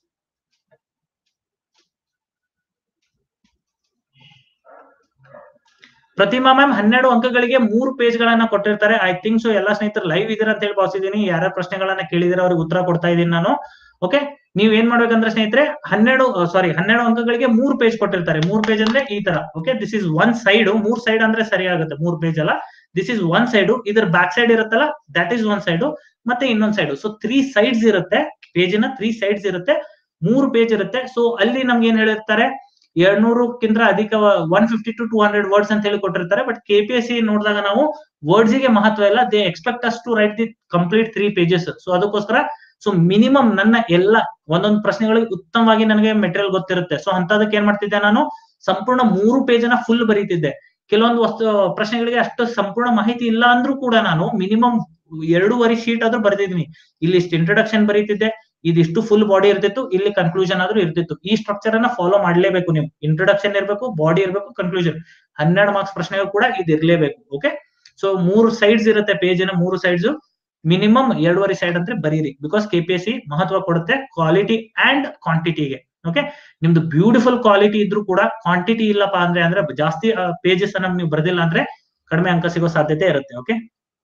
ಪ್ರತಿಮಾ ಮ್ಯಾಮ್ ಹನ್ನೆರಡು ಅಂಕಗಳಿಗೆ ಮೂರು ಪೇಜ್ ಗಳನ್ನ ಕೊಟ್ಟಿರ್ತಾರೆ. ಐ ಥಿಂಕ್ ಸೊ ಎಲ್ಲಾ ಸ್ನೇಹಿತರು ಲೈವ್ ಇದೀರ ಅಂತ ಹೇಳಿ ಭಾವಿಸಿದೀನಿ. ಯಾರ ಪ್ರಶ್ನೆಗಳನ್ನ ಕೇಳಿದಿರ ಅವ್ರಿಗೆ ಉತ್ತರ ಕೊಡ್ತಾ ಇದೀನಿ ನಾನು. ಓಕೆ, ನೀವ್ ಏನ್ ಮಾಡ್ಬೇಕಂದ್ರೆ ಸ್ನೇಹಿತರೆ, ಹನ್ನೆರಡು ಸಾರಿ ಹನ್ನೆರಡು ಅಂಕಗಳಿಗೆ ಮೂರು ಪೇಜ್ ಕೊಟ್ಟಿರ್ತಾರೆ. ಮೂರ್ ಪೇಜ್ ಅಂದ್ರೆ ಈ ತರ. Okay, this is one side. ಮೂರ್ ಸೈಡ್ ಅಂದ್ರೆ ಸರಿ ಆಗುತ್ತೆ, ಮೂರ್ ಪೇಜ್ ಅಲ್ಲ. This is one side. ಇದ್ರ ಬ್ಯಾಕ್ ಸೈಡ್ ಇರುತ್ತಲ್ಲ, ದಟ್ ಈಸ್ ಒನ್ ಸೈಡ್, ಮತ್ತೆ ಇನ್ನೊಂದ್ ಸೈಡ್. ಸೊ ತ್ರೀ ಸೈಡ್ಸ್ ಇರುತ್ತೆ, ಪೇಜಿನ ತ್ರೀ ಸೈಡ್ಸ್ ಇರುತ್ತೆ, ಮೂರು ಪೇಜ್ ಇರುತ್ತೆ. ಸೊ ಅಲ್ಲಿ ನಮ್ಗೆ ಏನ್ ಹೇಳಿರ್ತಾರೆ, ಎರಡ್ನೂರಕ್ಕಿಂತ ಅಧಿಕ one fifty to two hundred words ಅಂತ ಹೇಳಿ ಕೊಟ್ಟಿರ್ತಾರೆ. But K P S C ನೋಡಿದಾಗ ನಾವು ವರ್ಡ್ಸ್ ಗೆ ಮಹತ್ವ ಇಲ್ಲ, they expect us to write the complete three pages. So ಅದಕ್ಕೋಸ್ಕರ ಸೊ ಮಿನಿಮಮ್ ನನ್ನ ಎಲ್ಲ ಒಂದೊಂದು ಪ್ರಶ್ನೆಗಳಿಗೆ ಉತ್ತಮವಾಗಿ ನನಗೆ ಮೆಟೀರಿಯಲ್ ಗೊತ್ತಿರುತ್ತೆ. ಸೊ ಅಂತದಕ್ಕೆ ಏನ್ ಮಾಡ್ತಿದ್ದೆ, ನಾನು ಸಂಪೂರ್ಣ ಮೂರು ಪೇಜ್ ಅನ್ನ ಫುಲ್ ಬರೀತಿದ್ದೆ. ಕೆಲವೊಂದು ವಸ್ತು ಪ್ರಶ್ನೆಗಳಿಗೆ ಅಷ್ಟು ಸಂಪೂರ್ಣ ಮಾಹಿತಿ ಇಲ್ಲ ಅಂದ್ರೂ ಕೂಡ ನಾನು ಮಿನಿಮಮ್ ಎರಡೂವರೆ ಶೀಟ್ ಆದ್ರೂ ಬರೆದಿದ್ದೀನಿ. ಇಲ್ಲಿ ಇಷ್ಟು ಇಂಟ್ರೊಡಕ್ಷನ್ ಬರೀತಿದ್ದೆ, ಇದಿಷ್ಟು ಫುಲ್ ಬಾಡಿ ಇರ್ತಿತ್ತು, ಇಲ್ಲಿ ಕನ್ಕ್ಲೂಷನ್ ಆದ್ರೂ ಇರ್ತಿತ್ತು. ಈ ಸ್ಟ್ರಕ್ಚರ್ ಅನ್ನ ಫಾಲೋ ಮಾಡ್ಲೇಬೇಕು ನೀವು. ಇಂಟ್ರೊಡಕ್ಷನ್ ಇರ್ಬೇಕು, ಬಾಡಿ ಇರ್ಬೇಕು, ಕನ್ಕ್ಲೂಷನ್. ಹನ್ನೆರಡು ಮಾರ್ಕ್ಸ್ ಪ್ರಶ್ನೆಗೂ ಕೂಡ ಇದು ಇರ್ಲೇಬೇಕು. ಓಕೆ, ಸೊ ಮೂರು ಸೈಡ್ಸ್ ಇರುತ್ತೆ, ಪೇಜಿನ ಮೂರು ಸೈಡ್ಸ್. ಮಿನಿಮಮ್ ಎರಡೂವರೆ ಸೈಡ್ ಅಂದ್ರೆ ಬರೀರಿ. Because K P S C ಮಹತ್ವ ಕೊಡುತ್ತೆ ಕ್ವಾಲಿಟಿ ಅಂಡ್ ಕ್ವಾಂಟಿಟಿಗೆ. ಓಕೆ, ನಿಮ್ದು ಬ್ಯೂಟಿಫುಲ್ ಕ್ವಾಲಿಟಿ ಇದ್ರೂ ಕೂಡ ಕ್ವಾಂಟಿಟಿ ಇಲ್ಲಪ್ಪ ಅಂದ್ರೆ ಅಂದ್ರೆ ಜಾಸ್ತಿ ಪೇಜಸ್ ಅನ್ನ ನೀವು ಬರ್ದಿಲ್ಲ ಅಂದ್ರೆ ಕಡಿಮೆ ಅಂಕ ಸಿಗೋ ಸಾಧ್ಯತೆ ಇರುತ್ತೆ. Okay,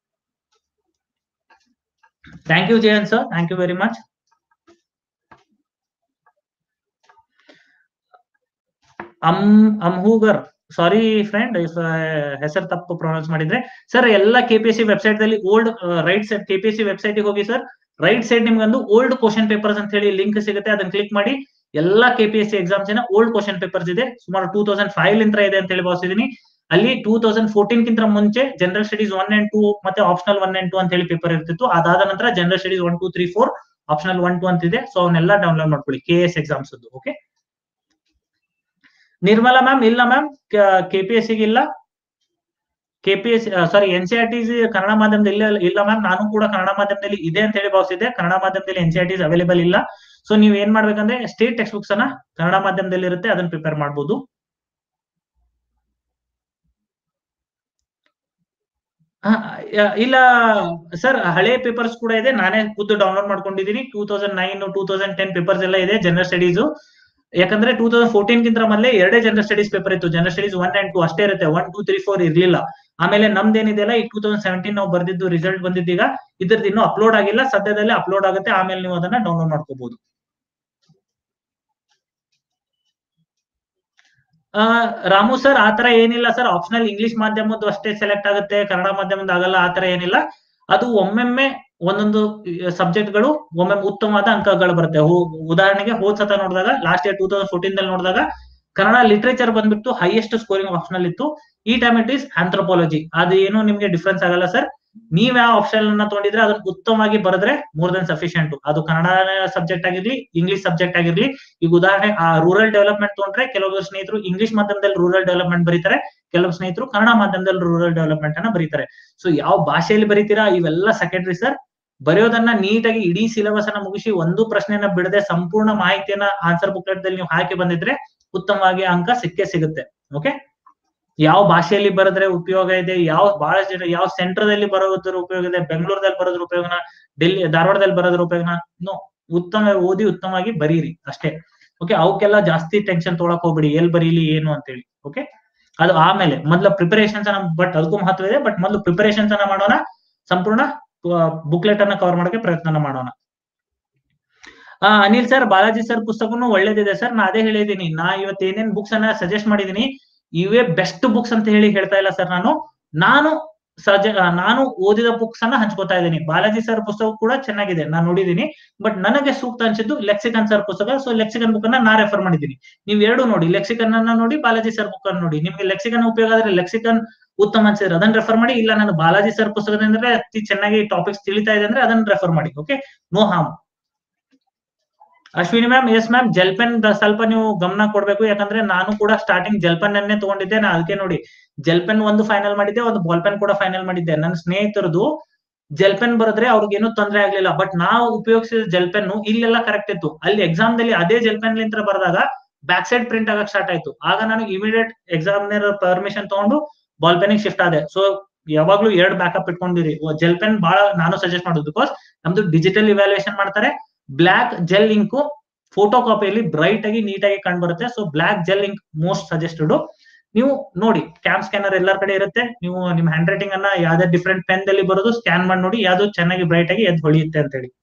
thank you Jayanth sir, thank you very much. Um ಅಮ್ಹೂಗರ್, ಸಾರಿ ಫ್ರೆಂಡ್ ಹೆಸರು ತಪ್ಪು ಪ್ರೊನೌನ್ಸ್ ಮಾಡಿದ್ರೆ. ಸರ್ ಎಲ್ಲ ಕೆಪಿಎಸ್ಸಿ ವೆಬ್ಸೈಟ್ ದಲ್ಲಿ old right side KPSC website ಹೋಗಿ ಸರ್. ರೈಟ್ ಸೈಡ್ ನಿಮ್ಗೊಂದು ಓಲ್ಡ್ ಕ್ವಶನ್ ಪೇಪರ್ಸ್ ಅಂತ ಹೇಳಿ ಲಿಂಕ್ ಸಿಗುತ್ತೆ, ಅದನ್ನ ಕ್ಲಿಕ್ ಮಾಡಿ. ಎಲ್ಲಾ ಕೆಪಿಎಸ್ಸಿ ಎಕ್ಸಾಮ್ಸ್ ನ ಓಲ್ಡ್ ಕ್ವಶನ್ ಪೇಪರ್ಸ್ ಇದೆ. ಸುಮಾರು ಟೂ ತೌಸಂಡ್ ಫೈವ್ ಇಂತ್ರ ಇದೆ ಅಂತ ಹೇಳಿ ಭಾವಿಸಿದೀನಿ. ಅಲ್ಲಿ ಟೂ ತೌಸಂಡ್ ಫೋರ್ಟೀನ್ ಕಿಂತ ಮುಂಚೆ general studies one and two ಮತ್ತೆ ಆಪ್ಷನಲ್ ಒನ್ ಅಂಡ್ ಟೂ ಅಂತ ಹೇಳಿ ಪೇಪರ್ ಇರ್ತಿತ್ತು. ಅದಾದ ನಂತರ general studies one two three four optional one two ಅಂತಿದೆ. ಸೊ ಅವನ್ನೆಲ್ಲ ಡೌನ್ಲೋಡ್ ಮಾಡ್ಕೊಳ್ಳಿ, K S exams. Okay, Nirmala ma'am ಇಲ್ಲ ಮ್ಯಾಮ್, ಕೆಪಿಎಸ್ಸಿ ಇಲ್ಲ. KPSC sorry N C R T Kannada ಮಾಧ್ಯಮದಲ್ಲಿ ಇಲ್ಲ ಮ್ಯಾಮ್. ನಾನು ಕೂಡ ಕನ್ನಡ ಮಾಧ್ಯಮದಲ್ಲಿ ಇದೆ ಅಂತ ಹೇಳಿ ಭಾವಿಸಿದ್ದೆ. ಕನ್ನಡ ಮಾಧ್ಯಮದಲ್ಲಿ N C R T available ಇಲ್ಲ. ಸೊ ನೀವ್ ಏನ್ ಮಾಡ್ಬೇಕಂದ್ರೆ ಸ್ಟೇಟ್ ಟೆಕ್ಸ್ಟ್ ಬುಕ್ಸ್ ಅನ್ನ ಕನ್ನಡ ಮಾಧ್ಯಮದಲ್ಲಿ ಇರುತ್ತೆ, ಅದನ್ನ ಪ್ರಿಪೇರ್ ಮಾಡಬಹುದು. ಇಲ್ಲ ಸರ್, ಹಳೆ ಪೇಪರ್ಸ್ ಕೂಡ ಇದೆ, ನಾನೇ ಖುದ್ದು ಡೌನ್ಲೋಡ್ ಮಾಡ್ಕೊಂಡಿದ್ದೀನಿ. Two thousand nine two thousand ten papers ಎಲ್ಲ ಇದೆ ಜನರಲ್ ಸ್ಟಡೀಸ್. ಯಾಕಂದ್ರೆ ಟೂ ತೌಸಂಡ್ ಫೋರ್ಟೀನ್ ಗಿಂತ ಮೊದಲೇ ಎರಡೇ ಜನರಲ್ ಸ್ಟಡೀಸ್ ಪೇಪರ್ ಇತ್ತು. General studies one and two ಅಷ್ಟೇ ಇರುತ್ತೆ, ಒನ್ ಟೂ ತ್ರೀ ಫೋರ್ ಇರ್ಲಿಲ್ಲ. ಆಮೇಲೆ ನಮ್ದೇನಿದೆಯಲ್ಲ ಈ ಟೂ ತೌಸಂಡ್ ಸೆವೆಂಟೀನ್ ನಾವು ಬರ್ದಿದ್ದು ರಿಸಲ್ಟ್ ಬಂದಿದ್ದೀಗ, ಇದ್ರದ್ದು ಇನ್ನೂ ಅಪ್ಲೋಡ್ ಆಗಿಲ್ಲ, ಸದ್ಯದಲ್ಲೇ ಅಪ್ಲೋಡ್ ಆಗುತ್ತೆ. ಆಮೇಲೆ ನೀವು ಅದನ್ನ ಡೌನ್ಲೋಡ್ ಮಾಡ್ಕೋಬಹುದು. ಆ ರಾಮು ಸರ್, ಆತರ ಏನಿಲ್ಲ ಸರ್. ಆಪ್ಷನಲ್ ಇಂಗ್ಲಿಷ್ ಮಾಧ್ಯಮದ್ದು ಅಷ್ಟೇ ಸೆಲೆಕ್ಟ್ ಆಗುತ್ತೆ, ಕನ್ನಡ ಮಾಧ್ಯಮದ ಆಗಲ್ಲ, ಆತರ ಏನಿಲ್ಲ. ಅದು ಒಮ್ಮೆಮ್ಮೆ ಒಂದೊಂದು ಸಬ್ಜೆಕ್ಟ್ ಗಳು ಒಮ್ಮೊಮ್ಮೆ ಉತ್ತಮವಾದ ಅಂಕಗಳು ಬರುತ್ತೆ. ಉದಾಹರಣೆಗೆ ಹೋದ್ ಸತ ನೋಡಿದಾಗ, last year two thousand fourteen ದಲ್ಲಿ ನೋಡಿದಾಗ ಕನ್ನಡ ಲಿಟರೇಚರ್ ಬಂದ್ಬಿಟ್ಟು ಹೈಯೆಸ್ಟ್ ಸ್ಕೋರಿಂಗ್ ಆಪ್ಷನಲ್ ಇತ್ತು. ಈ ಟೈಮ್ ಇಟ್ ಈಸ್ ಆಂಥ್ರೋಪಾಲಜಿ. ಅದು ಏನು ನಿಮ್ಗೆ ಡಿಫ್ರೆನ್ಸ್ ಆಗಲ್ಲ ಸರ್. ನೀವ್ ಯಾವ ಆಪ್ಷನ್ ಅನ್ನ ತಗೊಂಡಿದ್ರೆ ಅದನ್ನ ಉತ್ತಮವಾಗಿ ಬರೆದ್ರೆ ಮೋರ್ ದನ್ ಸಫಿಶಿಯಂಟ್. ಅದು ಕನ್ನಡ ಸಬ್ಜೆಕ್ಟ್ ಆಗಿರ್ಲಿ, ಇಂಗ್ಲಿಷ್ ಸಬ್ಜೆಕ್ಟ್ ಆಗಿರ್ಲಿ. ಈಗ ಉದಾಹರಣೆ ಆ ರೂರಲ್ ಡೆವಲಪ್ಮೆಂಟ್ ತಗೊಂಡ್ರೆ ಕೆಲವು ಸ್ನೇಹಿತರು ಇಂಗ್ಲಿಷ್ ಮಾಧ್ಯಮದಲ್ಲಿ ರೂರಲ್ ಡೆವಲಪ್ಮೆಂಟ್ ಬರೀತಾರೆ, ಕೆಲವು ಸ್ನೇಹಿತರು ಕನ್ನಡ ಮಾಧ್ಯಮದಲ್ಲಿ ರೂರಲ್ ಡೆವಲಪ್ಮೆಂಟ್ ಅನ್ನ ಬರೀತಾರೆ. ಸೊ ಯಾವ ಭಾಷೆಯಲ್ಲಿ ಬರೀತೀರಾ ಇವೆಲ್ಲ ಸೆಕೆಂಡ್ರಿ ಸರ್. ಬರೆಯೋದನ್ನ ನೀಟಾಗಿ ಇಡೀ ಸಿಲೆಬಸ್ ಅನ್ನ ಮುಗಿಸಿ ಒಂದು ಪ್ರಶ್ನೆಯನ್ನ ಬಿಡದೆ ಸಂಪೂರ್ಣ ಮಾಹಿತಿಯನ್ನ ಆನ್ಸರ್ ಬುಕ್ಲೆಟ್ ದಲ್ಲಿ ನೀವು ಹಾಕಿ ಬಂದಿದ್ರೆ ಉತ್ತಮವಾಗಿ ಅಂಕ ಸಿಕ್ಕೇ ಸಿಗುತ್ತೆ. ಓಕೆ, ಯಾವ ಭಾಷೆಯಲ್ಲಿ ಬರೆದ್ರೆ ಉಪಯೋಗ ಇದೆ, ಯಾವ ಬಹಳಷ್ಟು ಜನ ಯಾವ ಸೆಂಟರ್ದಲ್ಲಿ ಬರೋದ್ರ ಉಪಯೋಗ ಇದೆ, ಬೆಂಗಳೂರಲ್ಲಿ ಬರೋದ್ರ ಉಪಯೋಗನ, ಡೆಲ್ಲಿ ಧಾರವಾಡದಲ್ಲಿ ಬರೋದ್ರ ಉಪಯೋಗನ, ನೋ, ಉತ್ತಮ ಓದಿ ಉತ್ತಮವಾಗಿ ಬರೀರಿ ಅಷ್ಟೇ. ಓಕೆ, ಅವಕ್ಕೆಲ್ಲ ಜಾಸ್ತಿ ಟೆನ್ಷನ್ ತೊಗೊಳಕ್ ಹೋಗ್ಬಿಡಿ, ಎಲ್ ಬರೀಲಿ ಏನು ಅಂತೇಳಿ. ಓಕೆ, ಅದು ಆಮೇಲೆ ಮೊದ್ಲ ಪ್ರಿಪರೇಷನ್ಸ್ ಅನ್ನ, ಬಟ್ ಅದಕ್ಕೂ ಮಹತ್ವ ಇದೆ. ಬಟ್ ಮೊದಲು ಪ್ರಿಪರೇಷನ್ಸ್ ಅನ್ನ ಮಾಡೋಣ, ಸಂಪೂರ್ಣ ಬುಕ್ಲೆಟ್ ಅನ್ನ ಕವರ್ ಮಾಡಕ್ಕೆ ಪ್ರಯತ್ನ ಮಾಡೋಣ. ಆ ಅನಿಲ್ ಸರ್, ಬಾಲಾಜಿ ಸರ್ ಪುಸ್ತಕನು ಒಳ್ಳೇದಿದೆ ಸರ್. ನಾ ಅದೇ ಹೇಳಿದೀನಿ, ನಾ ಇವತ್ತು ಏನೇನ್ ಬುಕ್ಸ್ ಅನ್ನ ಸಜೆಸ್ಟ್ ಮಾಡಿದೀನಿ ಇವೇ ಬೆಸ್ಟ್ ಬುಕ್ಸ್ ಅಂತ ಹೇಳಿ ಹೇಳ್ತಾ ಇಲ್ಲ ಸರ್. ನಾನು ನಾನು ಸಜ ನಾನು ಓದಿದ ಬುಕ್ಸ್ ಅನ್ನ ಹಂಚ್ಕೋತಾ ಇದ್ದೀನಿ. ಬಾಲಾಜಿ ಸರ್ ಪುಸ್ತಕ ಕೂಡ ಚೆನ್ನಾಗಿದೆ, ನಾನು ನೋಡಿದೀನಿ. ಬಟ್ ನನಗೆ ಸೂಕ್ತ ಅನ್ಸಿದ್ದು ಲೆಕ್ಸಿಕನ್ ಸರ್ ಪುಸ್ತಕ. ಸೊ ಲೆಕ್ಸಿಕನ್ ಬುಕ್ ಅನ್ನ ನಾ ರೆಫರ್ ಮಾಡಿದ್ದೀನಿ. ನೀವು ಎರಡು ನೋಡಿ, ಲೆಕ್ಸಿಕನ್ ಅನ್ನ ನೋಡಿ, ಬಾಲಾಜಿ ಸರ್ ಬುಕ್ ಅನ್ನು ನೋಡಿ. ನಿಮ್ಗೆ ಲೆಕ್ಸಿಕನ್ ಉಪಯೋಗ ಆದ್ರೆ ಲೆಕ್ಸಿಕನ್ ಉತ್ತಮ ಅನ್ಸಿದ್ರೆ ಅದನ್ನ ರೆಫರ್ ಮಾಡಿ. ಇಲ್ಲ ನಾನು ಬಾಲಾಜಿ ಸರ್ ಪುಸ್ತಕದಿಂದ ಅತಿ ಚೆನ್ನಾಗಿ ಟಾಪಿಕ್ಸ್ ತಿಳಿತಾ ಇದೆ ಅಂದ್ರೆ ಅದನ್ನ ರೆಫರ್ ಮಾಡಿ. Okay, no harm. Ashwini ma'am, yes ma'am, gel pen ಸ್ವಲ್ಪ ನೀವು ಗಮನ ಕೊಡ್ಬೇಕು, ಯಾಕಂದ್ರೆ ನಾನು ಕೂಡ ಸ್ಟಾರ್ಟಿಂಗ್ ಜೆಲ್ ಪೆನ್ ಅನ್ನೇ ತಗೊಂಡಿದ್ದೆ. ನಾ ಅದಕ್ಕೆ ನೋಡಿ ಜೆಲ್ ಪೆನ್ ಒಂದು ಫೈನಲ್ ಮಾಡಿದ್ದೆ, ಒಂದು ಬಾಲ್ ಪೆನ್ ಕೂಡ ಫೈನಲ್ ಮಾಡಿದ್ದೆ. ನನ್ನ ಸ್ನೇಹಿತರದು ಜೆಲ್ ಪೆನ್ ಬರೆದ್ರೆ ಅವ್ರಿಗೆ ಏನೂ ತೊಂದರೆ ಆಗ್ಲಿಲ್ಲ. ಬಟ್ ನಾವು ಉಪಯೋಗಿಸಿದ ಜೆಲ್ ಪೆನ್ ಇಲ್ಲೆಲ್ಲ ಕರೆಕ್ಟ್ ಇತ್ತು. ಅಲ್ಲಿ ಎಕ್ಸಾಮ್ ದಲ್ಲಿ ಅದೇ ಜೆಲ್ ಪೆನ್ ಲಿಂತ ಬರೆದಾಗ ಬ್ಯಾಕ್ ಸೈಡ್ ಪ್ರಿಂಟ್ ಆಗಕ್ ಸ್ಟಾರ್ಟ್ ಆಯ್ತು. ಆಗ ನಾನು ಇಮಿಡಿಯೇಟ್ ಎಕ್ಸಾಮಿನರ್ ಪರ್ಮಿಷನ್ ತಗೊಂಡು ಬಾಲ್ ಪೆನ್ ಶಿಫ್ಟ್ ಆದೆ. ಸೊ ಯಾವಾಗ್ಲೂ ಎರಡು ಬ್ಯಾಕಪ್ ಇಟ್ಕೊಂಡಿರಿ. ಜೆಲ್ ಪೆನ್ ಬಹಳ ನಾನು ಸಜೆಸ್ಟ್ ಮಾಡೋದು, ಬಿಕಾಸ್ ನಮ್ದು ಡಿಜಿಟಲ್ ಇವ್ಯಾಲ್ಯೂಯೇಷನ್ ಮಾಡ್ತಾರೆ. ಬ್ಲಾಕ್ ಜೆಲ್ ಇಂಕು ಫೋಟೋ ಕಾಪಿಯಲ್ಲಿ ಬ್ರೈಟ್ ಆಗಿ ನೀಟಾಗಿ ಕಂಡು ಬರುತ್ತೆ. So black gel ink most suggested. ನೀವು ನೋಡಿ ಕ್ಯಾಮ್ ಸ್ಕ್ಯಾನರ್ ಎಲ್ಲರ ಕಡೆ ಇರುತ್ತೆ. ನೀವು ನಿಮ್ ಹ್ಯಾಂಡ್ ರೈಟಿಂಗ್ ಅನ್ನ ಯಾವ್ದೇ ಡಿಫ್ರೆಂಟ್ ಪೆನ್ ದಲ್ಲಿ ಬರೋದು ಸ್ಕ್ಯಾನ್ ಮಾಡಿ ನೋಡಿ, ಯಾವ್ದು ಚೆನ್ನಾಗಿ ಬ್ರೈಟ್ ಆಗಿ ಎದ್ದು ಹೊಳಿಯುತ್ತೆ ಅಂತ ಹೇಳಿ.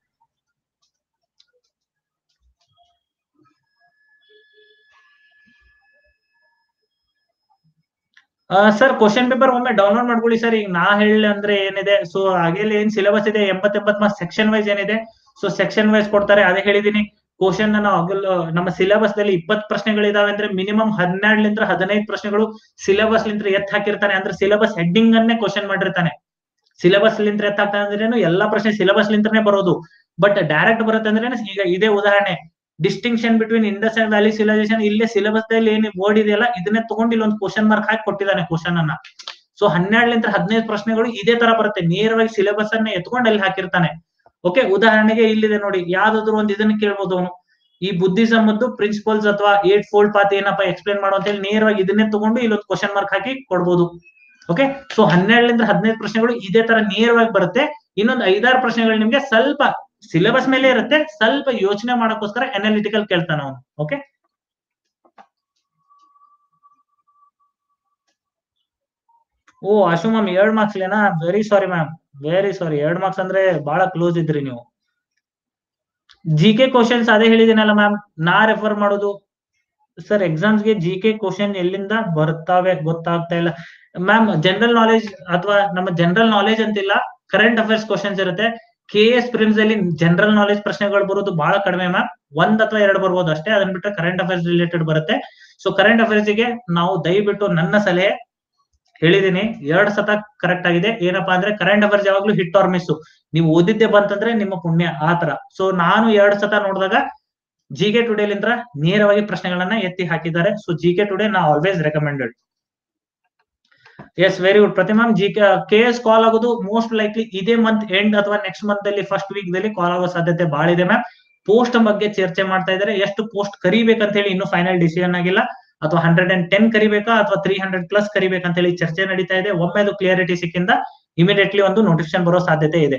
ಸರ್ ಕ್ವಶನ್ ಪೇಪರ್ ಒಮ್ಮೆ ಡೌನ್ಲೋಡ್ ಮಾಡ್ಕೊಳ್ಳಿ ಸರ್. ಈಗ ನಾ ಹೇಳಿ ಅಂದ್ರೆ ಏನಿದೆ, ಸೊ ಹಾಗೆ ಏನ್ ಸಿಲೆಬಸ್ ಇದೆ ಎಂಬತ್ ಎಂಬತ್ ಮಾರ್ಕ್ಸ್ ಸೆಕ್ಷನ್ ವೈಸ್ ಏನಿದೆ, ಸೊ ಸೆಕ್ಷನ್ ವೈಸ್ ಕೊಡ್ತಾರೆ. ಅದೇ ಹೇಳಿದೀನಿ, ಕ್ವಶನ್ ನಾವು ನಮ್ಮ ಸಿಲೆಬಸ್ ದಲ್ಲಿ ಇಪ್ಪತ್ ಪ್ರಶ್ನೆಗಳಿದಾವೆ ಅಂದ್ರೆ ಮಿನಿಮಮ್ ಹನ್ನೆರಡ್ಲಿಂದ ಹದಿನೈದು ಪ್ರಶ್ನೆಗಳು ಸಿಲೆಬಸ್ ಲಿಂತ್ರ ಎತ್ ಹಾಕಿರ್ತಾನೆ. ಅಂದ್ರೆ ಸಿಲೆಬಸ್ ಹೆಡ್ಡಿಂಗ್ ಅನ್ನೇ ಕ್ವಶನ್ ಮಾಡಿರ್ತಾನೆ. ಸಿಲೆಬಸ್ ಲಿಂತ್ರ ಎತ್ ಹಾಕ್ತಾನೆ ಅಂದ್ರೇನು ಎಲ್ಲಾ ಪ್ರಶ್ನೆ ಸಿಲೆಬಸ್ ಲಿಂತ್ರನೇ ಬರೋದು. ಬಟ್ ಡೈರೆಕ್ಟ್ ಬರುತ್ತೆ ಅಂದ್ರೆ ಈಗ ಇದೇ ಉದಾಹರಣೆ, distinction between Indus and valley civilization, ಇಲ್ಲೇ ಸಿಲೆಬಸ್ ದಲ್ಲಿ ಏನ್ ವರ್ಡ್ ಇದೆಯಲ್ಲ ಇದನ್ನೇ ತಗೊಂಡು ಇಲ್ಲೊಂದು ಕ್ವಶನ್ ಮಾರ್ಕ್ ಹಾಕಿ ಕೊಟ್ಟಿದ್ದಾನೆ ಕ್ವಶನ್ ಅನ್ನ. ಸೊ ಹನ್ನೆರಡ್ಲಿಂದ ಹದಿನೈದು ಪ್ರಶ್ನೆಗಳು ಇದೇ ತರ ಬರುತ್ತೆ, ನೇರವಾಗಿ ಸಿಲೆಬಸ್ ಅನ್ನ ಎತ್ಕೊಂಡು ಅಲ್ಲಿ ಹಾಕಿರ್ತಾನೆ. ಓಕೆ, ಉದಾಹರಣೆಗೆ ಇಲ್ಲಿದೆ ನೋಡಿ, ಯಾವ್ದಾದ್ರು ಒಂದು ಇದನ್ನ ಕೇಳ್ಬೋದು ಅವನು, ಈ ಬುದ್ಧಿಸಮ್ ಮತ್ತು ಪ್ರಿನ್ಸಿಪಲ್ಸ್ ಅಥವಾ ಏಟ್ ಫೋಲ್ಡ್ ಪಾತ್ ಏನಪ್ಪ ಎಕ್ಸ್ಪ್ಲೇನ್ ಮಾಡೋ ಅಂತ ಹೇಳಿ ನೇರವಾಗಿ ಇದನ್ನೇ ತಗೊಂಡು ಇಲ್ಲೊಂದು ಕ್ವಶನ್ ಮಾರ್ಕ್ ಹಾಕಿ ಕೊಡ್ಬೋದು. ಓಕೆ, ಸೊ ಹನ್ನೆರಡರಿಂದ ಹದಿನೈದು ಪ್ರಶ್ನೆಗಳು ಇದೇ ತರ ನೇರವಾಗಿ ಬರುತ್ತೆ. ಇನ್ನೊಂದು ಐದಾರು ಪ್ರಶ್ನೆಗಳು ನಿಮ್ಗೆ ಸ್ವಲ್ಪ ಸಿಲೆಬಸ್ ಮೇಲೆ ಇರುತ್ತೆ, ಸ್ವಲ್ಪ ಯೋಚನೆ ಮಾಡೋಕ್ಕೋಸ್ಕರ ಅನಾಲಿಟಿಕಲ್ ಕೇಳ್ತಾನೆ ಅವನು. ಓಕೆ, ಓ ಅಶು ಮ್ಯಾಮ್ ಎರಡ್ ಮಾರ್ಕ್ಸ್ ಲೇನಾ? Very sorry ma'am, very sorry. ಎರಡ್ ಮಾರ್ಕ್ಸ್ ಅಂದ್ರೆ ಬಹಳ ಕ್ಲೋಸ್ ಇದ್ರಿ ನೀವು. ಜಿ ಕೆ ಕ್ವಶನ್ಸ್ ಅದೇ ಹೇಳಿದಿನಲ್ಲ ಮ್ಯಾಮ್, ನಾ ರೆಫರ್ ಮಾಡೋದು ಸರ್ ಎಕ್ಸಾಮ್ಸ್ಗೆ. ಜಿ ಕೆ ಕ್ವಶನ್ ಎಲ್ಲಿಂದ ಬರ್ತಾವೆ ಗೊತ್ತಾಗ್ತಾ ಇಲ್ಲ ಮ್ಯಾಮ್. ಜನರಲ್ ನಾಲೆಜ್ ಅಥವಾ ನಮ್ಮ ಜನರಲ್ ನಾಲೆಜ್ ಅಂತಿಲ್ಲ, ಕರೆಂಟ್ ಅಫೇರ್ಸ್ ಕ್ವಶನ್ಸ್ ಇರುತ್ತೆ. ಕೆ ಎಸ್ ಪ್ರಿಮ್ಸ್ ಅಲ್ಲಿ ಜನರಲ್ ನಾಲೆಜ್ ಪ್ರಶ್ನೆಗಳು ಬರೋದು ಬಹಳ ಕಡಿಮೆ ಮ್ಯಾಮ್, ಒಂದ್ ಅಥವಾ ಎರಡು ಬರ್ಬೋದು ಅಷ್ಟೇ. ಅದನ್ನ ಬಿಟ್ಟರೆ ಕರೆಂಟ್ ಅಫೇರ್ಸ್ ರಿಲೇಟೆಡ್ ಬರುತ್ತೆ. ಸೊ ಕರೆಂಟ್ ಅಫೇರ್ಸ್ ಗೆ ನಾವು ದಯವಿಟ್ಟು ನನ್ನ ಸಲಹೆ ಹೇಳಿದೀನಿ, ಎರಡ್ ಸತ ಕರೆಕ್ಟ್ ಆಗಿದೆ. ಏನಪ್ಪಾ ಅಂದ್ರೆ ಕರೆಂಟ್ ಅಫೇರ್ಸ್ ಯಾವಾಗ್ಲೂ ಹಿಟ್ ಆರ್ ಮಿಸ್, ನೀವು ಓದಿದ್ದೆ ಬಂತಂದ್ರೆ ನಿಮ್ಮ ಪುಣ್ಯ ಆತರ. ಸೊ ನಾನು ಎರಡ್ ಸತ ನೋಡಿದಾಗ ಜಿ ಕೆ ಟುಡೇ ಲಿಂದ ನೇರವಾಗಿ ಪ್ರಶ್ನೆಗಳನ್ನ ಎತ್ತಿ ಹಾಕಿದ್ದಾರೆ. ಸೊ ಜಿ ಕೆ ಟುಡೇ ನಾ always recommended. Yes, very good Pratima. G K K S call ಆಗೋದು ಮೋಸ್ಟ್ ಲೈಕ್ಲಿ ಇದೇ ಮಂತ್ ಎಂಡ್ ಅಥವಾ ನೆಕ್ಸ್ಟ್ ಮಂತ್ ಅಲ್ಲಿ ಫಸ್ಟ್ ವೀಕ್ ದಲ್ಲಿ ಕಾಲ್ ಆಗೋ ಸಾಧ್ಯತೆ ಬಹಳ ಇದೆ ಮ್ಯಾಮ್. ಪೋಸ್ಟ್ ಬಗ್ಗೆ ಚರ್ಚೆ ಮಾಡ್ತಾ ಇದ್ದಾರೆ, ಎಷ್ಟು ಪೋಸ್ಟ್ ಕರಿಬೇಕಂತ ಹೇಳಿ ಇನ್ನು ಫೈನಲ್ ಡಿಸಿಷನ್ ಆಗಿಲ್ಲ. ಅಥವಾ ಹಂಡ್ರೆಡ್ ಅಂಡ್ ಟೆನ್ ಕರಿಬೇಕಾ ಅಥವಾ ತ್ರೀ ಹಂಡ್ರೆಡ್ ಪ್ಲಸ್ ಕರಿಬೇಕಂತ ಹೇಳಿ ಚರ್ಚೆ ನಡೀತಾ ಇದೆ. ಒಮ್ಮೆ ಅದು ಕ್ಲಿಯರಿಟಿ ಸಿಕ್ಕಿಂದ ಇಮಿಡಿಯೇಟ್ಲಿ ಒಂದು ನೋಟಿಫಿಕೇಶನ್ ಬರೋ ಸಾಧ್ಯತೆ ಇದೆ.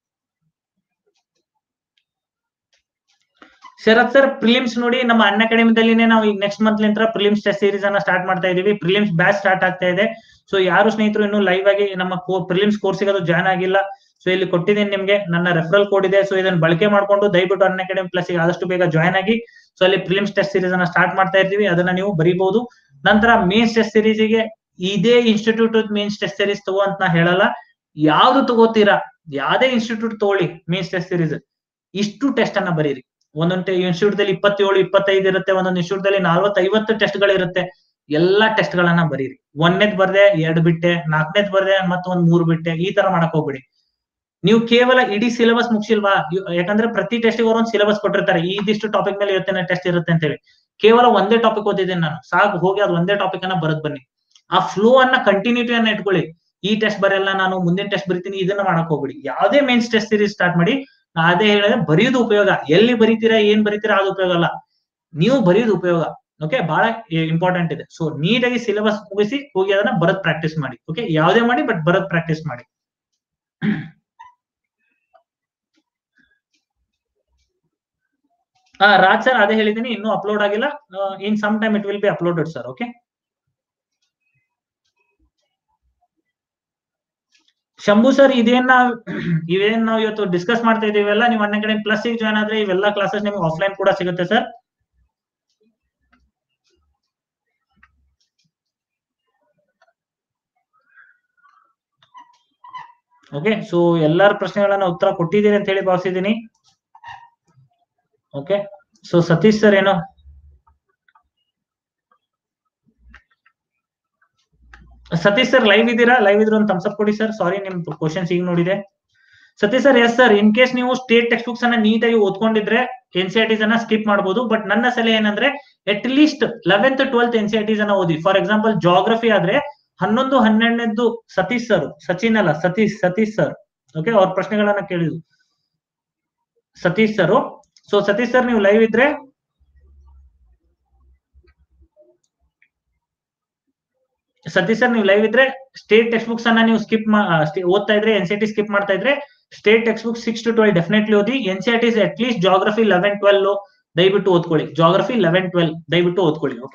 ಶರತ್ ಸರ್, ಪ್ರಿಲಿಮ್ಸ್ ನೋಡಿ ನಮ್ಮ ಅನ್ ಅಕಾಡೆಮಿದಲ್ಲಿನೇ ನಾವು ಈಗ ನೆಕ್ಸ್ಟ್ ಮಂತ್ ಲಿಂದ ಪ್ರಿಲಿಮ್ಸ್ ಟೆಸ್ಟ್ ಸೀರೀಸ್ ಅನ್ನ ಸ್ಟಾರ್ಟ್ ಮಾಡ್ತಾ ಇದೀವಿ. ಪ್ರಿಲಿಮ್ಸ್ ಬ್ಯಾಚ್ ಸ್ಟಾರ್ಟ್ ಆಗ್ತಾ ಇದೆ. ಸೊ ಯಾರು ಸ್ನೇಹಿತರು ಇನ್ನು ಲೈವ್ ಆಗಿ ನಮ್ಮ ಪ್ರಿಲಿಮ್ಸ್ ಕೋರ್ಸ್ ಅದು ಜಾಯ್ನ್ ಆಗಿಲ್ಲ, ಸೊ ಇಲ್ಲಿ ಕೊಟ್ಟಿದ್ದೀನಿ ನಿಮ್ಗೆ ನನ್ನ ರೆಫರಲ್ ಕೋಡ್ ಇದೆ. ಸೊ ಇದನ್ನ ಬಳಕೆ ಮಾಡ್ಕೊಂಡು ದಯವಿಟ್ಟು ಅನ್ ಅಕಾಡೆಮಿ ಪ್ಲಸ್ ಆದಷ್ಟು ಬೇಗ ಜಾಯ್ನ್ ಆಗಿ. ಸೊ ಅಲ್ಲಿ ಪ್ರಿಲಿಮ್ಸ್ ಟೆಸ್ಟ್ ಸೀರೀಸ್ ಅನ್ನ ಸ್ಟಾರ್ಟ್ ಮಾಡ್ತಾ ಇರ್ತೀವಿ, ಅದನ್ನ ನೀವು ಬರೀಬಹುದು. ನಂತರ ಮೇನ್ಸ್ ಟೆಸ್ಟ್ ಸೀರೀಸ್ ಗೆ ಇದೇ ಇನ್ಸ್ಟಿಟ್ಯೂಟ್ ಮೇನ್ಸ್ ಟೆಸ್ಟ್ ಸೀರೀಸ್ ತಗೋ ಅಂತ ನಾ ಹೇಳಲ್ಲ. ಯಾವ್ದು ತಗೋತೀರಾ, ಯಾವ್ದೇ ಇನ್ಸ್ಟಿಟ್ಯೂಟ್ ತಗೊಳ್ಳಿ, ಮೇನ್ಸ್ ಟೆಸ್ಟ್ ಸೀರೀಸ್ ಇಷ್ಟು ಟೆಸ್ಟ್ ಅನ್ನ ಬರೀರಿ. ಒಂದೊಂದು ಇನ್ಸ್ಟಿಟ್ಯೂಟ್ ದಲ್ಲಿ ಇಪ್ಪತ್ತೇಳು ಇಪ್ಪತ್ತೈದು ಇರುತ್ತೆ, ಒಂದೊಂದು ಇನ್ಸ್ಟಿಟ್ಯೂಟ್ ದಲ್ಲಿ ನಲ್ವತ್ತು ಐವತ್ತು ಟೆಸ್ಟ್ ಗಳಿರುತ್ತೆ. ಎಲ್ಲಾ ಟೆಸ್ಟ್ ಗಳನ್ನ ಬರೀರಿ. ಒಂದನೇದ್ ಬರ್ದೆ ಎರಡು ಬಿಟ್ಟೆ, ನಾಲ್ಕನೇದ್ ಬರ್ದೆ ಮತ್ತೊಂದ್ ಮೂರು ಬಿಟ್ಟೆ, ಈ ತರ ಮಾಡಕ್ ಹೋಗ್ಬಿಡಿ. ನೀವು ಕೇವಲ ಇಡೀ ಸಿಲೆಬಸ್ ಮುಗಿಸಿಲ್ವಾ, ಯಾಕಂದ್ರೆ ಪ್ರತಿ ಟೆಸ್ಟ್ ಒಂದೊಂದು ಸಿಲೆಬಸ್ ಕೊಟ್ಟಿರ್ತಾರೆ, ಇದಿಷ್ಟು ಟಾಪಿಕ್ ಮೇಲೆ ಇವತ್ತಿನ ಟೆಸ್ಟ್ ಇರುತ್ತೆ ಅಂತ ಹೇಳಿ. ಕೇವಲ ಒಂದೇ ಟಾಪಿಕ್ ಓದಿದ್ದೀನಿ ನಾನು, ಸಾಕು ಹೋಗಿ ಅದು ಒಂದೇ ಟಾಪಿಕ್ ಅನ್ನ ಬರದ್ ಬನ್ನಿ. ಆ ಫ್ಲೋ ಅನ್ನ ಕಂಟಿನ್ಯೂಟಿ ಅನ್ನ ಇಟ್ಕೊಳ್ಳಿ. ಈ ಟೆಸ್ಟ್ ಬರೆಯಲ್ಲ ನಾನು, ಮುಂದಿನ ಟೆಸ್ಟ್ ಬರೀತೀನಿ, ಇದನ್ನ ಮಾಡಕ್ ಹೋಗ್ಬಿಡಿ. ಯಾವ್ದೇ ಮೇನ್ಸ್ ಟೆಸ್ಟ್ ಸೀರೀಸ್ ಸ್ಟಾರ್ಟ್ ಮಾಡಿ, ನಾ ಅದೇ ಹೇಳಿದ್ರೆ ಬರೆಯೋದು ಉಪಯೋಗ. ಎಲ್ಲಿ ಬರೀತೀರಾ ಏನ್ ಬರೀತೀರಾ ಅದು ಉಪಯೋಗ ಅಲ್ಲ, ನೀವು ಬರೆಯೋದು ಉಪಯೋಗ. ಓಕೆ, ಬಹಳ ಇಂಪಾರ್ಟೆಂಟ್ ಇದೆ. ಸೊ ನೀಟಾಗಿ ಸಿಲೆಬಸ್ ಮುಗಿಸಿ ಹೋಗಿ ಅದನ್ನ ಬರದ್ ಪ್ರಾಕ್ಟೀಸ್ ಮಾಡಿ. ಓಕೆ, ಯಾವ್ದೇ ಮಾಡಿ ಬಟ್ ಬರದ್ ಪ್ರಾಕ್ಟೀಸ್ ಮಾಡಿ. ಆ ರಾಜ್ ಸರ್ ಅದೇ ಹೇಳಿದೀನಿ, ಇನ್ನೂ ಅಪ್ಲೋಡ್ ಆಗಿಲ್ಲ. In some time it will be uploaded sir. Okay, Shambhu sir, ಇದೇನ್ ನಾವ್ ಇವೇನ್ ನಾವು ಇವತ್ತು ಡಿಸ್ಕಸ್ ಮಾಡ್ತಾ ಇದೀವಲ್ಲ, ನೀವು ಅನ್ನ ಕಡೆ ಪ್ಲಸ್ ಜಾಯ್ನ್ ಆದ್ರೆ ಇವೆಲ್ಲ ಕ್ಲಾಸಸ್ ನಿಮ್ಗೆ ಆಫ್ಲೈನ್ ಕೂಡ ಸಿಗುತ್ತೆ ಸರ್. ಓಕೆ, ಸೊ ಎಲ್ಲಾರ ಪ್ರಶ್ನೆಗಳನ್ನ ಉತ್ತರ ಕೊಟ್ಟಿದ್ದೀನಿ ಅಂತ ಹೇಳಿ ಭಾವಿಸಿದ್ದೀನಿ. ಓಕೆ, ಸೊ ಸತೀಶ್ ಸರ್ ಏನೋ ಸತೀಶ್ ಸರ್ ಲೈವ್ ಇದ್ದೀರಾ? ಲೈವ್ ಇದ್ರು ಒಂದು ಥಮ್ಸ್ ಅಪ್ ಕೊಡಿ ಸರ್. ಸಾರಿ, ನಿಮ್ ಕ್ವಶನ್ಸ್ ಈಗ ನೋಡಿದೆ. Satish sir, yes sir, in case ನೀವು ಸ್ಟೇಟ್ ಟೆಕ್ಸ್ಟ್ ಬುಕ್ಸ್ ಅನ್ನ ನೀಟಾಗಿ ಓದ್ಕೊಂಡಿದ್ರೆ ಎನ್ ಸಿ ಆರ್ ಟಿಸ್ ಅನ್ನ ಸ್ಕಿಪ್ ಮಾಡಬಹುದು. ಬಟ್ ನನ್ನ ಸಲಹೆ ಏನಂದ್ರೆ at least eleventh twelfth N C R Ts ಅನ್ನ ಓದಿ. ಫಾರ್ ಎಕ್ಸಾಂಪಲ್ ಜಾಗ್ರಫಿ ಆದ್ರೆ ಹನ್ನೊಂದು ಹನ್ನೆರಡನೇದ್ದು ಸತೀಶ್ ಸರ್, ಸಚಿನ್ ಅಲ್ಲ ಸತೀಶ್ ಸತೀಶ್ ಸರ್, ಓಕೆ, ಅವ್ರ ಪ್ರಶ್ನೆಗಳನ್ನ ಕೇಳಿದ್ರು Satish sir. So Satish sir ನೀವು ಲೈವ್ ಇದ್ರೆ ಸತೀಶ್ ಸರ್ ನೀವು ಲೈವ್ ಇದ್ರೆ ಸ್ಟೇಟ್ ಟೆಕ್ಸ್ಟ್ ಬುಕ್ಸ್ ಅನ್ನ ನೀವು ಸ್ಕಿಪ್ ಓದ್ತಾ ಇದ್ರೆ, ಎನ್ ಸಿ ಟಿ ಸ್ಕಿಪ್ ಮಾಡ್ತಾ ಇದ್ರೆ state textbook six to twelve definitely ಓದಿ. N C T at least geography eleven twelve ದಯವಿಟ್ಟು ಓದ್ಕೊಳ್ಳಿ. ಜಾಗ್ರಫಿ ಲೆವೆನ್ ಟ್ವೆಲ್ ದಯವಿಟ್ಟು ಓದ್ಕೊಳ್ಳಿ. ಓಕೆ,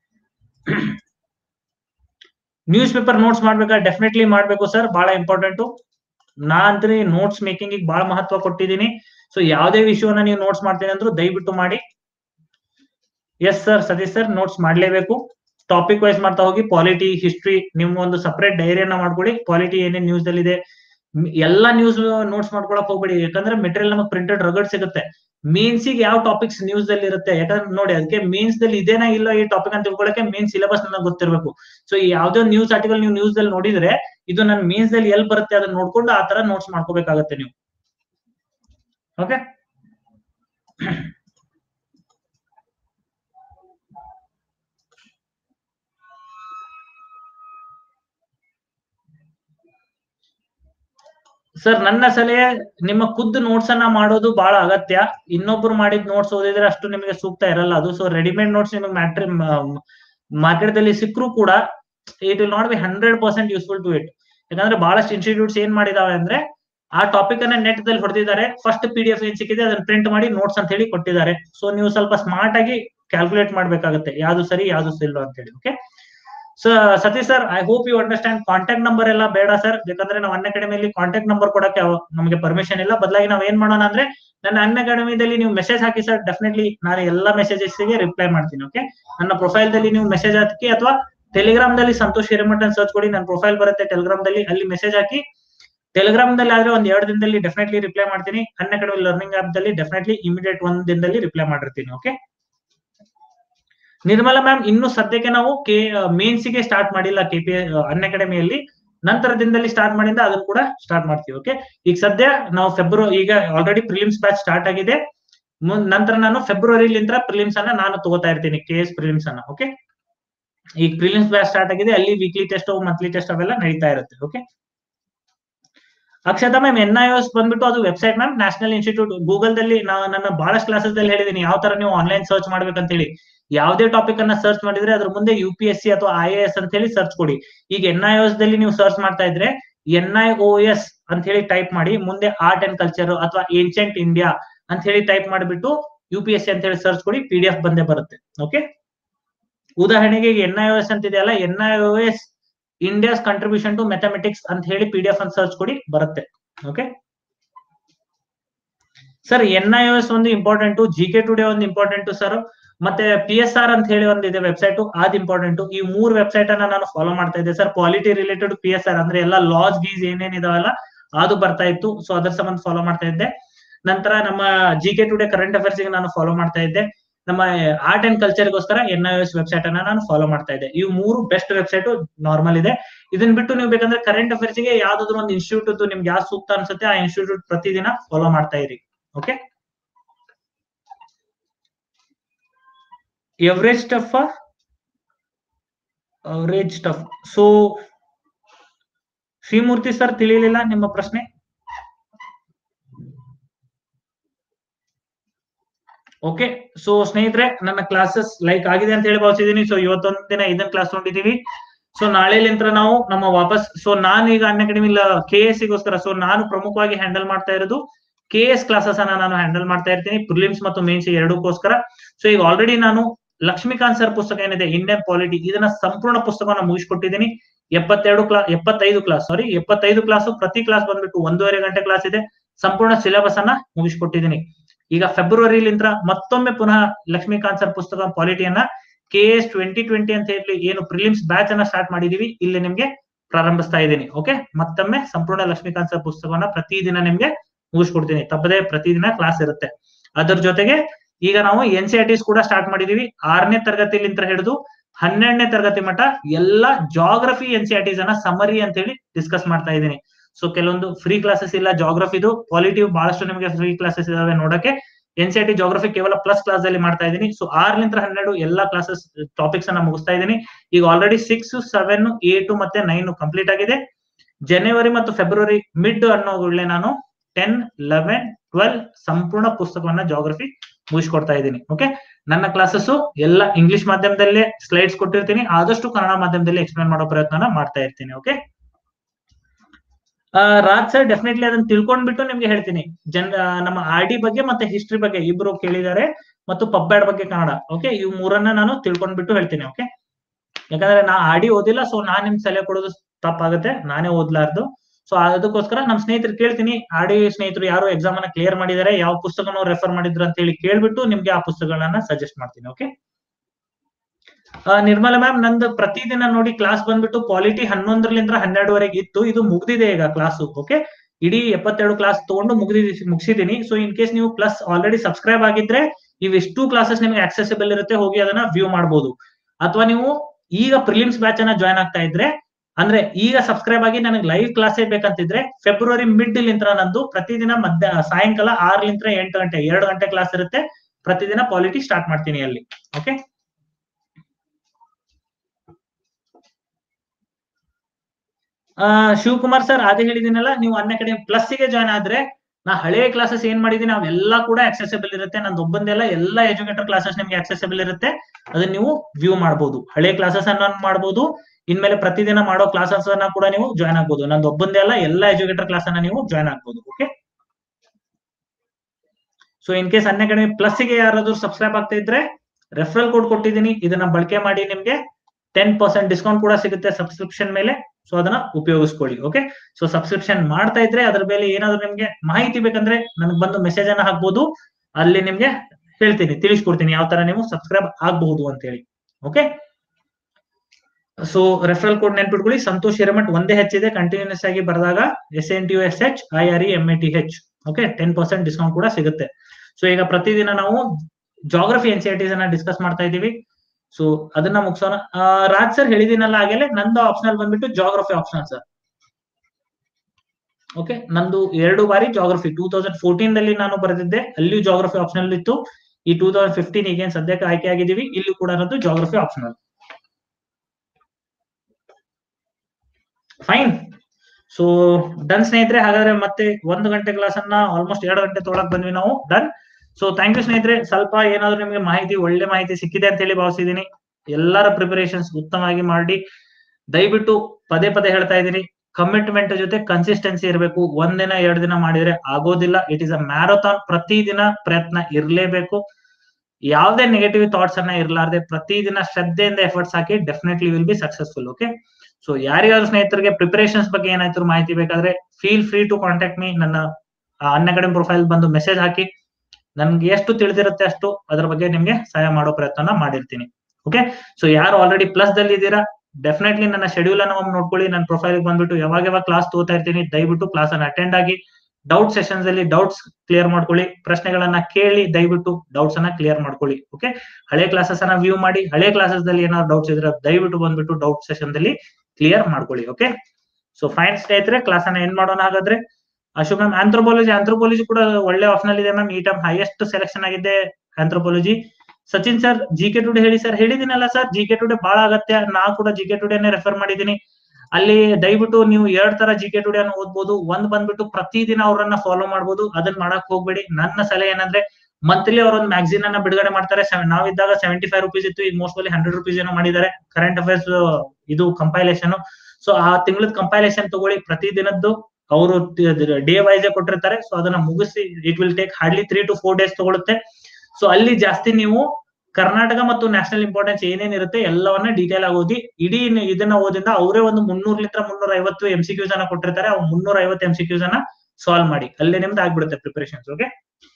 ನ್ಯೂಸ್ ಪೇಪರ್ ನೋಟ್ಸ್ ಮಾಡ್ಬೇಕಾ? ಡೆಫಿನೆಟ್ಲಿ ಮಾಡ್ಬೇಕು ಸರ್, ಬಹಳ ಇಂಪಾರ್ಟೆಂಟ್. ನಾ ಅಂದ್ರೆ ನೋಟ್ಸ್ ಮೇಕಿಂಗ್ ಬಹಳ ಮಹತ್ವ ಕೊಟ್ಟಿದ್ದೀನಿ. ಸೊ ಯಾವುದೇ ವಿಷಯವನ್ನ ನೀವು ನೋಟ್ಸ್ ಮಾಡ್ತೀನಿ ಅಂದ್ರೂ ದಯವಿಟ್ಟು ಮಾಡಿ. Yes sir Satish sir, notes ಮಾಡ್ಲೇಬೇಕು. ಟಾಪಿಕ್ ವೈಸ್ ಮಾಡ್ತಾ ಹೋಗಿ. ಪಾಲಿಟಿ, ಹಿಸ್ಟ್ರಿ ನಿಮ್ಗೆ ಒಂದು ಸಪರೇಟ್ ಡೈರಿಯನ್ನ ಮಾಡ್ಕೊಳ್ಳಿ. ಪಾಲಿಟಿ ಏನೇನ್ ನ್ಯೂಸ್ ಅಲ್ಲಿ ಇದೆ ಎಲ್ಲಾ ನ್ಯೂಸ್ ನೋಟ್ಸ್ ಮಾಡ್ಕೊಳಕ್ ಹೋಗ್ಬೇಡಿ, ಯಾಕಂದ್ರೆ ಮೆಟೀರಿಯಲ್ ನಮಗೆ ಪ್ರಿಂಟೆಡ್ ರಗಡ್ ಸಿಗುತ್ತೆ. ಮೇನ್ಸ್ ಗೆ ಯಾವ ಟಾಪಿಕ್ಸ್ ನ್ಯೂಸ್ ಅಲ್ಲಿ ಇರುತ್ತೆ, ಯಾಕಂದ್ರೆ ನೋಡಿ ಅದಕ್ಕೆ ಮೇನ್ಸ್ ದಲ್ಲಿ ಇದೇನಾ ಇಲ್ಲ ಈ ಟಾಪಿಕ್ ಅಂತ ತಿಳ್ಕೊಳಕ್ಕೆ ಮೇನ್ ಸಿಲೆಬಸ್ ನನಗೆ ಗೊತ್ತಿರಬೇಕು. ಸೊ ಯಾವ್ದೇ ಒಂದು ನ್ಯೂಸ್ ಆರ್ಟಿಕಲ್ ನೀವು ನ್ಯೂಸ್ ಅಲ್ಲಿ ನೋಡಿದ್ರೆ ಇದು ನನ್ನ ಮೇನ್ಸ್ ದಲ್ಲಿ ಎಲ್ಲಿ ಬರುತ್ತೆ ಅದನ್ನ ನೋಡ್ಕೊಂಡು ಆ ತರ ನೋಟ್ಸ್ ಮಾಡ್ಕೋಬೇಕಾಗತ್ತೆ ನೀವು. ಓಕೆ, ಸರ್ ನನ್ನ ಸಲಹೆ ನಿಮ್ಮ ಖುದ್ದು ನೋಟ್ಸ್ ಅನ್ನ ಮಾಡೋದು ಬಹಳ ಅಗತ್ಯ. ಇನ್ನೊಬ್ರು ಮಾಡಿದ ನೋಟ್ಸ್ ಓದಿದ್ರೆ ಅಷ್ಟು ನಿಮಗೆ ಸೂಕ್ತ ಇರಲ್ಲ ಅದು. ಸೊ ರೆಡಿಮೇಡ್ ನೋಟ್ಸ್ ನಿಮಗೆ ಮ್ಯಾಟ್ರಿ ಮಾರ್ಕೆಟ್ ದಲ್ಲಿ ಸಿಕ್ಕರೂ ಕೂಡ it will not be hundred percent useful to it. ಯಾಕಂದ್ರೆ ಬಹಳಷ್ಟು ಇನ್ಸ್ಟಿಟ್ಯೂಟ್ಸ್ ಏನ್ ಮಾಡಿದಾವೆ ಅಂದ್ರೆ ಆ ಟಾಪಿಕ್ ಅನ್ನ ನೆಟ್ ದಲ್ಲಿ ಹೊಡೆದಿದ್ದಾರೆ, ಫಸ್ಟ್ ಪಿ ಡಿ ಎಫ್ ಏನ್ ಸಿಕ್ಕಿದೆ ಅದನ್ನ ಪ್ರಿಂಟ್ ಮಾಡಿ ನೋಟ್ಸ್ ಅಂತ ಹೇಳಿ ಕೊಟ್ಟಿದ್ದಾರೆ. ಸೊ ನೀವು ಸ್ವಲ್ಪ ಸ್ಮಾರ್ಟ್ ಆಗಿ ಕ್ಯಾಲ್ಕುಲೇಟ್ ಮಾಡ್ಬೇಕಾಗುತ್ತೆ ಯಾವ್ದು ಸರಿ ಯಾವ್ದು ಇಲ್ಲ ಅಂತ ಹೇಳಿ. Okay, so Satish sir I hope you understand. Contact number ಎಲ್ಲ ಬೇಡ ಸರ್, ಯಾಕಂದ್ರೆ ನಾವು ಅನ್ ಅಕಾಡೆಮಿಯಲ್ಲಿ ಕಾಂಟ್ಯಾಕ್ಟ್ ನಂಬರ್ ಕೊಡಕ್ಕೆ ನಮಗೆ ಪರ್ಮಿಷನ್ ಇಲ್ಲ. ಬದಲಾಗಿ ನಾವ್ ಏನ್ ಮಾಡೋಣ ಅಂದ್ರೆ ನನ್ನ ಅನ್ ಅಕಾಡೆಮಿದಲ್ಲಿ ನೀವು ಮೆಸೇಜ್ ಹಾಕಿ ಸರ್, ಡೆಫಿನೆಟ್ಲಿ ನಾನು ಎಲ್ಲಾ ಮೆಸೇಜಸ್ ಗೆ ರಿಪ್ಲೈ ಮಾಡ್ತೀನಿ. ಓಕೆ, ನನ್ನ ಪ್ರೊಫೈಲ್ ದಲ್ಲಿ ನೀವು ಮೆಸೇಜ್ ಹಾಕಿ ಅಥವಾ ಟೆಲಿಗ್ರಾಮ್ ದಲ್ಲಿ ಸಂತೋಷ್ ಹಿರೇಮಠ ಅಂತ ಸರ್ಚ್ ಕೊಡಿ, ನನ್ನ ಪ್ರೊಫೈಲ್ ಬರುತ್ತೆ ಟೆಲಿಗ್ರಾಮ್ ದಲ್ಲಿ, ಅಲ್ಲಿ ಮೆಸೇಜ್ ಹಾಕಿ. ಟೆಲಿಗ್ರಾಮ್ ದಲ್ಲಿ ಆದ್ರೆ ಒಂದ್ ಎರಡು ದಿನದಲ್ಲಿ ಡೆಫಿನೆಟ್ಲಿ ರಿಪ್ಲೈ ಮಾಡ್ತೀನಿ. ಅನ್ ಅಕಾಡೆಮಿ ಲರ್ನಿಂಗ್ ಆಪ್ ದಲ್ಲಿ ಡೆಫಿನೆಟ್ಲಿ ಇಮಿಡಿಯೇಟ್ ಒಂದ್ ದಿನದಲ್ಲಿ ರಿಪ್ಲೈ ಮಾಡಿರ್ತೀನಿ. ಓಕೆ, ನಿರ್ಮಲಾ ಮ್ಯಾಮ್ ಇನ್ನು ಸದ್ಯಕ್ಕೆ ನಾವು ಕೆ ಮೇನ್ಸ್ ಗೆ ಸ್ಟಾರ್ಟ್ ಮಾಡಿಲ್ಲ ಕೆ ಪಿ ಅನ್ ಅಕಾಡೆಮಿಯಲ್ಲಿ, ನಂತರ ದಿನದಲ್ಲಿ ಸ್ಟಾರ್ಟ್ ಮಾಡಿಂದ ಅದನ್ನ ಕೂಡ ಸ್ಟಾರ್ಟ್ ಮಾಡ್ತೀವಿ. ಓಕೆ, ಈಗ ಸದ್ಯ ನಾವು ಫೆಬ್ರವರಿ ಈಗ ಆಲ್ರೆಡಿ ಪ್ರಿಲಿಮ್ಸ್ ಬ್ಯಾಚ್ ಸ್ಟಾರ್ಟ್ ಆಗಿದೆ. ನಂತರ ನಾನು ಫೆಬ್ರವರಿಲಿಂದ ಪ್ರಿಲಿಮ್ಸ್ ಅನ್ನ ನಾನು ತಗೋತಾ ಇರ್ತೀನಿ, ಕೆ ಎಸ್ ಪ್ರಿಲಿಮ್ಸ್ ಅನ್ನ. ಓಕೆ, ಈಗ ಪ್ರಿಲಿಮ್ಸ್ ಬ್ಯಾಚ್ ಸ್ಟಾರ್ಟ್ ಆಗಿದೆ, ಅಲ್ಲಿ ವೀಕ್ಲಿ ಟೆಸ್ಟ್ ಮಂತ್ಲಿ ಟೆಸ್ಟ್ ಅವೆಲ್ಲ ನಡೀತಾ ಇರುತ್ತೆ. Okay, Akshata ma'am N I S ಬಂದ್ಬಿಟ್ಟು ಅದು website ma'am, national institute. Google ದಲ್ಲಿ ನಾನು ನನ್ನ ಬಹಳಷ್ಟು ಕ್ಲಾಸಸ್ ದಲ್ಲಿ ಹೇಳಿದೀನಿ ಯಾವ ತರ ನೀವು ಆನ್ಲೈನ್ ಸರ್ಚ್ ಮಾಡ್ಬೇಕಂತ ಹೇಳಿ. ಯಾವುದೇ ಟಾಪಿಕ್ ಅನ್ನ ಸರ್ಚ್ ಮಾಡಿದ್ರೆ ಅದ್ರ ಮುಂದೆ ಯು ಪಿ ಎಸ್ ಸಿ ಅಥವಾ ಐ ಎ ಎಸ್ ಅಂತ ಹೇಳಿ ಸರ್ಚ್ ಕೊಡಿ. ಈಗ ಎನ್ ಐ ಎಸ್ ದಲ್ಲಿ ನೀವು ಸರ್ಚ್ ಮಾಡ್ತಾ ಇದ್ರೆ ಎನ್ ಐ ಒ ಎಸ್ ಅಂತ ಹೇಳಿ ಟೈಪ್ ಮಾಡಿ, ಮುಂದೆ ಆರ್ಟ್ ಅಂಡ್ ಕಲ್ಚರ್ ಅಥವಾ ಏನ್ಷಿಯಂಟ್ ಇಂಡಿಯಾ ಅಂತ ಹೇಳಿ ಟೈಪ್ ಮಾಡಿಬಿಟ್ಟು ಯು ಪಿ ಎಸ್ ಸಿ ಅಂತ ಹೇಳಿ ಸರ್ಚ್ ಕೊಡಿ, ಪಿ ಡಿ ಎಫ್ ಬಂದೇ ಬರುತ್ತೆ. ಓಕೆ, ಉದಾಹರಣೆಗೆ ಎನ್ ಐ ಒ ಎಸ್ ಅಂತ ಇದೆಯಲ್ಲ, N I O S India's contribution to mathematics ಅಂತ ಹೇಳಿ ಪಿ ಡಿ ಎಫ್ ಅಂತ ಸರ್ಚ್ ಕೊಡಿ, ಬರುತ್ತೆ. Okay sir, N I O S ಒಂದು ಇಂಪಾರ್ಟೆಂಟ್, ಜಿ ಕೆ ಟುಡೇ ಒಂದು ಇಂಪಾರ್ಟೆಂಟ್ ಸರ್, ಮತ್ತೆ ಪಿ ಎಸ್ ಆರ್ ಅಂತ ಹೇಳಿ ಒಂದಿದೆ ವೆಬ್ಸೈಟ್, ಅದ್ ಇಂಪಾರ್ಟೆಂಟ್. ಈ ಮೂರ್ ವೆಬ್ಸೈಟ್ ಅನ್ನ ನಾನು ಫಾಲೋ ಮಾಡ್ತಾ ಇದ್ದೆ sir. Polity related P S R ಅಂದ್ರೆ ಎಲ್ಲ ಲಾಸ್ ಗೀಸ್ ಏನೇನ್ ಇದಾವಲ್ಲ ಅದು ಬರ್ತಾ ಇತ್ತು. ಸೊ ಅದರ ಸಂಬಂಧ ಫಾಲೋ ಮಾಡ್ತಾ ಇದ್ದೆ. ನಂತರ ನಮ್ಮ G K Today current affairs ಗೆ ನಾನು ಫಾಲೋ ಮಾಡ್ತಾ ಇದ್ದೆ. ನಮ್ಮ ಆರ್ಟ್ ಅಂಡ್ ಕಲ್ಚರ್ಗೋಸ್ಕರ ಎನ್ ಐ ಎಸ್ ವೆಬ್ಸೈಟ್ ಅನ್ನ ನಾನು ಫಾಲೋ ಮಾಡ್ತಾ ಇದ್ದೆ. ಇವು ಮೂರು ಬೆಸ್ಟ್ ವೆಬ್ಸೈಟ್ ನಾರ್ಮಲ್ ಇದೆ. ಇದನ್ನ ಬಿಟ್ಟು ನೀವು ಬೇಕಂದ್ರೆ ಕರೆಂಟ್ ಅಫೇರ್ಸ್ ಗೆ ಯಾವ್ದಾದ್ರು ಒಂದು ಇನ್ಸ್ಟಿಟ್ಯೂಟ್ ನಿಮ್ಗೆ ಯಾವ್ದು ಸೂಕ್ತ ಅನ್ಸುತ್ತೆ ಆ ಇನ್ಸ್ಟಿಟ್ಯೂಟ್ ಪ್ರತಿದಿನ ಫಾಲೋ ಮಾಡ್ತಾ ಇರಿ. Okay, average stuff average stuff so Shrimurthy sir ತಿಳಿಯಲಿಲ್ಲ ನಿಮ್ಮ ಪ್ರಶ್ನೆ. ಓಕೆ, ಸೊ ಸ್ನೇಹಿತರೆ ನನ್ನ ಕ್ಲಾಸಸ್ ಲೈಕ್ ಆಗಿದೆ ಅಂತ ಹೇಳಿ ಭಾವಿಸಿದೀನಿ. ಸೊ ಇವತ್ತೊಂದ್ ದಿನ ಇದನ್ನ ಕ್ಲಾಸ್ ನೋಡಿದೀವಿ. ಸೊ ನಾಳೆಲಿಂತ್ರ ನಾವು ನಮ್ಮ ವಾಪಸ್ ಸೊ ನಾನು ಈಗ ಅನ್ ಅಕಾಡೆಮಿ ಕೆ ಎಸ್ ಗೋಸ್ಕರ ಸೊ ನಾನು ಪ್ರಮುಖವಾಗಿ ಹ್ಯಾಂಡಲ್ ಮಾಡ್ತಾ ಇರೋದು ಕೆ ಎಸ್ ಕ್ಲಾಸಸ್ ಅನ್ನ ನಾನು ಹ್ಯಾಂಡಲ್ ಮಾಡ್ತಾ ಇರ್ತೀನಿ, ಪ್ರಿಲಿಮ್ಸ್ ಮತ್ತು ಮೇನ್ಸ್ ಎರಡಕ್ಕೋಸ್ಕರ. ಸೊ ಈಗ ಆಲ್ರೆಡಿ ನಾನು ಲಕ್ಷ್ಮೀಕಾಂತ್ ಸರ್ ಪುಸ್ತಕ ಏನಿದೆ ಇಂಡಿಯನ್ ಪಾಲಿಟಿ, ಇದನ್ನ ಸಂಪೂರ್ಣ ಪುಸ್ತಕವನ್ನ ಮುಗಿಸ್ಕೊಟ್ಟಿದ್ದೀನಿ. ಎಪ್ಪತ್ತೆರಡು ಕ್ಲಾಸ್ ಎಪ್ಪತ್ತೈದು ಕ್ಲಾಸ್ ಸಾರಿ ಎಪ್ಪತ್ತೈದು ಕ್ಲಾಸ್ ಪ್ರತಿ ಕ್ಲಾಸ್ ಬಂದ್ಬಿಟ್ಟು ಒಂದೂವರೆ ಗಂಟೆ ಕ್ಲಾಸ್ ಇದೆ. ಸಂಪೂರ್ಣ ಸಿಲೆಬಸ್ ಅನ್ನ ಮುಗಿಸ್ಕೊಟ್ಟಿದ್ದೀನಿ. ಈಗ ಫೆಬ್ರವರಿಲಿಂದ ಮತ್ತೊಮ್ಮೆ ಪುನಃ ಲಕ್ಷ್ಮೀಕಾಂತ್ ಸರ್ ಪುಸ್ತಕ ಪಾಲಿಟಿಯನ್ನ ಕೆ ಎಸ್ ಟ್ವೆಂಟಿ ಟ್ವೆಂಟಿ ಅಂತ ಹೇಳಿ ಏನು ಪ್ರಿಲಿಮ್ಸ್ ಬ್ಯಾಚ್ ಅನ್ನ ಸ್ಟಾರ್ಟ್ ಮಾಡಿದೀವಿ, ಇಲ್ಲಿ ನಿಮ್ಗೆ ಪ್ರಾರಂಭಿಸ್ತಾ ಇದ್ದೀನಿ. ಓಕೆ, ಮತ್ತೊಮ್ಮೆ ಸಂಪೂರ್ಣ ಲಕ್ಷ್ಮೀಕಾಂತ್ ಸರ್ ಪುಸ್ತಕವನ್ನ ಪ್ರತಿದಿನ ನಿಮ್ಗೆ ಮುಗಿಸ್ಕೊಡ್ತೀನಿ. ತಪ್ಪದೆ ಪ್ರತಿದಿನ ಕ್ಲಾಸ್ ಇರುತ್ತೆ. ಅದರ ಜೊತೆಗೆ ಈಗ ನಾವು ಎನ್ ಸಿ ಆರ್ ಟಿಸ್ ಕೂಡ ಸ್ಟಾರ್ಟ್ ಮಾಡಿದೀವಿ. ಆರನೇ ತರಗತಿಲಿಂದ ಹಿಡಿದು ಹನ್ನೆರಡನೇ ತರಗತಿ ಮಟ್ಟ ಎಲ್ಲಾ geography N C R Ts ಅನ್ನ ಸಮರಿ ಅಂತ ಹೇಳಿ ಡಿಸ್ಕಸ್ ಮಾಡ್ತಾ ಇದ್ದೀನಿ. ಸೊ ಕೆಲವೊಂದು ಫ್ರೀ ಕ್ಲಾಸಸ್ ಇಲ್ಲ ಜಾಗ್ರಫಿದು, ಪಾಲಿಟಿವ್ ಬಹಳಷ್ಟು ನಿಮಗೆ ಫ್ರೀ ಕ್ಲಾಸಸ್ ಇದಾವೆ ನೋಡಕ್ಕೆ. ಎನ್ ಸಿ ಟಿ ಜಾಗ್ರಫಿ ಕೇವಲ ಪ್ಲಸ್ ಕ್ಲಾಸ್ ಅಲ್ಲಿ ಮಾಡ್ತಾ ಇದ್ದೀನಿ. ಸೊ ಆರ್ಲಿಂದ ಹನ್ನೆರಡು ಎಲ್ಲಾ ಕ್ಲಾಸಸ್ ಟಾಪಿಕ್ಸ್ ಅನ್ನ ಮುಗಿಸ್ತಾ ಇದ್ದೀನಿ. ಈಗ ಆಲ್ರೆಡಿ ಸಿಕ್ಸ್ ಸೆವೆನ್ ಏಟ್ ಮತ್ತೆ ನೈನ್ ಕಂಪ್ಲೀಟ್ ಆಗಿದೆ. ಜನವರಿ ಮತ್ತು ಫೆಬ್ರವರಿ ಮಿಡ್ ಅನ್ನೋಗಳೇ ನಾನು ಟೆನ್ ಲೆವೆನ್ ಟ್ವೆಲ್ ಸಂಪೂರ್ಣ ಪುಸ್ತಕವನ್ನ ಜಾಗ್ರಫಿ ಮುಗಿಸ್ಕೊಡ್ತಾ ಇದ್ದೀನಿ. ಓಕೆ, ನನ್ನ ಕ್ಲಾಸಸ್ ಎಲ್ಲ ಇಂಗ್ಲಿಷ್ ಮಾಧ್ಯಮದಲ್ಲೇ ಸ್ಲೈಡ್ಸ್ ಕೊಟ್ಟಿರ್ತೀನಿ, ಆದಷ್ಟು ಕನ್ನಡ ಮಾಧ್ಯಮದಲ್ಲಿ ಎಕ್ಸ್ಪ್ಲೇನ್ ಮಾಡೋ ಪ್ರಯತ್ನ ಮಾಡ್ತಾ ಇರ್ತೀನಿ. ಓಕೆ, ರಾಜ್ ಸರ್ ಡೆಫಿನೆಟ್ಲಿ ಅದನ್ನ ತಿಳ್ಕೊಂಡ್ಬಿಟ್ಟು ನಿಮ್ಗೆ ಹೇಳ್ತೀನಿ. ಜನ್ ನಮ್ಮ ಆರ್ ಡಿ ಬಗ್ಗೆ ಮತ್ತೆ ಹಿಸ್ಟ್ರಿ ಬಗ್ಗೆ ಇಬ್ರು ಕೇಳಿದ್ದಾರೆ, ಮತ್ತು ಪಬ್ಬ್ಯಾಡ್ ಬಗ್ಗೆ ಕನ್ನಡ. ಓಕೆ, ಇವ್ ಮೂರನ್ನ ನಾನು ತಿಳ್ಕೊಂಡ್ಬಿಟ್ಟು ಹೇಳ್ತೀನಿ. ಓಕೆ, ಯಾಕಂದ್ರೆ ನಾ ಆರ್ ಡಿ ಓದಿಲ್ಲ, ಸೊ ನಾನ್ ನಿಮ್ ಸಲಹೆ ಕೊಡೋದು ತಪ್ಪಾಗುತ್ತೆ, ನಾನೇ ಓದ್ಲಾರ್ದು. ಸೊ ಅದಕ್ಕೋಸ್ಕರ ನಮ್ ಸ್ನೇಹಿತರು ಕೇಳ್ತೀನಿ, ಆರ್ ಡಿ ಸ್ನೇಹಿತರು ಯಾರು ಎಕ್ಸಾಮ್ ಅನ್ನ ಕ್ಲಿಯರ್ ಮಾಡಿದ್ದಾರೆ, ಯಾವ ಪುಸ್ತಕನ ರೆಫರ್ ಮಾಡಿದ್ರು ಅಂತ ಹೇಳಿ ಕೇಳ್ಬಿಟ್ಟು ನಿಮ್ಗೆ ಆ ಪುಸ್ತಕಗಳನ್ನ ಸಜೆಸ್ಟ್ ಮಾಡ್ತೀನಿ. ಓಕೆ, ನಿರ್ಮಲಾ ಮ್ಯಾಮ್, ನಂದು ಪ್ರತಿದಿನ ನೋಡಿ ಕ್ಲಾಸ್ ಬಂದ್ಬಿಟ್ಟು ಪಾಲಿಟಿ ಹನ್ನೊಂದರಲಿಂದ ಹನ್ನೆರಡುವರೆಗೆ ಇತ್ತು, ಇದು ಮುಗ್ದಿದೆ ಈಗ ಕ್ಲಾಸು. ಓಕೆ, ಇಡೀ ಎಪ್ಪತ್ತೆರಡು ಕ್ಲಾಸ್ ತಗೊಂಡು ಮುಗ್ದಿ ಮುಗಿಸಿದೀನಿ. ಸೊ ಇನ್ ಕೇಸ್ ನೀವು ಪ್ಲಸ್ ಆಲ್ರೆಡಿ ಸಬ್ಸ್ಕ್ರೈಬ್ ಆಗಿದ್ರೆ ಇವೆಷ್ಟು ಕ್ಲಾಸಸ್ ನಿಮ್ಗೆ ಆಕ್ಸೆಸಿಬಲ್ ಇರುತ್ತೆ, ಹೋಗಿ ಅದನ್ನ ವ್ಯೂ ಮಾಡಬಹುದು. ಅಥವಾ ನೀವು ಈಗ ಪ್ರಿಲಿಮ್ಸ್ ಬ್ಯಾಚ್ ಅನ್ನ ಜಾಯ್ನ್ ಆಗ್ತಾ ಇದ್ರೆ, ಅಂದ್ರೆ ಈಗ ಸಬ್ಸ್ಕ್ರೈಬ್ ಆಗಿ ನನಗೆ ಲೈವ್ ಕ್ಲಾಸೇ ಬೇಕಂತಿದ್ರೆ ಫೆಬ್ರವರಿ ಮಿಡ್ ಲಿಂತ್ರ ನಂದು ಪ್ರತಿದಿನ ಮಧ್ಯ ಸಾಯಂಕಾಲ ಆರ್ಲಿಂತ್ರ ಎಂಟು ಗಂಟೆ ಎರಡು ಗಂಟೆ ಕ್ಲಾಸ್ ಇರುತ್ತೆ. ಪ್ರತಿದಿನ ಪಾಲಿಟಿ ಸ್ಟಾರ್ಟ್ ಮಾಡ್ತೀನಿ ಅಲ್ಲಿ. ಓಕೆ, ಆ ಶಿವಕುಮಾರ್ ಸರ್, ಅದೇ ಹೇಳಿದಿನಲ್ಲ, ನೀವು ಅನ್ನ ಕಡೆ ಪ್ಲಸ್ ಗೆ ಜಾಯ್ನ್ ಆದ್ರೆ ನಾ ಹಳೆ ಕ್ಲಾಸಸ್ ಏನ್ ಮಾಡಿದೀನಿ ಅವೆಲ್ಲ ಕೂಡ ಆಕ್ಸೆಸಿಬಲ್ ಇರುತ್ತೆ. ನಂದು ಒಬ್ಬಂದೆಲ್ಲ ಎಲ್ಲ ಎಜುಕೇಟರ್ ಕ್ಲಾಸಸ್ ನಿಮ್ಗೆ ಆಕ್ಸೆಸಿಬಲ್ ಇರುತ್ತೆ, ಅದನ್ನ ನೀವು ವ್ಯೂ ಮಾಡಬಹುದು. ಹಳೆ ಕ್ಲಾಸಸ್ ಅನ್ನ ಮಾಡಬಹುದು, ಇನ್ಮೇಲೆ ಪ್ರತಿದಿನ ಮಾಡೋ ಕ್ಲಾಸಸ್ ಅನ್ನ ಕೂಡ ನೀವು ಜಾಯ್ನ್ ಆಗ್ಬೋದು. ನಂದು ಒಬ್ಬಂದೇ ಅಲ್ಲ, ಎಲ್ಲ ಎಜುಕೇಟರ್ ಕ್ಲಾಸ್ ಅನ್ನ ನೀವು ಜಾಯ್ನ್ ಆಗ್ಬೋದು. Okay, so in case Unacademy plus ಗೆ ಯಾರಾದ್ರೂ ಸಬ್ಸ್ಕ್ರೈಬ್ ಆಗ್ತಾ ಇದ್ರೆ ರೆಫರಲ್ ಕೋಡ್ ಕೊಟ್ಟಿದ್ದೀನಿ, ಇದನ್ನ ಬಳಕೆ ಮಾಡಿ ನಿಮ್ಗೆ ಟೆನ್ ಪರ್ಸೆಂಟ್ ಡಿಸ್ಕೌಂಟ್ ಕೂಡ ಸಿಗುತ್ತೆ ಸಬ್ಸ್ಕ್ರಿಪ್ಷನ್ ಮೇಲೆ. ಸೊ ಅದನ್ನ ಉಪಯೋಗಿಸ್ಕೊಳ್ಳಿ. ಓಕೆ, ಸೊ ಸಬ್ಸ್ಕ್ರಿಪ್ಷನ್ ಮಾಡ್ತಾ ಇದ್ರೆ ಅದ್ರ ಮೇಲೆ ಏನಾದ್ರು ನಿಮ್ಗೆ ಮಾಹಿತಿ ಬೇಕಂದ್ರೆ ನನಗೆ ಬಂದು ಮೆಸೇಜ್ ಅನ್ನ ಹಾಕ್ಬೋದು, ಅಲ್ಲಿ ನಿಮ್ಗೆ ಹೇಳ್ತೀನಿ, ತಿಳಿಸ್ಕೊಡ್ತೀನಿ ಯಾವ ತರ ನೀವು ಸಬ್ಸ್ಕ್ರೈಬ್ ಆಗಬಹುದು ಅಂತ ಹೇಳಿ. ಓಕೆ, ಸೊ ರೆಫರಲ್ ಕೋಡ್ ನೆನ್ಪಿಟ್ಕೊಳ್ಳಿ, ಸಂತೋಷ್ ಹಿರೇಮಠ್ ಒಂದೇ ಹೆಚ್ಚಿದೆ, ಕಂಟಿನ್ಯೂಸ್ ಆಗಿ ಬರೆದಾಗ S N T U S H I R E M A T H. Okay, ten percent discount ಕೂಡ ಸಿಗುತ್ತೆ. ಸೊ ಈಗ ಪ್ರತಿದಿನ ನಾವು geography N C R Ts ಅನ್ನ ಡಿಸ್ಕಸ್ ಮಾಡ್ತಾ ಇದೀವಿ. ಸೊ ಅದನ್ನ ಮುಗಿಸೋಣ. ರಾಜ್ ಸರ್ ಹೇಳಿದಿನಲ್ಲ ಆಗಲೇ, ನಂದು ಆಪ್ಷನಲ್ ಬಂದ್ಬಿಟ್ಟು ಜಾಗ್ರಫಿ ಆಪ್ಷನಲ್ ಸರ್. ಓಕೆ, ನಂದು ಎರಡು ಬಾರಿ ಜಾಗ್ರಫಿ ಟೂ ತೌಸಂಡ್ ಫೋರ್ಟೀನ್ ದಲ್ಲಿ ನಾನು ಬರೆದಿದ್ದೆ, ಅಲ್ಲಿಯೂ ಜಾಗ್ರಫಿ ಆಪ್ಷನಲ್ ಇತ್ತು. ಈ ಟೂ ತೌಸಂಡ್ ಫಿಫ್ಟೀನ್ ಈಗೇನ್ ಸದ್ಯಕ್ಕೆ ಆಯ್ಕೆ ಆಗಿದ್ದೀವಿ, ಇಲ್ಲಿ ಕೂಡ ನಂದು geography optional. Fine. So done ಸ್ನೇಹಿತರೆ, ಹಾಗಾದ್ರೆ ಮತ್ತೆ ಒಂದು ಗಂಟೆ ಕ್ಲಾಸ್ ಅನ್ನ ಆಲ್ಮೋಸ್ಟ್ ಎರಡು ಗಂಟೆ ತೊಗೊಳಕ್ ಬಂದ್ವಿ ನಾವು. ಡನ್. ಸೊ ಥ್ಯಾಂಕ್ ಯು ಸ್ನೇಹಿತರೆ, ಸ್ವಲ್ಪ ಏನಾದ್ರು ನಿಮ್ಗೆ ಮಾಹಿತಿ ಒಳ್ಳೆ ಮಾಹಿತಿ ಸಿಕ್ಕಿದೆ ಅಂತ ಹೇಳಿ ಭಾವಿಸಿದೀನಿ. ಎಲ್ಲರ ಪ್ರಿಪರೇಷನ್ಸ್ ಉತ್ತಮವಾಗಿ ಮಾಡಿ, ದಯವಿಟ್ಟು ಪದೇ ಪದೇ ಹೇಳ್ತಾ ಇದ್ದೀನಿ, ಕಮಿಟ್ಮೆಂಟ್ ಜೊತೆ ಕನ್ಸಿಸ್ಟೆನ್ಸಿ ಇರಬೇಕು. ಒಂದಿನ ಎರಡು ದಿನ ಮಾಡಿದ್ರೆ ಆಗೋದಿಲ್ಲ, ಇಟ್ ಇಸ್ ಅ ಮ್ಯಾರಥಾನ್. ಪ್ರತಿದಿನ ಪ್ರಯತ್ನ ಇರಲೇಬೇಕು. ಯಾವುದೇ ನೆಗೆಟಿವ್ ಥಾಟ್ಸ್ ಅನ್ನ ಇರಲಾರ್ದೆ ಪ್ರತಿದಿನ ಶ್ರದ್ಧೆಯಿಂದ ಎಫರ್ಟ್ಸ್ ಹಾಕಿ definitely will be successful. Okay, so ಯಾರಿಗಾದ್ರೂ ಸ್ನೇಹಿತರಿಗೆ ಪ್ರಿಪರೇಷನ್ಸ್ ಬಗ್ಗೆ ಏನಾಯ್ತು ಮಾಹಿತಿ ಬೇಕಾದ್ರೆ feel free to contact me. ನನ್ನ ಅನ್ ಅಕಾಡೆಮಿ ಪ್ರೊಫೈಲ್ ಬಂದು ಮೆಸೇಜ್ ಹಾಕಿ, ನನ್ಗೆ ಎಷ್ಟು ತಿಳಿದಿರುತ್ತೆ ಅಷ್ಟು ಅದ್ರ ಬಗ್ಗೆ ನಿಮ್ಗೆ ಸಹಾಯ ಮಾಡೋ ಪ್ರಯತ್ನ ಮಾಡಿರ್ತೀನಿ. ಓಕೆ, ಸೊ ಯಾರು ಆಲ್ರೆಡಿ ಪ್ಲಸ್ ದಲ್ಲಿ ಇದ್ದೀರಾ, ಡೆಫಿನೆಟ್ಲಿ ನನ್ನ ಶೆಡ್ಯೂಲ್ ಅನ್ನ ಒಮ್ಮೆ ನೋಡ್ಕೊಳ್ಳಿ. ನನ್ನ ಪ್ರೊಫೈಲ್ ಬಂದ್ಬಿಟ್ಟು ಯಾವಾಗ ಯಾವಾಗ ಕ್ಲಾಸ್ ತಗೋತಾ ಇರ್ತೀನಿ, ದಯವಿಟ್ಟು ಕ್ಲಾಸ್ ಅನ್ನ ಅಟೆಂಡ್ ಆಗಿ ಡೌಟ್ ಸೆಷನ್ಸ್ ಅಲ್ಲಿ ಡೌಟ್ಸ್ ಕ್ಲಿಯರ್ ಮಾಡ್ಕೊಳ್ಳಿ, ಪ್ರಶ್ನೆಗಳನ್ನ ಕೇಳಿ ದಯವಿಟ್ಟು ಡೌಟ್ಸ್ ಅನ್ನ ಕ್ಲಿಯರ್ ಮಾಡ್ಕೊಳ್ಳಿ. ಓಕೆ, ಹಳೆ ಕ್ಲಾಸಸ್ ಅನ್ನ ವ್ಯೂ ಮಾಡಿ, ಹಳೆ ಕ್ಲಾಸಸ್ ದಲ್ಲಿ ಏನಾದ್ರು ಡೌಟ್ಸ್ ಇದ್ರೆ ದಯವಿಟ್ಟು ಬಂದ್ಬಿಟ್ಟು ಡೌಟ್ ಸೆಷನ್ ದಲ್ಲಿ ಕ್ಲಿಯರ್ ಮಾಡ್ಕೊಳ್ಳಿ. ಓಕೆ, ಸೊ ಫೈನ್ ಸ್ನೇಹಿತರೆ, ಕ್ಲಾಸ್ ಅನ್ನ ಏನ್ ಮಾಡೋಣ ಹಾಗಾದ್ರೆ. ಅಶೋಕ್ ಮ್ಯಾಮ್, ಆಂಥ್ರೋಪಾಲಜಿ ಆಂಥ್ರೋಪಾಲಜಿ ಕೂಡ ಒಳ್ಳೆ ಆಪ್ಷನಲ್ ಇದೆ ಮ್ಯಾಮ್. ಈ ಟೈಮ್ ಹೈಯೆಸ್ಟ್ ಸೆಲೆಕ್ಷನ್ ಆಗಿದೆ anthropology. Sachin sir, G K today ಹೇಳಿ ಸರ್. ಹೇಳಿದಿನಲ್ಲ ಸರ್, ಜಿ ಕೆ ಟುಡೇ ಬಹಳ ಅಗತ್ಯ. ನಾ ಕೂಡ ಜಿ ಕೆ ಟುಡೇನೆ ರೆಫರ್ ಮಾಡಿದೀನಿ. ಅಲ್ಲಿ ದಯವಿಟ್ಟು ನೀವು ಎರಡ್ ತರ ಜಿ ಕೆ ಟುಡೇ ಅನ್ನು ಓದ್ಬೋದು. ಒಂದ್ ಬಂದ್ಬಿಟ್ಟು ಪ್ರತಿದಿನ ಅವರನ್ನ ಫಾಲೋ ಮಾಡ್ಬೋದು, ಅದನ್ನ ಮಾಡಕ್ ಹೋಗ್ಬೇಡಿ. ನನ್ನ ಸಲಹೆ ಏನಂದ್ರೆ, ಮಂತ್ಲಿ ಅವರೊಂದು ಮ್ಯಾಗಝಿನ್ ಅನ್ನ ಬಿಡುಗಡೆ ಮಾಡ್ತಾರೆ. ನಾವಿದ್ದಾಗ ಸೆವೆಂಟಿ ಫೈವ್ ರುಪೀಸ್ ಇತ್ತು, ಈಗ ಮೋಸ್ಟ್ಲಿ ಹಂಡ್ರೆಡ್ ರುಪೀಸ್ ಏನೋ ಮಾಡಿದ್ದಾರೆ. ಕರೆಂಟ್ ಅಫೇರ್ಸ್ ಇದು ಕಂಪೈಲೇಷನ್. ಸೊ ಆ ತಿಂಗಳದ ಕಂಪೈಲೇಷನ್ ತಗೊಳ್ಳಿ. ಪ್ರತಿದಿನದ್ದು ಅವರು ಡೇ ವೈಸ್ ಕೊಟ್ಟಿರ್ತಾರೆ. ಸೊ ಅದನ್ನ ಮುಗಿಸಿ, it will take hardly three to four days ತಗೊಳುತ್ತೆ. ಸೊ ಅಲ್ಲಿ ಜಾಸ್ತಿ ನೀವು ಕರ್ನಾಟಕ ಮತ್ತು ನ್ಯಾಷನಲ್ ಇಂಪಾರ್ಟೆನ್ಸ್ ಏನೇನಿರುತ್ತೆ ಎಲ್ಲವನ್ನ ಡೀಟೇಲ್ ಆಗಿ ಓದಿ. ಇಡೀ ಇದನ್ನ ಓದಿಂದ ಅವರೇ ಒಂದು ಮುನ್ನೂರ್ಲಿಂದ ಮುನ್ನೂರ ಐವತ್ತು ಎಂ ಸಿ ಕ್ಯೂಸ್ ಅನ್ನ ಕೊಟ್ಟಿರ್ತಾರೆ. ಅವ್ ಮುನ್ನೂರ ಐವತ್ತು ಎಂ ಸಿ ಕ್ಯೂಸ್ ಅನ್ನ ಸಾಲ್ವ್ ಮಾಡಿ, ಅಲ್ಲೇ ನಿಮ್ದು ಆಗ್ಬಿಡುತ್ತೆ preparations. Okay,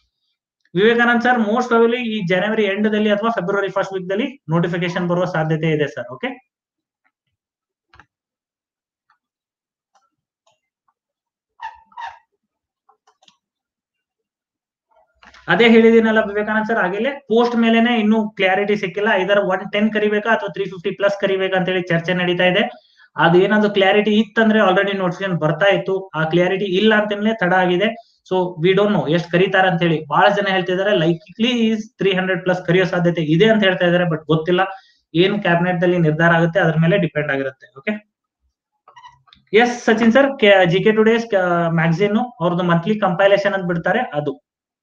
Vivekanand sir, most probably ಈ ಜನವರಿ ಎಂಡ್ ದಲ್ಲಿ ಅಥವಾ ಫೆಬ್ರವರಿ ಫಸ್ಟ್ ವೀಕ್ ದಲ್ಲಿ ನೋಟಿಫಿಕೇಶನ್ ಬರುವ ಸಾಧ್ಯತೆ ಇದೆ ಸರ್. ಓಕೆ, ಅದೇ ಹೇಳಿದಿನಲ್ಲ ವಿವೇಕಾನಂದ್ ಸರ್, ಹಾಗೆಲ್ಲೇ ಪೋಸ್ಟ್ ಮೇಲೆನೆ ಇನ್ನೂ ಕ್ಲಾರಿಟಿ ಸಿಕ್ಕಿಲ್ಲ. ಇದರ ಒನ್ ಟೆನ್ ಕರಿಬೇಕಾ ಅಥವಾ ತ್ರೀ ಫಿಫ್ಟಿ ಪ್ಲಸ್ ಕರಿಬೇಕಾ ಅಂತ ಹೇಳಿ ಚರ್ಚೆ ನಡೀತಾ ಇದೆ. ಅದೇನಾದ್ರು ಕ್ಲಾರಿಟಿ ಇತ್ತಂದ್ರೆ ಆಲ್ರೆಡಿ ನೋಟಿಫಿಕೇಶನ್ ಬರ್ತಾ ಇತ್ತು. ಆ ಕ್ಲಾರಿಟಿ ಇಲ್ಲ ಅಂತಲೇ ತಡ ಆಗಿದೆ. ಸೊ ವಿ ಡೋಂಟ್ ನೋ ಎಷ್ಟು ಕರೀತಾರೆ ಅಂತ ಹೇಳಿ. ಬಹಳ ಜನ ಹೇಳ್ತಿದ್ದಾರೆ likely is three hundred plus ಕರಿಯೋ ಸಾಧ್ಯತೆ ಇದೆ ಅಂತ ಹೇಳ್ತಾ ಇದ್ದಾರೆ, ಬಟ್ ಗೊತ್ತಿಲ್ಲ. ಏನು ಕ್ಯಾಬಿನೆಟ್ ದಲ್ಲಿ ನಿರ್ಧಾರ ಆಗುತ್ತೆ ಅದ್ರ ಮೇಲೆ ಡಿಪೆಂಡ್ ಆಗಿರುತ್ತೆ. Okay, yes Sachin sir, G K today's magazine ಅವ್ರದ್ದು ಮಂತ್ಲಿ ಕಂಪೈಲೇಷನ್ ಅಂತ ಬಿಡ್ತಾರೆ ಅದು.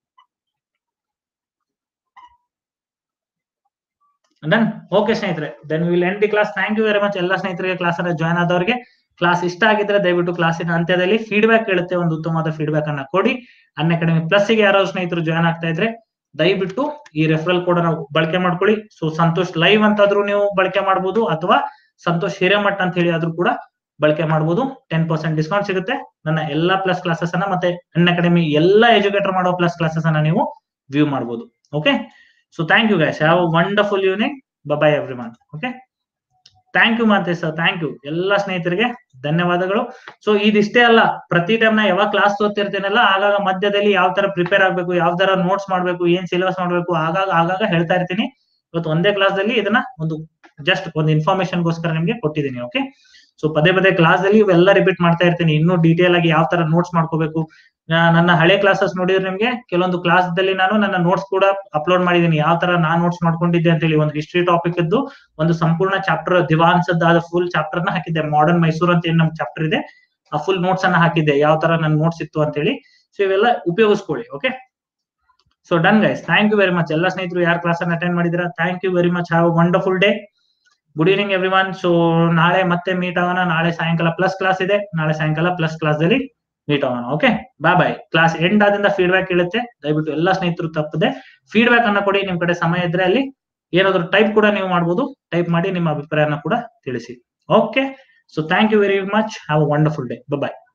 ಡನ್. ಓಕೆ ಸ್ನೇಹಿತರೆ, then will end the class. Thank you very much ಎಲ್ಲ ಸ್ನೇಹಿತರಿಗೆ ಕ್ಲಾಸ್ ಅನ್ನ ಜಾಯ್ನ್ ಆದವರಿಗೆ. ಕ್ಲಾಸ್ ಇಷ್ಟ ಆಗಿದ್ರೆ ದಯವಿಟ್ಟು ಕ್ಲಾಸಿನ ಅಂತ್ಯದಲ್ಲಿ ಫೀಡ್ಬ್ಯಾಕ್ ಕೇಳುತ್ತೆ, ಒಂದು ಉತ್ತಮವಾದ ಫೀಡ್ಬ್ಯಾಕ್ ಅನ್ನ ಕೊಡಿ. ಅನ್ ಅಕಾಡೆಮಿ ಪ್ಲಸ್ ಗೆ ಯಾರೋ ಸ್ನೇಹಿತರು ಜಾಯ್ನ್ ಆಗ್ತಾ ಇದ್ರೆ ದಯವಿಟ್ಟು ಈ ರೆಫರಲ್ ಕೋಡ್ ಅನ್ನ ಬಳಕೆ ಮಾಡ್ಕೊಳ್ಳಿ. ಸೊ ಸಂತೋಷ್ ಲೈವ್ ಅಂತಾದ್ರೂ ನೀವು ಬಳಕೆ ಮಾಡಬಹುದು, ಅಥವಾ ಸಂತೋಷ್ ಹಿರೇಮಠ್ ಅಂತ ಹೇಳಿ ಆದ್ರೂ ಕೂಡ ಬಳಕೆ ಮಾಡಬಹುದು. ಟೆನ್ ಪರ್ಸೆಂಟ್ ಡಿಸ್ಕೌಂಟ್ ಸಿಗುತ್ತೆ. ನನ್ನ ಎಲ್ಲಾ ಪ್ಲಸ್ ಕ್ಲಾಸಸ್ ಅನ್ನ ಮತ್ತೆ ಅನ್ ಅಕಾಡೆಮಿ ಎಲ್ಲಾ ಎಜುಕೇಟರ್ ಮಾಡೋ ಪ್ಲಸ್ ಕ್ಲಾಸಸ್ ಅನ್ನ ನೀವು ವ್ಯೂ ಮಾಡಬಹುದು. Okay, so thank you guys, have a wonderful evening. Bye everyone. Okay, thank you Mantesh sir, thank you ಎಲ್ಲ ಸ್ನೇಹಿತರಿಗೆ ಧನ್ಯವಾದಗಳು. ಸೊ ಇದಿಷ್ಟೇ ಅಲ್ಲ, ಪ್ರತಿ ಟೈಮ್ ನಾ ಯಾವಾಗ ಕ್ಲಾಸ್ ತೋರ್ತಿರ್ತೇನಲ್ಲ ಆಗಾಗ ಮಧ್ಯದಲ್ಲಿ ಯಾವ ತರ ಪ್ರಿಪೇರ್ ಆಗ್ಬೇಕು, ಯಾವ ತರ ನೋಟ್ಸ್ ಮಾಡ್ಬೇಕು, ಏನ್ ಸಿಲೆಬಸ್ ಮಾಡ್ಬೇಕು ಆಗಾಗ ಆಗಾಗ ಹೇಳ್ತಾ ಇರ್ತೀನಿ. ಇವತ್ತು ಒಂದೇ ಕ್ಲಾಸ್ ದಲ್ಲಿ ಇದನ್ನ ಒಂದು ಜಸ್ಟ್ ಒಂದು ಇನ್ಫಾರ್ಮೇಶನ್ ಗೋಸ್ಕರ ನಿಮ್ಗೆ ಕೊಟ್ಟಿದ್ದೀನಿ. ಓಕೆ, ಸೊ ಪದೇ ಪದೇ ಕ್ಲಾಸ್ ಅಲ್ಲಿ ಇವೆಲ್ಲ ರಿಪೀಟ್ ಮಾಡ್ತಾ ಇರ್ತೀನಿ. ಇನ್ನೂ ಡೀಟೇಲ್ ಆಗಿ ಯಾವ ತರ ನೋಟ್ಸ್ ಮಾಡ್ಕೋಬೇಕು. ನನ್ನ ಹಳೆ ಕ್ಲಾಸಸ್ ನೋಡಿದ್ರೆ ನಿಮ್ಗೆ ಕೆಲವೊಂದು ಕ್ಲಾಸ್ ದಲ್ಲಿ ನಾನು ನನ್ನ ನೋಟ್ಸ್ ಕೂಡ ಅಪ್ಲೋಡ್ ಮಾಡಿದೀನಿ, ಯಾವ ತರ ನಾನ್ ನೋಟ್ಸ್ ಮಾಡ್ಕೊಂಡಿದ್ದೆ ಅಂತ ಹೇಳಿ. ಒಂದು ಹಿಸ್ಟ್ರಿ ಟಾಪಿಕ್ ಇದ್ದು ಒಂದು ಸಂಪೂರ್ಣ ಚಾಪ್ಟರ್ ದಿವಾನ್ಸದ್ದಾದ ಫುಲ್ ಚಾಪ್ಟರ್ ನ ಹಾಕಿದ್ದೆ. ಮಾಡರ್ನ್ ಮೈಸೂರು ಅಂತ ಏನ್ ನಮ್ ಚಾಪ್ಟರ್ ಇದೆ ಆ ಫುಲ್ ನೋಟ್ಸ್ ಅನ್ನ ಹಾಕಿದ್ದೆ, ಯಾವ ತರ ನನ್ನ ನೋಟ್ಸ್ ಇತ್ತು ಅಂತ ಹೇಳಿ. ಸೊ ಇವೆಲ್ಲ ಉಪಯೋಗಿಸ್ಕೊಳ್ಳಿ. Okay, so done guys, thank you very much ಎಲ್ಲ ಸ್ನೇಹಿತರು ಯಾರು ಕ್ಲಾಸ್ ಅನ್ನ ಅಟೆಂಡ್ ಮಾಡಿದಿರಾ. Thank you very much, have a wonderful day. Good evening everyone. So ನಾಳೆ ಮತ್ತೆ ಮೀಟ್ ಆಗೋಣ. ನಾಳೆ ಸಾಯಂಕಾಲ ಪ್ಲಸ್ ಕ್ಲಾಸ್ ಇದೆ, ನಾಳೆ ಸಾಯಂಕಾಲ ಪ್ಲಸ್ ಕ್ಲಾಸ್ ದಲ್ಲಿ ಮೀಟ್ ಆಗೋಣ. Okay, bye bye. Class end ಆದ್ರಿಂದ ಫೀಡ್ಬ್ಯಾಕ್ ಇರುತ್ತೆ, ದಯವಿಟ್ಟು ಎಲ್ಲಾ ಸ್ನೇಹಿತರು ತಪ್ಪದೆ ಫೀಡ್ಬ್ಯಾಕ್ ಅನ್ನ ಕೊಡಿ. ನಿಮ್ ಕಡೆ ಸಮಯ ಇದ್ರೆ ಅಲ್ಲಿ ಏನಾದ್ರು ಟೈಪ್ ಕೂಡ ನೀವು ಮಾಡಬಹುದು, ಟೈಪ್ ಮಾಡಿ ನಿಮ್ಮ ಅಭಿಪ್ರಾಯನ ಕೂಡ ತಿಳಿಸಿ. Okay, so thank you very much, have a wonderful day. Bye.